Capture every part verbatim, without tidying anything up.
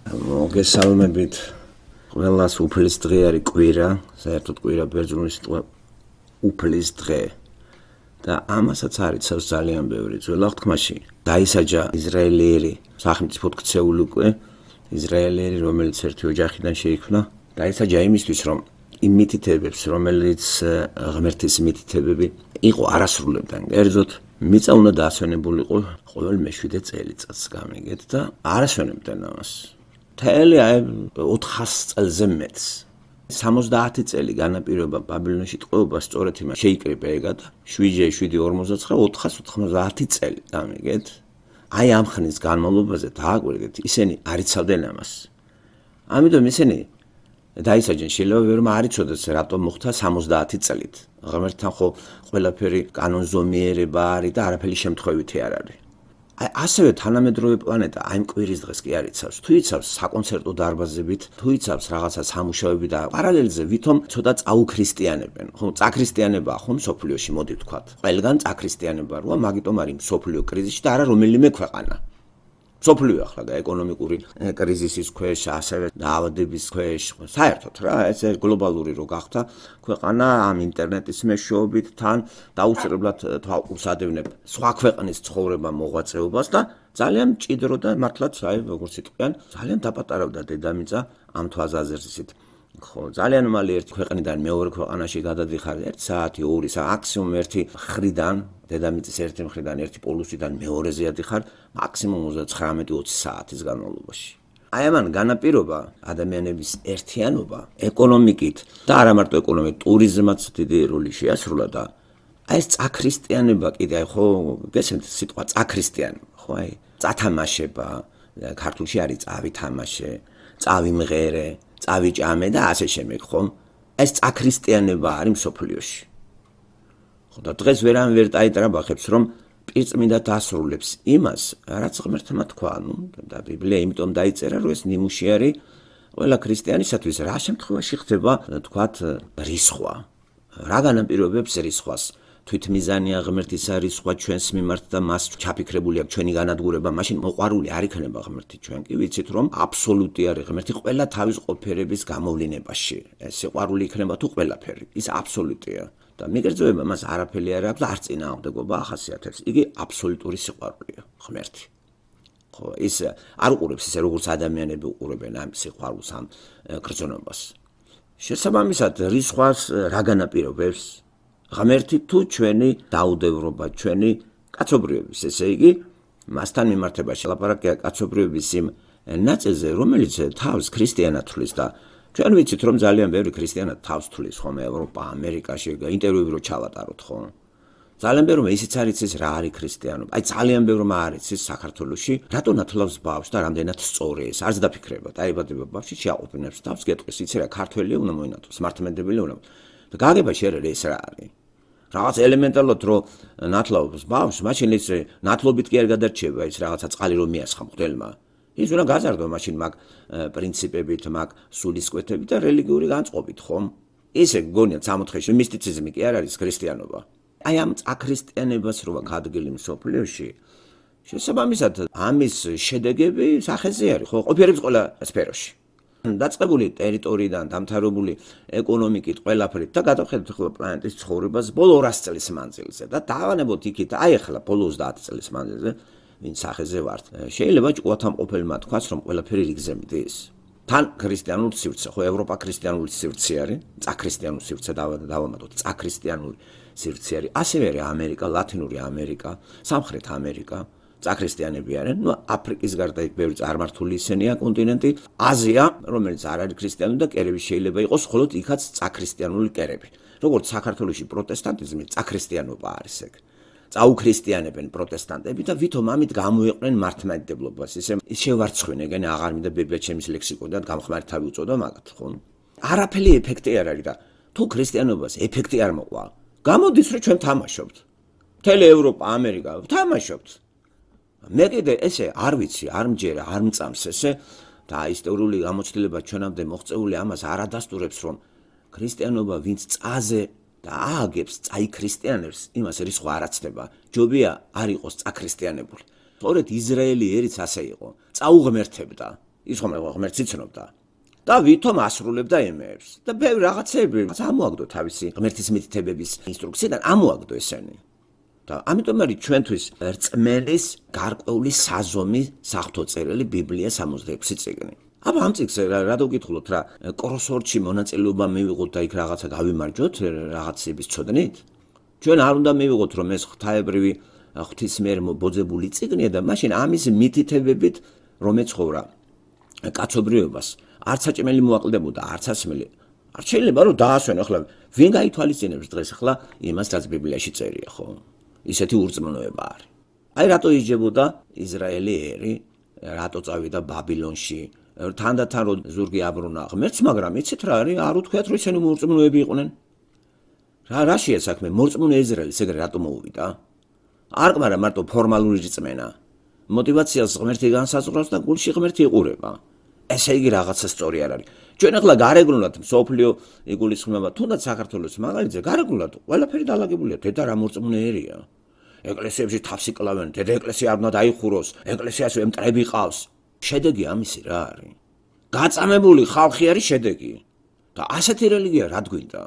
მოგესალმებით ყველას უფლის დღე არის კვირა, საერთოდ კვირა ბერძნული სიტყვა უფლის დღე. და ამასაც არიცავს ძალიან ბევრი ძველ აღთქმაში. დაისაჯა ისრაელიერი სახელმწიფოდ ქცეული უკვე ისრაელიერი, რომელიც ერთი ოჯახიდან შეიქმნა. დაისაჯა იმისთვის, რომ იმ მითითებებს, რომელიც ღმერთის მითითებები იყო არასრულებდნენ. კერძოდ მიწა უნდა დაასვენებულიყო ყოველ მეშვიდე წელიწადს გამიგეთ და არასვენებდნენ ამას. მთელი აი ოთხასი წელზე მეტს. სამოცდაათი წელი განაპირობა ბაბილონში ტყვეობას სწორედ იმას შეიკრიბა ეგა და შვიდ შვიდ ორმოცდაცხრა ოთხასი ოთხმოცდაათი წელი გამიგეთ. აი ამ ხნის განმავლობაზე დააკვირდით ისინი არიცავდნენ ამას. ამიტომ ისინი დაისაჯენ შეიძლება ვერმა არიცოდეს რატომ მოხდა სამოცდაათი წლით. ღმერთთან ხო ყველაფერი კანონზომიერება არის და არაფერი შემთხვევითი არ არის. აი ასევე თანამედროვე პლანეტა აი კვირის დღეს კი არიცავს. თუ იცავს საკონცერტო დარბაზებით, თუ იცავს რაღაცა სამუშაოები და პარალელზე ვითომ ცოტა წაუქრისტიანებენ. ხო, წაქრისტიანებაა ხო მსოფლიოში მოდი ვთქვათ. ყველგან წაქრისტიანება როა, მაგიტომ არის მსოფლიო კრიზისი და არა რომელიმე ქვეყანა. მსოფლიო ახლა და ეკონომიკური კრიზისის ქვეშ, ასევე დაავადების ქვეშ, საერთოდ რა, ეს გლობალური რო გახდა ქვეყანა ამ ინტერნეტის მეშვეობით თან დაუცრებლად თვალყურსადევნებ სხვა ქვეყნის ცხოვრება მოღვაწეობას და ძალიან მჭიდრო და მართლაც აი როგორც იტყვიან, ძალიან დაპატარავდა დედამიწა ამ თვალსაზრისით. ხო, ძალიან მალე ერთი ქვეყნიდან მეორე ქვეყანაში გადადიხარ ერთი საათი, ორი საათი, მაქსიმუმ ერთი მხრიდან დედამიწის ერთი მხრიდან ერთი პოლუსიდან მეორეზე ადიხარ მაქსიმუმ ოცდაცხრამეტი ოცი საათის განმავლობაში. აი ამან განაპირობა ადამიანების ერთიანობა ეკონომიკით და არა მარტო ეკონომიკით, ტურიზმაც დიდი როლი შეასრულა და აი ეს წაქრისტიანება კიდე ხო გესმით სიტყვა წაქრისტიანება, ხო აი წათამაშება, ქართულში არის წავი თამაშე, წავი მღერე, წავი ჭამე და ასე შემდეგ, ხო? ეს წაქრისტიანება არის მსოფლიოში. და დღეს ვერან ვერ დაიტრაბახებს, რომ პირწმინდა დასრულებს იმას, რაც ღმერთმა თქვა, ნუ და ბიბლია იმიტომ დაიწერა, რომ ეს ნიმუში არის ყველა ქრისტიანისათვის, რა შემთხვევაში ხდება, თქვათ, რისხვა. რა განაპირობებს რისხვას? თვითმიზანია ღმერთისა რისხვა ჩვენს მიმართ და მას ჩაფიქრებული აქვს ჩვენი განადგურება, მაშინ მოყვარული არ იქნება ღმერთი ჩვენ კი ვიცით, რომ აბსოლუტი არის ღმერთი ყველა თავის ყოფიერების გამოვლინებაში. ეს სიყვარული იქნება თუ ყველაფერი, ის აბსოლუტია. და მიგერძოება მას არაფერი არ აქვს და არ წინააღმდეგობა ახასიათებს. იგი აბსოლუტური სიყვარულია, ღმერთი. ხო, ის არ უყურებს ისე როგორც ადამიანები უყურებენ ამ სიყვარულს, ამ გრძნობას. შესაბამისად, რისხვას რა განაპირობებს? ღმერთი თუ ჩვენი დაუდევრობა, ჩვენი კაცობრიობის, ესე იგი, მასთან მიმართებაში ლაპარაკია კაცობრიობის იმ ნაწილზე, რომელიც თავს ქრისტიანად თვლის და ჩვენ ვიცით, რომ ძალიან ბევრი ქრისტიანად თავს თვლის, ხომ, ევროპა, ამერიკაში, ინტერვიუები რო ჩავატაროთ, ხო? ძალიან ბევრმა ისიც არ იცის რა არის ქრისტიანობა. აი ძალიან ბევრმა არ იცის საქართველოში, რატო ნათლავს ბავშვს და რამდენად სწორი ეს. არც დაფიქრებათ. აიბადება ბავშვი, შეაყოფინებს თავს, გეტყვის, იცი რა, ქართველია უნდა მოინათლოს, მართლმადიდებელი უნდა. და გაგება შეიძლება ეს რა არის. რაღაც ელემენტარულად რო ნათლავს ბავშვს, მაშინ ის ნათლობით კი არ გადარჩება, ის რაღაცა წყალი რომ მიასხა მღვდელმა. ის უნდა გაზარდო მაშინ მაგ პრინციპებით, მაგ სულისკვეთებით და რელიგიური განწყობით, ხომ? ისე გონიათ სამოთხეში მისტიციზმი კი არ არის ქრისტიანობა. აი ამ წაქრისტიანებას რო აქვს ადგილი მსოფლიოში, შესაბამისად ამის შედეგები სახეზე არის, ხო, ყოფიერებს ყველა სფეროში. დაწყებული ტერიტორიიდან, დამთავრებული ეკონომიკით, ყველაფრით და გადავხედოთ ახლა პლანეტის ცხოვრებას ბოლო ორასი წლის მანძილზე და დავანებოთ იქით, აი ახლა ბოლო ოცდაათი წლის მანძილზე ვინ სახეზე ვართ. შეიძლება ჭკუათამყოფელმა თქვას, რომ ყველაფერი რიგზე მიდის. თან ქრისტიანული სივრცე, ხო, ევროპა ქრისტიანული სივრცე არის, წაქრისტიანული სივრცე დავამატოთ, წაქრისტიანული სივრცე არის. ასევე არის ამერიკა, ლათინური ამერიკა, სამხრეთ ამერიკა, წაქრისტიანები არიან. ნუ აფრიკის გარდა იქ ბევრი წარმართული ისენია კონტინენტი, აზია, რომელიც არ არის ქრისტიანული და კერები შეიძლება იყოს, მხოლოდ იქაც წაქრისტიანული კერები. როგორც საქართველოში პროტესტანტიზმი, წაქრისტიანობა არის ეგ. წაუქრისტიანებენ პროტესტანტები და ვითომ ამით გამოიყვნენ მართლმადიდებლობას. ისე შევარცხვინებენ, აღარ მინდა ბიბლია ჩემის ლექსიკონიდან გამხმარი თავი უწოდა მაგათ, ხო? არაფერი ეფექტი არ არის და თუ ქრისტიანობას ეფექტი არ მოყვა, გამოდის რომ ჩვენ თამაშობთ. მთელი ევროპა, ამერიკა თამაშობთ. მე კიდე ესე არ ვიცი, არ მჯერა, არ მწამს ესე და ისტორიული გამოცდილება ჩვენამდე მოღწეული ამას არ ადასტურებს, რომ ქრისტიანობა ვინც წაზე და ააგებს წაიქრისტიანებს, იმას რისხვა არ აცდება. ჯობია არ იყოს წაქრისტიანებული. სწორედ ისრაელი ერიც ასე იყო. წაუღმერთებდა. ის ხომ ღმერთს იცნობდა. და ვითომ ასრულებდა ემეებს. და ბევრი რაღაცები ამოაგდო თავისი ღმერთის მითითებების ინსტრუქციიდან ამოაგდო ესენი. და ამიტომ არის ჩვენთვის რწმენის გარკვეული საზომი საღვთო-წერილი ბიბლია სამოცდაექვსი წიგნი. აბა ამ წიგნს რა დავკითხულოთ რა კროსვორდში მონაწილეობა მივიღოთ და იქ რაღაცა გავიმარჯვოთ რაღაცების ცოდნით? ჩვენ არ უნდა მივიღოთ რომ ეს ღვთაებრივი ღვთის მიერ ბოძებული წიგნია და მაშინ ამის მითითებებით რომ ეცხოვრა კაცობრიობას არც საჭმელი მოაკლდებოდა არც ასმელი. არ შეიძლება რომ დაასვენ ახლა ვინ გაითვალისწინებს დღეს ახლა იმას რაც ბიბლიაში წერია ხო? ისეთი ურწმუნოება არის. აი რატო იჯებოდა ისრაელი ერი, რატო წავიდა ბაბილონში, თანდათან რომ ზურგი აბრუნა ღმერთს, მაგრამ იცით რა არის, არ უთქვიათ რომ ისინი მორწმუნეები იყვნენ. რა რაშია საქმე, მორწმუნე ისრაელის ეგრე რატო მოუვიდა? არ ყმარა მარტო ფორმალური რწმენა. მოტივაციას ღმერთი განსაზღვრავს და გულში ღმერთი იყურება. ესე იგი რაღაცა სწორი არ არის. ჩვენ ახლა გარეგნულად მსოფლიო იგულისხმება, თუნდაც საქართველოს მაგალითზე გარეგნულად ყველაფერი დალაგებულია, დედა რა მორწმუნე ერია. ეკლესიებში თავს იკლავენ, დედა ეკლესია არ უნდა დაიხუროს, ეკლესიას ემტრები ყავს. შედეგი ამისი რა არის? გაწამებული ხალხი არის შედეგი. და ასეთი რელიგია რა გვინდა?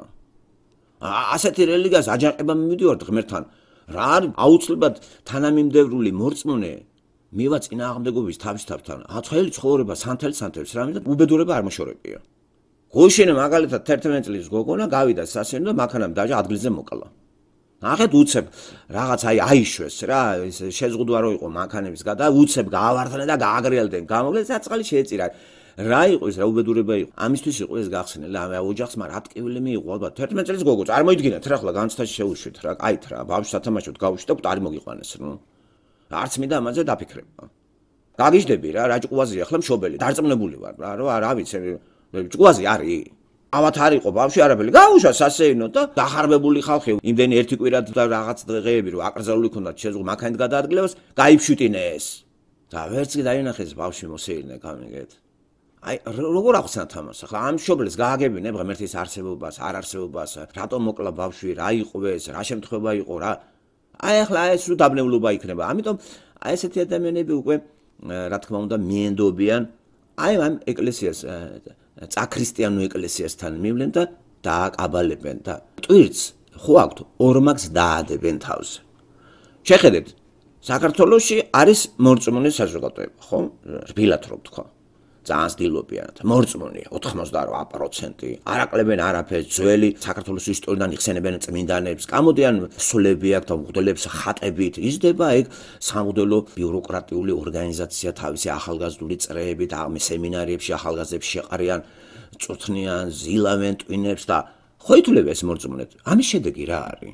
ასეთი რელიგიას აჯანყება მივიდივართ ღმერთთან. რა არის აუცილებლად თანამიმდევრული მორწმუნე მივა წინააღმდეგობის თავისთავთან. აწველი ცხოვრება სანთელ-სანთელს რამე და უბედურება არ მოშორებია. გუშინე მაგალითად თერთმეტ წლის გოგონა გავიდა სასცენო და მანქანამ დაჯა ადგილზე მოკლა. ნახეთ უცებ რაღაც აი აიშვეს რა ეს შეზღუდვა რო იყო მანქანების გადა უცებ გაავარდნენ და გააგრიალდნენ. გამოკლეს საწყალი შეეწირა. რა იყო ეს რა უბედურება იყო? ამისთვის იყო ეს გახსნილი. ამ ოჯახს მაგრამ რა ტკივილი მიიღო ალბათ თერთმეტ წლის გოგო წარმოიდგინეთ რა ახლა განცდაში შევუშვით რა კაით რა ბავშვს ათამაშოთ გავუშვით და კუტარი მოგიყვანეს ნუ. არც მინდა ამაზე დაფიქრება. გაგიჟდები რა, რა ჭკუაზია ახლა მშობელი, დარწმუნებული ვარ რა, რა რა ვიცი, ჭკუაზი არის. ავათ არ იყო ბავშვი არაფერი. გაუშვა სასეინო და დახარბებული ხალხი, იმდენი ერთი კვირა და რაღაც დღეები რომ აკრძალული ქონდათ შეზღუდვა მანქანით გადაადგილებას, გაიფშუტინეს. და ვერც კი დაინახეს ბავშვი მოსეირნე გამიგეთ. აი როგორ ახსნა თამას ახლა ამ მშობელს გააგებინებ ღმერთის არსებობას, არ არსებობას, რატომ მოკლა ბავშვი, რა იყო ეს, რა შემთხვევა იყო რა. აი ახლა ეს რო დაბნეულობა იქნება. ამიტომ აი ესეთი ადამიანები უკვე რა თქმა უნდა მიენდობიან აი ამ ეკლესიას წაქრისტიანო ეკლესიასთან მივლენ და დააკაბალებენ და ტვირთს ხო აქვთ ორმაგს დაადებენ თავზე. შეხედეთ საქართველოში არის მორწმუნე საზოგადოება, ხო? რბილად რო ვთქვა. ძალიან ძილობიანად მორწმუნეა ოთხმოცდაოთხ პროცენტი. არ აკლებენ არაფერს, ძველი საქართველოს ისტორიიდან იხსენებენ წმინდანებს, გამოდიან სულები აქვს და მღვდლებს ხატებით. იზრდება ეგ სამღვდელო ბიუროკრატიული ორგანიზაცია თავისი ახალგაზრდული წრეებით, ამ სემინარიებში ახალგაზრდებს შეყარიან, წვრთნიან, ზილავენ ტვინებს და ხო ითვლება ეს მორწმუნედ. ამის შედეგი რა არის?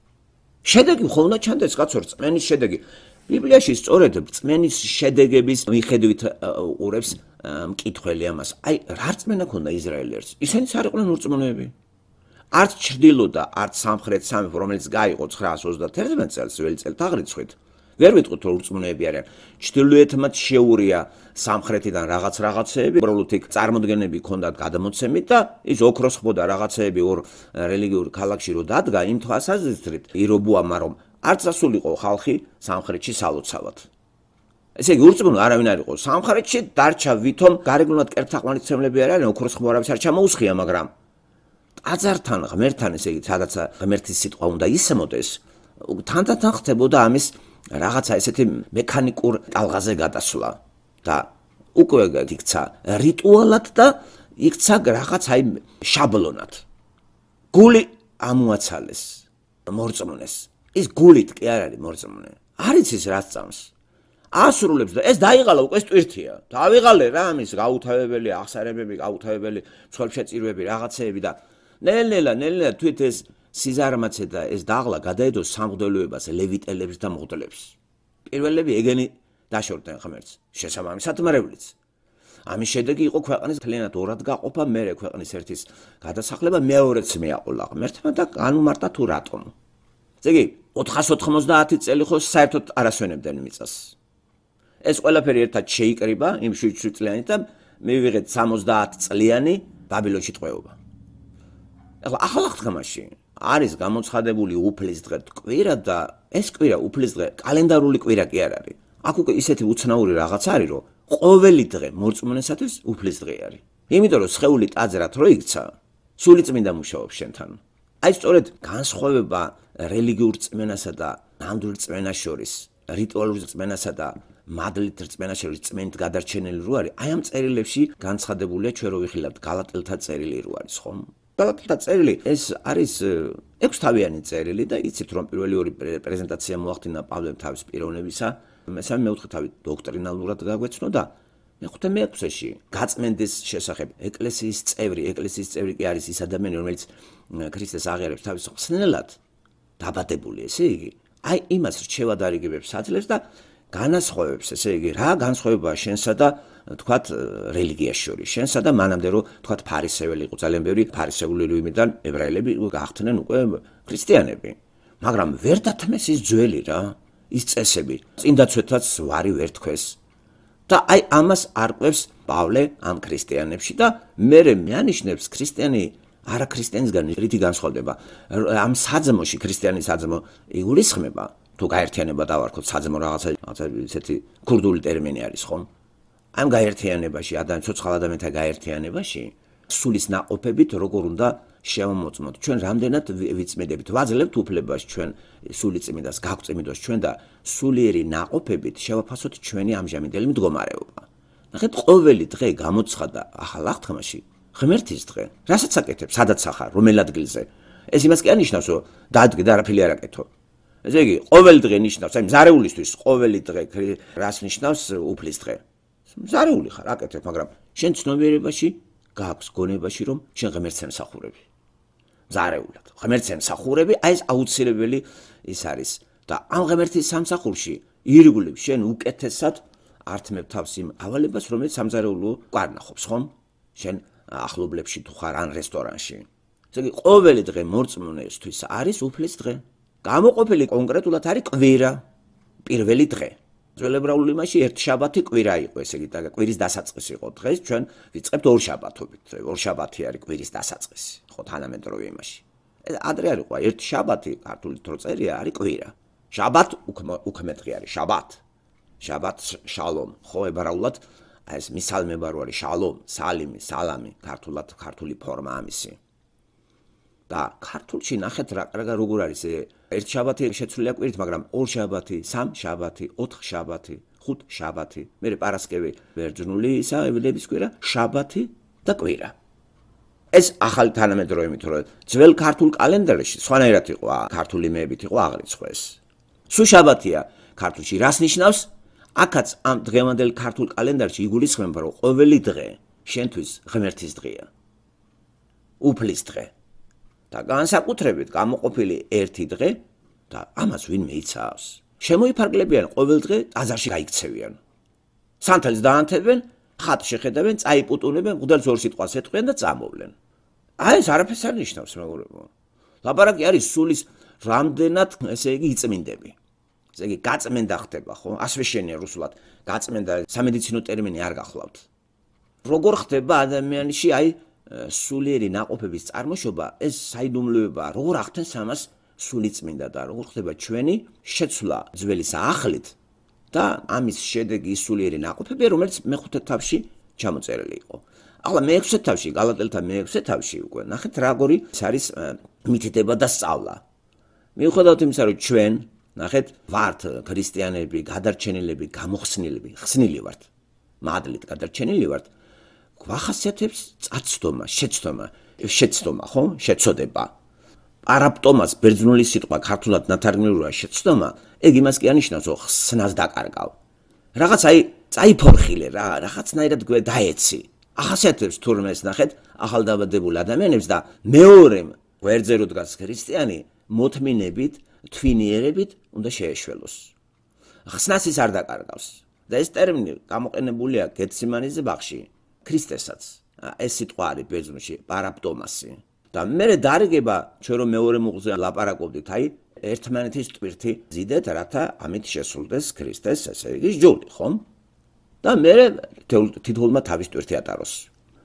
შედეგი ხო უნდა ჩანდეს კაცო, რწმენის შედეგი. ბიბლიაში სწორედ რწმენის შედეგების მიხედვით უყურებს მკითხველი ამას. აი რა რწმენა ქონდა ისრაელიერს? ისინიც არ იყვნენ მორწმუნეები. არც ჩრდილო და არც სამხრეთ სამეფო, რომელიც გაიყო ცხრაას ოცდაათი წელს ველი წელთაღრიცხვით. ვერ ვიტყვით რომ რწმუნეები არიან. ჩრდილოეთმაც შეურია სამხრეთიდან რაღაც რაღაცეები, უბრალოდ იქ წარმოდგენები ქონდათ გადამოცემით და ის ოქროს ხბოდა რაღაცეები ორ რელიგიურ ქალაქში რო დადგა, იმ თვალსაზრისით ირობუამა რომ არც ასულიყო ხალხი სამხრეთში სალოცავად. ესე იგი ურწმუნო არავინ არ იყო სამხრეთში დარჩა ვითომ გარეგნულად კერთთაყვანისმცემლები არ არიან ოქროს ხმო არავის არ ჩამოუსხია მაგრამ ტაძართან ღმერთთან ესე იგი სადაც ღმერთის სიტყვა უნდა ისმოდეს თანდათან ხდებოდა ამის რაღაცა ესეთი მექანიკურ ტალღაზე გადასვლა და უკვე იქცა რიტუალად და იქცა რაღაც აი შაბლონად გული ამოაცალეს მორწმუნეს ის გულით კი არ არის მორწმუნე არის ის რაც წამს ასრულებს და ეს დაიღალა უკვე ტვირთია. დავიღალე რა ამის გაუთავებელი აღსარებები, გაუთავებელი მსხვერპლშეწირვები, რაღაცეები და ნელ-ნელა, ნელ-ნელა თვით ეს სიზარმაცე და ეს დაღლა გადაედო სამღვდელოებას, ლევიტელებს და მღვდლებს. პირველები ეგენი დაშორდნენ ღმერთს, შესაბამისად მრევლიც. ამის შედეგი იყო ქვეყნის მთლიანად ორად გაყოფა, მერე ქვეყნის ერთის გადასახლება, მეორეც მიაყოლა ღმერთმა და განუმარტა თუ რატომ. ესე იგი ოთხას ოთხმოცდაათი წელი ხო საერთოდ არ ასვენებდნენ მიწას. ეს ყველაფერი ერთად შეიკრიბა იმ შვიდ წლიანი და მივიღეთ სამოცდაათი წლიანი ბაბილონში ტყვეობა. ახლა ახალ აღთქმაში არის გამოცხადებული უფლის დღე კვირა და ეს კვირა უფლის დღე კალენდარული კვირა კი არ არის. აქ უკვე ისეთი უცნაური რაღაც არის რომ ყოველი დღე მორწმუნესათვის უფლის დღე არის. იმიტომ რომ სხეული ტაძრად რო იქცა, სული წმინდა მუშაობს შენთან. აი სწორედ განსხვავება რელიგიურ რწმენასა და ნამდვილ რწმენას შორის, რიტუალურ რწმენასა და მადლით რწმენას შორის რწმენით გადარჩენილი რო არის, აი ამ წერილებში განცხადებულია ჩვენ რო ვიხილავთ გალატელთა წერილი რო არის, ხო? გალატელთა წერილი ეს არის ექვსთავიანი წერილი და იცით რომ პირველი ორი პრეზენტაცია მოახდინა პავლემ თავის პიროვნებისა, მესამე მეოთხე თავი დოქტრინალურად გაგვეცნო და მეხუთე მეექვსეში გაწმენდის შესახებ ეკლესიის წევრი, ეკლესიის წევრი კი არის ის ადამიანი, რომელიც ქრისტეს აღიარებს თავის ხსნელად დაბადებული, ესე იგი, აი იმას რჩევა დარიგებებს აძლევს და განასხვავებს, ესე იგი, რა განსხვავებაა შენსა და თქვათ რელიგიას შორის, შენსა და მანამდე რომ თქვათ ფარისეველი იყო, ძალიან ბევრი ფარისეული იმიდან ებრაელები გახდნენ უკვე ქრისტიანები. მაგრამ ვერ დათმეს ის ძველი რა, ის წესები, წინდაცვეთაც ვარი ვერ თქვეს. და აი ამას არკვევს პავლე ამ ქრისტიანებში და მერე მეანიშნებს ქრისტიანი არაქრისტიანისგან რითი განსხვავდება. ამ საძმოში ქრისტიანი საძმო იგულისხმება, თუ გაერთიანება დავარქოთ საძმო რაღაცა ესეთი ქურდული ტერმინი არის, ხო? ამ გაერთიანებაში, ადამ ცოცხალ ადამიანთა გაერთიანებაში, სულის ნაყოფებით როგორ უნდა შევამოწმოთ. ჩვენ რამდენად ვიწმიდებით, ვაძლევთ უფლებას ჩვენ სული წმინდას, გაგვწმიდოს ჩვენ და სულიერი ნაყოფებით შევაფასოთ ჩვენი ამჟამინდელი მდგომარეობა. ნახეთ, ყოველი დღე გამოცხადა ახალ აღთქმაში ღმერთის დღე. რასაც აკეთებ, სადაც ახარ, რომელ ადგილზე. ეს იმას კი ანიშნავს, რომ დაადგე და არაფერი არ აკეთო. ესე იგი, ყოველი დღე ნიშნავს, აი მზარეულისთვის ყოველი დღე რას ნიშნავს უფლის დღე. მზარეული ხარ, აკეთებ, მაგრამ შენ ცნობიერებაში გაქვს გონებაში, რომ შენ ღმერთს ემსახურები. მზარეულად. ღმერთს ემსახურები, აი ეს აუცილებელი ის არის. და ამ ღმერთის სამსახურში ირგვლივ შენ უკეთესად ართმევ თავს იმ ავალებას, რომელიც სამზარეულო გვარნახობს, ხომ? შენ ახლობლებში თუ ხარ ან რესტორანში. ესე იგი, ყოველი დღე მორწმუნესთვის არის უფლის დღე. გამოყოფილი კონკრეტულად არის კვირა, პირველი დღე. ძველებრაულ იმაში ერთ შაბათი კვირა იყო, ესე იგი, და კვირის დასაწყისი იყო. დღეს ჩვენ ვიწყებთ ორ შაბათობით. ორ შაბათი არის კვირის დასაწყისი, ხო, თანამედროვე იმაში. ადრე არ იყო, ერთ შაბათი ქართული თრო წერია არის კვირა. შაბათ უქმეთღი არის, შაბათ. შაბათ შალომ, ხო, ებრაულად აი ეს მისალმება რო არის შალომ, სალიმი, სალამი, ქართულად ქართული ფორმა ამისი. და ქართულში ნახეთ რა როგორ არის ერთ შაბათი შეცვლილია კვირით, მაგრამ ორ შაბათი, სამ შაბათი, ოთხ შაბათი, ხუთ შაბათი, მერე პარასკევი, ბერძნული ისა ევლების კვირა, შაბათი და კვირა. ეს ახალი თანამედროვე იმით, რომ ძველ ქართულ კალენდარში სხვანაირად იყო, ქართული მეებით იყო აღრიცხვა ეს. სულ შაბათია ქართულში, რას ნიშნავს? აქაც ამ დღევანდელ ქართულ კალენდარში იგულისხმება, რომ ყოველი დღე შენთვის ღმერთის დღეა. უფლის დღე. და განსაკუთრებით გამოყოფილი ერთი დღე და ამას ვინმე იცავს. შემოიფარგლებიან ყოველ დღე ტაძარში გაიქცევიან. სანთელს დაანთებენ, ხატს შეხედავენ, წაიპუტუნებენ, მღვდელს ორ სიტყვას ეტყვიან და წამოვლენ. აი ეს არაფერს არ ნიშნავს, მეგობრებო. ლაპარაკი არის სულის რამდენად, ესე იგი, იწმინდები. ესე იგი, გაწმენდა ხდება, ხო? ასვეშენია რუსულად. გაწმენდა სამედიცინო ტერმინი არ გახლავთ. როგორ ხდება ადამიანში აი სულიერი ნაყოფების წარმოშობა, ეს საიდუმლოებაა, როგორ ახდენს ამას სული წმინდა და როგორ ხდება ჩვენი შეცვლა ძველი საახლით და ამის შედეგი სულიერი ნაყოფებია, რომელიც მეხუთე თავში ჩამოწერილი იყო. ახლა მეექვსე თავში, გალატელთა მეექვსე თავში უკვე ნახეთ როგორი ეს არის მითითება და სწავლა. მიუხედავად იმისა, რომ ჩვენ ნახეთ ვართ ქრისტიანები, გადარჩენილები, გამოხსნილები, ხსნილი ვართ. მადლით გადარჩენილი ვართ. გვახასიათებს წაცდომა, შეცდომა, შეცდომა, ხო? შეცოდება. არაპტომას ბერძნული სიტყვა ქართულად ნათარგმნილია შეცდომა, ეგ იმას კი ანიშნავს, რომ ხსნას დაკარგავ. რაღაც აი წაიფორხილე რა, რაღაცნაირად დაეცი. ახასიათებს თურმე ეს ნახეთ ახალდაბადებულ ადამიანებს და მეორემ გვერდზე რო დგას ქრისტიანი, მოთმინებით, თვინიერებით უნდა შეეშველოს. ხსნას ის არ დაკარგავს. და ეს ტერმინი გამოყენებულია გეთსიმანის ბაღში. ქრისტესაც ეს სიტყვა არის ბერძნულში პარაპტომასი და მე დარიგება ჩვენ რომ მეორე მუხლზე ლაპარაკობდით აი ერთმანეთის ტვირთი ზიდეთ რათა ამით შესრულდეს ქრისტეს ესე იგი ჯული ხომ და მე თითოეულმა თავის ტვირთი ატაროს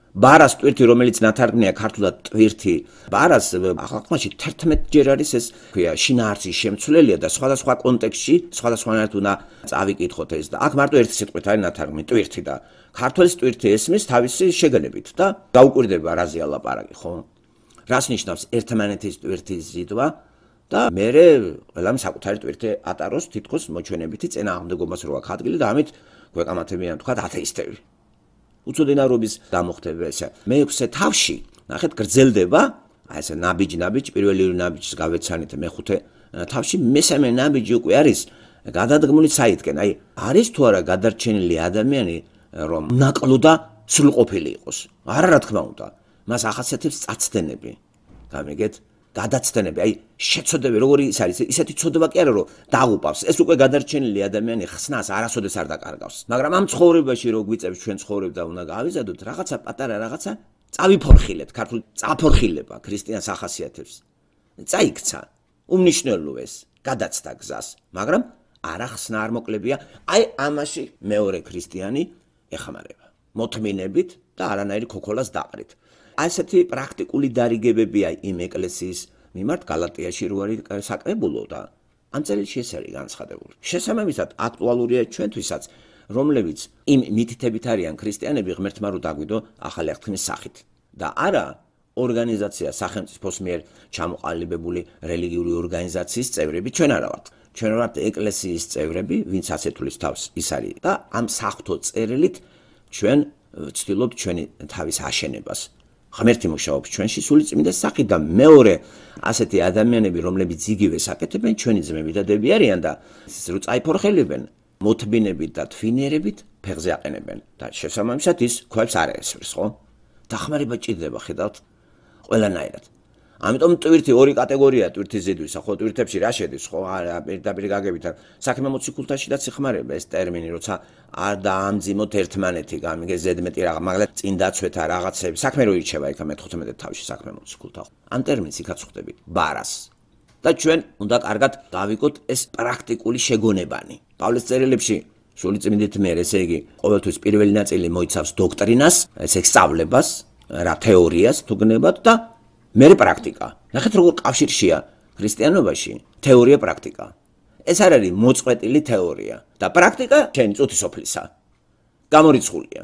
ბარას ტვირთი, რომელიც ნათარგმნია ქართულად ტვირთი, ბარას ახალგაზრდობაში თერთმეტჯერ არის ეს ქვია შინაარსის შემცვლელია და სხვადასხვა კონტექსტში, სხვადასხვანაირად უნდა წავიკითხოთ ეს და აქ მარტო ერთი სიტყვით არის ნათარგმნი ტვირთი და ქართველის ტვირთი ესმის თავისი შეგნებით და დაუკვირდება რაზეა ლაპარაკი, ხო? რას ნიშნავს ერთმანეთის ტვირთის ზიდვა და მერე ყველამ საკუთარი ტვირთი ატაროს თითქოს მოჩვენებითი წინააღმდეგობას რო აქვს ადგილი და ამით გვეკამათებიან თქვა ათეისტები. უცოდინარობის დამოხდება ესე. მეექვსე თავში, ნახეთ, გრძელდება, აი ესე ნაბიჯ-ნაბიჯ, პირველი ნაბიჯს გავეცანით მეხუთე თავში, მესამე ნაბიჯი უკვე არის გადადგმული საითკენ. აი, არის თუ არა გადარჩენილი ადამიანი, რომ ნაკლო და სრულყოფილი იყოს. არა, რა თქმა უნდა. მას ახასიათებს წაცდენები. გამიგეთ? გადაცდენები, აი, შეცოდები, როგორი ის არის, ისეთი ცოდვა კი არა, რომ დაუპავს. ეს უკვე გადარჩენილი ადამიანი ხსნას არასოდეს არ დაკარგავს. მაგრამ ამ ცხოვრებაში რო გვიწევს ჩვენ ცხოვრებდა უნდა გავიზადოთ, რაღაცა პატარა რაღაცა წავიფორხილეთ, ქართულ წაფორხილება ქრისტიანს ახასიათებს. წაიქცა, უმნიშვნელო ეს, გადაცდა გზას, მაგრამ არა ხსნა არ მოკლებია, აი ამაში მეორე ქრისტიანი ეხმარება. მოთმინებით და არანაირი ქოქოლას დაყრით. ასეთი პრაქტიკული დარიგებებია იმ ეკლესიის მიმართ გალატიაში რო არის საკრებულო და ამ წერილში ეს არის განცხადებული. შესაბამისად აქტუალურია ჩვენთვისაც, რომლებიც იმ მითითებით არიან ქრისტიანები ღმერთმა რო დაგვიდო ახალი აღთქმის სახით და არა ორგანიზაცია სახელმწიფოს მიერ ჩამოყალიბებული რელიგიური ორგანიზაციის წევრები ჩვენ არა ვართ. ჩვენ ვართ ეკლესიის წევრები, ვინც ასეთulis თავს ის არის და ამ საღვთო წერილით ჩვენ ვცდილობთ ჩვენი თავის აშენებას. ღმერთი მუშაობს ჩვენში სულიწმინდა სახით და მეორე ასეთი ადამიანები, რომლებიც იგივე საკეთებენ, ჩვენი ძმები და დები არიან და რო წაიფორხელებენ, მოთმინებით და თვინიერებით ფეხზე აყენებენ და შესაბამისად ის ქვებს არ ესვრის, ხო? დახმარება ჭირდება, ხედავთ, ყველანაირად. ამიტომ ტვირთი ორი კატეგორიაა ტვირთის ზიდვისა, ხო, ტვირთებში რა შედის, ხო, არა პირდაპირ გაგებით. საქმე მოციქულთაშიდაც იხმარება ეს ტერმინი, როცა არ დაამძიმოთ ერთმანეთი, გამიგე ზედმეტი რაღაც, მაგალითად წინ დაცვეთა რაღაცები, საქმე რო ირჩევა იქა მეთოთხმეტე თავში საქმე მოციქულთა. ამ ტერმინს იქაც ხვდებით, ბარას. და ჩვენ უნდა კარგად დავიკოთ ეს პრაქტიკული შეგონებანი. პავლეს წერილებში სულიწმინდით მიერ, ესე იგი, ყოველთვის პირველი ნაწილი მოიცავს დოქტრინას, ესე სწავლებას, რა თეორიას თუ გნებათ და მერე პრაქტიკა. ნახეთ როგორ კავშირშია ქრისტიანობაში თეორია პრაქტიკა. ეს არ არის მოწყვეტილი თეორია და პრაქტიკა ჩვენი წუთისოფლისა. გამორიცხულია.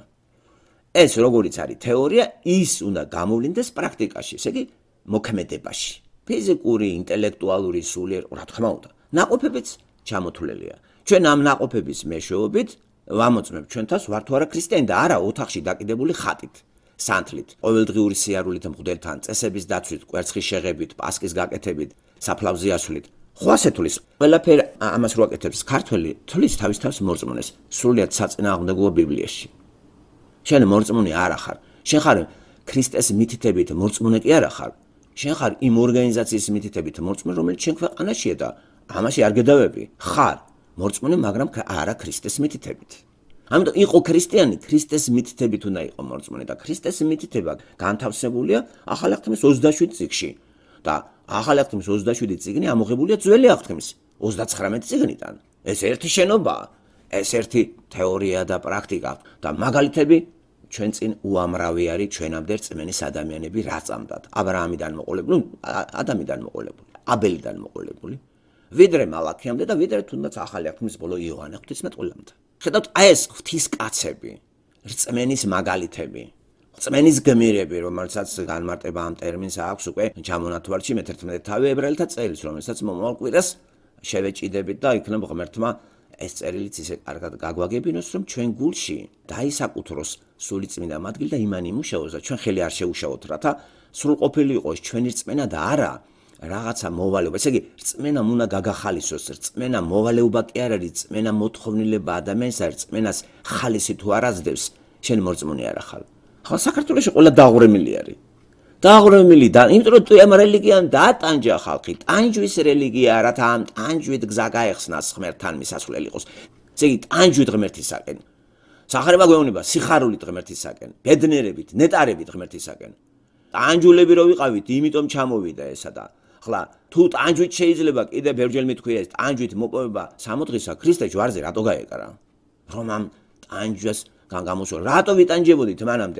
ეს როგორიც არის თეორია, ის უნდა გამოვლინდეს პრაქტიკაში, ესე იგი მოქმედებაში. ფიზიკური, ინტელექტუალური, სულიერ, რა თქმა უნდა. ნაყოფებიც ჩამოთვლელია. ჩვენ ამ ნაყოფების მეშვეობით ვამოწმებთ ჩვენ თავს ვართ თუ არა ქრისტიანი და არა ოთახში დაკიდებული ხატით. სანთლით, ყოველდღიური სიარულით მღვდელთან, წესების დაცვით, კვერცხის შეღებით, პასკის გაკეთებით, საფლავზე ასვლით. ხო ასეთulis, ყველაფერი ამას რო აკეთებს ქართველი, თulis თავის თავს მორწმუნეს, სრულიად საწინააღმდეგოა ბიბლიაში. შენ მორწმუნე არ ახარ. შენ ხარ ქრისტეს მითითებით მორწმუნე კი არ ახარ. შენ ხარ იმ ორგანიზაციის მითითებით მორწმუნე, რომელიც შენ ქვეყანაშია და ამაში არ გედავები. ხარ მორწმუნე, მაგრამ არა ქრისტეს მითითებით. ამიტომ იყო ქრისტიანი, ქრისტეს მითითებით უნდა იყო მორწმუნე და ქრისტეს მითითება განთავსებულია ახალი აღთქმის ოცდაშვიდ წიგნში და ახალი აღთქმის ოცდაშვიდი წიგნი ამოღებულია ძველი აღთქმის ოცდაცხრამეტ წიგნიდან. ეს ერთი შენობაა, ეს ერთი თეორია და პრაქტიკა და მაგალითები ჩვენ წინ უამრავი არის ჩვენამდე რწმენის ადამიანები რა წამდათ. აბრაამიდან მოყოლებული, ადამიდან მოყოლებული, აბელიდან მოყოლებული, ვიდრე მალაქიამდე და ვიდრე თუნდაც ახალი აღთქმის ბოლო იოანე ღვთისმეტყველამდე. ხედავთ, აი ეს ღვთისკაცები, რწმენის მაგალითები, რწმენის გმირები, რომელსაც განმარტება ამ ტერმინს აქვს უკვე ჩამონათვალში მეთერთმეტე თავი ებრაელთა წერილს, რომელსაც მომავალ კვირას შევეჭიდებით და იქნებ ღმერთმა ეს წერილიც ისე კარგად გაგვაგებინოს, რომ ჩვენ გულში დაისაკუთროს სულიწმინდა მადლი და იმანი იმუშაოს და ჩვენ ხელი არ შეუშავოთ, რათა სრულყოფილი იყოს ჩვენი რწმენა და არა რაღაცა მოვალეობა. ესე იგი, რწმენა უნდა გაგახალისოს, რწმენა მოვალეობა კი არ არის, რწმენა მოთხოვნილება ადამიანს არის, რწმენას ხალისი თუ არ აძლევს, შენ მორწმუნე არ ახალ. ახლა საქართველოში ყველა დააღრემილი არის. დააღრემილი და იმიტომ რომ ამ რელიგიამ დაატანჯა ხალხი, ტანჯვის რელიგია, რათა ამ ტანჯვით გზა გაეხსნას ღმერთთან მისასვლელი იყოს. ესე იგი, ტანჯვით ღმერთისაკენ. სახარება გვეუბნება სიხარულით ღმერთისაკენ, ბედნიერებით, ნეტარებით ღმერთისაკენ. ტანჯულები რო ვიყავით, იმიტომ ჩამოვიდა ესა და ხლა თუ ტანჯვით შეიძლება კიდე ბერჯელ მithქვია ეს ტანჯვით მოპოვება სამოთხისა ქრისტე ჯვარზე რატო გაეკარა? რომ ამ ტანჯვას გამოსვა. რატო ვიტანჯებოდით მანამდე?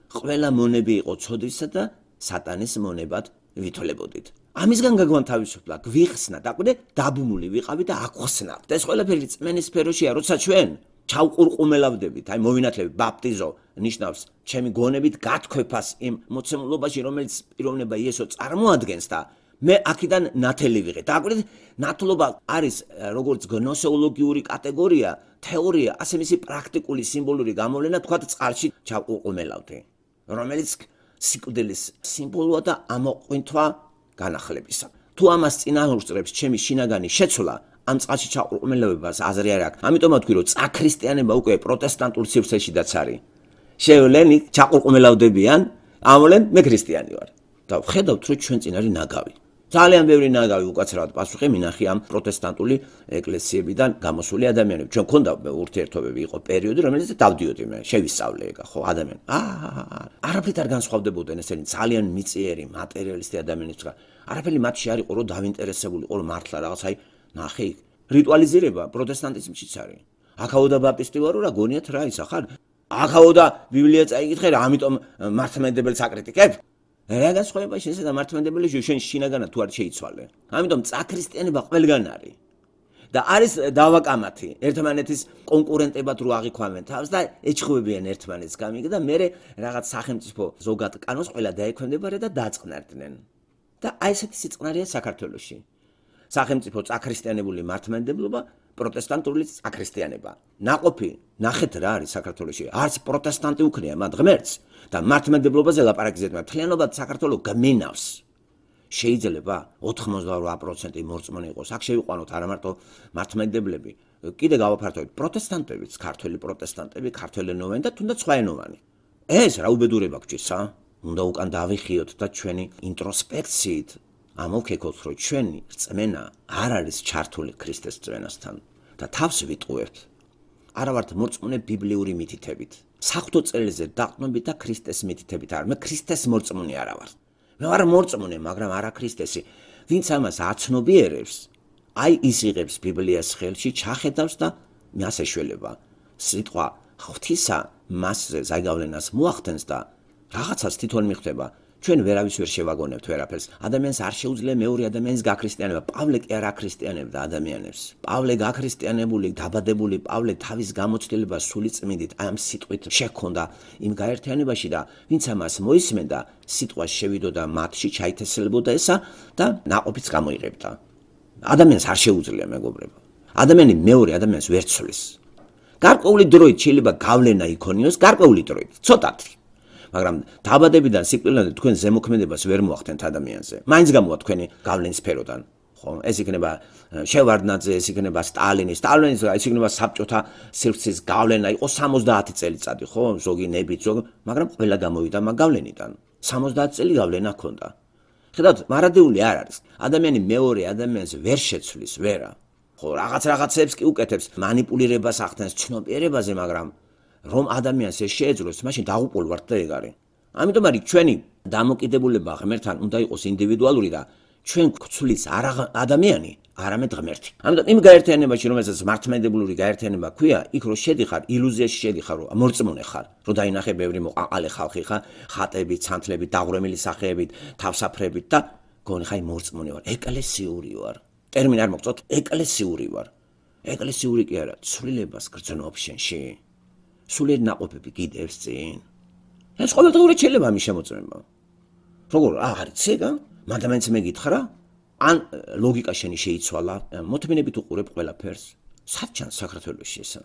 ყველა მონები იყო ცოდვისა და სატანის მონებად ვითოლებოდით. ამისგან გაგვანთავისუფლა, გვიხსნა და ყვდე დაბმული ვიყავით და აგვხსნათ. ეს ყველაფერი წმენის სფეროშია, როცა ჩვენ ჩავყურყუმელავდებით, აი მოვინათლებით ბაპტიზო ნიშნავს ჩემი გონებით გათქვეფას იმ მოცემულობაში, რომელიც პიროვნება იესო წარმოადგენს და მე აქედან ნათელი ვიღე. და აკვირდით, ნათლობა არის როგორც გნოსეოლოგიური კატეგორია, თეორია, ასე მისი პრაქტიკული სიმბოლური გამოვლენა, თქვათ წყალში ჩავყურყუმელავდი, რომელიც სიკვდილის სიმბოლოა და ამოყვინთვა განახლებისა. თუ ამას წინააღმდეგ ჩემი შინაგანი შეცვლა, ამ წყალში ჩაყურყუმელავებას აზრი არ აქვს. ამიტომ ვთქვი, რომ წაქრისტიანება უკვე პროტესტანტულ სივრცეშიდაც არის. შევლენით ჩაყურყუმელავდებიან, ამოლენ მე ქრისტიანი ვარ. და ვხედავთ, რომ ჩვენ წინ არის ნაგავი. ძალიან ბევრი ნაგავი უკაცრავად პასუხი მინახი ამ პროტესტანტული ეკლესიებიდან გამოსული ადამიანები. ჩვენ ქონდა ურთიერთობები, იყო პერიოდი, რომელზეც დავდიოდი მე, შევისწავლე ეგა, ხო, ადამიანი. აა, არაფრით არ განსხვავდებოდნენ ესენი ძალიან მიწიერი, მატერიალისტი ადამიანებს. არაფერი მათში არ იყო, რომ დავინტერესებულიყო, რომ მართლა რაღაც აი ნახე, რიტუალიზირება პროტესტანტიზმშიც არის. აქაოდა ბაპტისტი ვარო რა გონიათ რა ისა ხარ? აქაოდა ბიბლია წაიკითხე რა, ამიტომ მართლმადიდებელს აკრიტიკებ? რა განსხვავება შენსა და მართლმადიდებლებში შენ შინაგანად თუ არ შეიცვალე. ამიტომ წაქრისტიანება ყველგან არის. და არის დავაკამათი, ერთმანეთის კონკურენტებად რო აღიქვამენ თავს და ეჩხუბებიან ერთმანეთს გამიგე და მე რაღაც სახელმწიფო ზოგად კანონს ყველა დაექვემდებარა და დაწყნარდნენ. და აი ესეთი სიწყნარია საქართველოში. სახელმწიფო წაქრისტიანებული მართლმადიდებლობა, პროტესტანტული წაქრისტიანება. ნაყოფი, ნახეთ რა არის საქართველოში. არც პროტესტანტი უქნია მათ ღმერთს და მართლმადიდებლობაზე ლაპარაკიზეთ, მთლიანობა საქართველოს გმენავს. შეიძლება ოთხმოცდაორ პროცენტი მორწმუნე იყოს. აქ შევიყვანოთ არა მარტო მართლმადიდებლები, კიდე გავაფართოვოთ პროტესტანტებიც, ქართველი პროტესტანტები, ქართველენოვანი და თუნდაც სხვაენოვანი. ეს რა უბედურება გჭირსა? უნდა უკან დავიხიოთ და ჩვენი ინტროსპექციით ამოვქეკოთ, რომ ჩვენი რწმენა არ არის ჩართული ქრისტეს რწმენასთან და თავს ვიტყუებთ. არა ვართ მორწმუნე ბიბლიური მითითებით, საღვთო წერილიზე დაყრდნობით და ქრისტეს მითითებით არ. მე ქრისტეს მორწმუნე არა ვარ. მე ვარ მორწმუნე, მაგრამ არა ქრისტესი. ვინც ამას აცნობიერებს, აი ის იღებს ბიბლიას ხელში, ჩახედავს და მას ეშველება. სიტყვა ღვთისა მასზე ზაგავლენას მოახდენს და რაღაცას თვითონ მიხვდება. ჩვენ ვერავის ვერ შევაგონებთ ვერაფერს. ადამიანს არ შეუძლია მეორე ადამიანის გაქრისტიანება. პავლე კი არ აქრისტიანებდა ადამიანებს. პავლე გაქრისტიანებული, დაბადებული პავლე თავის გამოცდილებას სული წმინდით აი ამ სიტყვით შექონდა იმ გაერთიანებაში და ვინც ამას მოისმენდა, სიტყვა შევიდოდა მათში, ჩაითესლებოდა ესა და ნაყოფიც გამოიღებდა. ადამიანს არ შეუძლია მეგობრებო. ადამიანი მეორე ადამიანს ვერ ცვლის. გარკვეული დროით შეიძლება გავლენა იქონიოს, გარკვეული დროით, ცოტათი. მაგრამ დაბადებიდან სიკვდილამდე თქვენ ზემოქმედებას ვერ მოახდენთ ადამიანზე. მაინც გამოვა თქვენი გავლენის სფეროდან. ხო, ეს იქნება შევარდნაძე, ეს იქნება სტალინის, სტალინის, ეს იქნება საბჭოთა სივრცის გავლენა იყო სამოცდაათი წელიწადი, ხო, ზოგი ნებით, ზოგი, მაგრამ ყველა გამოვიდა მაგ გავლენიდან. სამოცდაათი წელი გავლენა ჰქონდა. ხედავთ, მარადეული არ არის. ადამიანი მეორე ადამიანს ვერ შეცვლის, ვერა. ხო, რაღაც რაღაცებს კი უკეთებს, მანიპულირებას ახდენს ცნობიერებაზე, მაგრამ რომ ადამიანს ეს შეეძლოს, მაშინ დაღუპულვართ და ეგ არის. ამიტომ არის ჩვენი დამოკიდებულება ღმერთთან უნდა იყოს ინდივიდუალური და ჩვენ გვცვლის არა ადამიანი, არამედ ღმერთი. ამიტომ იმ გაერთიანებაში, რომელსაც მართლმადიდებლური გაერთიანება ქვია, იქ რო შედიხარ, ილუზიაში შედიხარ, რომ მორწმუნე ხარ, რომ დაინახე ბევრი მოყაყალე ხალხი ხარ, ხატებით, სანთლებით, დაღვრემილი სახეებით, თავსაფრებით და გონი ხაი მორწმუნე ვარ, ეკლესიური ვარ. ტერმინი არ მოგწოთ, ეკლესიური ვარ. ეკლესიური კი არა, ცვლილებას გრძნობ შენში. სულიერ ნაყოფები გიდევს წინ. ეს ყოველდღიურად შეიძლება ამის შემოწმება. როგორ არის ეგა? მადამენც მეკითხა, ან ლოგიკა შენი შეიცვალა, მოთმინებით უყურებ ყველაფერს. საჩან საქართველოში ესა.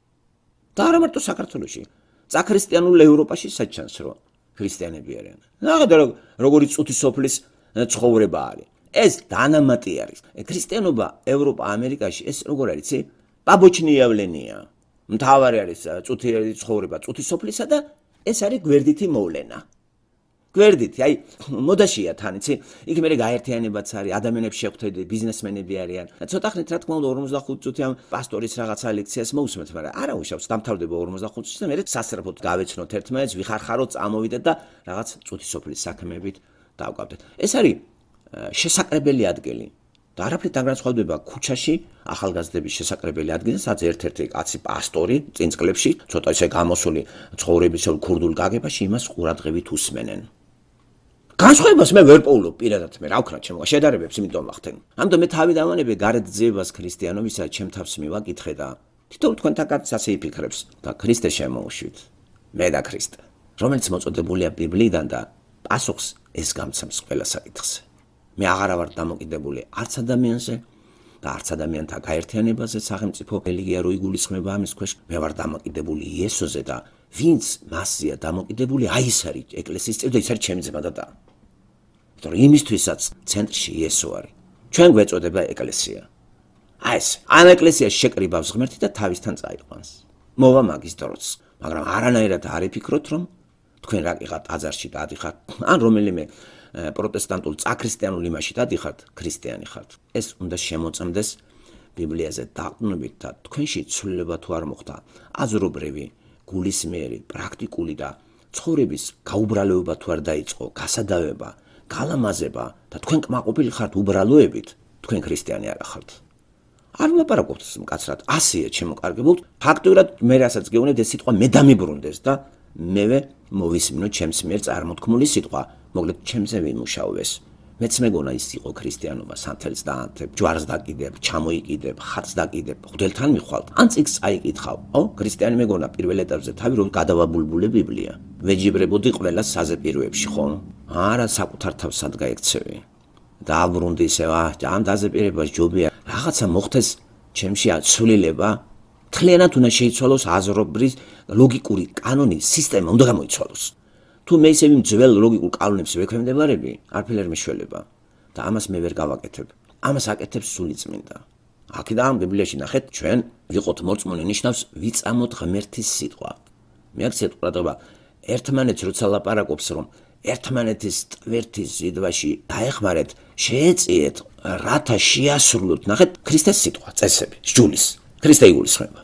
და არა მარტო საქართველოში, წაქრისტიანულ ევროპაში საჩანს რო ქრისტიანები არიან. ნახეთ როგორი წუთი სოფლის ცხოვრება არის. ეს დანამატი არის. ქრისტიანობა ევროპა, ამერიკაში ეს როგორ არის, იცი? პაბოჩნიავლენია. მთავარი არის წუთი ცხოვრება, წუთი სოფლისა და ეს არის გვერდითი მოვლენა. გვერდითი, აი, მოდაშია თან, იცი? იქ მე გაერთიანებაც არის, ადამიანებს შეხვდები, ბიზნესმენები არიან. ცოტა ხნით რა თქმა უნდა ორმოცდახუთი წუთი ამ პასტორის რაღაცა ლექციას მოусმენთ, მაგრამ არა უშავს, დამთავრდება ორმოცდახუთი წუთი და მე სასწრაფოდ გავეცნოთ ერთმანეთს, ვიხარხაროთ, წამოვიდეთ და რაღაც წუთი სოფლის საქმეებით დავკავდეთ. ეს არის შესაძლებელი ადგილი. და არაფრით არ განსხვავდება ქუჩაში ახალგაზრდების შესაყრებელი ადგილზე, სადაც ერთ-ერთი კაცი პასტორი წინ წლებში ცოტა ისე გამოსული ცხოვრებისეულ ქურდულ გაგებაში იმას ყურადღებით უსმენენ. განსხვავებას მე ვერ პოულობ პირადად მე რა ვქნა ჩემო შედარებებს იმიტომ ვახდენ. ამიტომ მე თავი დავანებე გარეთ ძიებას ქრისტიანობისა ჩემ თავს მივაკითხე და თითოეულ თქვენთან კაცს ასე იფიქრებს და ქრისტე შემოუშვით. მე და ქრისტე, რომელიც მოწოდებულია ბიბლიიდან და პასუხს ეს გამცემს ყველა საკითხზე. მე აღარა ვარ დამოკიდებული არც ადამიანზე და არც ადამიანთა გაერთიანებაზე, სახელმწიფო რელიგია რო იგულისხმება ამის ქვეშ, მე ვარ დამოკიდებული იესოზე და ვინც მასზეა დამოკიდებული, აი ეს არის ეკლესიის წევრი და ის არის ჩემი ძმა და და. იმიტომ რომ იმისთვისაც ცენტრში იესო არის. ჩვენ გვეწოდება ეკლესია. აი ეს, ამ ეკლესიას შეკრიბავს ღმერთი და თავისთან წაიყვანს. მოვა მაგის დროც, მაგრამ არანაირად არ იფიქროთ, რომ თქვენ რა იყავთ აზარში დადიხართ, ან რომელიმე პროტესტანტულ წაქრისტიანულ იმაში დადიხართ, ქრისტიანი ხართ. ეს უნდა შემოწმდეს ბიბლიაზე დაყრდნობით და თქვენში ცვლილება თუ არ მოხდა, აზრობრივი, გულისმიერი, პრაქტიკული და ცხოვრების გაუბრალოება თუ არ დაიწყო, გასადავება, გალამაზება და თქვენ კმაყოფილი ხართ უბრალოებით, თქვენ ქრისტიანი არ ხართ. არ ვლაპარაკობთ მკაცრად, ასეა შემოკარგებულთ, ფაქტურად მე რასაც გეუბნეთ ეს სიტყვა მე დამიბრუნდეს და მევე მოვისმინო ჩემს მიერ წარმოთქმული სიტყვა, მოკლედ ჩემზე ვიმუშაოს. მეც მეგონა ის იყო ქრისტიანობა, სანთელს დაანთებ, ჯვარს დაკიდებ, ჩამოიკიდებ, ხატს დაკიდებ, ღვთელთან მიხვალ. ან წიგნს წაიკითხავ. ო, ქრისტიანი მეგონა პირველ ეტაპზე თავი რომ გადავაბულბულე ბიბლია. ვეჯიბრებოდი ყველა საზეპიროებში, ხო? არა, საკუთარ თავს სად გაიქცევი. დააბრუნდი ისე, აა, ამ დაზეპირებას ჯობია. რაღაცა მოხდეს ჩემში ცვლილება. მთლიანად უნდა შეიცვალოს აზრობრივი ლოგიკური კანონი, სისტემა უნდა გამოიცვალოს. თუ მე ისევ იმ ძველ ლოგიკურ კანონებს ვექვემდებარები, არაფერ მეშველება და ამას მე ვერ გავაკეთებ. ამას აკეთებს სულიწმინდა. აქედან ბიბლიაში ნახეთ, ჩვენ ვიყოთ მორწმუნე ნიშნავს ვიწამოთ ღმერთის სიტყვა. მე აქ სიტყვა ერთმანეთს როცა ლაპარაკობს, რომ ერთმანეთის ტვერთის ზიდვაში დაეხმარეთ, შეეწიეთ, რათა შეასრულოთ, ნახეთ, ქრისტეს სიტყვა, წესები, სჯულის, ქრისტე იგულისხმება.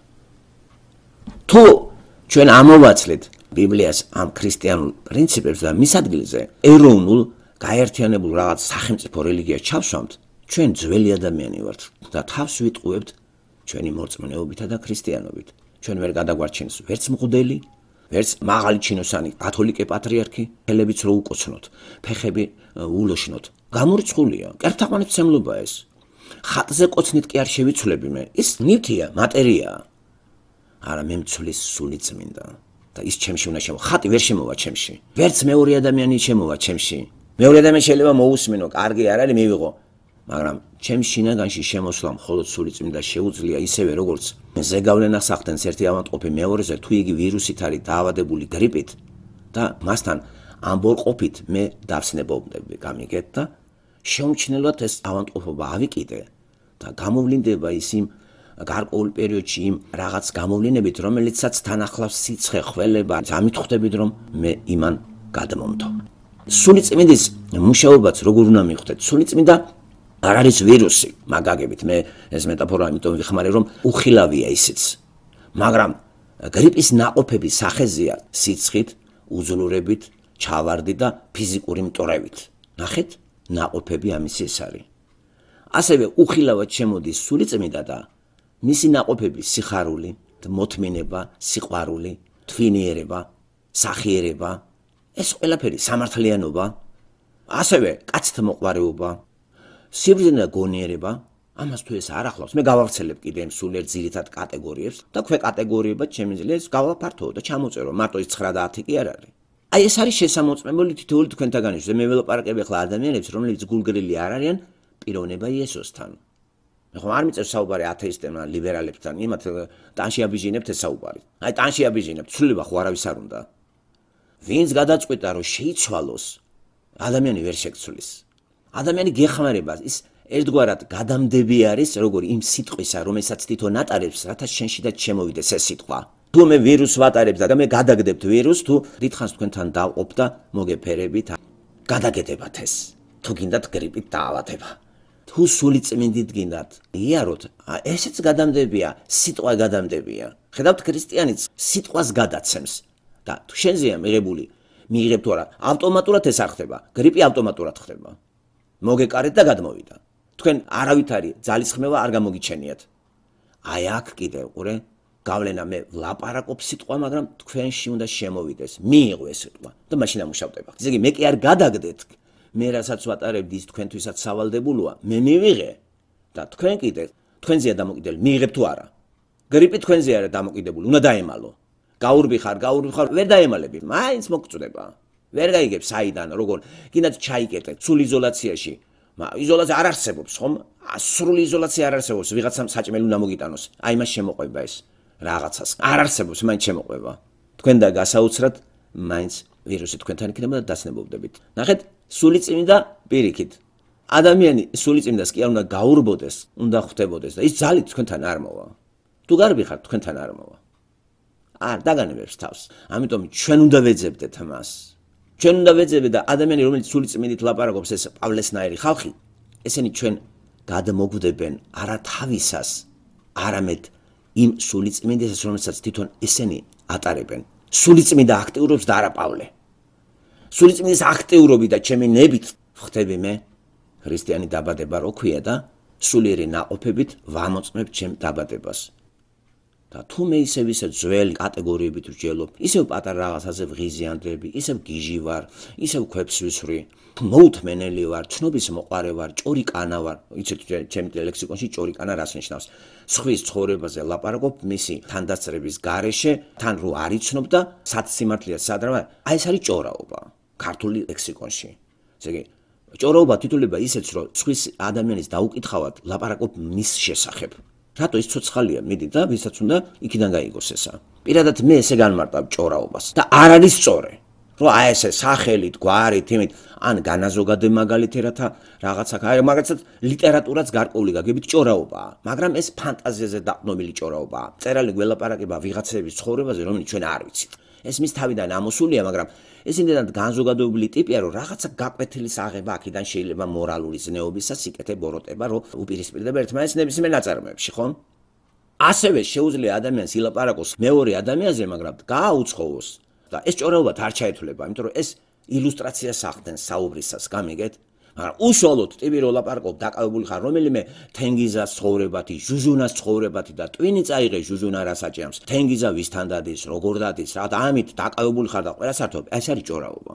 თუ ჩვენ ამოვაცლეთ ბიბლიას ამ ქრისტიანულ პრინციპებს და მის ადგილზე ეროვნულ გაერთიანებულ რაღაც სახელმწიფო რელიგიას ჩავსვამთ, ჩვენ ძველი ადამიანი ვართ და თავს ვიტყუებთ ჩვენი მორწმუნეობითა და ქრისტიანობით. ჩვენ ვერ გადაგვარჩენს ვერც მღვდელი, ვერც მაღალი ჩინოსანი, კათოლიკე პატრიარქი, ხელებიც რო უკოცნოთ, ფეხები ულოშნოთ. გამორიცხულია, კერთაყვანეთმცემლობა ეს. ხატზე კოცნით კი არ შევიცვლები მე. ის ნივთია, მატერიაა. არა, მე მცვლის სულიწმინდა. და ის ჩემში უნდა შემო. ხატი ვერ შემოვა ჩემში. ვერც მეორე ადამიანი შემოვა ჩემში. მეორე ადამიანი შეიძლება მოусმინო, კარგი არ არის, მივიღო. მაგრამ ჩემს შინაგანში შემოსვლა მხოლოდ სულიწმინდა შეუძლია ისევე როგორც ზეგავლენას ახდენს ერთი ავადმყოფი მეორეზე, თუ იგი ვირუსით არის დაავადებული გრიპით და მასთან ამბორყოფით მე დავსნებობდები, გამიგეთ და შეუმჩნელად ეს ავადმყოფობა ავიკიდე და გამოვლინდება ის იმ გარკვეულ პერიოდში იმ რაღაც გამოვლინებით, რომელიცაც თან ახლავს სიცხე, ხველება, ამით ხვდებით რომ მე იმან გადმომდო. სულიწმინდის მუშაობაც როგორ უნდა მიხვდეთ? სულიწმინდა არ არის ვირუსი, მაგაგებით მე ეს მეტაფორა ამიტომ ვიხმარე რომ უხილავია ისიც. მაგრამ გრიპის ნაყოფები სახეზეა სიცხით, უძლურებით, ჩავარდით და ფიზიკური მტვრევით. ნახეთ, ნაყოფები ამის ეს არის. ასევე უხილავად შემოდის სულიწმინდა და მისი ნაყოფები სიხარული, მოთმინება, სიყვარული, თვინიერება, სახიერება, ეს ყველაფერი სამართლიანობა, ასევე კაცთა მოყვარეობა, სიბრძნე და გონიერება, ამას თუ ეს არ ახლავს, მე გავავრცელებ კიდე იმ სულიერ ძირითად კატეგორიებს და ქვე კატეგორიებად შემიძლია ეს გავაფართოვო და ჩამოწერო, მარტო ის ცხრა და ათი კი არ არის. აი ეს არის შესამოწმებელი თითოეული თქვენთაგანში, მე ველაპარაკებ ახლა ადამიანებს, რომლებიც გულგრილი არ არიან პიროვნება იესოსთან. მე ხომ არ მიწევს საუბარი ათეისტებთან, ლიბერალებთან, იმათ ტანში აბიჟინებთ ეს საუბარი. აი ტანში აბიჟინებთ, ცვლილება ხო არავის არ უნდა. ვინც გადაწყვიტა რომ შეიცვალოს, ადამიანი ვერ შეცვლის. ადამიანი გეხმარება, ის ერთგვარად გადამდები არის, როგორ იმ სიტყვისა, რომელსაც თვითონ ატარებს, რათა შენში და შემოვიდეს ეს სიტყვა. თუ მე ვირუსს ვატარებ და მე გადაგდებთ ვირუსს, თუ დიდხანს თქვენთან დავყოფ და მოგეფერებით, გადაგედებათ ეს. თუ გინდათ გრიპით დაავადება. თუ სულიწმინდით გინდათ, იაროთ, ესეც გადამდებია, სიტყვა გადამდებია. ხედავთ, ქრისტიანიც სიტყვას გადაცემს და თუ შენზეა მიღებული, მიიღებ თუ არა, ავტომატურად ეს არ ხდება. გრიპი ავტომატურად ხდება. მოგეკარეთ და გადმოვიდა. თქვენ არავითარი ძალისხმევა არ გამოგიჩენიათ. აი აქ კიდევ ყურე გავლენა მე ვლაპარაკობ სიტყვა, მაგრამ თქვენში უნდა შემოვიდეს, მიიღო ეს სიტყვა და მაშინ ამუშავდება. ესე იგი მე კი არ გადაგდეთ, მე რასაც ვატარებდი ის თქვენთვისაც სავალდებულოა, მე მივიღე და თქვენ კიდე თქვენზეა დამოკიდებული, მიიღებ თუ არა. გრიპი თქვენზე არა დამოკიდებული, უნდა დაემალო. გაურბი ხარ, გაურბი ხარ, ვერ დაემალები, მაინც მოგწდება. ვერ გაიგებ საიდან, როგორ, კიდაც ჩაიკეტე სულ იზოლაციაში. იზოლაცია არ არსებობს, ხომ? სრული იზოლაცია არ არსებობს, ვიღაცამ საჭმელი უნდა მოგიტანოს. აი მას შემოყვება ეს რაღაცას. არ არსებობს, მაინც შემოყვება. თქვენ და გასაოცრად მაინც ვირუსი თქვენთან იქნება და დაცნებობდებით. ნახეთ, სულიწმინდა პირიქით. ადამიანი სულიწმინდას კი არ უნდა გაურბოდეს, უნდა ხვდებოდეს და ის ძალით თქვენთან არ მოვა. თუ გარბი ხართ, თქვენთან არ მოვა. არ დაგანებებს თავს. ამიტომ ჩვენ უნდა ვეძებდეთ მას. ჩვენ უნდა ვეძებდეთ და ადამიანი რომელიც სულიწმინდით ლაპარაკობს ეს პავლესნაირი ხალხი, ესენი ჩვენ გადმოგვდებენ არა თავისას, არამედ იმ სულიწმინდესას, რომელსაც თვითონ ესენი ატარებენ. სულიწმინდა აქტიურობს და არა პავლე. სულიწმინდის აქტიურობი და ჩემი ნებით ხდები მე ქრისტიანი დაბადება რო ქვია და სულიერი ნაყოფებით ვამოწმებ ჩემ დაბადებას. და თუ მე ისევ ისე ძველი კატეგორიებით ვჯელობ, ისევ პატარა რაღაცაზე ვღიზიანდები, ისევ გიჟი ვარ, ისევ ქვებს ვისვრი, მოუთმენელი ვარ, ცნობის მოყარე ვარ, ჭორიკანა ვარ, იცით ჩემი ლექსიკონში ჭორიკანა რას ნიშნავს? სხვის ცხოვრებაზე ლაპარაკობ, მისი თანდასწრების გარეშე, თან რო არ იცნობ და სად სიმართლეა, სად რა, აი ეს არის ჭორაობა ქართული ლექსიკონში. ესე იგი, ჭორაობა თითულება ისეც, რომ სხვის ადამიანის დაუკითხავად ლაპარაკობ მის შესახებ. რატო ის ცოცხალია, მიდი და ვისაც უნდა იქიდან გაიგოს ესა. პირადად მე ესე განმარტავ ჭორაობას და არ არის სწორი. რომ აი ესე სახელით, გვარით, იმით, ან განაზოგადე მაგალითი რათა რაღაცა, აი მაგალითად ლიტერატურაც გარკვეული გაგებით ჭორაობაა, მაგრამ ეს ფანტაზიაზე დაყრდნობილი ჭორაობაა. წერალი გველაპარაკება ვიღაცების ცხოვრებაზე, რომელიც ჩვენ არ ვიცით. ეს მის თავიდან ამოსულია, მაგრამ ეს იმდენად განზოგადებული ტიპია, რომ რაღაცა გაკვეთილის აღება აქედან შეიძლება მორალური ზნეობისა, სიკეთე ბოროტება, რომ უპირისპირდება ერთმანეთს ნებისმიერ ნაწარმოებში, ხო? ასევე შეუძლია ადამიანს ილაპარაკოს მეორე ადამიანზე, მაგრამ გააუცხოოს და ეს ჭორაობად არ ჩაითვლება, იმიტომ რომ ეს ილუსტრაციას ახდენს საუბრისას, გამიგეთ? მაგრამ უშუალოდ ტიპი რო ლაპარაკობ, დაკავებული ხარ რომელიმე თენგიზას ცხოვრებათი, ჟუჟუნას ცხოვრებათი და ტვინი წაიღე ჟუჟუნა რას აჭამს, თენგიზა ვისთან დადის, როგორ დადის, რა და ამით დაკავებული ხარ და ყველას ართობ, ეს არის ჭორაობა.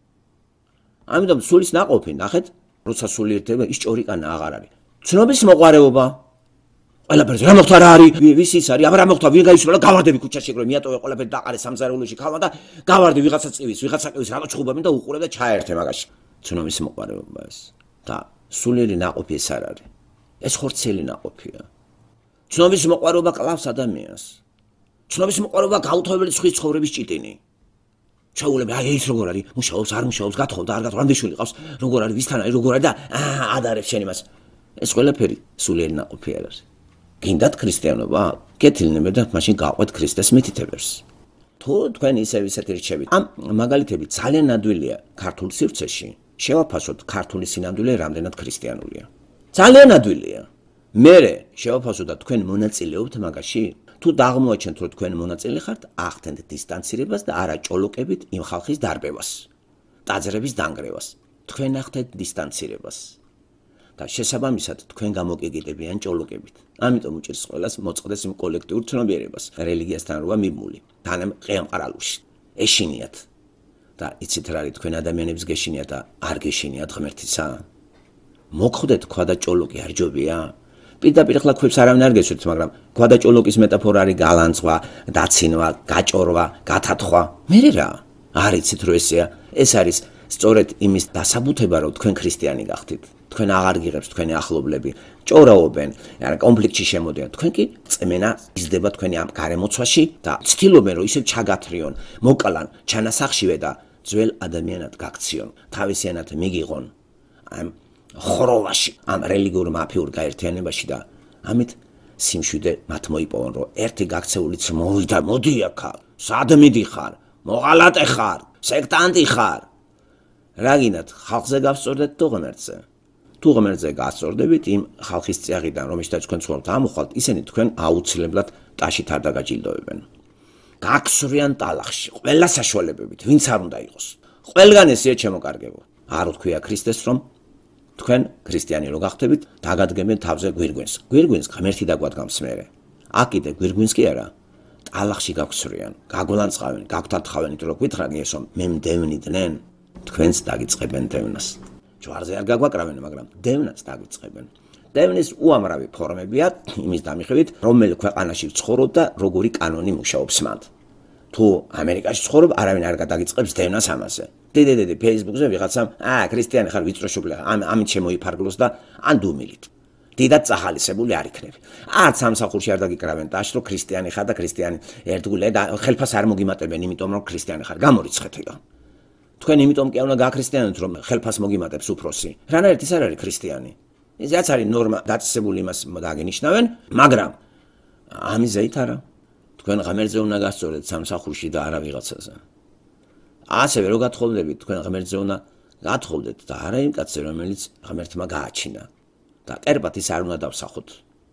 ამიტომ სულის ნაყოფი, ნახეთ, როცა სული ერთება, ის ჭორიკანა აღარ არის. ცნობის მოყარეობა. ყველაფერზე რა მოხდა რა არის, ვის ის არის, აბა რა მოხდა, ვინ გაისურვა და გავარდები ქუჩაში, რომ მიატოვე ყველაფერი დაყარე სამზარეულოში ქალმა და გავარდი ვიღაცა წივის, ვიღაცა ყივის, რაღაც ჩხუბობენ და უყურებ და ჩაერთე მაგაში. ცნობის მოყარეობა ეს და სულიერი ნაყოფი ეს არ არის. ეს ხორცელი ნაყოფია. ცნობის მოყარეობა კლავს ადამიანს. ცნობის მოყარეობა გაუთავებელი სხვის ცხოვრების ჭიტინი. ჩაულებ, აი ეს როგორ არის, მუშაობს, არ მუშაობს, გათხოვდა, არ გათხოვდა, რამდენი შვილი ყავს, როგორ არის, ვისთან არის, როგორ არის და აა ადარებს შენ იმას. ეს ყველაფერი სულიერი ნაყოფი არ არის. გინდათ ქრისტიანობა? გეთილნებეთ და მაშინ გაყვეთ ქრისტეს მითითებებს. თუ თქვენ ისევ ისეთი რჩებით, ამ მაგალითები ძალიან ნადვილია ქართულ სივრცეში. შევაფასოთ ქართული სინამდვილე რამდენად ქრისტიანულია. ძალიან ნადვილია. მერე შევაფასოთ და თქვენ მონაწილეობთ მაგაში? თუ დაღმოაჩენთ რომ თქვენ მონაწილე ხართ, ახდენთ დისტანცირებას და არა ჭოლოკებით იმ ხალხის დარბევას, ტაძრების დანგრევას. თქვენ ახდენთ დისტანცირებას. და შესაბამისად თქვენ გამოკიგდებიან ჭოლოკებით. ამიტომ უჭირს ყველას მოწყდეს იმ კოლექტიურ ცნობიერებას, რელიგიასთან როა მიმული, თანამ ყეამყარალუში. ეშინიათ. და იცით რა არის თქვენ ადამიანებს გეშინიათ და არ გეშინიათ ღმერთისა? მოხდეთ ქვა და ჭოლოკი არ ჯობია? პირდაპირ ახლა ქვებს არავინ არ გესურთ, მაგრამ ქვა და ჭოლოკის მეტაფორა არის გალანძღვა, დაცინვა, გაჭორვა, გათათხვა. მე რა? არ იცით რომ ესეა? ეს არის სწორედ იმის დასაბუთება, რომ თქვენ ქრისტიანი გახდით. თქვენ აღარ გიღებს თქვენი ახლობლები, ჭორაობენ, არა კონფლიქტში შემოდიან. თქვენ კი წმენა იზრდება თქვენი ამ გარემოცვაში და ცდილობენ რომ ისე ჩაგათრიონ, მოკალან, ჩანასახშივე და ძველ ადამიანად გაქციონ, თავისიანად მიგიღონ ამ ხროვაში, ამ რელიგიურ მაფიურ გაერთიანებაში და ამით სიმშვიდე მათ მოიპოვონ, რომ ერთი გაქცეულიც მოვიდა, მოდი აქა, სად მიდიხარ, მოღალატე ხარ, სექტანტი ხარ. რა გინდათ, ხალხზე გავსწორდეთ თუ ღმერთზე? თუ ღმერთზე გასწორდებით იმ ხალხის წიაღიდან, რომელშიც თქვენ ცხოვრობთ, ამოხვალთ, ისინი თქვენ აუცილებლად ტაშით არ დაგაჯილდოვებენ. გაგსვრიან ტალახში, ყველა საშუალებებით, ვინც არ უნდა იყოს. ყველგან ესეა ჩემო კარგებო. არ ვთქვია ქრისტეს, რომ თქვენ ქრისტიანი რო გახდებით, დაგადგებენ თავზე გვირგვინს. გვირგვინს ღმერთი დაგვადგამს მერე. აქ კიდე გვირგვინს კი არა. ტალახში გაგცრიან, გაგვლანწყავენ, გაგთათხავენ, იმიტომ რომ გითხრა გესო, მე მდევნიდნენ, თქვენს დაგიწყებენ დევნას. ჯვარზე არ გაგვაკრავენ, მაგრამ დევნას დაგიწყებენ. დევნის უამრავი ფორმებია იმის დამიხევით, რომელი ქვეყანაში ცხოვრობ და როგორი კანონი მუშაობს მანდ. თუ ამერიკაში ცხოვრობ, არავინ არ გადაგიწყებს დევნას ამაზე. დედედედი Facebook-ზე ვიღაცამ, აა, ქრისტიანი ხარ, ვიწრო შუბლი, ამ ამით შემოიფარგლოს და ან დუმილით. დიდად წახალისებული არ იქნები. არც სამსახურში არ დაგიკრავენ ტაშ, რომ ქრისტიანი ხარ და ქრისტიანი ერთგულე და ხელფას არ მოგიმატებენ, იმიტომ რომ ქრისტიანი ხარ, გამორიცხეთია. თქვენ იმიტომ კი უნდა გააქრისტიანოთ, რომ ხელფას მოგიმატებს უფროსი. რანაირად ის არ არის ქრისტიანი. ისიც არის ნორმა დაწესებული იმას დაგენიშნავენ, მაგრამ ამიზეით არა. თქვენ ღმერთზე უნდა გასწორდეთ სამსახურში და არა ვიღაცაზე. ასევე რო გათხოვდებით, თქვენ ღმერთზე უნდა გათხოვდეთ და არა იმ კაცზე, რომელიც ღმერთმა გააჩინა. და კერპად ის არ უნდა დავსახოთ.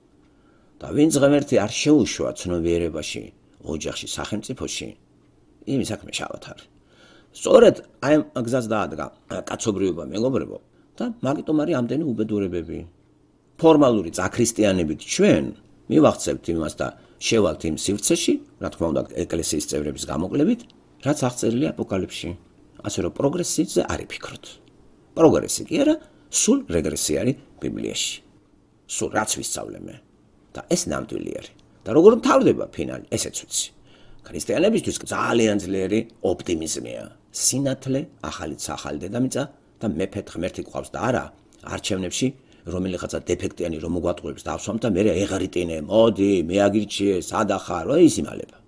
და ვინც ღმერთი არ შეუშვა ცნობიერებაში, ოჯახში, სახელმწიფოში, იმის საქმე შავად არის. სწორედ აი ამ გზას დაადგა კაცობრიობა, მეგობრებო, და მაგიტომ არის ამდენი უბედურებები. ფორმალური წაქრისტიანებით ჩვენ მივახცევთ იმას და შევალთ იმ სივრცეში, რა თქმა უნდა, ეკლესიის წევრების გამოკლებით, რაც აღწერილია აპოკალიფსში. ასე რომ პროგრესიზე არ იფიქროთ. პროგრესი კი არა, სულ რეგრესი არის ბიბლიაში. სულ რაც ვისწავლე მე. და ეს ნამდვილი არის. და როგორ მთავრდება ფინალი, ესეც ვიცი. ქრისტიანებისთვის ძალიან ძლიერი ოპტიმიზმია. სინათლე, ახალიც ახალი დედამიწა და მეფეთ ღმერთი გვყავს და არა არჩევნებში რომელიღაცა დეფექტიანი რომ მოგვატყუებს დავსვამ და მე ეღრიტინე, მოდი, მე აგირჩიე, სადახარო, ის იმალება.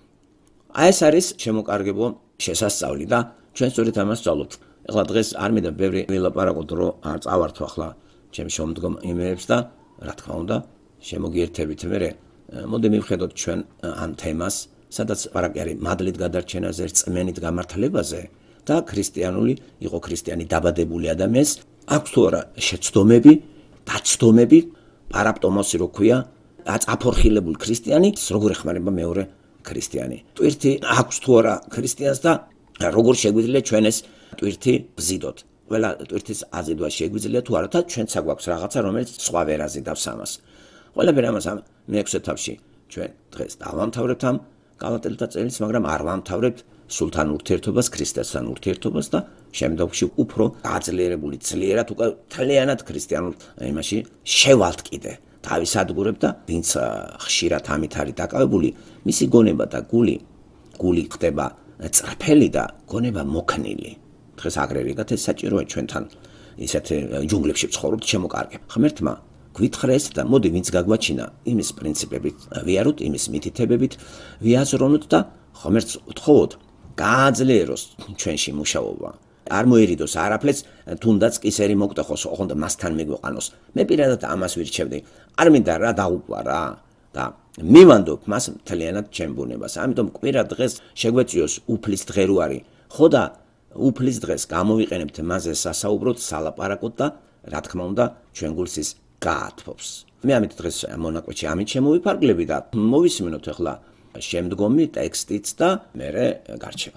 აი ეს არის შემოკარგებო შესასწავლი და ჩვენ სწორედ ამას ვსწავლობთ. ეხლა დღეს არ მინდა ბევრი ვილაპარაკოთ, რომ არ წავართო ახლა ჩემ შემდგომ იმეებს და რა თქმა უნდა შემოგიერთებით მერე მოდი მივხედოთ ჩვენ ამ თემას, სადაც პარაკი არის მადლით გადარჩენაზე, რწმენით გამართლებაზე და ქრისტიანული იყო ქრისტიანი დაბადებული ადამიანს აქვს თუ არა შეცდომები, დაცდომები, პარაპტომოსი რო ქვია, აწაფორხილებული ქრისტიანი, როგორ ეხმარება მეორე ქრისტიანი. ტვირთი აქვს თუ არა ქრისტიანს და როგორ შეგვიძლია ჩვენ ეს ტვირთი ვზიდოთ. ყველა ტვირთის აზიდვა შეგვიძლია თუ არა და ჩვენც აგვაქვს რაღაცა, რომელიც სხვა ვერ აზიდავს ამას. ყველაფერი ამას ამ მეექვსე თავში ჩვენ დღეს დავამთავრებთ ამ გალატელთა წერილს, მაგრამ არ ვამთავრებთ სულთან ურთიერთობას, ქრისტესთან ურთიერთობას და შემდგომში უფრო გაძლიერებული ძლიერად უკვე თლიანად ქრისტიანულ იმაში შევალთ კიდე. თავის ადგურებ და ვინც ხშირად ამით არის დაკავებული, მისი გონება და გული, გული ხდება წრფელი და გონება მოქნილი. დღეს აგრერიგათ ეს საჭიროა ჩვენთან ისეთ ჯუნგლებში ვცხოვრობთ, შემოკარგებ. ღმერთმა გვითხრა ეს და მოდი ვინც გაგვაჩინა იმის პრინციპებით ვიაროთ, იმის მითითებებით ვიაზრონოთ და ღმერთს ვთხოვოთ გააძლიეროს ჩვენში მუშაობა. არ მოერიდოს არაფლეც, თუნდაც კისერი მოგტეხოს, ოღონდ მასთან მიგვეყანოს. მე პირადად ამას ვირჩევდი. არ მინდა რა დაუყვარა და მივანდობ მას მთლიანად ჩემ ბუნებას. ამიტომ კვირა დღეს შეგვეწიოს უფლის დღე რო არის. ხო და უფლის დღეს გამოვიყენებთ მასზე სასაუბროთ, სალაპარაკოთ და რა თქმა უნდა ჩვენ გულს ის გაათბობს. მე ამით დღეს მონაკვეთში ამით შემოვიფარგლები და მოვისმინოთ ახლა შემდგომი ტექსტიც და მერე გარჩევა.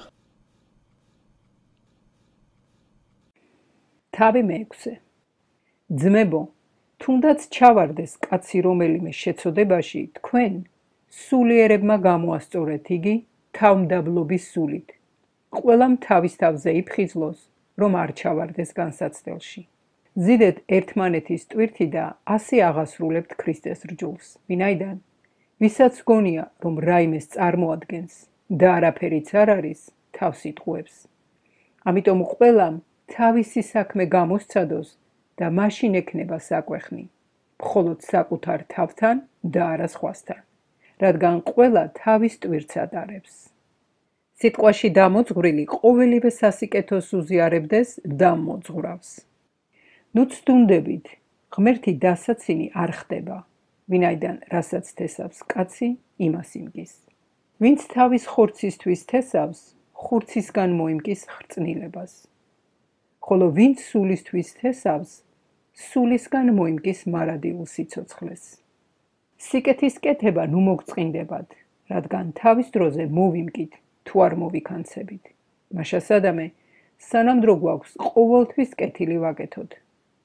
თავი მეექვსე. ძმებო, თუნდაც ჩავარდეს კაცი რომელიმე შეცოდებაში, თქვენ სულიერებმა გამოასწორეთ იგი თავმდაბლობის სულით. ყველამ თავის თავზე იფხიზლოს, რომ არ ჩავარდეს განსაცდელში. ზიდეთ ერთმანეთის ტვირთი და ასე აღასრულებთ ქრისტეს რჯულს. ვინაიდან ვისაც გონია, რომ რაიმეს წარმოადგენს და არაფერიც არ არის, თავს იტყუებს. ამიტომ ყველამ თავისი საქმე გამოსცადოს და მაშინ ექნება საკვეხნი, მხოლოდ საკუთარ თავთან და არა სხვასთან, რადგან ყველა თავის ტვირთს ატარებს. სიტყვაში დამოძღვრილი ყოველივე სასიკეთოს უზიარებდეს და მოძღვრავს. ნუ ცდუნდებით, ღმერთი დასაცინი არ ხდება, ვინაიდან რასაც თესავს კაცი, იმას იმგის. ვინც თავის ხორცისთვის თესავს, ხურცისგან მოიმკის ხრწნილებას. ხოლო ვინც სულისთვის თესავს, სულისგან მოიმკის მარადილ სიცოცხლეს. სიკეთის კეთება ნუ მოგწყინდებათ, რადგან თავის დროზე მოვიმკით, თუ არ მოვიქანცებით. მაშასადამე, სანამ დრო გვაქვს, ყოველთვის კეთილი ვაკეთოთ.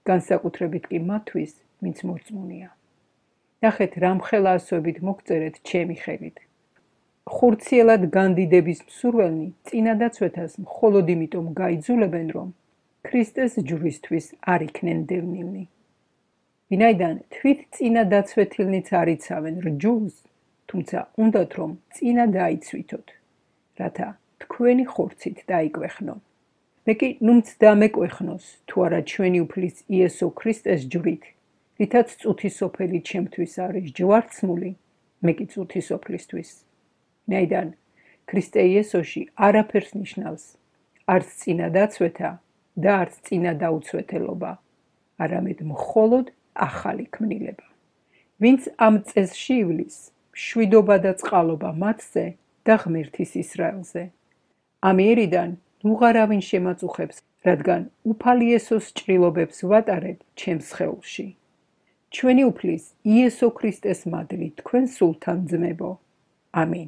განსაკუთრებით კი მათთვის, ვინც მორწმუნეა. ნახეთ, რამხელა ასოებით მოგწერეთ ჩემი ხელით. ხურციელად განდიდების მსურველნი წინადაცვეთას მხოლოდ იმიტომ გაიძულებენ, რომ ქრისტეს ჯვრისთვის არ იქნენ დევნილნი. ვინაიდან თვით წინადაცვეთილნიც არ იცავენ რჯულს, თუმცა უნდათ რომ წინა დაიცვითოთ, რათა თქვენი ხორცით დაიკვეხნო. მე კი ნუმც დამეკვეხნოს, თუ არა ჩვენი უფლის იესო ქრისტეს ჯვრით, რითაც წუთისოფელი ჩემთვის არის ჯვარცმული, მე კი წუთისოფლისთვის. ვინაიდან ქრისტე იესოში არაფერს ნიშნავს, არც წინადაცვეთა და არც წინადაუცვეთელობა, არამედ მხოლოდ ახალი ქმნილება. ვინც ამ წესში ივლის, მშვიდობა და წყალობა მათზე და ღმერთის ისრაელზე. ამიერიდან უღარავინ შემაწუხებს, რადგან უფალი იესოს ჭრილობებს ვატარებ ჩემს სხეულში. ჩვენი უფლის იესო ქრისტეს მადლი თქვენ სულთან ძმებო. ამინ.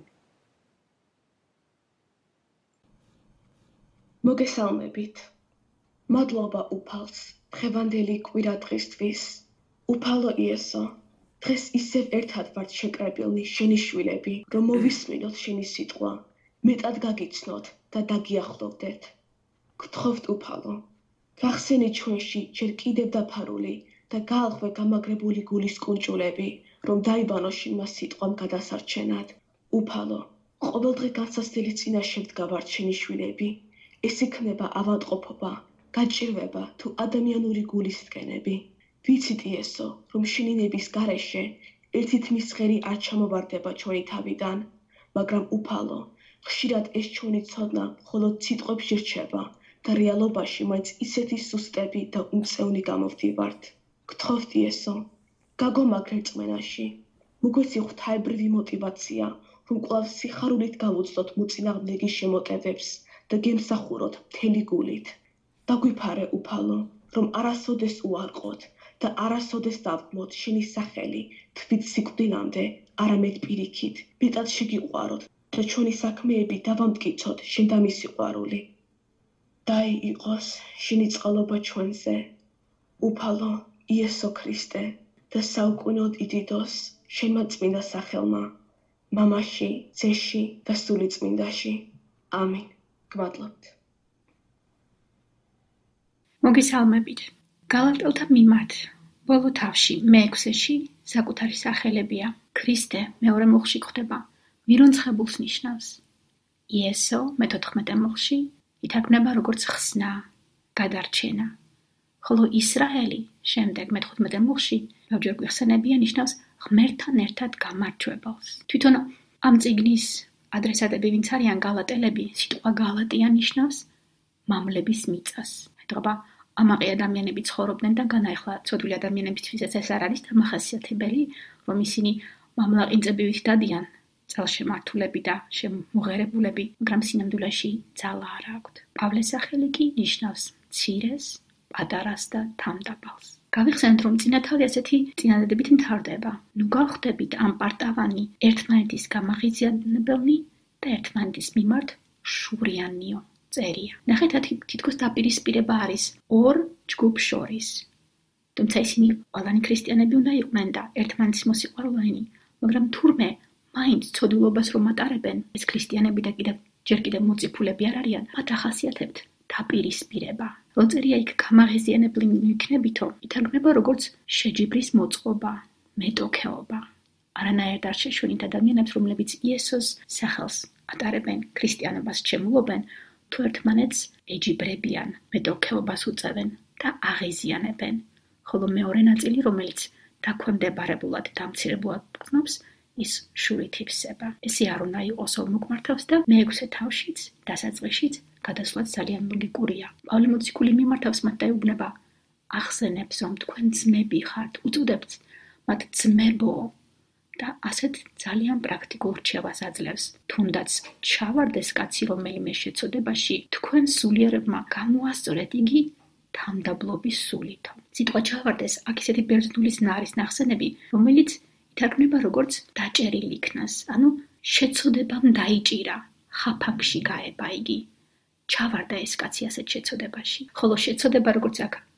მოგესალმებით. მადლობა უფალს დღევანდელი კვირადღისთვის. უფალო იესო, დღეს ისევ ერთად ვართ შეკრებილნი შენი შვილები, რომ მოვისმინოთ შენი სიტყვა, მეტად გაგიცნოთ და დაგიახლოვდეთ. გთხოვთ უფალო, გახსენი ჩვენში ჯერ კიდევ დაფარული და გააღვე გამაგრებული გულის კუნჭულები, რომ დაიბანოს შენმა სიტყვამ გადასარჩენად. უფალო, ყოველდღე განსაცდელი წინაშე ვდგავართ შენი შვილები. ეს იქნება ავადმყოფობა, გაჭირვება თუ ადამიანური გულის დგენები. ვიცით იესო, რომ შენი ნების გარეშე ერთით მისღერი არ ჩამოვარდება ჩვენი თავიდან, მაგრამ უფალო, ხშირად ეს ჩვენი ცოდნა მხოლოდ სიტყვებში რჩება და რეალობაში მაინც ისეთი სუსტები და უმწევნი გამოვდივართ. გთხოვთ იესო, გაგომაგრე რწმენაში, მოგვეცი ღვთაებრივი მოტივაცია, რომ კვლავ სიხარულით გავუძლოთ მოწინააღმდეგის შემოტევებს და გემსახუროთ მთელი გულით. დაგვიფარე უფალო, რომ არასოდეს უარყოთ და არასოდეს დავდმოთ შენი სახელი თვით სიკვდილამდე, არამედ პირიქით, მეტად შეგიყვაროთ და ჩვენი საქმეები დავამტკიცოთ შენ და მისი ყვარული. დაი იყოს შენი წყალობა ჩვენზე, უფალო იესო ქრისტე და საუკუნოდ იდიდოს შენმა წმინდა სახელმა, მამაში, ძეში და სული წმინდაში. ამინ. გმადლობთ. მოგესალმებით. გალატელთა მიმართ ბოლო თავში მეექვსეში საკუთარი სახელებია. ქრისტე მეორე მუხლში გვხვდება, მირონცხებულს ნიშნავს. იესო მეთოთხმეტე მუხლში ითარგმნება როგორც ხსნა, გადარჩენა. ხოლო ისრაელი შემდეგ მეთხუთმეტე მუხლში ბევრჯერ გვიხსენებიან ნიშნავს ღმერთთან ერთად გამარჯვებელს. თვითონ ამ წიგნის ადრესატები ვინც არიან გალატელები, სიტყვა გალატია ნიშნავს მამლების მიწას. ეთქობა ამაყი ადამიანები ცხოვრობდნენ და განაიხლა ცოდვილი ადამიანებისთვის ეს არ არის დამახასიათებელი, რომ ისინი მამლაყინწებივით დადიან წელშემართულები და შემოღერებულები, მაგრამ სინამდვილეში ძალა არ აქვთ. პავლეს სახელი კი ნიშნავს მცირეს, პატარას და თამდაბალს. გავიხსენეთ, რომ წინათავი ასეთი წინადადებით მთავრდება. ნუ გავხდებით ამ პარტავანი ერთმანეთის გამაღიზიანებელნი და ერთმანეთის მიმართ შურიანიო წერია. ნახეთ, თითქოს დაპირისპირება არის ორ ჯგუფს შორის. თუმცა ისინი ყველანი ქრისტიანები უნდა იყვნენ და ერთმანეთის მოსიყვარულენი, მაგრამ თურმე მაინც ცოდვილობას რომ ატარებენ, ეს ქრისტიანები და კიდევ ჯერ კიდევ მოწიფულები არ არიან, მათ ახასიათებთ დაპირისპირება. როწერია იქ გამაღიზიანებელი იქნებითო, ითარგმნება როგორც შეჯიბრის მოწყობა, მეტოქეობა. არანაირად არ შეშვენით ადამიანებს, რომლებიც იესოს სახელს ატარებენ, ქრისტიანობას შემულობენ, თუ ერთმანეთს ეჯიბრებიან, მეტოქეობას უწევენ და აღიზიანებენ. ხოლო მეორე ნაწილი, რომელიც დაქვემდებარებულად დამცირებულად გრძნობს, ის შურით ივსება. ესე არ უნდა იყოს ორმოქმართავს და მეექვსე თავშიც, დასაწყისშიც გადასვლაც ძალიან ლოგიკურია. პავლე მოციქული მიმართავს მათ და ეუბნება, ახსენებს, რომ თქვენ ძმები ხართ, უწოდებთ მათ ძმებო და ასეთ ძალიან პრაქტიკულ რჩევას აძლევს. თუნდაც ჩავარდეს კაცი რომელიმე შეცოდებაში, თქვენ სულიერებმა გამოასწორეთ იგი თამდაბლობის სულითო. სიტყვა ჩავარდეს აქ ისეთი ბერძნულის ნარის ნახსენები, რომელიც ითარგმნება როგორც დაჭერილი იქნას, ანუ შეცოდებამ დაიჭირა, ხაფანგში გაება იგი. ჩავარდა ეს კაცი ასეთ შეცოდებაში. ხოლო შეცოდება როგორც აქ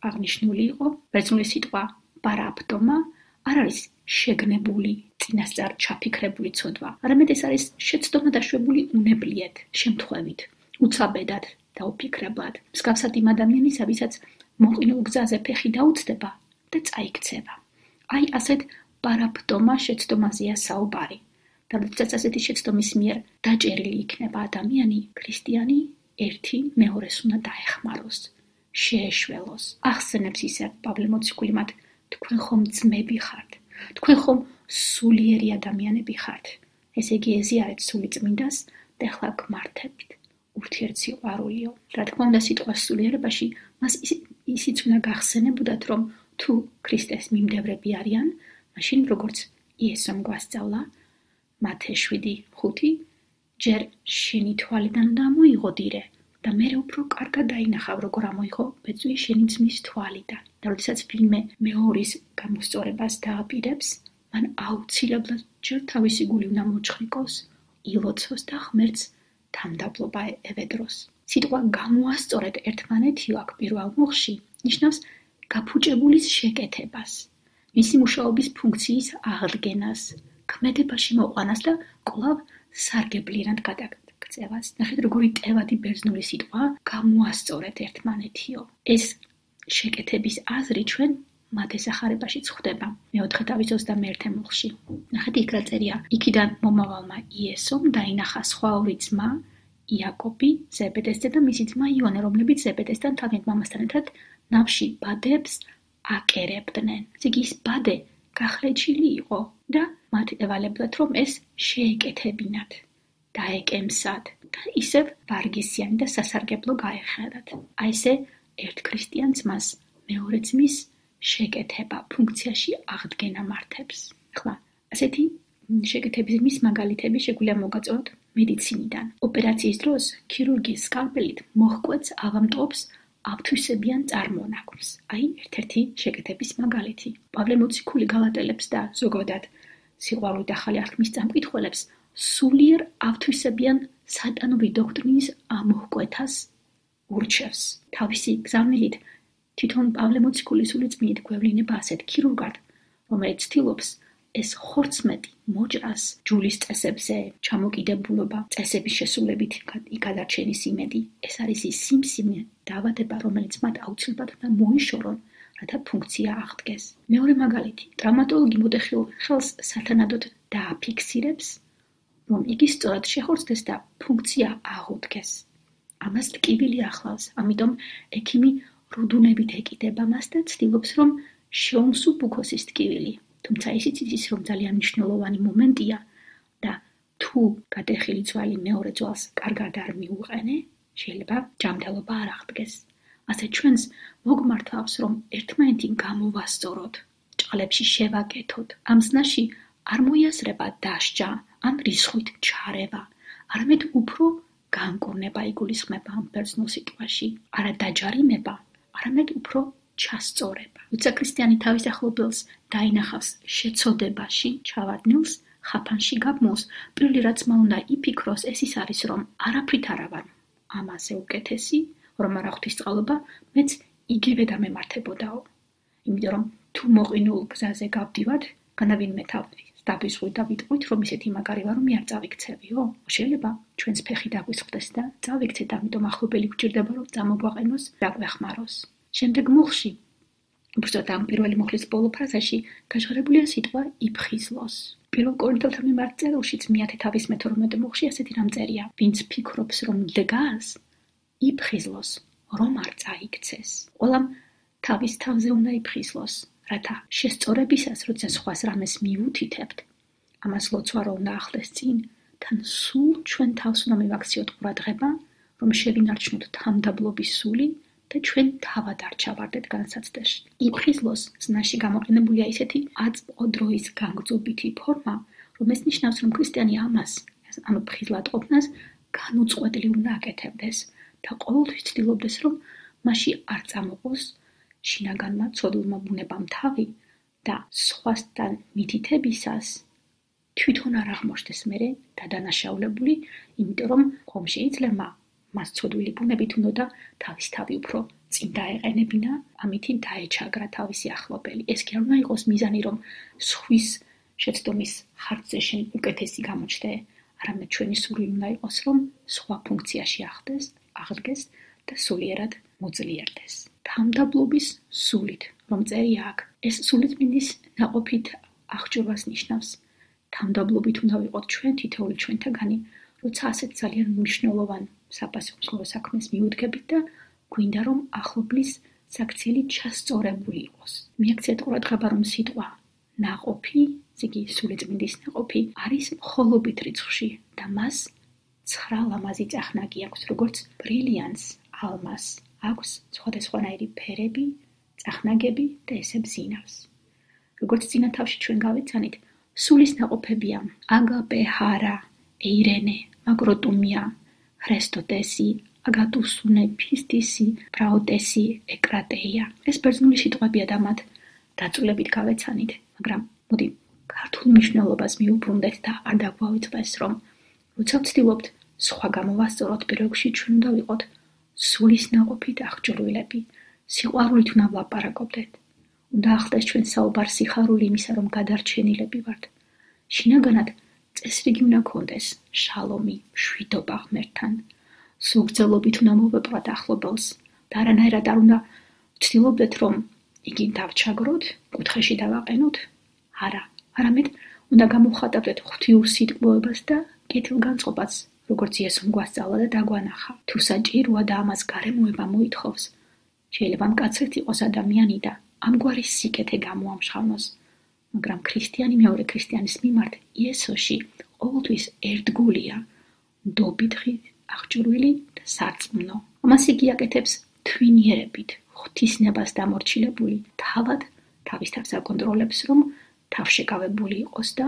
აღნიშნული იყო, ბერძნული სიტყვა პარაპტომა არ არის შეგნებული, წინასწარ ჩაფიქრებული ცოდვა, არამედ ეს არის შეცდომა დაშვებული უნებლიეთ, შემთხვევით, უცაბედად და უფიქრებლად. მსგავსად იმ ადამიანისა, ვისაც მოყინულ გზაზე ფეხი დაუცდება და წაიქცევა. აი ასეთ პარაპტომა შეცდომაზეა საუბარი. და როდესაც ასეთი შეცდომის მიერ დაჭერილი იქნება ადამიანი, ქრისტიანი ერთი მეორეს უნდა დაეხმაროს, შეეშველოს. ახსენებს ისე პავლე მოციქული მათ, თქვენ ხომ ძმები ხართ, თქვენ ხომ სულიერი ადამიანები ხართ. ესე იგი ეზიარეთ სული წმინდას და ახლა გმართებით. ურთიერთსიყვარულიო. რა თქმა უნდა, სიტყვა სულიერებაში მას ისიც უნდა გახსენებოდათ, რომ თუ ქრისტეს მიმდევრები არიან, მაშინ როგორც იესომ გვასწავლა მათე შვიდი ხუთი, ჯერ შენი თვალიდან უნდა მოიღოდირე და მერე უფრო კარგად დაინახავ, როგორ ამოიღო ბეწვი შენი ძმის თვალიდან. და როდესაც ვინმე მეორის გამოსწორებას დააპირებს, მან აუცილებლად ჯერ თავისი გული უნდა მოჩხრიკოს, ილოცოს და ღმერთს თამდაბლობა ევედროს. სიტყვა გამოასწორეთ ერთმანეთიო აქ პირველ მოხში ნიშნავს გაფუჭებულის შეკეთებას, მისი მუშაობის ფუნქციის აღდგენას, ქმედებაში მოყვანას და კვლავ სარგებლიანად გადაგწევას. ნახეთ, როგორი ტევადი ბერძნული სიტყვა გამოასწორეთ ერთმანეთიო. ეს შეკეთების აზრი ჩვენ მათეს ახარებაშიც ხვდება. მეოთხე თავის ოცდამეერთე მოხში. ნახეთ, იქ რა წერია. იქიდან მომავალმა იესომ დაინახა სხვა ორი ძმა, იაკობი, ზებედესზე და მისი ძმა იონე, რომლებიც ზებედესთან თავიანთ მამასთან ერთად ნავში ბადებს აკერებდნენ. ესე იგი, ის ბადე გახლეჩილი იყო და მათ ევალებდათ, რომ ეს შეეკეთებინათ, დაეკემსათ და ისევ ვარგისიანი და სასარგებლო გაეხედათ. აი ესე ერთ ქრისტიან ძმას მეორე ძმის შეკეთება, ფუნქციაში აღდგენა მართებს. ახლა, ასეთი შეკეთების მის მაგალითები შეგვიძლია მოგაწოდოთ მედიცინიდან. ოპერაციის დროს ქირურგის სკალპელით მოჰკვეთს ავამტყობს ავთვისებიან წარმონაქმნს. აი, ერთ-ერთი შეკეთების მაგალითი. პავლე მოციქული გალატელებს და ზოგადად სიყვარულით ახალი აღთქმის წამკითხველებს სულიერ ავთვისებიან სატანური დოქტრინის ამოჰკვეთას ურჩევს. თავისი გზავნილით თვითონ პავლე მოციქული სულიწმინით გვევლინება ასეთ ქირურგად, რომელიც ცდილობს ეს ხორცმეტი მოჭრას ჯულის წესებზე ჩამოკიდებულობა, წესების შესრულებით გადარჩენის იმედი. ეს არის ის სიმსივნე დაავადება, რომელიც მათ აუცილებლად უნდა მოიშორონ, რათა ფუნქცია აღდგეს. მეორე მაგალითი, ტრავმატოლოგი მოტეხილ ხელს სათანადოდ დააფიქსირებს, რომ იგი სწორად შეხორცდეს და ფუნქცია აღუდგეს. ამას ტკივილი ახლავს, ამიტომ ექიმი რუდუნებით ეკიდება მას და ცდილობს, რომ შეუმსუბუქოს ის ტკივილი. თუმცა ისიც იცის, რომ ძალიან მნიშვნელოვანი მომენტია და თუ გადახილი ძვალი მეორე ძვალს კარგად არ მიუყენე, შეიძლება ჯანმრთელობა არ აღდგეს. ასე ჩვენს მოგმართავს, რომ ერთმანეთი გამოვასწოროთ, ჭყლებში შევაკეთოთ. ამ ზნაში არ მოიაზრება დასჯა ან რისხვით ჩარევა, არამედ უფრო განკურნება იგულისხმება ამ ბერძნულ სიტყვაში. არა დაჯარიმება, არამედ უფრო ჩასწორება. როცა ქრისტიანი თავის ახლობელს დაინახავს შეცოდებაში ჩავარდნილს, ხაფანში გაბმულს, პირველი რაც მან უნდა იფიქროს, ეს ის არის, რომ არაფრით არა ვარ ამაზე უკეთესი, რომ არა ღვთისწყალობა, მეც იგივე დამემართებოდაო. იმიტომ რომ თუ მოყინულ გზაზე გავდივართ, განავინმე თავის დაგვისვით და ვიტყვით, რომ ისეთი მაგარი ვარ, რომ მე არ წავიქცევიო. შეიძლება ჩვენს ფეხი დაგვისხდეს და წავიქცეთ, ამიტომ ახლობელი გვჭირდება, რომ წამოგვაყენოს, დაგვეხმაროს. შემდეგ მოხში, უბრალოდ ამ პირველი მოხლის ბოლო ფრაზაში გაჟღერებულია სიტყვა იფხიზლოს. პირველ კორინთელთა მიმართ წერილშიც მეათე თავის მეთორმეტე მოხში ასეთი რამ წერია. ვინც ფიქრობს, რომ დგას, იფხიზლოს, რომ არ წაიქცეს. ყველამ თავის თავზე უნდა იფხიზლოს, რათა შესწორებისას, როცა სხვას რამეს მიუთითებთ, ამას ლოცვა რო უნდა ახლდეს წინ, თან სულ ჩვენ თავს უნდა მივაქციოთ ყურადღება, რომ შევინარჩუნოთ თამდაბლობის სული და ჩვენ თავად არ ჩავარდეთ განსაცდელში. იფხიზლოს ზნაში გამოყენებულია ისეთი აწმყო დროის განგრძობითი ფორმა, რომ ეს ნიშნავს, რომ ქრისტიანი ამას, ანუ ფხიზლად ყოფნას, განუწყვეტლი უნდა აკეთებდეს და ყოველთვის ცდილობდეს, რომ მასში არ წამოყოს შინაგანმა ცოდვილმა ბუნებამ თავი და სხვასთან მითითებისას თვითონ არ აღმოჩნდეს მერე დადანაშაულებული, იმიტომ რომ ხომ შეიძლება მას ცოდვილი ბუნებით უნდა თავის თავი უფრო წინ დაეყენებინა, ამითი დაეჩაგრა თავისი ახლობელი. ეს კი არ უნდა იყოს მიზანი, რომ სხვის შეცდომის ხარჯზე შენ უკეთესი გამოჩნდე, არამედ ჩვენი სურვილი უნდა იყოს, რომ სხვა ფუნქციაში ახდეს, აღდგეს და სულიერად მოძლიერდეს. თამდაბლობის სულით, რომ წერია აქ, ეს სულიწმინდის ნაყოფით აღჭურვას ნიშნავს. თამდაბლობით უნდა ვიყოთ ჩვენ თითოეული ჩვენთაგანი, როცა ასეთ ძალიან მნიშვნელოვან საპასუხისმგებლო საქმეს მიუდგებით და გვინდა რომ ახლობლის საქციელი ჩასწორებული იყოს. მიაქციეთ ყურადღება, რომ სიტყვა ნაყოფი, ზიგი სულიწმინდის ნაყოფი არის მხოლობით რიცხვში და მას ცხრა ლამაზი წახნაგი აქვს, როგორც ბრილიანტს, ალმას აქვს სხვადასხვანაირი ფერები, წახნაგები და ესე ბზინავს. როგორც წინა თავში ჩვენ გავეცანით, სულის ნაყოფებია აგაპე, ჰარა, ეირენე, აგროტუმია, ხრესტოტესი, აგატუსუნე, ფისტისი, ბრაუტესი, ეკრატეია. ეს ბერძნული სიტყვებია და მათ დაწვრილებით გავეცანით, მაგრამ მოდი ქართულ მნიშვნელობას მიუბრუნდეთ და არ დაგვავიწყდეს, რომ როცა ვცდილობთ სხვა გამოვასწოროთ, პირველ რიგში ჩვენ უნდა ვიყოთ სულის ნაყოფით აღჭურვილები, სიყვარულით უნდა ვლაპარაკობდეთ. უნდა ახდეს ჩვენ საუბარ სიხარული იმისა, რომ გადარჩენილები ვართ. შინაგანად წესრიგი უნდა გქონდეს, შალომი, მშვიდობა ღმერთთან. სულგრძელობით უნდა მოვეპყრათ ახლობელს და არანაირად არ უნდა ვცდილობდეთ, რომ იგი დავჩაგროთ, კუთხეში დავაყენოთ. არა, არამედ უნდა გამოვხატავდეთ ღვთიურ სიტყვოებას და კეთილგანწყობას, როგორც იესომ გვასწავლა და დაგვანახა. თუ საჭიროა და ამას გარემოება მოითხოვს, შეიძლება მკაცრით იყოს ადამიანი და ამგვარი სიკეთე გამოამშხავნოს, მაგრამ ქრისტიანი მეორე ქრისტიანის მიმართ იესოში ყოველთვის ერთგულია, ნდობითი, აღჭურვილი და სარწმუნო. ამას იგი აკეთებს თვინიერებით, ღვთისნებას დამორჩილებული, თავად თავის თავს აკონტროლებს, რომ თავშეკავებული იყოს და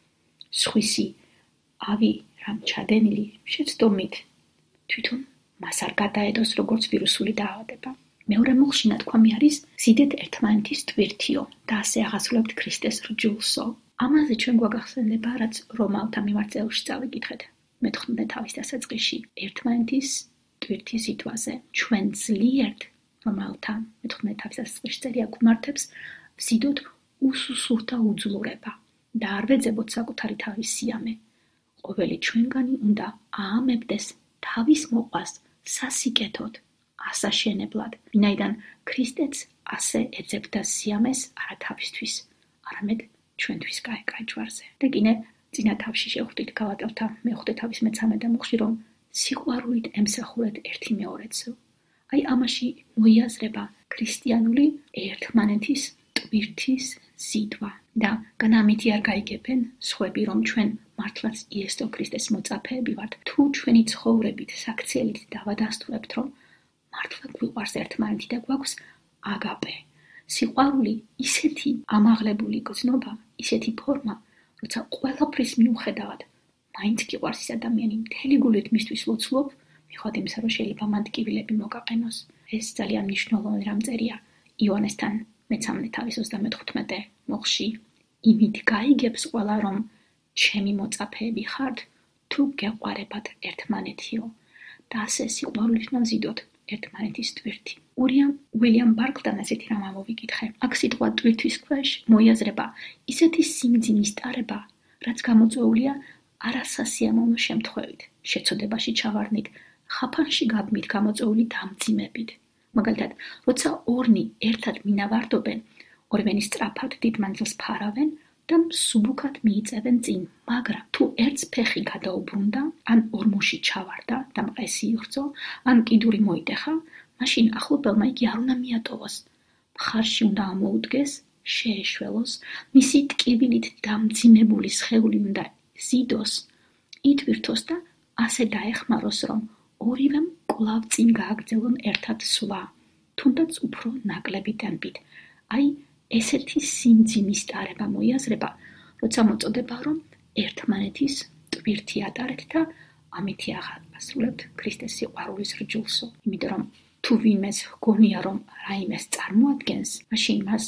სხვისი ავი რამ ჩადენილი შეცდომით თვითონ მას არ გადაედოს, როგორც ვირუსული დაავადება. მეორე მუხში ნათქვამი არის ზიდეთ ერთმანეთის ტვირთიო და ასე აღასრულებთ ქრისტეს რჯულსო. ამაზე ჩვენ გვაგახსენდება, რაც რომაელთა მიმართ წელში წავიკითხეთ მეთხმეტე თავის დასაწყისში ერთმანეთის ტვირთის სიტყვაზე. ჩვენ ძლიერთ რომაელთა მეთხმეტე თავის დასაწყისში წერია გვმართებს ვზიდოთ უსუსურთა უძლურება და არ ვეძებოთ საკუთარი თავის სიამე. ყოველი ჩვენგანი უნდა აამებდეს თავის მოყვას სასიკეთოდ, ასაშენებლად, ვინაიდან ქრისტეც ასე ეძებდა სიამეს არა თავისთვის, არამედ ჩვენთვის გაეკაჯვარზე. და კიდე წინა თავში შევხვდით გალატელთა მეხუთე თავის მეცამეტე მუხში, რომ სიყვარულით ემსახურეთ ერთი მეორეცო. აი ამაში მოიაზრება ქრისტიანული ერთმანეთის ტვირთის ზიდვა და განამითი არ გაიგებენ სხვები, რომ ჩვენ მართლაც იესო ქრისტეს მოწაფეები ვართ, თუ ჩვენი ცხოვრებით, საქციელით დავადასტურებთ, რომ მართლა გვიყვარს ერთმანეთი და გვაქვს აგაპე. სიყვარული ისეთი ამაღლებული გრძნობა, ისეთი ფორმა, როცა ყველაფრის მიუხედავად მაინც გიყვარს ის ადამიანი, მთელი გულით მისთვის ლოცულობ, მიხოთ იმისა, რომ შეიძლება მან ტკივილები მოგაყენოს. ეს ძალიან მნიშვნელოვანი რამ წერია იოანესთან მეცამეტე თავის ოცდამეთხუთმეტე მუხში. იმით გაიგებს ყველა, რომ ჩემი მოწაფეები ხართ, თუ გეყვარებათ ერთმანეთიო და ასე სიყვარულით ვზიდოთ ერთმანეთის ტვირთი. ურიამ უილიამ ბარკლთან ასეთი რამ ამოვიკითხე. აქ სიტყვა ტვირთვის ქვეშ მოიაზრება ისეთი სიმძიმის ტარება, რაც გამოწვეულია არასასიამოვნო შემთხვევით, შეცოდებაში ჩავარდნით, ხაფანში გაბმით გამოწვეული დამძიმებით. მაგალითად, როცა ორნი ერთად მინავარდობენ, ორივენი სწრაფად დიდ მანძილს ფარავენ და მსუბუქად მიიწევენ წინ, მაგრამ თუ ერთს ფეხი გადაუბრუნდა, ან ორმოში ჩავარდა და მყესი იღრძო, ან კიდური მოიტეხა, მაშინ ახლობელმა იგი არ უნდა მიატოვოს. მხარში უნდა ამოუდგეს, შეეშველოს, მისი ტკივილით დამძიმებული სხეული უნდა ზიდოს, ითვირთოს და ასე დაეხმაროს, რომ ორივემ კვლავ წინ გააგრძელონ ერთად სვლა, თუნდაც უფრო ნაკლები ტემპით. აი, ესეთი სიმძიმის ტარება მოიაზრება, როცა მოწოდება, რომ ერთმანეთის ტვირთი ატარეთ და ამითი აღასრულებთ ქრისტეს სიყვარულის რჯულსო. იმიტომ რომ თუ ვინმეს ჰგონია, რომ რაიმეს წარმოადგენს, მაშინ მას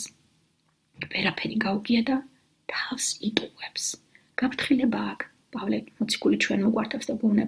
ვერაფერი გაუგია და თავს იტყუებს. გაფრთხილება აქ, პავლე მოციქული ჩვენ მოგვართავს და გვეუბნება,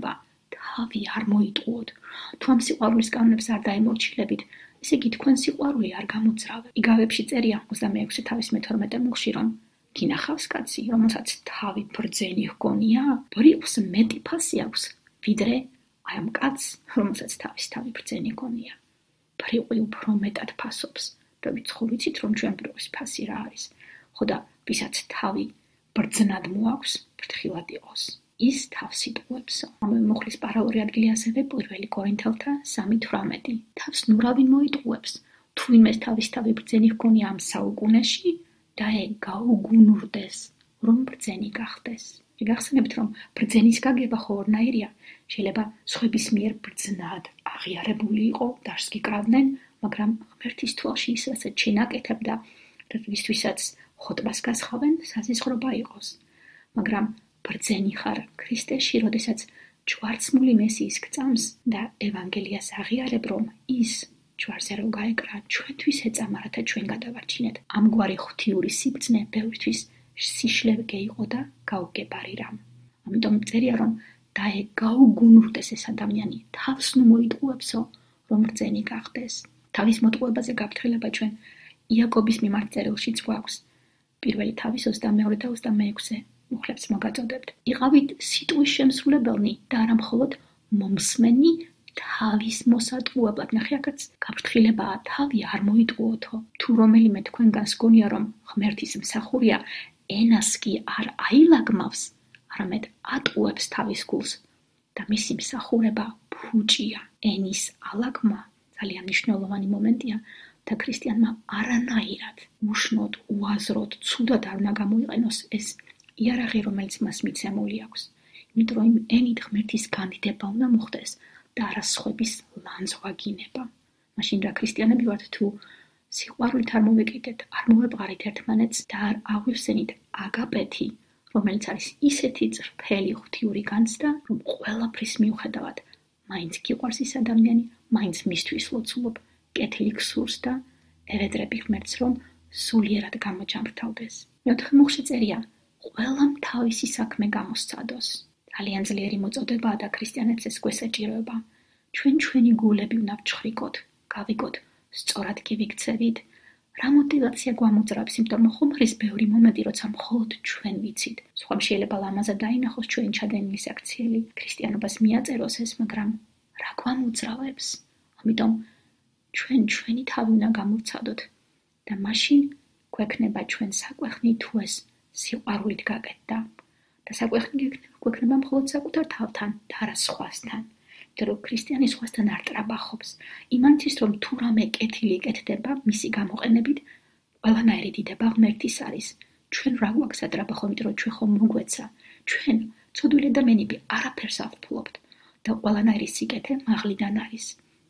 თავი არ მოიტყუოთ. თუ ამ სიყვარულის კანონებს არ დაემორჩილებთ, ესე იგი თქვენ სიყვარული არ გამოძრავებთ. იგავებში წერია ოცდამეექვსე თავის მეთორმეტე მუხლში, რომ გინახავს კაცი, რომელსაც თავი ბრძენი ჰგონია, ბორიყვს მეტი ფასი აქვს, ვიდრე აი ამ კაცს, რომელსაც თავის თავი ბრძენი ჰგონია. ბრიყვი უფრო მეტად ფასობს, და ვიცხოვ ვიცით, რომ ჩვენ ბრიყვის ფასი რა არის. ხო და ვისაც თავი ბრძნად მოაქვს, ფრთხილად იყოს. ის თავს იტყუებსო. ამავე მუხლის პარალელი ადგილი ასევე პირველი კორინთელთა სამი თვრამეტი. თავს ნურავინ მოიტყუებს, თუ ვინმეს თავის თავი ბრძენი ჰგონია ამ საუკუნეში, და ეგ გაუგუნურდეს, რომ ბრძენი გახდეს. გახსენებთ, რომ ბრძენის გაგება ხო ორნაირია, შეიძლება სხვების მიერ ბრძნად აღიარებული იყო, დაშს გიკრავდნენ, მაგრამ ღმერთის თვალში ის რასაც შენაკეთებდა, რისთვისაც ხოტბას გასხავენ, საზიზღრობა იყოს. მაგრამ ბრძენი ხარ ქრისტეში, როდესაც ჯვარცმული მესიის გწამს და ევანგელიას აღიარებ, რომ ის ჯვარზე რო გაეკრა, ჩვენთვის ეწამა, რათა ჩვენ გადავარჩინეთ. ამგვარი ღვთიური სიბრძნე ბევრთვის სიშლევგე იყო და გაუგებარი რამ. ამიტომ წერია, რომ დაე გაუგუნურდეს ეს ადამიანი, თავს ნუ მოიტყუებსო, რომ ბრძენი გახდეს. თავის მოტყუებაზე გაფრთხილება ჩვენ იაკობის მიმართ წერილშიც გვაქვს. პირველი თავის ოცდამეორე და ოცდამეექვსე მუხლებს მოგაწოდებთ. იყავით სიტყვის შემსრულებელნი და არა მხოლოდ მომსმენი თავის მოსატყუებლად. ნახე აქაც გაფრთხილებაა, თავი არ მოიტყუოთო. თუ რომელიმე თქვენგანს გონია, რომ ღმერთის მსახურია, ენას კი არ აილაგმავს, არამედ ატყუებს თავის გულს და მისი მსახურება ფუჭია. ენის ალაგმა ძალიან მნიშვნელოვანი მომენტია და ქრისტიანმა არანაირად უშნოდ, უაზროდ, ცუდად არ უნდა გამოიყენოს ეს იარაღი, რომელიც მას მიცემული აქვს. იმიტომ რომ ენით ღმერთის განდიდება უნდა მოხდეს და არა სხვების ლანძღვაგინება. მაშინ რა ქრისტიანები ვართ, თუ სიყვარულით არ მოვეკიდეთ, არ მოვებღარით ერთმანეთს და არ აღვივსენით აგაპეთი, რომელიც არის ისეთი წრფელი ღვთიური განცდა, რომ ყველაფრის მიუხედავად მაინც გიყვარს ის ადამიანი, მაინც მისთვის ლოცულობ, კეთილი გსურს და ევედრები ღმერთს, რომ სულიერად გამოჯამრთელდეს. მეოთხე მუხლში წერია, ყველამ თავისი საქმე გამოსცადოს. ძალიან ძლიერი მოწოდებაა და ქრისტიანებს ეს გვესაჭიროება. ჩვენ ჩვენი გულები უნდა ვჩხრიკოთ, გავიგოთ, სწორად გივიქცევით. რა მოტივაცია გვამოძრავებს, იმიტომ რომ ხომ არის ბევრი მომენტი, როცა მხოლოდ ჩვენ ვიცით. სხვამ შეიძლება ლამაზად დაინახოს ჩვენი ჩადენილი საქციელი, ქრისტიანობას მიაწეროს ეს, მაგრამ რა გვამოძრავებს? ამიტომ ჩვენ ჩვენი თავი უნდა გამოვცადოთ და მაშინ გვექნება ჩვენ საკვეხნი თუ ეს სიყვარულით გაკეთდა. და საკვეხნი გვექნება მხოლოდ საკუთარ თავთან და არა სხვასთან. იმიტომ რომ ქრისტიანი სხვასთან არ ტრაბახობს. იმანთვის რომ თუ რამე კეთილი იკეთდება მისი გამოყენებით, ყველანაირი დიდება ღმერთის არის. ჩვენ რა გვაქვს ატრაბახო, იმიტომ რომ ჩვენ ხომ მოგვეცა. ჩვენ ცოდვილი ადამიანები არაფერს ავფლობთ და ყველანაირი სიკეთე მაღლიდან არის.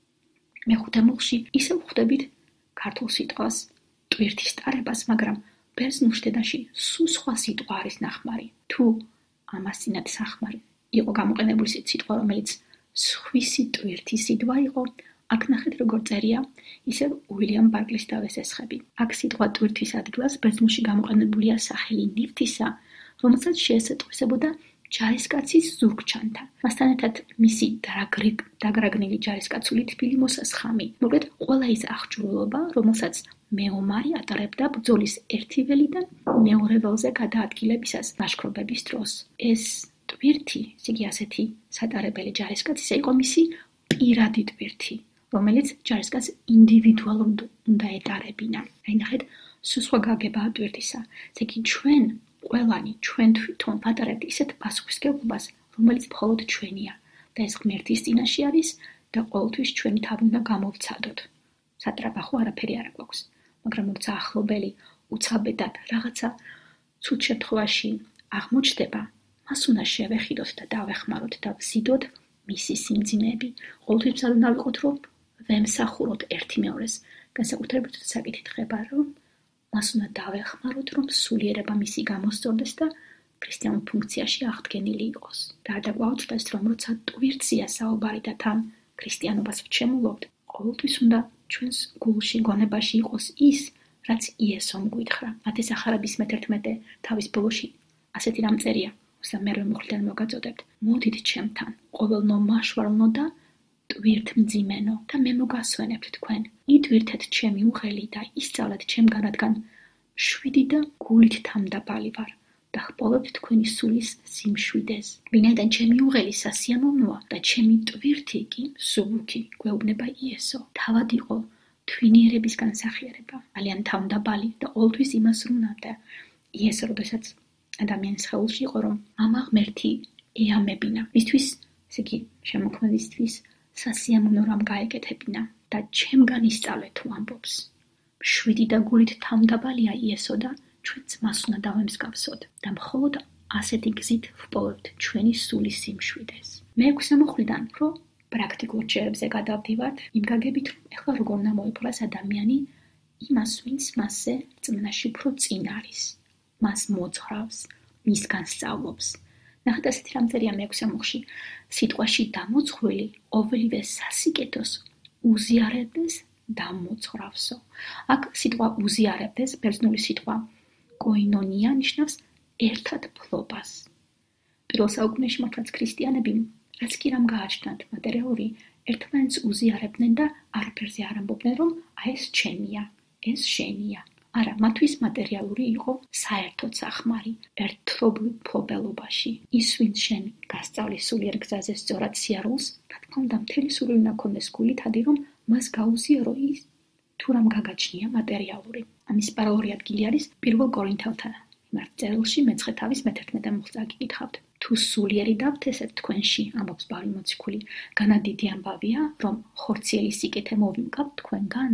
მეხუთე მუხლში ისევ ხვდებით ქართულ სიტყვას ტვირთის ტარებას, მაგრამ ბერძნულ შტედანში სულ სხვა სიტყვა არის ნახმარი. თუ ამას წინათ სახმარი იყო გამოყენებული სიტყვა, რომელიც სხვისი ტვირთი სიტყვა იყო, აქ ნახეთ როგორ წერია, ისევ უილიამ ბარკლის დავესესხები. აქ სიტყვა ტვირთის ადგილას ბერძნულში გამოყენებულია სახელი ნივთისა, რომელსაც შეესატყვისებოდა ჯარისკაცის ზურგჩანთა. მასთან ერთად მისი დაგრაგნილი ჯარისკაცული თბილი მოსასხამი. მოკლედ, ყველა ის აღჭურვილობა, რომელსაც მეომარი ატარებდა ბრძოლის ერთი ველიდან მეორე ველზე გადაადგილებისას ლაშქრობების დროს. ეს ტვირთი, იგი ასეთი სატარებელი ჯარისკაცისა იყო მისი პირადი ტვირთი, რომელიც ჯარისკაცს ინდივიდუალურად უნდა ეტარებინა. აი ნახეთ, სულ სხვა გაგებაა ტვირთისა. ესე იგი ჩვენ ყველანი ჩვენ თვითონ ვატარებთ ისეთ პასუხისმგებლობას, რომელიც მხოლოდ ჩვენია და ეს ღმერთის წინაშე არის და ყოველთვის ჩვენი თავი უნდა გამოვცადოთ. სატრაბახო არაფერი არ გვაქვს, მაგრამ როცა ახლობელი უცაბედად რაღაცა ცუდ შემთხვევაში აღმოჩნდება, მას უნდა შევეხიდოთ და დავეხმაროთ და ვზიდოთ მისი სიმძიმეები. ყოველთვის მზად უნდა ვიყოთ, რომ ვემსახუროთ ერთი მეორეს, განსაკუთრებით საკითხი ხება, რომ მას უნდა დავეხმაროთ, რომ სულიერება მისი გამოსწორდეს და ქრისტიანულ ფუნქციაში აღდგენილი იყოს. და არ დაგვაუწყდეს, რომ როცა ტვირთზეა საუბარი და თან ქრისტიანობას ვჩემულობთ, ყოველთვის უნდა ჩვენს გულში, გონებაში იყოს ის, რაც იესომ გვითხრა. მათეს ახარების მეთერთმეტე თავის ბოლოში ასეთი რამ წერია, უსა მერვე მუხლიდან მოგაწოდებთ. მოდით ჩემთან, ყოველნო მაშვალნო და ტვირთ მძიმენო და მე მოგასვენებთ თქვენ. იტვირთეთ ჩემი უღელი და ისწავლეთ ჩემგან, რადგან შვიდი და გულით თამდაბალი ვარ და ხპოვებთ თქვენი სულის სიმშვიდეს. ვინაიდან ჩემი უღელი სასიამოვნოა და ჩემი ტვირთი კი სუბუქი, გვეუბნება იესო. თავად იყო თვინიერების განსახიერება, ძალიან თამდაბალი და ყოველთვის იმას რუნავდა იესო, როდესაც ადამიანის სხეულში იყო, რომ ამა ღმერთი ეამებინა. მისთვის, ესე იგი, შემოქმედისთვის სასიამოვნო რამ გაეკეთებინა და ჩემგან ისწავლე თუ ამბობს. შვიდი და გულით თამდაბალია იესო და ჩვენც მას უნდა დავემსგავსოთ და მხოლოდ ასეთი გზით ვპოვებთ ჩვენი სულის სიმშვიდეს. მეექვსე მუხლიდან, რომ პრაქტიკულ რჩევებზე გადავდივართ, იმ გაგებით, რომ ეხლა როგორ უნდა მოიპოვოს ადამიანი იმას, ვინც მასზე რწმენაში უფრო წინ არის, მას მოძღვრავს, მისგან სწავლობს. ნახეთ, ასეთი რამ წერია მეექვსე მუხლში, სიტყვაში დამოძღველი ყოველივე სასიკეთოს უზიარებდეს დამოძღვრავსო. აქ სიტყვა უზიარებდეს, ბერძნული სიტყვა კოინონია ნიშნავს ერთად ფლობას. პირველ საუკუნეში მართლაც ქრისტიანები, რაც კი რამ გააჩნდათ მატერიალური, ერთმანეთს უზიარებდნენ და არაფერზე არ ამბობდნენ, რომ აი ეს ჩემია, ეს შენია. არა, მათთვის მატერიალური იყო საერთოდ სახმარი, ერთობლივ მფლობელობაში. ის, ვინც შენ გასწავლის სულიერ გზაზე სწორად სიარულს, რა თქმა უნდა, მთელი სული უნდა ქონდეს გულითადი, რომ მას გაუზიარო ის, თუ რამ გაგაჩნია მატერიალური. ამის პარალელი ადგილი არის პირველ კორინთელთან მიმართ წერილში მეცხრე თავის მეთერთმეტე მუხლს აკითხავთ. თუ სულიერი დავთესეთ თქვენში, ამბობს პავლე მოციქული, განადიდი ამბავია, რომ ხორციელი სიკეთე მოვიმკავთ თქვენგან.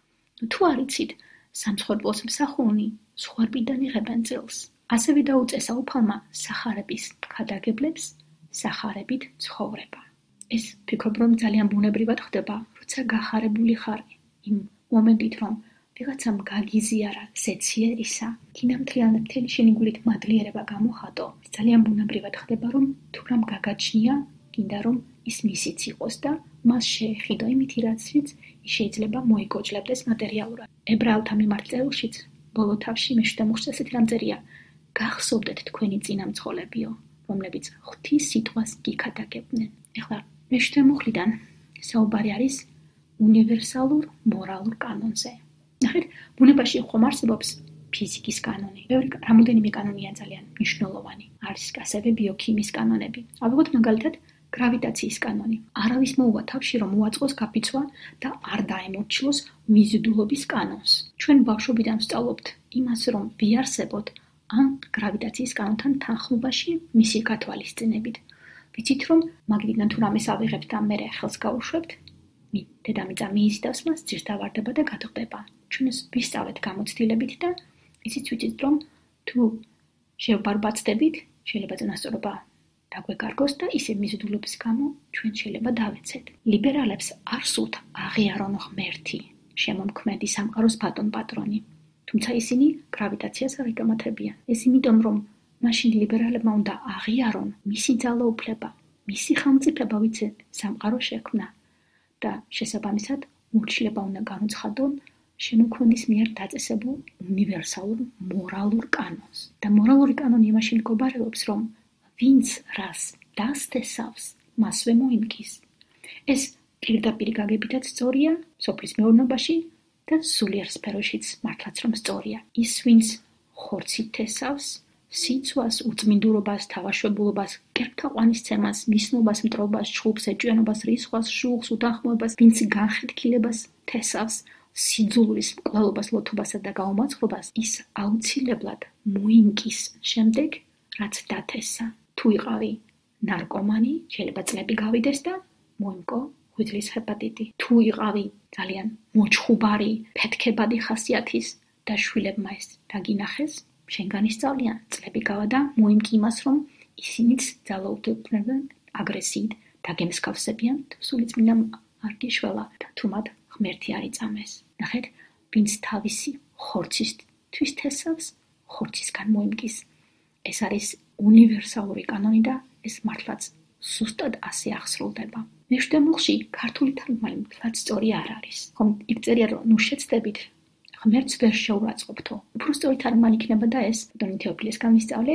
თუ არიცით, სამსხვერპლოს მსახურნი სხვერპიდან იღებენ წილს. ასევე დაუწესა უფალმა სახარების ქადაგებლებს სახარებით ცხოვრება. ეს ფიქრობ, რომ ძალიან ბუნებრივად ხდება, როცა გახარებული ხარ იმ მომენტით, რომ ვიღაცამ გაგიზიარა ზეციერისა, კიდე მთლიანად მთელი შენი გულით მადლიერება გამოხატო. ძალიან ბუნებრივად ხდება, რომ თუ რამ გაგაჩნია, კიდე რომ ის მისიც იყოს და მას შეეხიდო იმით, რაც შეიძლება მოიგოჯლებდეს მატერიალურად. ებრაელთა მიმართ წერილშიც ბოლო თავში მეშვიდე მუხლში ასეთი რამ წერია: გახსოვდეთ თქვენი წინამძღოლებიო, რომლებიც ღვთის სიტყვას გიქადაგებდნენ. ეხლა მეშვიდე მუხლიდან საუბარი არის უნივერსალურ მორალურ კანონზე. ნახეთ, ბუნებაში ხომ არსებობს ფიზიკის კანონი. ბევრი რამოდენიმე კანონია ძალიან მნიშვნელოვანი. არის ასევე ბიოქიმიის კანონები. ალბათ მაგალითად გრავიტაციის კანონი. არავის მოუვა თავში, რომ უაწყოს გაფიცვა და არ დაემორჩილოს მიზიდულობის კანონს. ჩვენ ბავშვობიდან ვსწავლობთ იმას, რომ ვიარსებოთ ამ გრავიტაციის კანონთან თანხმობაში მისი გათვალისწინებით. ვიცით, რომ მაგნიტიდან თუ რამეს ავიღებთ და მერე ხელს გაუშვებთ, დედამიწა მიიზიდავს მას, ძირს დავარდება და გადაღდება. ჩვენ ეს ვისწავლეთ გამოცდილებით და ისიც ვიცით, რომ თუ შევბარბაცდებით, შეიძლება წინასწორობა დაგვეკარგოს და ისე მიზიდულობის გამო ჩვენ შეიძლება დავეცეთ. ლიბერალებს არ სურთ აღიარონ ღმერთი, შემომქმედი სამყაროს ბატონ პატრონი. თუმცა ისინი გრავიტაციას არ იკამათებიან. ეს იმიტომ, რომ მაშინ ლიბერალებმა უნდა აღიარონ მისი ძალაუფლება, მისი ხელმწიფება, ვიც სამყარო შექმნა და შესაბამისად მორჩილება უნდა განუცხადონ შემოქმედის მიერ დაწესებულ უნივერსალურ მორალურ კანონს. და მორალური კანონი იმაში მდგომარეობს, რომ ვინც რას დასთესავს, მასვე მოიმკის. ეს პირდაპირ გაგებითაც სწორია სოფლის მეურნეობაში და სულიერ სფეროშიც მართლაც რომ სწორია. ის, ვინც ხორცით თესავს, სიცვას, უწმინდურობას, თავაშვებულობას, კერპთაყვანისცემას, მისნობას, მტრობას, ჩხუბს, ეჭვიანობას, რისხვას, შუღს, უთანხმოებას, ვინც განხეთქილებას თესავს, სიძულვის მკვლელობას, ლოთობასა და გაუმაცხრობას, ის აუცილებლად მოიმკის შემდეგ, რაც დათესა. თუ იყავი ნარკომანი, შეიძლება წლები გავიდეს და მოიმკო ღვიძლის ჰეპატიტი. თუ იყავი ძალიან მოჩხუბარი, ფეთქებადი ხასიათის და შვილებმა ეს დაგინახეს, შენგან ისწავლიან, წლები გავა და მოიმკი იმას, რომ ისინიც ძალაუფლებდნენ აგრესიით, დაგემსგავსებიან სული წმინდა არ გიშველა და თუ მათ ღმერთი არ იწამეს. ნახეთ, ვინც თავისი ხორცისთვის თესავს, ხორცისგან მოიმკის. ეს არის უნივერსალური კანონი და ეს მართლაც სუსტად ასე აღსრულდება. მეშვიდე მუხლში ქართული თარგმანი მართლაც სწორი არ არის. ხომ იქ წერია, რომ ნუ შეცდებით ღმერთს ვერ შეურაცხყოფთო. უფრო სწორი თარგმანი იქნება და ეს ბატონი თეოფილეს განვისწავლე,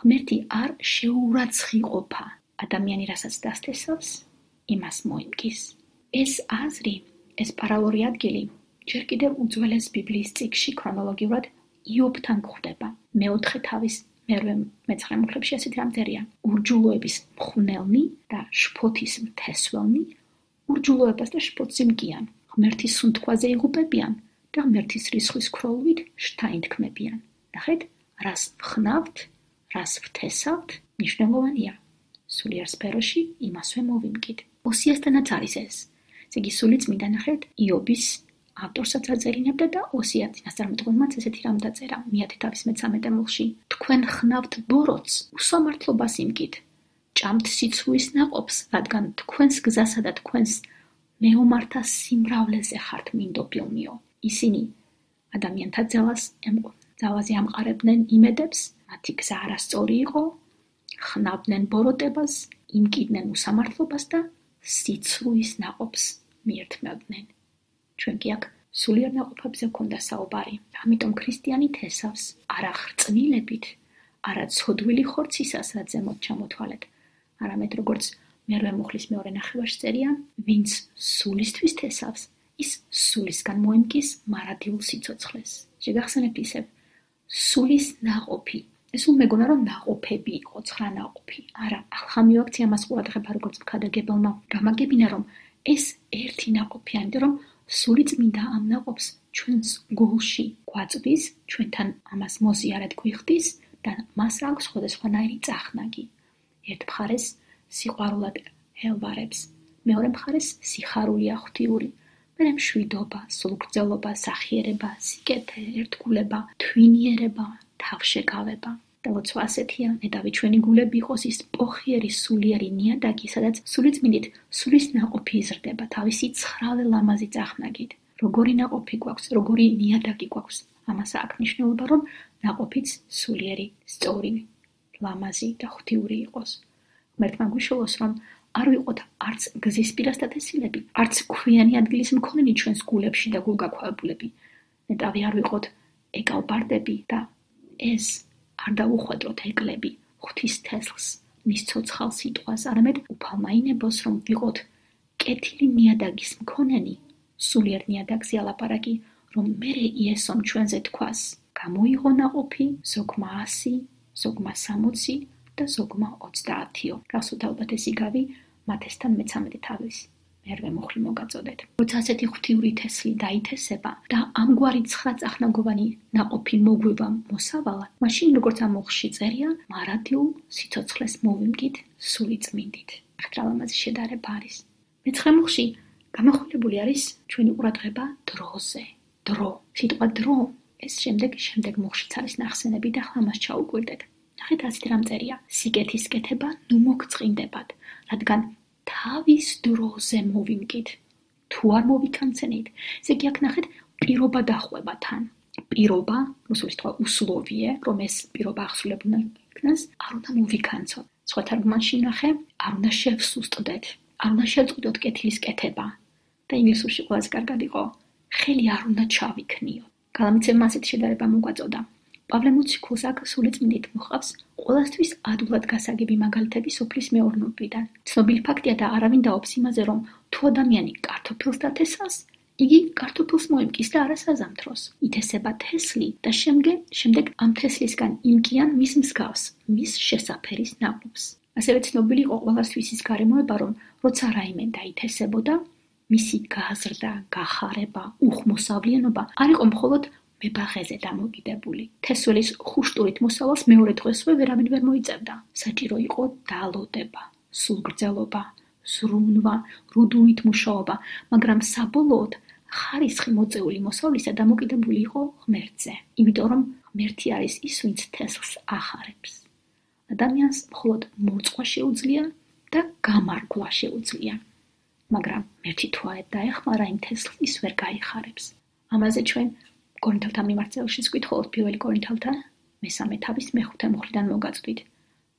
ღმერთი არ შეურაცხმყოფა ადამიანი, რასაც დასთესავს, იმას მოიმკის. ეს აზრი, ეს პარალელური ადგილი ჯერ კიდევ უძველეს ბიბლიის წიგნში ქრონოლოგიურად იობთან გვხვდება. მეოთხე თავის მერვე მეცხრე მუხლებში ასეთი რამწერია: ურჯულოების მხვნელნი და შფოთის მთესველნი ურჯულოებას და შფოთს იმკიან, ღმერთის სუნთქვაზე იღუპებიან და ღმერთის რისხვის ქროლვით შთაინთქმებიან. ნახეთ, რას ვხნავთ, რას ვთესავთ, მნიშვნელოვანია. სულიერ სფეროში იმასვე მოვიმკით. ოსიასთანაც არის ეს. ესე იგი, სული წმინდა, ნახეთ, იობის ავტორსაც აწერინებდა და ოსია წინასწარმეტყველმაც ესეთი რამ დაწერა მეათე თავის მეცამეტე მუხლში. თქვენ ხნავთ ბოროტს, უსამართლობას იმკით. ჭამთ სიცრუის ნაყოფს, რადგან თქვენს გზასა და თქვენს მეომართა სიმრავლეზე ხართ მინდობილნიო. ისინი ადამიანთა ძალას ძალაზე ამყარებდნენ იმედებს, მათი გზა არასწორი იყო, ხნავდნენ ბოროტებას, იმკიდნენ უსამართლობას და სიცრუის ნაყოფს მიერთმევდნენ. ჩვენ კი აქ სულიერ ნაყოფებზე გვქონდა საუბარი. ამიტომ ქრისტიანი თესავს არა ხრწნილებით, არა ცოდვილი ხორცისას, რაც ზემოთ ჩამოთვალეთ, არამედ როგორც მერვე მუხლის მეორე ნახევარში წერია, ვინც სულისთვის თესავს, ის სულისგან მოიმკის მარადიულ სიცოცხლეს. შეგახსენებთ ისევ, სულის ნაყოფი. ეს უმეგონა რომ ნაყოფები იყო, ცხრა ნაყოფი. არა, ახლა მივაქცი ამას ყურადღება, როგორც მქადაგებელმა გამაგებინა, რომ ეს ერთი ნაყოფია, იმიტომ რომ სული წმინდა ამ ნაყოფს ჩვენს გულში გვაწვდის, ჩვენთან ამას მოზიარად გვიხდის და მას აქვს სხვადასხვანაირი წახნაგი. ერთ მხარეს სიყვარულად ელვარებს, მეორე მხარეს სიხარულია ღვთიური, მერე მშვიდობა, სულგრძელობა, სახიერება, სიკეთე, ერთგულება, თვინიერება, თავშეკავება. და ლოცვა ასეთია, ნედავი ჩვენი გულები იყოს ის პოხიერი სულიერი ნიადაგი, სადაც სული წმინდით სულის ნაყოფი იზრდება თავისი ცხრალე ლამაზი წახნაგით. როგორი ნაყოფი გვაქვს, როგორი ნიადაგი გვაქვს. ამას აქვს მნიშვნელობა, რომ ნაყოფიც სულიერი, სწორი, ლამაზი და ღვთიური იყოს. ღმერთმა გვიშოვოს, რომ არ ვიყოთ არც გზის პირასტათესილები, არც ქვიანი ადგილის მქონენი ჩვენს გულებში და გულგაქვავებულები. ნეტავი არ ვიყოთ ეკალბარდები და ეს არ დაუხვედროთ ეკლები ღვთის თესლს, მის ცოცხალ სიტყვას, არამედ უფალმაინებოს, რომ ვიყოთ კეთილი ნიადაგის მქონენი, სულიერ ნიადაგზე ალაპარაკი, რომ მერე იესომ ჩვენზე თქვას, გამოიღო ნაყოფი, ზოგმა ასი, ზოგმა სამოცი და ზოგმა ოცდაათიო. გახსოვთ ალბათ ეს იგავი მათესთან მეცამეტე თავის მერვე მუხლი მოგაწოდეთ. როცა ასეთი ღვთიური თესლი დაითესება და ამგვარი ცხრა წახნაგოვანი ნაყოფი მოგვივა მოსავალად, მაშინ როგორც ამ მუხლში წერია, მარადიულ სიცოცხლეს მოვიმკით სული წმინდით. ახლა ლამაზი შედარება არის. მეცხრე მუხლში გამახვილებული არის ჩვენი ყურადღება დროზე. დრო. სიტყვა დრო ეს შემდეგ შემდეგ მუხლშიც არის ნახსენები და ახლა მას ჩაუკვირდეთ. ნახეთ ასეთი რამ წერია. სიკეთის კეთება ნუ მოგწყინდებათ, რადგან თავის დროზე მოვიმკით. თუ არ მოვიქანცენით, ესე იგი აქ ნახეთ პირობა დახვება თან. პირობა, რუსული სიტყვა უსლოვიე, რომ ეს პირობა ახსულებუნა იქნას, არ უნდა მოვიქანცოთ. სხვა თარგმანში ნახე, არ უნდა შევსუსტდეთ, არ უნდა შევწყვიტოთ კეთილის კეთება. და ინგლისურში ყველაზე კარგად იყო, ხელი არ უნდა ჩავიქნიო. გალამიცებმა ასეთი შედარება მოგვაწოდა. პავლე მოციქულს აქ სულიწმინდით მოჰყავს ყველასთვის ადვილად გასაგები მაგალითები სოფლის მეურნეობიდან. ცნობილი ფაქტია და არავინ დაობს იმაზე, რომ თუ ადამიანი კარტოფილს დათესავს, იგი კარტოფილს მოემკის და არა საზამთროს. ითესება თესლი და შემდეგ, შემდეგ ამ თესლისგან იმკიან მის მსგავს, მის შესაფერის ნაყოფს. ასევე ცნობილი იყო ყველასთვის ის გარემოება, რომ როცა რაიმე დაითესებოდა, მისი გაზრდა, გახარება, უხმოსავლიანობა არ იყო მხოლოდ მებაღეზე დამოკიდებული. თესვლის ხუშტურით მოსავალს მეორე დღესვე ვერავინ ვერ მოიწევდა. საჭირო იყო დალოდება, სულგრძელობა, ზრუნვა, რუდუნით მუშაობა, მაგრამ საბოლოოდ ხარისხი მოწეული მოსავლისა დამოკიდებული იყო ღმერთზე. იმიტომ რომ ღმერთი არის ის, ვინც თესლს ახარებს. ადამიანს მხოლოდ მოწვა შეუძლია და გამარგვა შეუძლია. მაგრამ ღმერთი თუ არ დაეხმარა იმ თესლს, ის ვერ გაიხარებს. ამაზე ჩვენ კორინთელთა მიმართ წელშიც გვითხოთ პირველი კორინთელთა მესამე თავის მეხუთე მუხლიდან მოგაწვდით.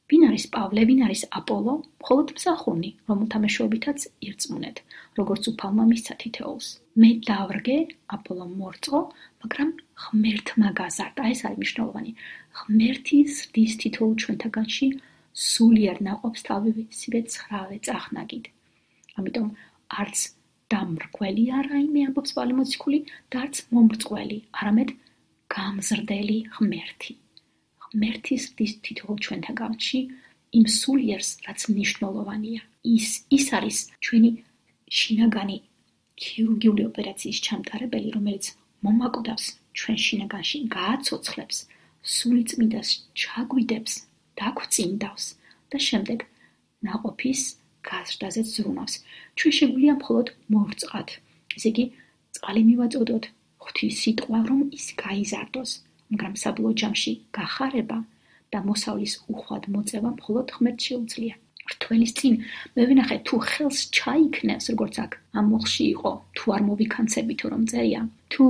ვინ არის პავლე, ვინ არის აპოლო? მხოლოდ მსახურნი, რომელთა მეშვეობითაც ირწმუნეთ, როგორც უფალმა მისცა თითოეულს. მე დავრგე, აპოლო მორწყო, მაგრამ ღმერთმა გაზარდა. ეს არის მნიშვნელოვანი. ღმერთი ზრდის თითოეულ ჩვენთაგანში სულიერ ნაყოფს თავისივე ცხრავე წახნაგით. ამიტომ არც დამრგველი არა იმე ამბობს პავლე მოციქული და არც მომრწყველი, არამედ გამზრდელი ღმერთი. ღმერთი ზრდის თითოეულ ჩვენთაგანში იმ სულიერს, რაც მნიშვნელოვანია. ის ის არის ჩვენი შინაგანი ქირურგიული ოპერაციის ჩამტარებელი, რომელიც მომაკვდავს ჩვენ შინაგანში, გააცოცხლებს, სულიწმიდას ჩაგვიდებს, დაგვწინდავს და შემდეგ ნაყოფის გაზრდაზე ზრუნავს. ჩვენ შეგვიძლია მხოლოდ მოვრწყათ. ესე იგი, წყალი მივაწოდოთ, ღვთის სიტყვა, რომ ის გაიზარდოს, მაგრამ საბოლოო ჯამში გახარება და მოსავლის უხვად მოწევა მხოლოდ ღმერთს შეუძლია. რთველის წინ მე ვინახე თუ ხელს ჩაიქნევს, როგორც აქ ამ მოხში იყო, თუ არ მოვიქანცებითო რომ წერია, თუ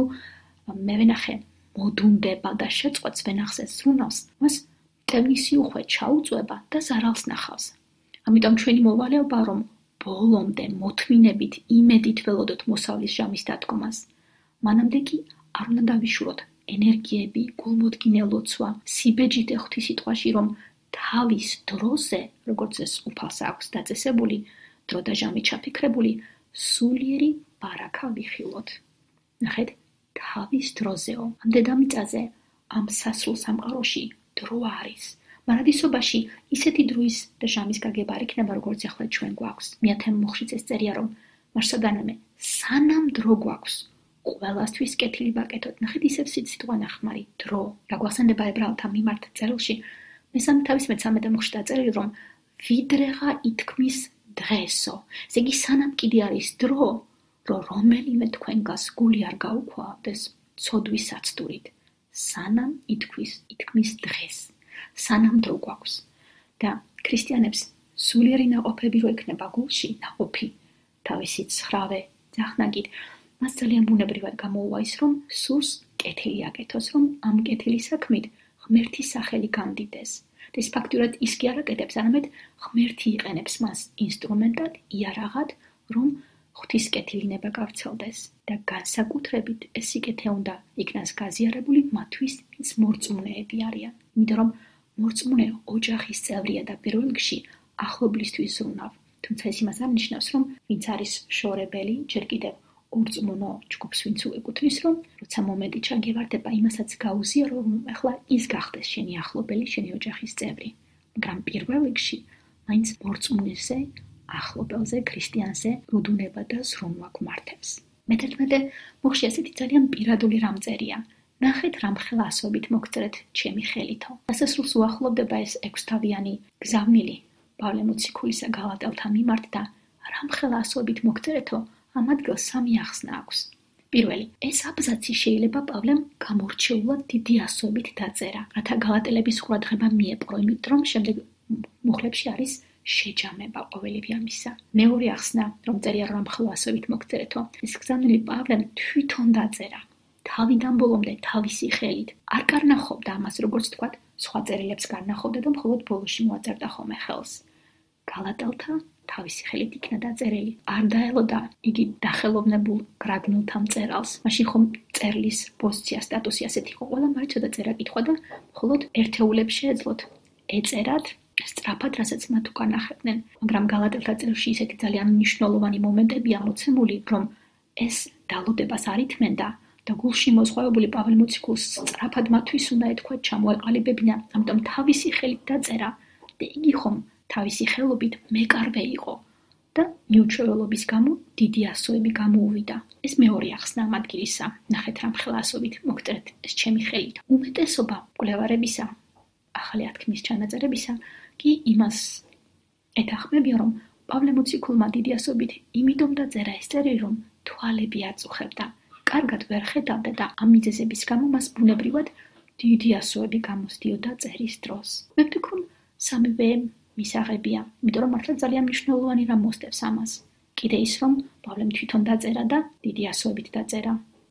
მე ვინახე მოდუნდება და შეწყვეტს ვენახზე ზრუნავს, მას მტევნისი უხვე ჩაუწვება და ზარალს ნახავს. ამიტომ ჩვენი მოვალეობა რომ ბოლომდე მოთმინებით, იმედით ველოდოთ მოსავლის ჟამის დადგომას. მანამდე კი არ უნდა დავიშუროთ ენერგიები, გულმოდგინე ლოცვა, სიბეჯით ღვთის სიტყვაში, რომ თავის დროზე, როგორც ეს უფალს აქვს დაწესებული, დრო და ჟამი ჩაფიქრებული, სულიერი ბარაქა ვიხილოთ. ნახეთ, თავის დროზეო, ამ დედამიწაზე, ამ სასრულ სამყაროში დრო არის. მარადისობაში ისეთი დროის და ჟამის გაგება არ იქნება, როგორც ახლა ჩვენ გვაქვს. მეათე მოხშიც ეს წერია, რომ მარსადანამე სანამ დრო გვაქვს, ყველასთვის კეთილი ვაკეთოთ. ნახეთ, ისევ სიტყვა ნახმარი, დრო. გაგვახსენდება ებრაელთა მიმართ წერილში, მესამე თავის მეცამეტე მოხში დაწერილი, რომ ვიდრეღა ითქმის დღესო. ესე იგი, სანამ კიდე არის დრო, რომ რომელიმე თქვენგანს გული არ გაუქვავდეს ცოდვის საცდურით. სანამ ითქვის, ითქმის დღეს. სანამ დრო გვაქვს და ქრისტიანებს სულიერი ნაყოფები რო ექნება გულში, ნაყოფი თავისი ცხრავე ძახნაგით, მას ძალიან ბუნებრივად გამოუვა ის, რომ სულს კეთილი აკეთოს, რომ ამ კეთილი საქმით ღმერთის სახელი გამდიდეს. და ეს ფაქტურად ის კი არ აკეთებს, არამედ ღმერთი იყენებს მას ინსტრუმენტად, იარაღად, რომ ღვთის კეთილინება გავრცელდეს და განსაკუთრებით ეს სიკეთე უნდა იქნას გაზიარებული მათთვის, ვინც მორწმუნეები არიან. იმიტომ რომ მორწმუნე ოჯახის წევრია და პირველ რიგში ახლობლისთვის ზრუნავ. თუმცა ეს იმას არ ნიშნავს, რომ ვინც არის შორებელი, ჯერ კიდევ ორწმუნო ჯგუფს ვინც უეკუთვნის, რომ როცა მომენტი ჩაგევარდება, იმასაც გაუზია, რომ ახლა ის გახდეს შენი ახლობელი, შენი ოჯახის წევრი. მაგრამ პირველ რიგში მაინც მორწმუნეზე, ახლობელზე, ქრისტიანზე რუდუნება და ზრუნვა გვმართებს. მეთერთმეტე მოხში ასეთი ძალიან პირადული რამ წერია. ნახეთ, რამ ხელასობით მოგწერეთ ჩემი ხელითო. დასასრულს უახლოვდება ეს ექვსთავიანი გზავნილი პავლე მოციქულისა გალატელთა მიმართ და რამ ხელასობით მოგწერეთო, ამ ადგილს სამი ახსნა აქვს. პირველი, ეს აბზაცი შეიძლება პავლემ გამორჩეულად დიდი ასოებით დაწერა, რათა გალატელების ყურადღება მიეპყრო, იმიტომ რომ შემდეგ მუხლებში არის შეჯამება ყოველივე ამისა. მეორე ახსნა, რომ წერია რამ ხელასობით მოგწერეთო, ეს გზავნილი პავლემ თვითონ დაწერა. თავიდან ბოლომდე თავისი ხელით. არ კარნახობდა ამას, როგორც თქვათ, სხვა წერილებს კარნახობდა და მხოლოდ ბოლოში მოაწერდა ხოლმე ხელს. გალატელთა თავისი ხელით იქნა დაწერილი. არ დაელოდა იგი დახელოვნებულ გრაგნულთა მწერალს. მაშინ ხომ წერლის პოზიცია, სტატუსი ასეთი იყო, ყველა მარიცოდა წერა-კითხვა და მხოლოდ ერთეულებს შეეძლოთ ეწერათ სწრაფად, რასაც მათ უკან ნახებდნენ. მაგრამ გალატელთა წერილში ისეთი ძალიან მნიშვნელოვანი მომენტებია მოცემული, რომ ეს დალოდებას არ ითმენდა და გულში მოზღვავებული პავლე მოციქულს სწრაფად მათთვის უნდა ეთქვა ჩამოეყალიბებინა, ამიტომ თავისი ხელით დაწერა და იგი ხომ თავისი ხელობით მეკარვე იყო და მიუჩვეველობის გამო დიდი ასოები გამოუვიდა. ეს მეორე ახსნა ამ ადგილისა. ნახეთ, რამ ხელასობით მოგწერეთ ეს ჩემი ხელით. უმეტესობა მკვლევარებისა, ახალი ათქმის ჩანაწერებისა კი იმას ეთანხმებიან, რომ პავლე მოციქულმა დიდი ასოებით იმიტომ დაწერა ეს წერილი, რომ თვალები აწუხებდა. კარგად ვერ ხედავდა და ამ მიზეზების გამო მას ბუნებრივად დიდი ასოები გამოსდიოდა წერის დროს. მე ვფიქრობ, სამივე მისაღებია, იმიტომ რომ მართლა ძალიან მნიშვნელოვანი რამ მოსდევს ამას. კიდე ის, რომ პავლემ თვითონ დაწერა და დიდი ასოებით დაწერა.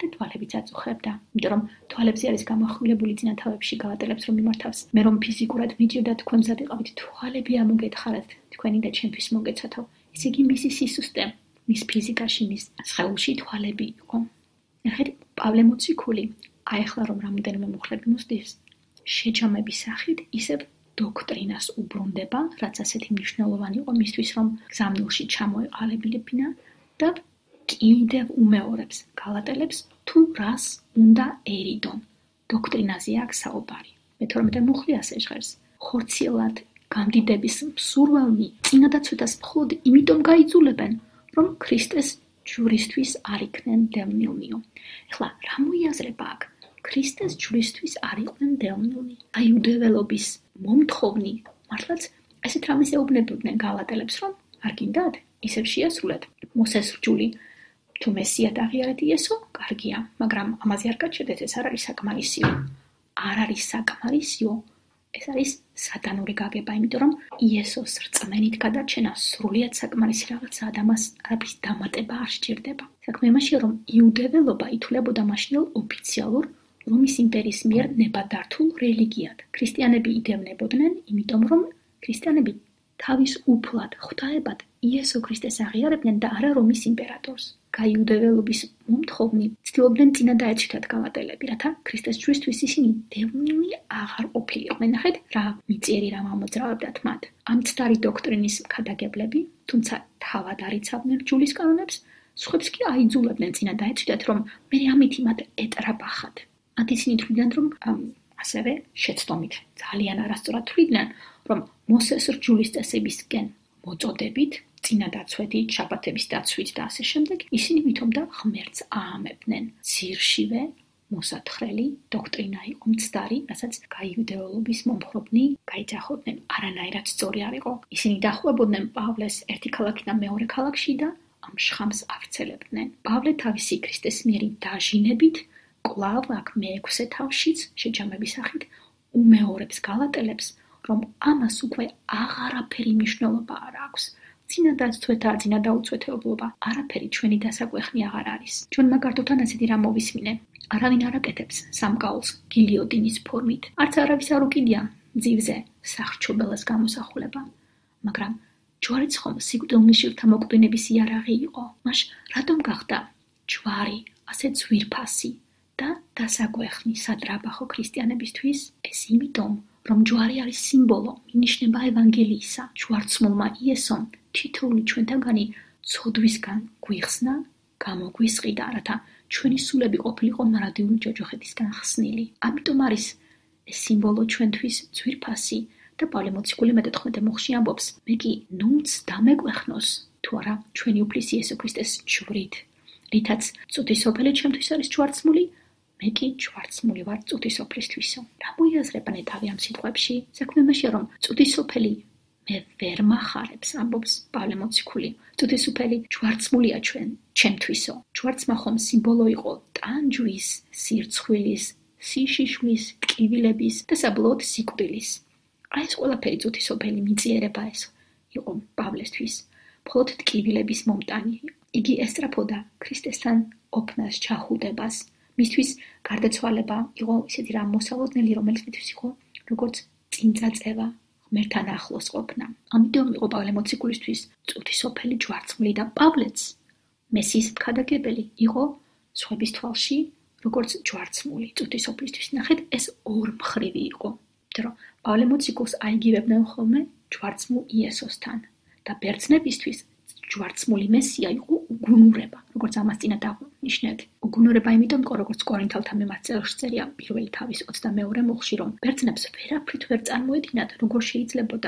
და თვალებიც აწუხებდა, იმიტომ რომ თვალებზე არის გამახვილებული წინა თავებში გავატელებს რომ მიმართავს. მე რომ ფიზიკურად მიდიოდა თქვენ მზად იყავით თვალები ამოგეთხარათ თქვენი და ჩემთვის მოგეცათო. ესე იგი მისი სისუსტე, მის ფიზიკაში, მის სხეულში თვალები იყო. ნახეთ, პავლე მოციქული, აეხლა რომ რამოდენიმე მუხლები მოსდის, შეჯამების სახით ისევ დოქტრინას უბრუნდება, რაც ასეთი მნიშვნელოვანი იყო მისთვის, რომ გზავნილში ჩამოეყალებინა და კიდევ უმეორებს, გავატელებს თუ რას უნდა ერიდონ. დოქტრინაზე აქვს საუბარი. მეთორმეტე მუხლი ასე ჟღერს. ხორციელად გამდიდების მსურველნი წინადაცვეთას მხოლოდ იმიტომ გაიძულებენ, რომ ქრისტეს ჯვრისთვის არ იქნენ დევნილნიო. ეხლა რა მოიაზრება აქ? ქრისტეს ჯვრისთვის არ იყვნენ დევნილნი. აიუდეველობის მომთხოვნი მართლაც ესეთ რამეს ეუბნებოდნენ გავატელებს, რომ არ გინდათ ისევ შეასრულეთ მოსეს რჯული. თუ მესიად აღიარეთ იესო, კარგია, მაგრამ ამაზე არ გაჩერდეთ, ეს არ არის საკმარისიო. არ არის საკმარისიო, ეს არის სატანური გაგება, იმიტომ რომ იესოს რწმენით გადარჩენა სრულიად საკმარისი რაღაცაა და მას არაფრის დამატება არ სჭირდება. საქმე იმაშია, რომ იუდეველობა ითვლებოდა მაშინველ ოფიციალურ რომის იმპერიის მიერ ნებადართულ რელიგიად. ქრისტიანები იდევნებოდნენ, იმიტომ რომ ქრისტიანები თავის უფლად, ღვთაებად იესო ქრისტეს აღიარებდნენ და არა რომის იმპერატორს. გაიუდეველობის მომთხოვნი ცდილობდნენ წინა დაეჩითათ გავატელები, რათა ქრისტეს ჯვრისთვის ისინი დევნილნი აღარ ყოფილიყვნენ. ნახეთ, რა მიწიერი რამ ამოძრავებდათ მათ. ამ ცდარი დოქტრინის ქადაგებლები, თუმცა თავად არ იცავდნენ რჯულის კანონებს, სხვებს კი აიძულებდნენ წინა დაეჩითათ, რომ მე ამით მათ ეტრაბახათ. მათ ისინი თვლიდნენ, რომ ასევე შეცდომით ძალიან არასწორად თვლიდნენ, რომ მოსეს რჯულის წესებისკენ მოწოდებით, წინა დაცვეთით, შაბათების დაცვით და ასე შემდეგ, ისინი ვითომდა ღმერთს აამებდნენ. ძირშივე მოსათხრელი დოქტრინა იყო მცდარი, რასაც გაიუდეველობის მომხრობნი გაიძახოდნენ. არანაირად სწორი არ იყო. ისინი დახვებოდნენ პავლეს ერთი ქალაქიდან მეორე ქალაქში და ამ შხამს ავრცელებდნენ. პავლე თავისი ქრისტეს მიერი დაჟინებით კვლავ აქ მეექვსე თავშიც შეჯამების სახით უმეორებს გავატელებს, რომ ამას უკვე აღარაფერი მნიშვნელობა არ აქვს. წინა დაცვეთა, წინა დაუწვეთებლობა, არაფერი ჩვენი დასაკვეხნი აღარ არის. ჩვენ მაგარდოთან ასეთი რამ მოვისმინე. არავინ არ აკეთებს სამკაულს გილიოტინის ფორმით. არც არავის არ უკიდია ძივზე სახრჩობელას გამოსახულება. მაგრამ ჯვარიც ხომ სიკვდილნიშვილთა მოკვდინების იარაღი იყო. მაშ რატომ გახდა ჯვარი ასე ძვირფასი და დასაკვეხნი სატრაბახო ქრისტიანებისთვის? ეს იმიტომ, რომ ჯვარი არის სიმბოლო, მინიშნება ევანგელიისა. ჯვარცმულმა იესომ თითოეული ჩვენთაგანი ცოდვისგან გვიხსნა, გამოგვისყიდა, რათა ჩვენი სულები ყოფილიყო მარადიული ჯოჯოხეთისგან ხსნილი. ამიტომ არის ეს სიმბოლო ჩვენთვის ძვირფასი და პავლე მოციქული მეთერთმეტე მუხლში ამბობს, მე კი ნუნც დამეკვეხნოს, თუ არა ჩვენი უფლის იესო ქრისტეს ჯვრით, რითაც წუთისოფელი ჩემთვის არის ჯვარცმული, მე კი ჯვარცმული ვარ წუთისოფლისთვისო. რა მოიაზრება ნეტავი ამ სიტყვებში? საქმე იმაშია, რომ წუთისოფელი მე ვერ მახარებს, ამბობს პავლე მოციქული. წუთისოფელი ჯვარცმულია ჩვენ, ჩემთვისო. ჯვარცმა ხომ სიმბოლო იყო ტანჯვის, სირცხვილის, სიშიშვლის, ტკივილების და საბოლოოდ სიკვდილის. აი ეს ყველაფერი წუთისოფელი მიწიერება ეს იყო პავლესთვის. მხოლოდ ტკივილების მომტანი. იგი ესწრაფოდა ქრისტესთან ოფნას ჩახუდებას. მისთვის გარდაცვალება იყო ისეთი რამ მოსალოდნელი, რომელიც მისთვის იყო როგორც წინწაწევა, ღმერთთან ახლოს ყოფნა. ამიტომ იყო პავლე მოციქულისთვის წუთისოფელი ჯვარცმული და პავლეც მესიის მხადაგებელი იყო სხვების თვალში როგორც ჯვარცმული წუთისოფლისთვის. ნახეთ, ეს ორმხრივი იყო. იმიტომ რომ პავლე მოციქულს აიგივებდნენ ხოლმე ჯვარცმულ იესოსთან და ბერძნებისთვის ჯვარცმული მესია იყო უგუნურება, როგორც ამას წინათ აღნიშნეთ. უგუნურება იმიტომ იყო, როგორც კორინთელთა მიმართ წელში წერია პირველი თავის ოცდამეორე მუხლში, რომ ბერძნებს ვერაფრით ვერ წარმოედგინათ, როგორ შეიძლებოდა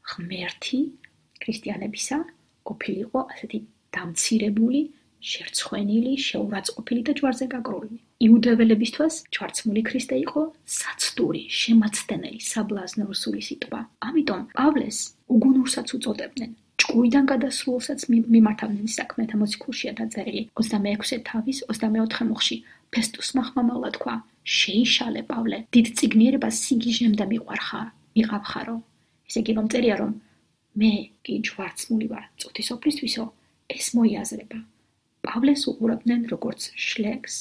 ღმერთი ქრისტიანებისა ყოფილიყო ასეთი დამცირებული, შერცხვენილი, შეურაცხყოფილი და ჯვარზე გაგრული. იუდეველებისთვის ჯვარცმული ქრისტე იყო საცდური, შემაცდენელი, საბლაზნო რუსული სიტყვა. ამიტომ პავლეს უგუნურსაც უწოდებდნენ. ჭკუიდან გადასრულსაც მიმართავდნენ საქმეთა მოციქულშია დაწერილი ოცდამეექვსე თავის ოცდამეოთხე მუხლში. ფესტუსმა ხმამაღლა თქვა, შეიშალე პავლე, დიდ წიგნიერებას სიგიჟემდა მიყვარხარ, მიყავხარო. ესე იგი რომ წერია, რომ მე კი ჯვარცმული ვარ წუთისოფლისთვისო, ეს მოიაზრება. პავლეს უყურებდნენ როგორც შლეგს,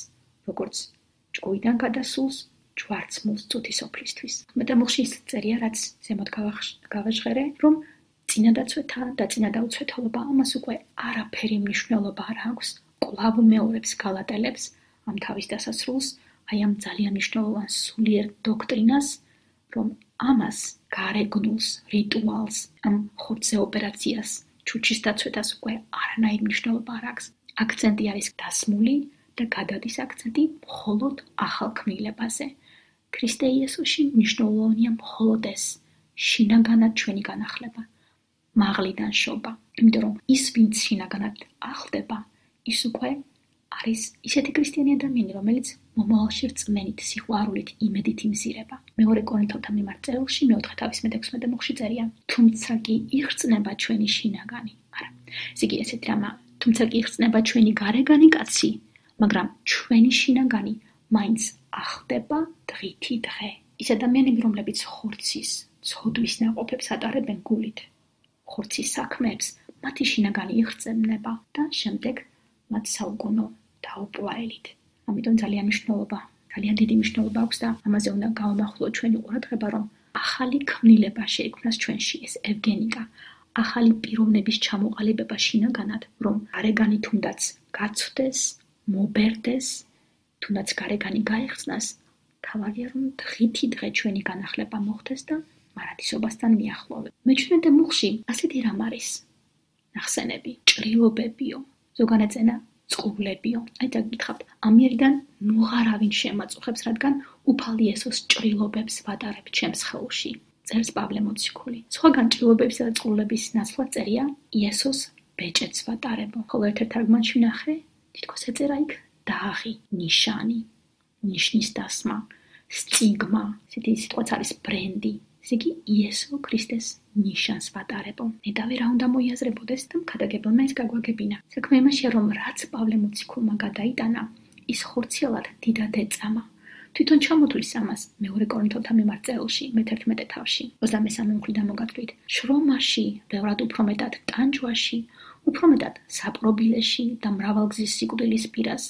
როგორც ჭკუიდან გადასულს, ჯვარცმულს წუთისოფლისთვის. მეტამორფოზი ის წერია, რაც ზემოთ გავაჟღერე, რომ წინადაცვეთა და წინადაუცვეთელობა ამას უკვე არაფერი მნიშვნელობა არ აქვს. კვლავ მეორებს გალატელებს ამ თავის დასასრულს, აი ამ ძალიან მნიშვნელოვან სულიერ დოქტრინას, რომ ამას გარეგნულს, რიტუალს, ამ ხორცზე ოპერაციას, ჩუჩის დაცვეთას უკვე არანაირი მნიშვნელობა არ აქვს. აქცენტი არის დასმული და გადადის აქცენტი მხოლოდ ახალ ქმნილებაზე. ქრისტე იესოში მნიშვნელოვანია მხოლოდ ეს, შინაგანად ჩვენი განახლება, მაღლიდან შობა. იმიტომ რომ ის, ვინც შინაგანად ახლდება, ის უკვე არის ისეთი ქრისტიანი ადამიანი, რომელიც მომავალში რწმენით, სიყვარულით, იმედით იმზირება. მეორე კორინთელთა მიმართ წერილში მეოთხე თავის მეთექვსმეტე მოხში წერია, თუმცა კი იღწნება ჩვენი შინაგანი. არა, ეს იგი ესეთი რამა, თუმცა კი იღწნება ჩვენი გარეგანი კაცი, მაგრამ ჩვენი შინაგანი მაინც ახდება დღითი დღე. ის ადამიანები, რომლებიც ხორცის, ცოდვის ნაყოფებს ატარებენ გულით, ხორცის საქმეებს, მათი შინაგანი იღწევა და შემდეგ მათ საუკუნო დაუპლაელით. ამიტომ ძალიან მნიშვნელობა, ძალიან დიდი მნიშვნელობა აქვს და ამაზე უნდა გავამახვილოთ ჩვენი ყურადღება, რომ ახალი ქმნილება შეიქმნას ჩვენში, ეს ევგენიკა, ახალი პიროვნების ჩამოყალიბება შინაგანად, რომ გარეგანი თუნდაც გაცვდეს, მობერდეს, თუნდაც გარეგანი გაიხსნას, თავარია რომ დღითი დღე ჩვენი განახლება მოხდეს და მარადისობასთან მიახლოვდეს. მეჩვენე მუხში ასეთი რამ არის ნახსენები, ჭრილობებიო, ზოგანაწენა წყურლებიო. აი დაგითხრათ, ამიერიდან ნუღარავინ შემაწუხებს, რადგან უფალი იესოს ჭრილობებს ვატარებ ჩემს ხელში. წერს პავლე მოციქული. სხვაგან ჭრილობებისა და წყურლების ნაცვლად წერია იესოს ბეჭედს ვატარებო. ხოლო ერთ-ერთ თარგმანში ნახე, თითქოს ეწერა იქ დაღი, ნიშანი, ნიშნის დასმა, სტიგმა, ესეთი სიტყვაც არის ბრენდი. ეს იგი იესო ქრისტეს ნიშანს ვატარებო. ნედავი რა უნდა მოიაზრებოდეს და მქადაგებელმა ეს გაგვაგებინა. საქმე იმაშია, რომ რაც პავლე მოციქულმა გადაიტანა, ის ხორციელად დიდად ეწამა. თვითონ ჩამოთვლის ამას მეორე კორინთელთა მიმართ წერილში, მეთერთმეტე თავში, ოცდამესამე მუხლიდან მოგაგწვით. შრომაში, ბევრად უფრო მეტად ტანჯვაში, უფრო მეტად საპყრობილეში და მრავალგზის სიკვდილის პირას,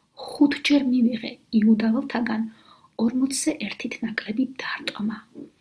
ხუთჯერ მივიღე იუდაველთაგან ორმოცზე ერთით ნაკლები დარტყმა.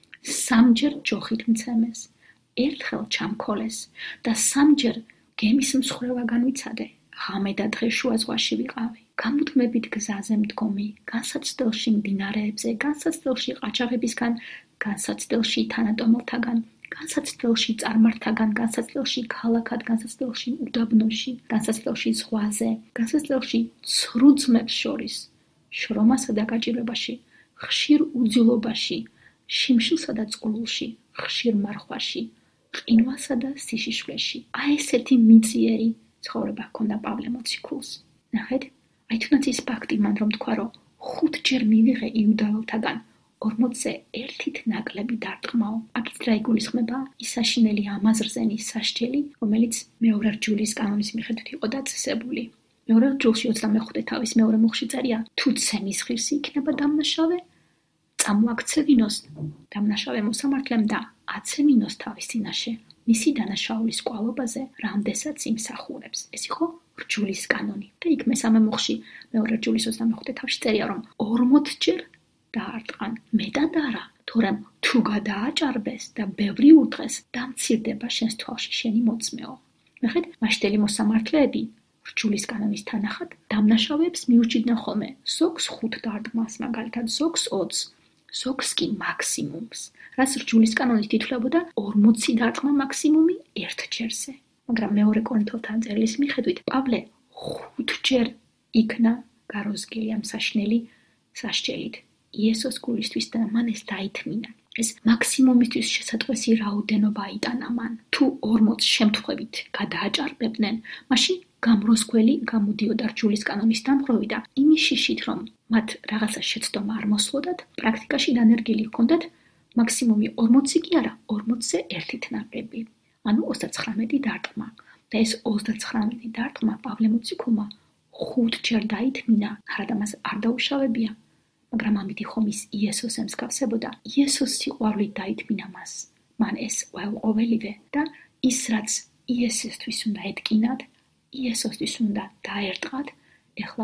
სამჯერ ჯოხით მცემეს, ერთხელ ჩამქოლეს და სამჯერ გემის მსხრევა განვიცადე, ღამე და დღე შუა ზღვაში ვიყავი. გამუდმებით გზაზე მდგომი, განსაცდელში მდინარეებზე, განსაცდელში ყაჩაღებისგან, განსაცდელში თანატომელთაგან, განსაცდელში წარმართაგან, განსაცდელში ქალაქად, განსაცდელში უდაბნოში, განსაცდელში ზღვაზე, განსაცდელში ცრუ ძმებს შორის, შრომასა და გაჭირვებაში, ხშირ უძილობაში, შიმშილსა და წყლულში, ხშირ მარხვაში, ყინვასა და სიშიშვლეში. აი ესეთი მიწიერი ცხოვრება ჰქონდა პავლე მოციქულს. ნახეთ, აი თუნდაც ის ფაქტი მან რომ თქვა, რომ ხუთჯერ მივიღე იუდაველთაგან ორმოცზე ერთით ნაკლები დარტყმაო. აქეთ რა იგულისხმება? ის საშინელი ამაზრზენის სასჯელი, რომელიც მეორე რჯულის კანონის მიხედვით იყო დაწესებული. მეორე რჯულში ოცდამეხუთე თავის მეორე მუხში წერია, თუ ცემის ღირსი იქნება დამნაშავე, წამოაქცევინოს დამნაშავე მოსამართლემ და აცემინოს თავის წინაშე მისი დანაშაულის კვალობაზე, რამდესაც იმსახურებს. ეს იყო რჯულის კანონი. და იქ მესამე მუხში მეორე რჯულის ოცდამეხუთე თავში წერია, რომ ორმოცჯერ დაარტყან, მეტად არა, თორემ თუ გადააჭარბეს და ბევრი ურთხეს, დამცირდება შენს თვალში შენი მოწმეო. ნახეთ, მაშტელი მოსამართლეები რჯულის კანონის თანახად დამნაშავეებს მიუჩიდნენ ხოლმე ზოგს ხუთ დარტყმას, მაგალითად ზოგს ოცს, ზოგს კი მაქსიმუმს, რაც რჯულის კანონით ითვლებოდა ორმოცი დარტყმა მაქსიმუმი ერთჯერზე. მაგრამ მეორე კორინთელთა წერილის მიხედვით პავლე ხუთჯერ იქნა გაროზგილი ამ საშნელი სასჯელით იესოს გულისთვის და მან ეს დაითმინა. ეს მაქსიმუმისთვის შესატყვისი რაოდენობა იტანა მან. თუ ორმოც შემთხვევით გადააჭარბებდნენ, მაშინ გამროსგველი გამოდიოდა რჯულის კანონის დამხროვი და იმის შიშით, რომ მათ რაღაცა შეცდომა არ მოსვლოდათ, პრაქტიკაში დანერგილი ჰქონდათ მაქსიმუმი ორმოცი კი არა, ორმოცზე ერთით ნაკლები. ანუ ოცდაცხრამეტი დარტყმა. და ეს ოცდაცხრამეტი დარტყმა პავლე მოციქულმა ხუთჯერ დაითმინა, არადა მას არ დაუშავებია, მაგრამ ამით ხომ ის იესოს ემსგავსებოდა, იესოს სიყვარულით დაითმინა მას. მან ეს ყოველივე და ის რაც იესოსთვის უნდა ეთკინათ, იესოსთვის უნდა დაერტყათ, ეხლა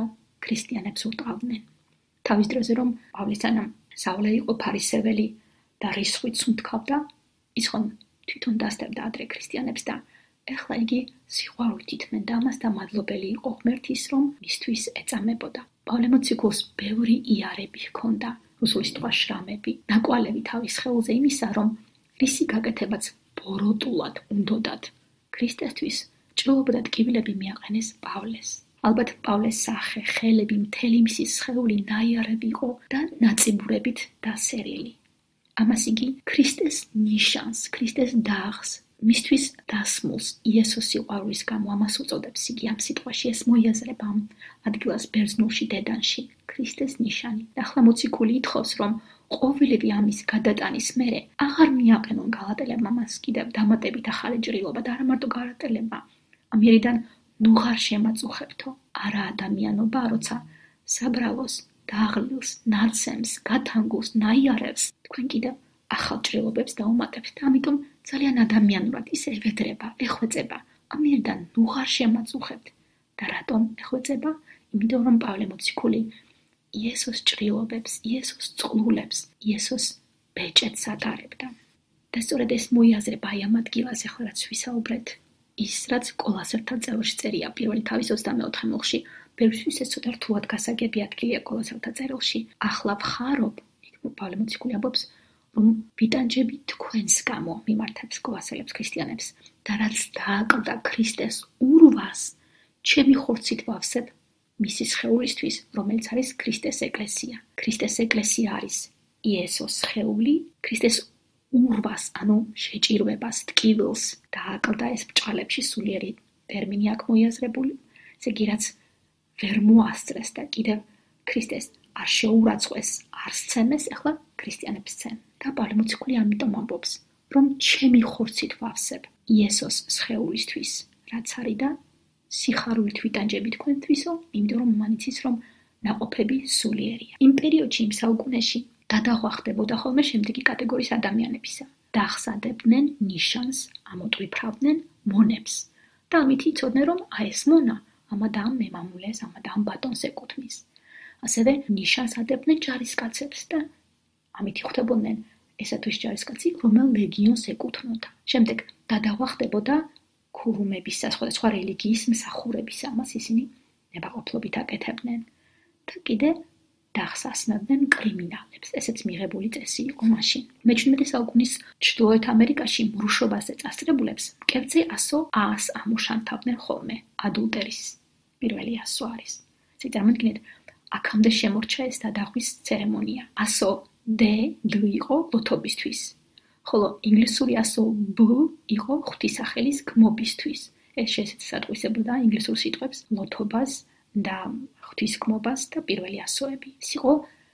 ქრისტიანებს ურტყავდნენ. თავის დროზე რომ პავლესანამ საულე იყო ფარისეველი და რისხვით სუნთქავდა, ის ხომ თვითონ დასდებდა ადრე ქრისტიანებს და ეხლა იგი სიყვარულით ითმენდა ამას და მადლობელი იყო ღმერთის, რომ მისთვის ეწამებოდა. პავლე მოციქულს ბევრი იარები ჰქონდა, რუსული სიტყვა შრამები, ნაკვალევი თავის სხეულზე იმისა, რომ რისი გაკეთებაც ბოროტულად უნდოდათ. ქრისტესთვის ჭრილობოდა ტკივილები მიაყენეს პავლეს. ალბათ პავლეს სახე, ხელები, მთელი მისი სხეული ნაიარები იყო და ნაწიბურებით დასერილი. ამას იგი ქრისტეს ნიშანს, ქრისტეს დაღს, მისთვის დასმულს იესოს სიყვარულის გამო ამას უწოდებს იგი ამ სიტყვაში, ეს მოიაზრება ამ ადგილას ბერძნულში დედანში, ქრისტეს ნიშანი. ახლა მოციქული ითხოვს, რომ ყოველივე ამის გადატანის მერე აღარ მიაყენონ გალატელებმა მას კიდევ დამატებით ახალი ჭრილობა და არა მარტო გალატელებმა. ამიერიდან ნუ ღარ შემაწუხებთო, არა ადამიანობა, როცა საბრალოს, დაღლილს, ნაცემს, გათანგულს, ნაიარებს, თქვენ კიდევ ახალ ჭრილობებს დაუმატებთ და ამიტომ ძალიან ადამიანურად ის ევედრება, ეხვეწება. ამიერიდან ნუ ღარ შემაწუხებთ. და რატომ ეხვეწება? იმიტომ რომ პავლე მოციქული იესოს ჭრილობებს, იესოს წყლულებს, იესოს ბეჭედს ატარებდა. და სწორედ ეს მოიაზრება აი ამ ადგილას ახლა რაც ვისაუბრეთ, ის რაც კოლასელთა წერილში წერია პირველი თავის ოცდამეოთხე მუხლში, ბევრისთვის ეს ცოტა რთულად გასაგები ადგილია კოლასელთა წერილში. ახლა ვხარობ, პავლე მოციქული ამბობს, რომ ვიტანჯები თქვენს გამო მიმართებს კოლასელებს ქრისტიანებს და რაც დააკლდა ქრისტეს ურვას, ჩემი ხორცით ვავსებ მისი სხეულისთვის, რომელიც არის ქრისტეს ეკლესია. ქრისტეს ეკლესია არის იესოს სხეული, ქრისტეს ურვას, ანუ შეჭირვებას, ტკივილს დააკლდა ეს ბჭყალებში სულიერი ტერმინი აქ მოიაზრებული, ესე იგი რაც ვერ მოასწრეს და კიდევ ქრისტეს არ შეურაცხყვეს, არ სცემეს, ახლა ქრისტიანებს სცემ. და პავლე მოციქული ამიტომ ამბობს, რომ ჩემი ხორცით ვავსებ იესოს სხეულისთვის, რაც არის და სიხარულით ვიტანჯები თქვენთვისო, იმიტომ რომ მან იცის, რომ ნაყოფები სულიერია. იმ პერიოდში, იმ საუკუნეში დადაღვა ხდებოდა ხოლმე შემდეგი კატეგორიის ადამიანებისა. დახსადებდნენ ნიშანს, ამოტვიფრავდნენ მონებს. და ამით იცოდნენ, რომ აი ეს მონა ამა და ამ მემამულეს, ამა და ამ ბატონს ეკუთვნის. ასევე ნიშანს ადებდნენ ჯარისკაცებს და ამით ხვდებოდნენ ესათვის ჯარისკაცი, რომელ ლეგიონს ეკუთვნოდა. შემდეგ დადაღვა ხდებოდა ქურუმებისა, სხვადასხვა რელიგიის მსახურებისა, ამას ისინი ნებაყოფლობით აკეთებდნენ. და კიდე დახსასნებდნენ კრიმინალებს. ესეც მიღებული წესი იყო მაშინ. მეჩვიდმეტე საუკუნის ჩრდილოეთ ამერიკაში მრუშობაზე წასწრებულებს მკერდზე ასო ას ამოშანთავდნენ ხოლმე. ადულტერის პირველი ასო არის. ესე წარმოიდგინეთ, აქამდე შემორჩა ეს დადახვის ცერემონია. ასო დ დ იყო ლოთობისთვის. ხოლო ინგლისური ასო ბ იყო ღვთისახელის გმობისთვის. ეს შესაძლებლად ინგლისურ სიტყვებს ლოთობას და ღვთისგმობას და პირველი ასოები. ეს იყო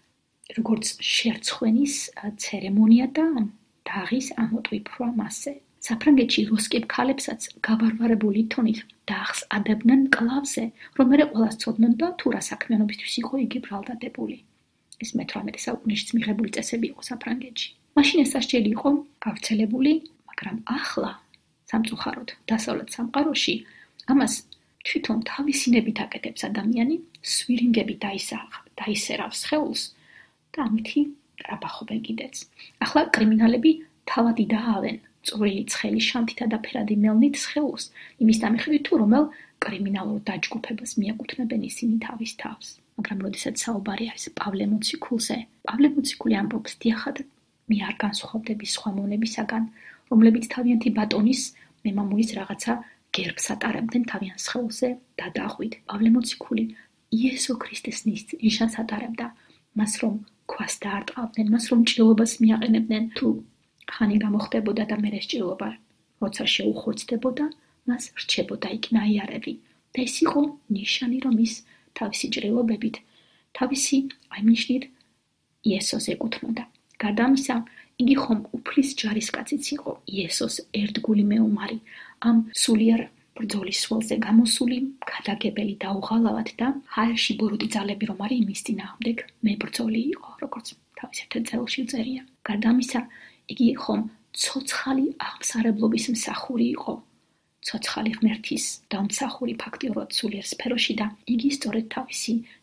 როგორც შერცხვენის ცერემონია და დაღის ამოტვიფრვა მასზე. საფრანგეთში როსკებ ქალებსაც გავარვარებული თონით დაღს ადებდნენ მკლავზე, რომ მერე ყველას ცოდნონ და თუ რა საქმიანობისთვის იყო იგი ბრალდადებული. ეს მეთვრამეტე საუკუნეშიც მიღებული წესები იყო საფრანგეთში. მაშინ ეს სასჯელი იყო გავრცელებული, მაგრამ ახლა სამწუხაროდ დასავლეთ სამყაროში ამას თვითონ თავისინებით აკეთებს ადამიანი, სვირინგები დაისერავს სხეულს და ამითი ტრაბახობენ კიდეც. ახლა კრიმინალები თავადი დაავენ წვრილი ცხელი შანთითა და ფერადი მელნით სხეულს, იმის დამიხილვით თუ რომელ კრიმინალურ დაჯგუფებას მიაკუთვნებენ ისინი თავის თავს. მაგრამ როდესაც საუბარი არის პავლე მოციქულზე, პავლე მოციქული ამბობს, დიახად, მე არ განსხვავდები სხვა მონებისაგან, რომლებიც თავიანთი ბატონის მემამულის რაღაცა გერბს ატარებდნენ თავიან სხეულზე დადახვით. პავლე მოციქული იესო ქრისტეს ნიშანს ატარებდა, მას რომ ქვას დაარტყავდნენ, მას რომ ჭრილობას მიაყენებდნენ, თუ ხანი გამოხდებოდა და მერე ჭრილობა როცა შეუხორცდებოდა, მას რჩებოდა იქ ნაიარევი. და ეს იყო ნიშანი, რომ ის თავისი ჭრილობებით, თავისი აიმნიშნით იესოს ეკუთვნოდა. გარდა ამისა, იგი ხომ უფლის ჯარისკაციც იყო, იესოს ერთგული მეომარი, ამ სულიერ ბრძოლის სველზე გამოსული გადაგებელი დაუღალავად და ჰაერში ბოროტი ძალები რომ არის იმის წინააღმდეგ მებრძოლი იყო, როგორც თავის ერთ წერილში წერია. გარდა ამისა, იგი ხომ ცოცხალი აღმსარებლობის მსახური იყო, ცოცხალი ღმერთის დამსახური ფაქტიურად სულიერ სფეროში და იგი სწორედ თავისი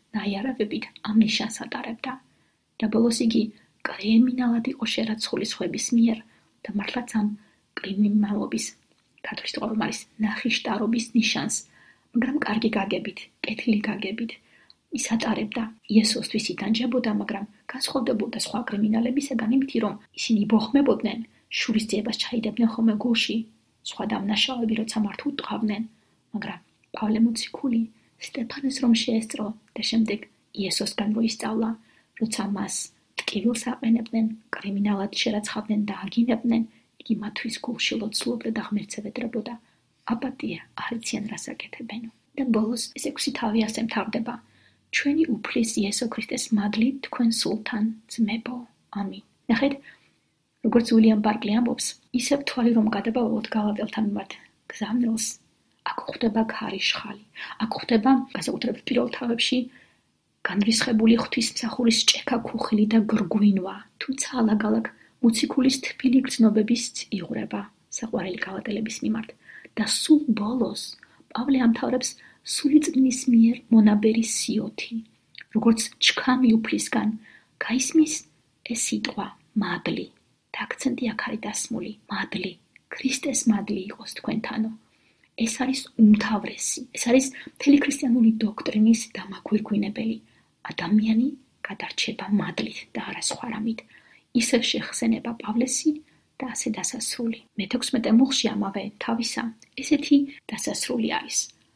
ნაიარევებით ამ ნიშანს ატარებდა და ბოლოს იგი კრიმინალად იყო შერაცხული სხვების მიერ და მართლაც ამ კრიმინალობის ქართული სიტყვა რომ არის ნახიშტარობის ნიშანს, მაგრამ კარგი გაგებით, კეთილი გაგებით ის ატარებდა იესოსთვის იტანჯებოდა, მაგრამ განსხვავდებოდა სხვა კრიმინალებისგან იმით, რომ ისინი იბოხმებოდნენ, შურისძიებას ჩაიდებდნენ ხოლმე გულში, სხვა დამნაშავეები როცა მართ უტყავდნენ, მაგრამ პავლე მოციქული სტეფანეს რომ შეესწრო და შემდეგ იესოსგან მოისწავლა, როცა მას ტკივილს აყენებდნენ, კრიმინალად შერაცხავდნენ და აგინებდნენ, იგი მათთვის გულში ლოცულობდა და ღმერთს ევედრებოდა. აპატია არ იციან რას აკეთებენო. და ბოლოს ეს ექვსი თავი ასე მთავრდება. ჩვენი უფლის იესო ქრისტეს მადლით თქვენ სულთან ძმებო. ამინ. ნახეთ, როგორც უილიამ ბარკლი ამბობს, ისევ თვალი რომ გადაბავალოთ გალატელთა მიმართ გზავნილს, აქ ხვდება ქარიშხალი, აქ ხვდება განსაკუთრებით პირველ თავებში განრისხებული ღვთისმსახურის ჭექა ქუხილი და გრგვინვა, თუმცა ალაგ-ალაგ მოციქულის თბილი გრძნობების იღვრება საყვარელი გალატელების მიმართ და სულ ბოლოს პავლე ამთავრებს სული წიგნის მიერ მონაბერი სიოთი, როგორც ჩქამი უფლისგან გაისმის ეს სიტყვა მადლი და აქცენტი აქ არის დასმული მადლი, ქრისტეს მადლი იყოს თქვენთანო. ეს არის უმთავრესი, ეს არის მთელი ქრისტიანული დოქტრინის დამაგვირგვინებელი. ადამიანი გადარჩება მადლით და არა სხვა რამით. ისევ შეხსენება პავლესი და ასე დასასრული. მეთექვსმეტე მუხლში ამავე თავისა ესეთი დასასრული არის.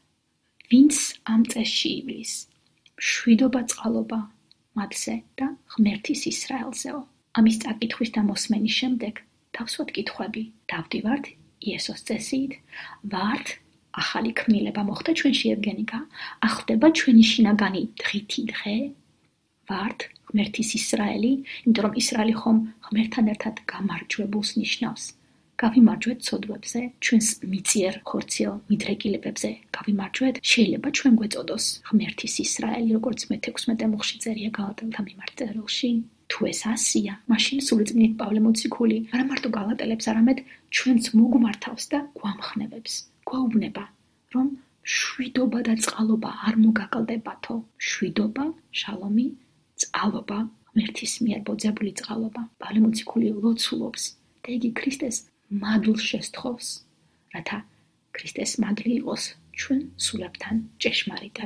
ვინც ამ წესში ივლის, მშვიდობა წყალობა მათზე და ღმერთის ისრაელზეო. ამის წაკითხვის და მოსმენის შემდეგ თავსვად კითხვები დავდივართ იესოს წესით, ვართ ახალი ქმნილება მოხდა ჩვენში ევგენიკა, ახდება ჩვენი შინაგანი დღითი დღე, ვართ ღმერთის ისრაელი, იმიტომ რომ ისრაელი ხომ ღმერთთან ერთად გამარჯვებულს ნიშნავს. გავიმარჯვეთ ცოდვებზე, ჩვენს მიწიერ ხორციელ მიდრეკილებებზე გავიმარჯვეთ, შეიძლება ჩვენ გვეწოდოს ღმერთის ისრაელი, როგორც მეთექვსმეტე მუხლში წერია გალატელთა მიმართ წერილში. თუ ეს ასია, მაშინ სულიწმინდით პავლე მოციქული არა მარტო გალატელებს, არამედ ჩვენც მოგმართავს და გვამხნევებს, გვაუბნება, რომ შვიდობა და წყალობა არ მოგაკლდებათო. შვიდობა, შალომი, წყალობა, ღმერთის მიერ ბოძებული წყალობა. პავლე მოციქული ლოცულობს და იგი ქრისტეს მადლს შესთხოვს, რათა ქრისტეს მადლი იყოს ჩვენ სულებთან ჭეშმარიტად.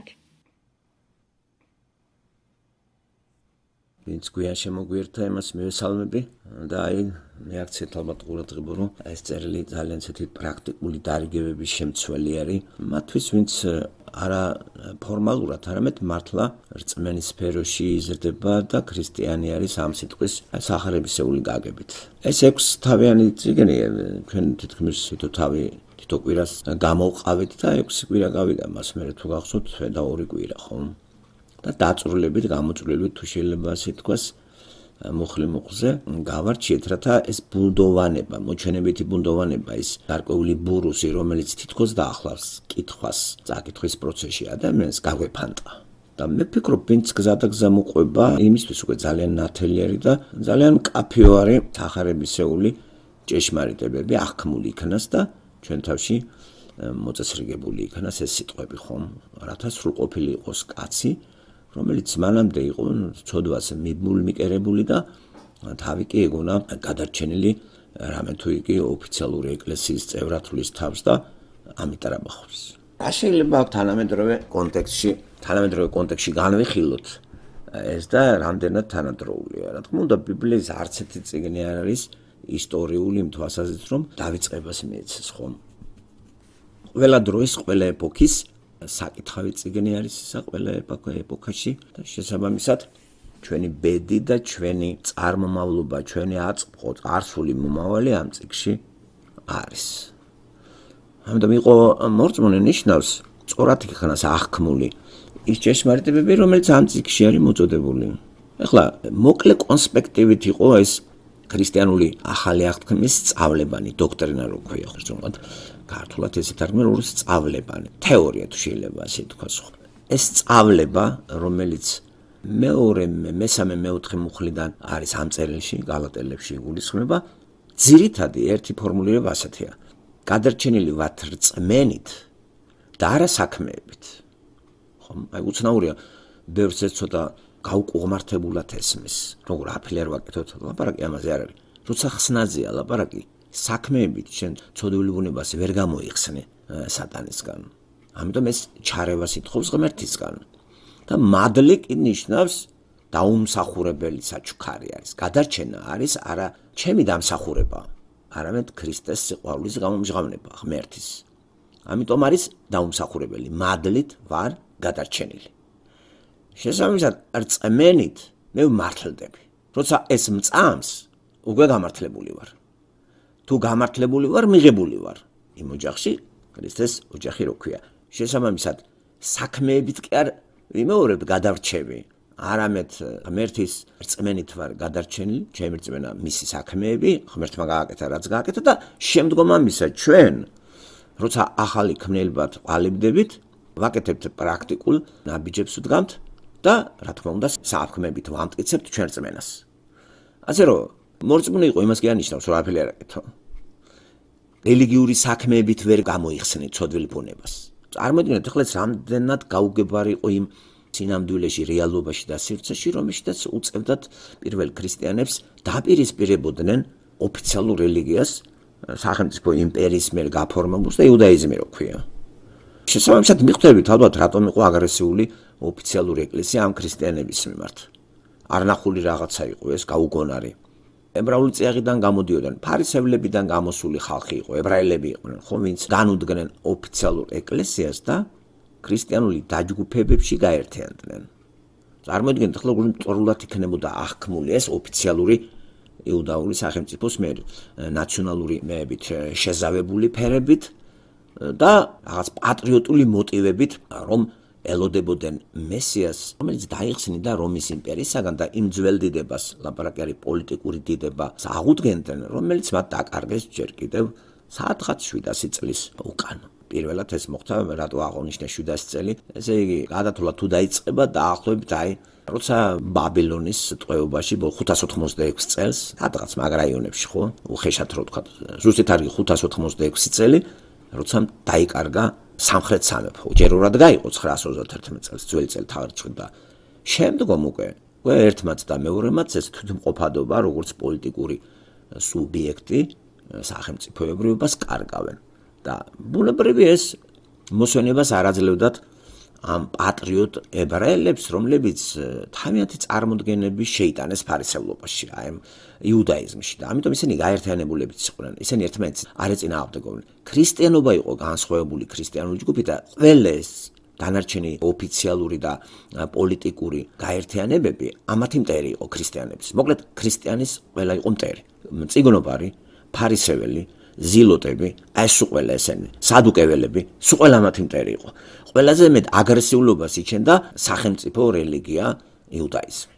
ვინც გვიან შემოგვიერთა იმას მივესალმები და აი მე აქცეთ ალბათ ყურადღება რომ ეს წერილი ძალიან ცეთი პრაქტიკული დარიგებების შემცველი არის მათთვის ვინც არა ფორმალურად არამედ მართლა რწმენის სფეროში იზრდება და ქრისტიანი არის ამ სიტყვის სახარებისეული გაგებით. ეს ექვს თავიანი წიგნი ჩვენ თითქმის თითო თავი თითო კვირას გამოვყავით და ექვსი კვირა გავიდა მას მერე თუ გახსოვთ და ორი კვირა ხომ და დაწვრილებით გამოწვრილებით თუ შეიძლება ასე თქვას მუხლი მუხლზე გავარჩიეთ რათა ეს ბუნდოვანება მოჩვენებითი ბუნდოვანება ის გარკვეული ბურუსი რომელიც თითქოს დაახლავს კითხვას წაკითხვის პროცესში ადამიანს გაგვეფანტა და მე ვფიქრობ ვინც გზა და გზა მოყვება იმისთვის უკვე ძალიან ნათელი არის და ძალიან კაფეო არის სახარებისეული ჭეშმარიტებები აღქმული იქნას და ჩვენ თავში მოწესრიგებული იქნას ეს სიტყვები ხომ რათა სრულყოფილი იყოს კაცი რომელიც მანამდე იყო ცოდვას მიბულმიკერებული და თავი კი ეგონა გადარჩენილი რამე თუ იგი ოფიციალური ეკლესიის წევრათulis თავს და ამიტარაბახობს. რა შეიძლება თანამედროვე კონტექსტში, თანამედროვე კონტექსტში განვიხილოთ ეს და რამდენად თანადროულია. რა თქმა უნდა ბიბლიის არც ერთი წიგნი არ არის ისტორიული იმ თვალსაზრისით რომ დავიწყებას მიეცეს ხომ. ყველა დროის, ყველა ეპოქის საკითხავი წიგნი არის ისა ყველა ეპოქაში და შესაბამისად ჩვენი ბედი და ჩვენი წარმომავლობა, ჩვენი აწმყო, წარსული მომავალი ამ წიგში არის. ამიტომ იყო მორწმუნე ნიშნავს სწორად იქნას აღქმული ის ჭეშმარიტებები, რომელიც ამ წიგში არის მოწოდებული. ეხლა მოკლე კონსპექტივით იყო ეს ქრისტიანული ახალი აღთქმის სწავლებანი, დოქტრინა რო ქვია ხშირად. ქართულად ესე თარგმნილ ორ სწავლებანი, თეორია თუ შეიძლება ასე თქვას. ეს სწავლება, რომელიც მეორე, მესამე, მეოთხე მუხლიდან არის ამ წერილში, გალატელებში იგულისხმება, ძირითადი ერთი ფორმულირება ასეთია. გადარჩენილი ვართ რწმენით და არა საქმეებით. ხომ, აი უცნაურია ბევრს ეს ცოტა გაუკუღმართებულად ესმის. როგორ აფილი არ ვაკეთოთ, ლაპარაკი ამაზე არ არის. როცა ხსნაზეა ლაპარაკი, საქმეებით შენ ცოდვილი ბუნებას ვერ გამოიხსნე სატანისგან. ამიტომ ეს ჩარევას ითხოვს ღმერთისგან. და მადლი კი ნიშნავს დაუმსახურებელი საჩუქარი არის. გადარჩენა არის არა ჩემი დამსახურება, არამედ ქრისტეს სიყვარულის გამომჟღავნება ღმერთის. ამიტომ არის დაუმსახურებელი. მადლით ვარ გადარჩენილი. შესაბამისად, რწმენით მე ვმართლდები. როცა ეს მწამს, უკვე გამართლებული ვარ. თუ გამართლებული ვარ, მიღებული ვარ. იმ ოჯახში ქრისტეს ოჯახი რო ქვია. შესაბამისად, საქმეებით კი არ ვიმეორებ გადარჩევი. არამედ ღმერთის რწმენით ვარ გადარჩენილი, ჩემი რწმენა მისი საქმეები, ღმერთმა გააკეთა რაც გააკეთა და შემდგომ ამისა ჩვენ, როცა ახალი ქმნილებად ყალიბდებით, ვაკეთებთ პრაქტიკულ ნაბიჯებს ვდგამთ და რა თქმა უნდა საქმეებით ვამტკიცებთ ჩვენ რწმენას. ასე რომ მორწმუნე იყო იმას კი ანიშნავს, რომ არაფერი არ აკეთო. რელიგიური საქმეებით ვერ გამოიხსნით ცოდვილი ბუნებას. წარმოგიდგენთ ახლა ეს რამდენად გაუგებარი იყო იმ სინამდვილეში, რეალობაში და სივრცეში, რომელშიც უწევდათ პირველ ქრისტიანებს დაპირისპირებოდნენ ოფიციალურ რელიგიას, სახელმწიფო იმპერიის მიერ გაფორმებულს და იუდაიზმი რო ქვია. შესაბამისად მიხვდებით ალბათ რატომ იყო აგრესიული ოფიციალური ეკლესია ამ ქრისტიანების მიმართ. არნახული რაღაცა იყო ეს გაუგონარი. ებრაული წიაღიდან გამოდიოდნენ, ფარისევლებიდან გამოსული ხალხი იყო, ებრაელები იყვნენ, ხო, ვინც განუდგნენ ოფიციალურ ეკლესიას და ქრისტიანული დაჯგუფებებში გაერთიანდნენ. წარმოგიდგენთ, ახლა როგორ მწვერულად იქნებოდა აღქმული ეს ოფიციალური იუდაური სახელმწიფოს მიერ ნაციონალური მეებით შეზავებული ფერებით და რაღაც პატრიოტული მოტივებით, რომ ელოდებოდნენ მესიას, რომელიც დაიხსნიდა რომის იმპერიისაგან და იმ ძველ დიდებას, ლაპარაკი არის პოლიტიკური დიდებას აღუდგენდნენ, რომელიც მათ დაკარგეს ჯერ კიდევ საათღაც შვიდასი წლის უკან. პირველად ეს მოხდა, რატო აღონიშნე შვიდასი წელი, ესე იგი, გადათვლა თუ დაიწყება დაახლოებით აი, როცა ბაბილონის ტყვეობაში ხუთას ოთხმოცდაექვსი წელს, სადღაც მაგ რაიონებში ხო, უხეშად რო ვთქვა, ზუსტად არის ხუთას ოთხმოცდაექვსი წელი, როცა დაიკარგა სამხრეთ სამეფო. ჯერურად გაიყო ცხრაას ოცდაათერთმეტ წელს ძველი წელთაღრიცხვა და შემდგომ უკვე უკვე ერთმაც და მეორემაც ეს თვითმყოფადობა, როგორც პოლიტიკური სუბიექტი სახელმწიფოებრიობას კარგავენ. და ბუნებრივი ეს მოსვენებას არ აძლევდათ ამ პატრიოტ ებრაელებს, რომლებიც თავიანთი წარმოდგენები შეიტანეს ფარისევლობაში, აი იუდაიზმში და ამიტომ ისინი გაერთიანებულებიც იყვნენ. ისინი ერთმანეთს არ ეწინააღმდეგებდნენ. ქრისტიანობა იყო განსხვავებული ქრისტიანული ჯგუფი და ყველა ეს დანარჩენი ოფიციალური და პოლიტიკური გაერთიანებები ამათი მტერი იყო ქრისტიანების. მოკლედ ქრისტიანის ყველა იყო მტერი. წიგნობარი, ფარისეველი, ზილოტები, აი სულ ყველა ესენი, სადუკეველები, სულ ყველა მათი მტერი იყო. ყველაზე მეტ აგრესიულობას იჩენდა სახელმწიფო რელიგია იუდაიზმი.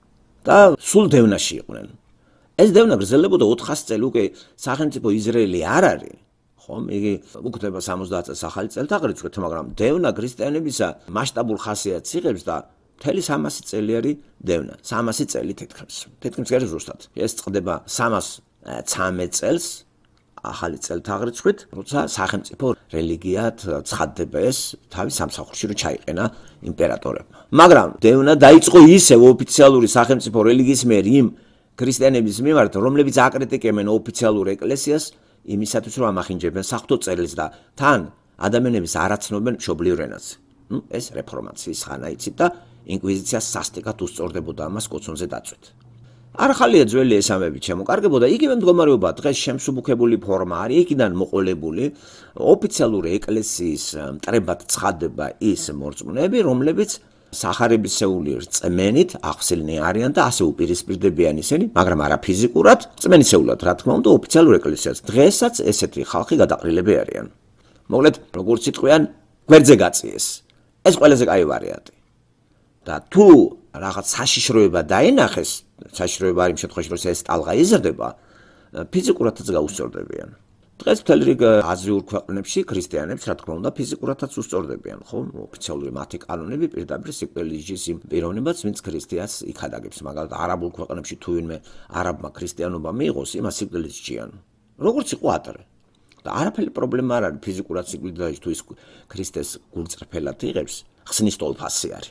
და სულ დევნაში იყვნენ. ეს დევნა გრძელებოდა ოთხასი წელი, უკვე სახელმწიფო ისრაელი არ არის. ხომ, იგი უკვდება სამოცდაათ წელს ახალი წელთაღრიცხვით, მაგრამ დევნა ქრისტიანებისა მასშტაბურ ხასიათს იღებს და მთელი სამასი წელი არის დევნა. სამასი წელი თითქმის. თითქმის კი არა ზუსტად. ეს წყდება სამას ცამეტ წელს ახალი წელთაღრიცხვით, როცა სახელმწიფო რელიგიად ცხადდება ეს თავის სამსახურში რომ ჩაიყენა იმპერატორებმა. მაგრამ დევნა დაიწყო ისევ ოფიციალური სახელმწიფო რელიგიის მიერ იმ ქრისტიანების მიმართ, რომლებიც აკრიტიკებენ ოფიციალურ ეკლესიას იმისათვის, რომ ამახინჯებენ საღვთო წერილს და თან ადამიანების არაცნობენ მშობლიურ ენაზე. ნუ ეს რეფორმაციის ხანა იცით და ინკვიზიციას სასტიკად უსწორდებოდა ამას კოცონზე დაწვით. არ ახალია ძველი ესამები შემოკარგებოდა, იგივე მდგომარეობა დღეს შემსუბუქებული ფორმა არის, იქიდან მოყოლებული ოფიციალური ეკლესიის მტრებად ცხადდება ის მორწმუნეები, რომლებიც სახარებისეული რწმენით ახსილნი არიან და ასე უპირისპირდებიან ისინი, მაგრამ არა ფიზიკურად, რწმენისეულად, რა თქმა უნდა, ოფიციალურ ეკლესიას. დღესაც ესეთი ხალხი გადაყრილები არიან. მოკლედ, როგორც იტყვიან, გვერდზე გაწიეს. ეს ყველაზე კაი ვარიანტი. და თუ რაღაც საშიშროება დაენახეს, საშიშროება არის იმ შემთხვევაში, რომ ეს ტალღა იზრდება, ფიზიკურადაც გაუსწორდებიან. დღეს მთელი რიგ აზრიულ ქვეყნებში ქრისტიანებს, რა თქმა უნდა, ფიზიკურადაც უსწორდებიან, ხო? ოფიციალური მათი კანონები პირდაპირ სიკვდილის იმ პიროვნებას, ვინც ქრისტიანს იქადაგებს. მაგალითად, არაბულ ქვეყნებში თუ ვინმე არაბმა ქრისტიანობა მიიღოს, იმას სიკვდილით სჯიან. როგორც იყო ადრე. და არაფერი პრობლემა არ არის ფიზიკურად სიკვდილით თუ ის ქრისტეს გულწრფელად იღებს, ხსნის ტოლფასი არის.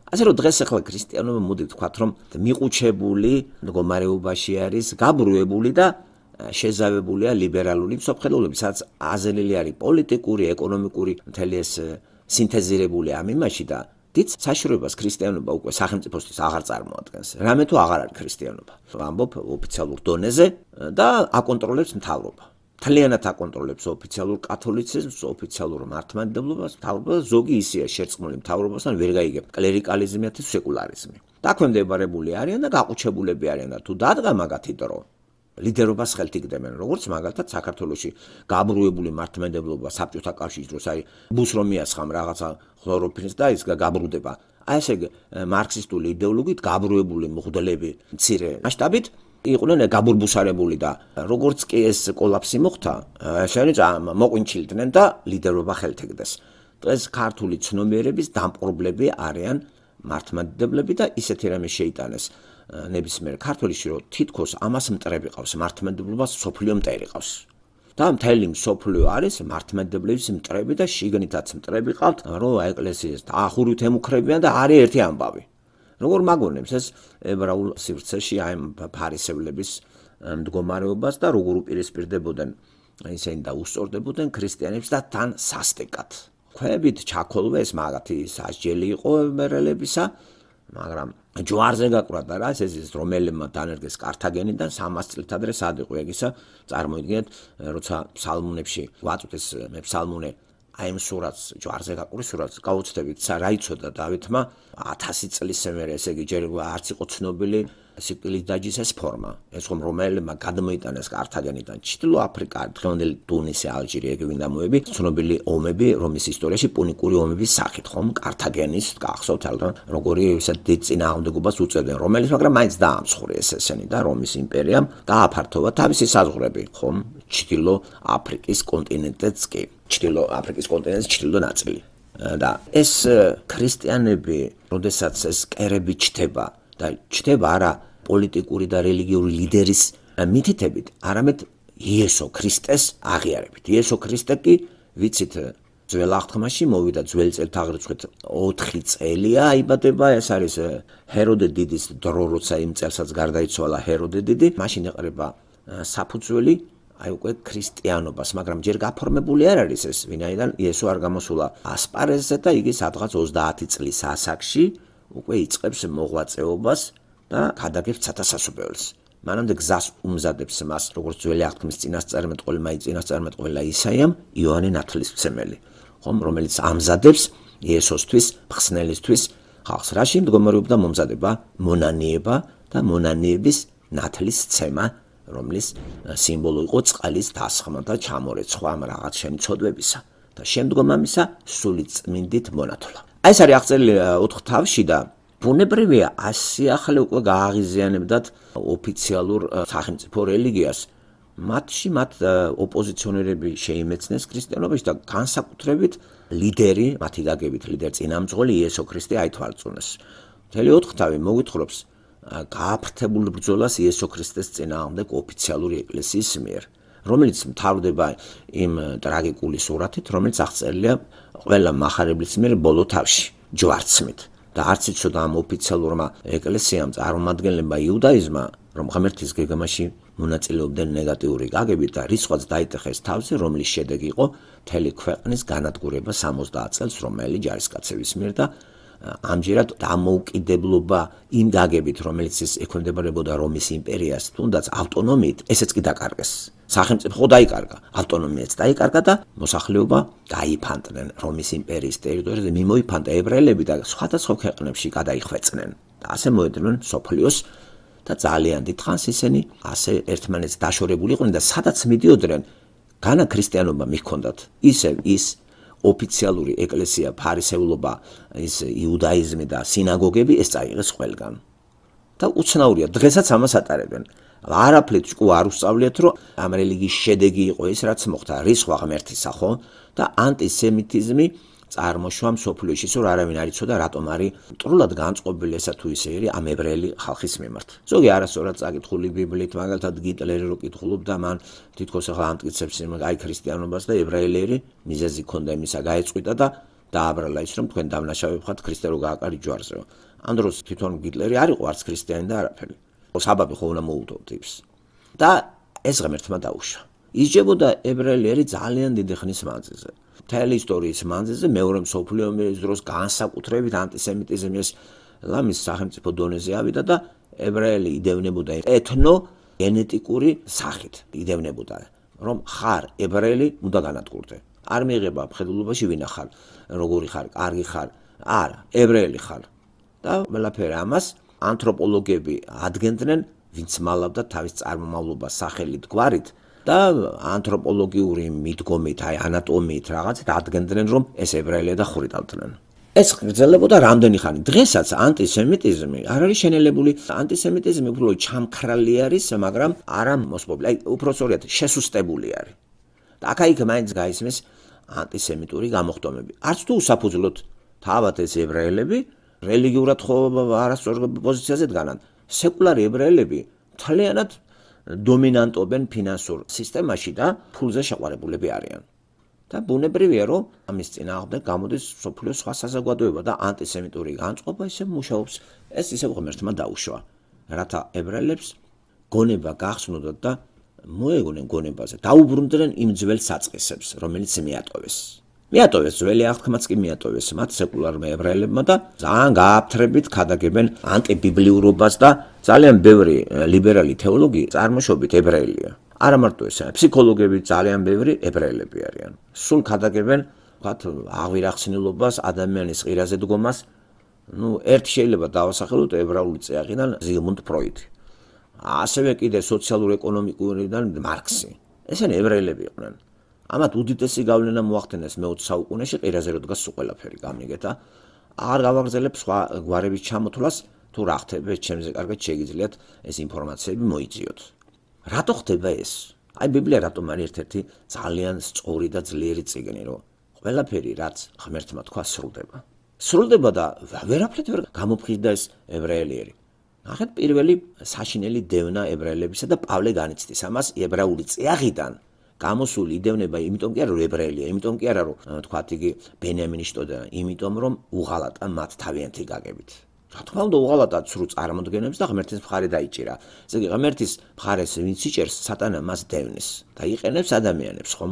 ასე რომ დღეს ახლა ქრისტიანობა მოდი ვთქვათ რომ მიყუჩებული მდგომარეობაში არის, გაბრუებული და შეზავებულია ლიბერალური მსოფლმხედველობის, სადაც აზრილი არის პოლიტიკური, ეკონომიკური მთელი ეს სინთეზირებული ამ იმაში და დიდ საშუალებას ქრისტიანობა უკვე სახელმწიფოსთვის აღარ წარმოადგენს. რამე თუ აღარ არის ქრისტიანობა. ვამბობ ოფიციალურ დონეზე და აკონტროლებს მთავრობა. Თლიანად აკონტროლებს ოფიციალურ კათოლიციზმს, ოფიციალურ მართლმადიდებლობას, მთავრობა ზოგი ისეა შერწყმული მთავრობასთან ვერ გაიგებ კლერიკალიზმი თუ სეკულარიზმი. დაქვემდებარებული არიან და გაყუჩებულები არიან და თუ დადგა მაგათი დრო ლიდერობას ხელთ იგდებენ, როგორც მაგალითად საქართველოში გაბრუებული მართლმადიდებლობა საბჭოთა კავშირის დროს აი ბუს რომ მიასხამ რაღაცა ხლოროფილს და ის გაბრუდება. აი ესე მარქსისტული იდეოლოგიით გაბრუებული მღვდლები მცირე მასშტაბით იყვნენ გაბურბუსარებული და როგორც კი ეს კოლაფსი მოხდა, შეიძლება მოყვინჩილდნენ და ლიდერობა ხელთ იგდეს. დღეს ქართული ცნობიერების დამპყრობლები არიან მართლმადიდებლები და ისეთი რამე შეიტანეს ნებისმიერ ქართველში, რომ თითქოს ამას მტრები ყავს, მართლმადიდებლობას სოფლიო მტერი ყავს. და მთელი სოფლიო არის მართლმადიდებლების მტრები და შიგნითაც მტრები ყავთ, რომ ეკლესიას დაახურვით ემუქრებიან და არის ერთი ამბავი. როგორ მაგონებს ეს ებრაულ სივრცეში აი ფარისევლების მდგომარეობას და როგორ უპირისპირდებოდნენ ისინი და უსწორდებოდნენ ქრისტიანებს და თან სასტიკად. ქვებით ჩაქოლვეს მაგათი სასჯელი იყო ებრაელებისა, მაგრამ ჯვარზე გაკვრა და რა ეს ის რომელმა დანერგეს კართაგენიდან სამას წლით ადრე სად იყო ეგისა წარმოიდგინეთ როცა ფსალმუნებში ვაწვდეს მე ფსალმუნე აი ამ სურათს ჯვარზე გაყურის სურათს გაუცდებით რა იცოდა დავითმა ათასი წლის მერე ესე იგი ჯერ არც იყო ცნობილი სიკვდილის დაჯის ფორმა ეს ხომ რომელმა გადმოიტანეს კართაგენიდან ჩრდილო აფრიკა დღევანდელი ტუნისი ალჟირი ეგ ვინდა მოები ცნობილი ომები რომის ისტორიაში პუნიკური ომების სახით ხომ კართაგენის გახსოვთ ალბათ როგორი ისეთ დიდ წინააღმდეგობას უწევდნენ რომელიც მაგრამ მაინც დაამსხვრიეს ესენი და რომის იმპერიამ გააფართოვა თავისი საზღვრები ხომ ჩრდილო აფრიკის კონტინენტიც კი ჩრდილო აფრიკის კონტინენტის ჩრდილო ნაწილი და ეს ქრისტიანები როდესაც ეს კერები ჩდება და ჩდება არა პოლიტიკური და რელიგიური ლიდერის მითითებით, არამედ იესო ქრისტეს აღიარებით. იესო ქრისტე კი ვიცით ძველ აღთქმაში მოვიდა ძველი წელთაღრიცხვით ოთხი წელია აიბადება, ეს არის ჰეროდე დიდის დრო, როცა იმ წელსაც გარდაიცვალა ჰეროდე დიდი, მაშინ ეყრება საფუძველი აი უკვე ქრისტიანობას, მაგრამ ჯერ გაფორმებული არ არის ეს, ვინაიდან იესო არ გამოსულა ასპარეზზე და იგი სადღაც ოცდაათი წლის ასაკში უკვე იწყებს მოღვაწეობას და გადაგებს ცათასასუფეველს. მანამდე გზას უმზადებს მას, როგორც ძველი აღთქმის წინასწარმეტყველი, მაი წინასწარმეტყველა ისაიამ, იოანე ნათლისმცემელი, ხომ, რომელიც ამზადებს იესოსთვის, მხსნელისთვის ხალხს. რაში მდგომარეობდა მომზადება? მონანიება და მონანიების ნათლისცემა, რომლის სიმბოლო იყო წყლის დასხმა და ჩამორეცხვა ამ რაღაც შემცოდვებისა და შემდგომ ამისა სული წმინდით მონათლა. აი ეს არის აღწერილი ოთხ თავში და ბუნებრივია ასი ახლა უკვე გააღიზიანებდათ ოფიციალურ სახელმწიფო რელიგიას. მათში მათ ოპოზიციონერები შეიმეცნეს ქრისტიანობაში და განსაკუთრებით ლიდერი, მათი გაგებით ლიდერი წინამძღოლი იესო ქრისტე აითვალწუნეს. მთელი ოთხ თავი მოგვითხრობს გააფრთებულ ბრძოლას იესო ქრისტეს წინააღმდეგ ოფიციალური ეკლესიის მიერ, რომელიც მთავრდება იმ ტრაგიკული სურათით, რომელიც აღწერილია ყველა მახარებლის მიერ ბოლო თავში, ჯვარცმით. და არც იცოდა ამ ოფიციალურმა ეკლესიამ წარმომადგენლებმა იუდაიზმა, რომ ღმერთის გეგმაში მონაწილეობდნენ ნეგატიური გაგებით და რისხვაც დაიტეხეს თავზე, რომლის შედეგი იყო მთელი ქვეყნის განადგურება სამოცდაათ წელს რომაელი ჯარისკაცების მიერ და ამჯერად დამოუკიდებლობა იმ გაგებით, რომელიც ის ექვემდებარებოდა რომის იმპერიას, თუნდაც ავტონომიით, ესეც კი დაკარგეს. სახელმწიფო დაიკარგა, ავტონომიაც დაიკარგა და მოსახლეობა გაიფანტნენ რომის იმპერიის ტერიტორიაზე, მიმოიფანტა ებრაელები და სხვადასხვა ქვეყნებში გადაიხვეწნენ. და ასე მოედნნენ სოფლიოს და ძალიან დიდხანს ისინი ასე ერთმანეთს დაშორებული იყვნენ და სადაც მიდიოდნენ, განა ქრისტიანობა მიჰქონდათ, ისევ ის ოფიციალური ეკლესია, ფარისევლობა, ის იუდაიზმი და სინაგოგები ეს წაიღეს ყველგან. და უცნაურია, დღესაც ამას ატარებენ. არაფრით ჭკუ არ უსწავლეთ, რომ ამ რელიგიის შედეგი იყო ის, რაც მოხდა რისხვა ღმერთისა, ხო? და ანტისემიტიზმი წარმოშვა მსოფლიოში, რომ არავინ არ იცოდა, რატომ არის მტრულად განწყობილი ესა თუ ისე არის ამ ებრაელი ხალხის მიმართ. ზოგი არასწორად წაკითხული ბიბლიით, მაგალითად გიტლერი რო კითხულობდა, მან თითქოს ახლა ამტკიცებს აი ქრისტიანობას და ებრაელები მიზეზი ქონდა იმისა, გაეწყვიტა და დააბრალა ის რომ თქვენ დამნაშავე ხართ ქრისტე რო გააკარით ჯვარზე. ამ დროს თვითონ გიტლერი არ იყო არც ქრისტიანი და არაფერი. საბაბი ხო უნდა მოუდო ტიპს. და ეს ღმერთმა დაუშვა. ისჯებოდა ებრაელი ძალიან დიდი ხნის მანძილზე. მთელი ისტორიის მანძილზე მეორე მსოფლიო ომის დროს განსაკუთრებით ანტისემიტიზმის ლამის სახელმწიფო დონეზე ავიდა და ებრაელი იდევნებოდა ეთნო გენეტიკური სახით იდევნებოდა რომ ხარ ებრაელი უნდა განადგურდე. არ მიიღება მხედველობაში ვინა ხარ, როგორი ხარ, კარგი ხარ, არა, ებრაელი ხარ. და ყველაფერი ამას ანთროპოლოგები ადგენდნენ, ვინც მალავდა თავის წარმომავლობას სახელით გვარით და ანთროპოლოგიური მიდგომით, აი ანატომიით რაღაცით ადგენდნენ, რომ ეს ებრაელია და ხურიტავდნენ. ეს გრძელებოდა რამდენი ხანი. დღესაც ანტისემიტიზმი არ არის შენელებული, ანტისემიტიზმი უბრალოდ ჩამქრალი არის, მაგრამ არა მოსპობილი, აი უფრო სწორად შესუსტებული არის. და აქა-იქ მაინც გაისმის ანტისემიტური გამოხდომები. არც თუ უსაფუძვლოდ თავად ეს ებრაელები რელიგიურად ხო არასწორ პოზიციაზე დგანან. სეკულარი ებრაელები მთლიანად დომინანტობენ ფინანსურ სისტემაში და ფულზე შეყვარებულები არიან. და ბუნებრივია, რომ ამის წინააღმდეგ გამოდის მსოფლიოს სხვა საზოგადოება და ანტისემიტური განწყობა ისევ მუშაობს. ეს ისევ ღმერთმა დაუშვა, რათა ებრაელებს გონება გახსნოდათ და მოეგონენ გონებაზე, დაუბრუნდნენ იმ ძველ საწყისებს, რომელიც მიატოვეს. მიატოვეს ძველი აღთქმაც კი მიატოვეს მათ სეკულარმა ებრაელებმა და ძალიან გააფთრებით ქადაგებენ ანტიბიბლიურობას და ძალიან ბევრი ლიბერალი თეოლოგი წარმოშობით ებრაელია. არა მარტო ესა, ფსიქოლოგები ძალიან ბევრი ებრაელები არიან. სულ ქადაგებენ ვთქვათ აღვირახსნილობას, ადამიანის ყირაზე დგომას. ნუ ერთ შეიძლება დავასახელოთ ებრაული წიაღიდან ზიგმუნდ ფროიდი. ასევე კიდე სოციალურ-ეკონომიკურიდან მარქსი. ესენი ებრაელები იყვნენ. ამათ უდიდესი გავლენა მოახდინეს მეოცე საუკუნეში ყირაზე რო დგას ყველაფერი გამიგეთ. აღარ გავაგრძელებ სხვა გვარების ჩამოთვლას, თუ რა ხდება ჩემზე კარგად შეგიძლიათ ეს ინფორმაციები მოიძიოთ. რატო ხდება ეს? აი ბიბლია რატომ არის ერთ-ერთი ძალიან სწორი და ძლიერი წიგნი, რომ ყველაფერი რაც ღმერთმა თქვა სრულდება. სრულდება და ვერაფრით ვერ გამოფხიზდა ეს ებრაელიერი. ნახეთ პირველი საშინელი დევნა ებრაელებისა და პავლე განიცდის ამას ებრაული წიაღიდან გამოსული იდევნება, იმიტომ კი არა რომ ებრაელია, იმიტომ კი არა რომ თქვათ იგი ბენიამინის შტოდა, იმიტომ რომ უღალატა მათ თავიანთი გაგებით. რა თქმა უნდა უღალატა ცრუ წარმოდგენებს და ღმერთის მხარე დაიჭირა. ესე იგი ღმერთის მხარეს ვინც იჭერს, სატანა მას დევნის და იყენებს ადამიანებს, ხომ?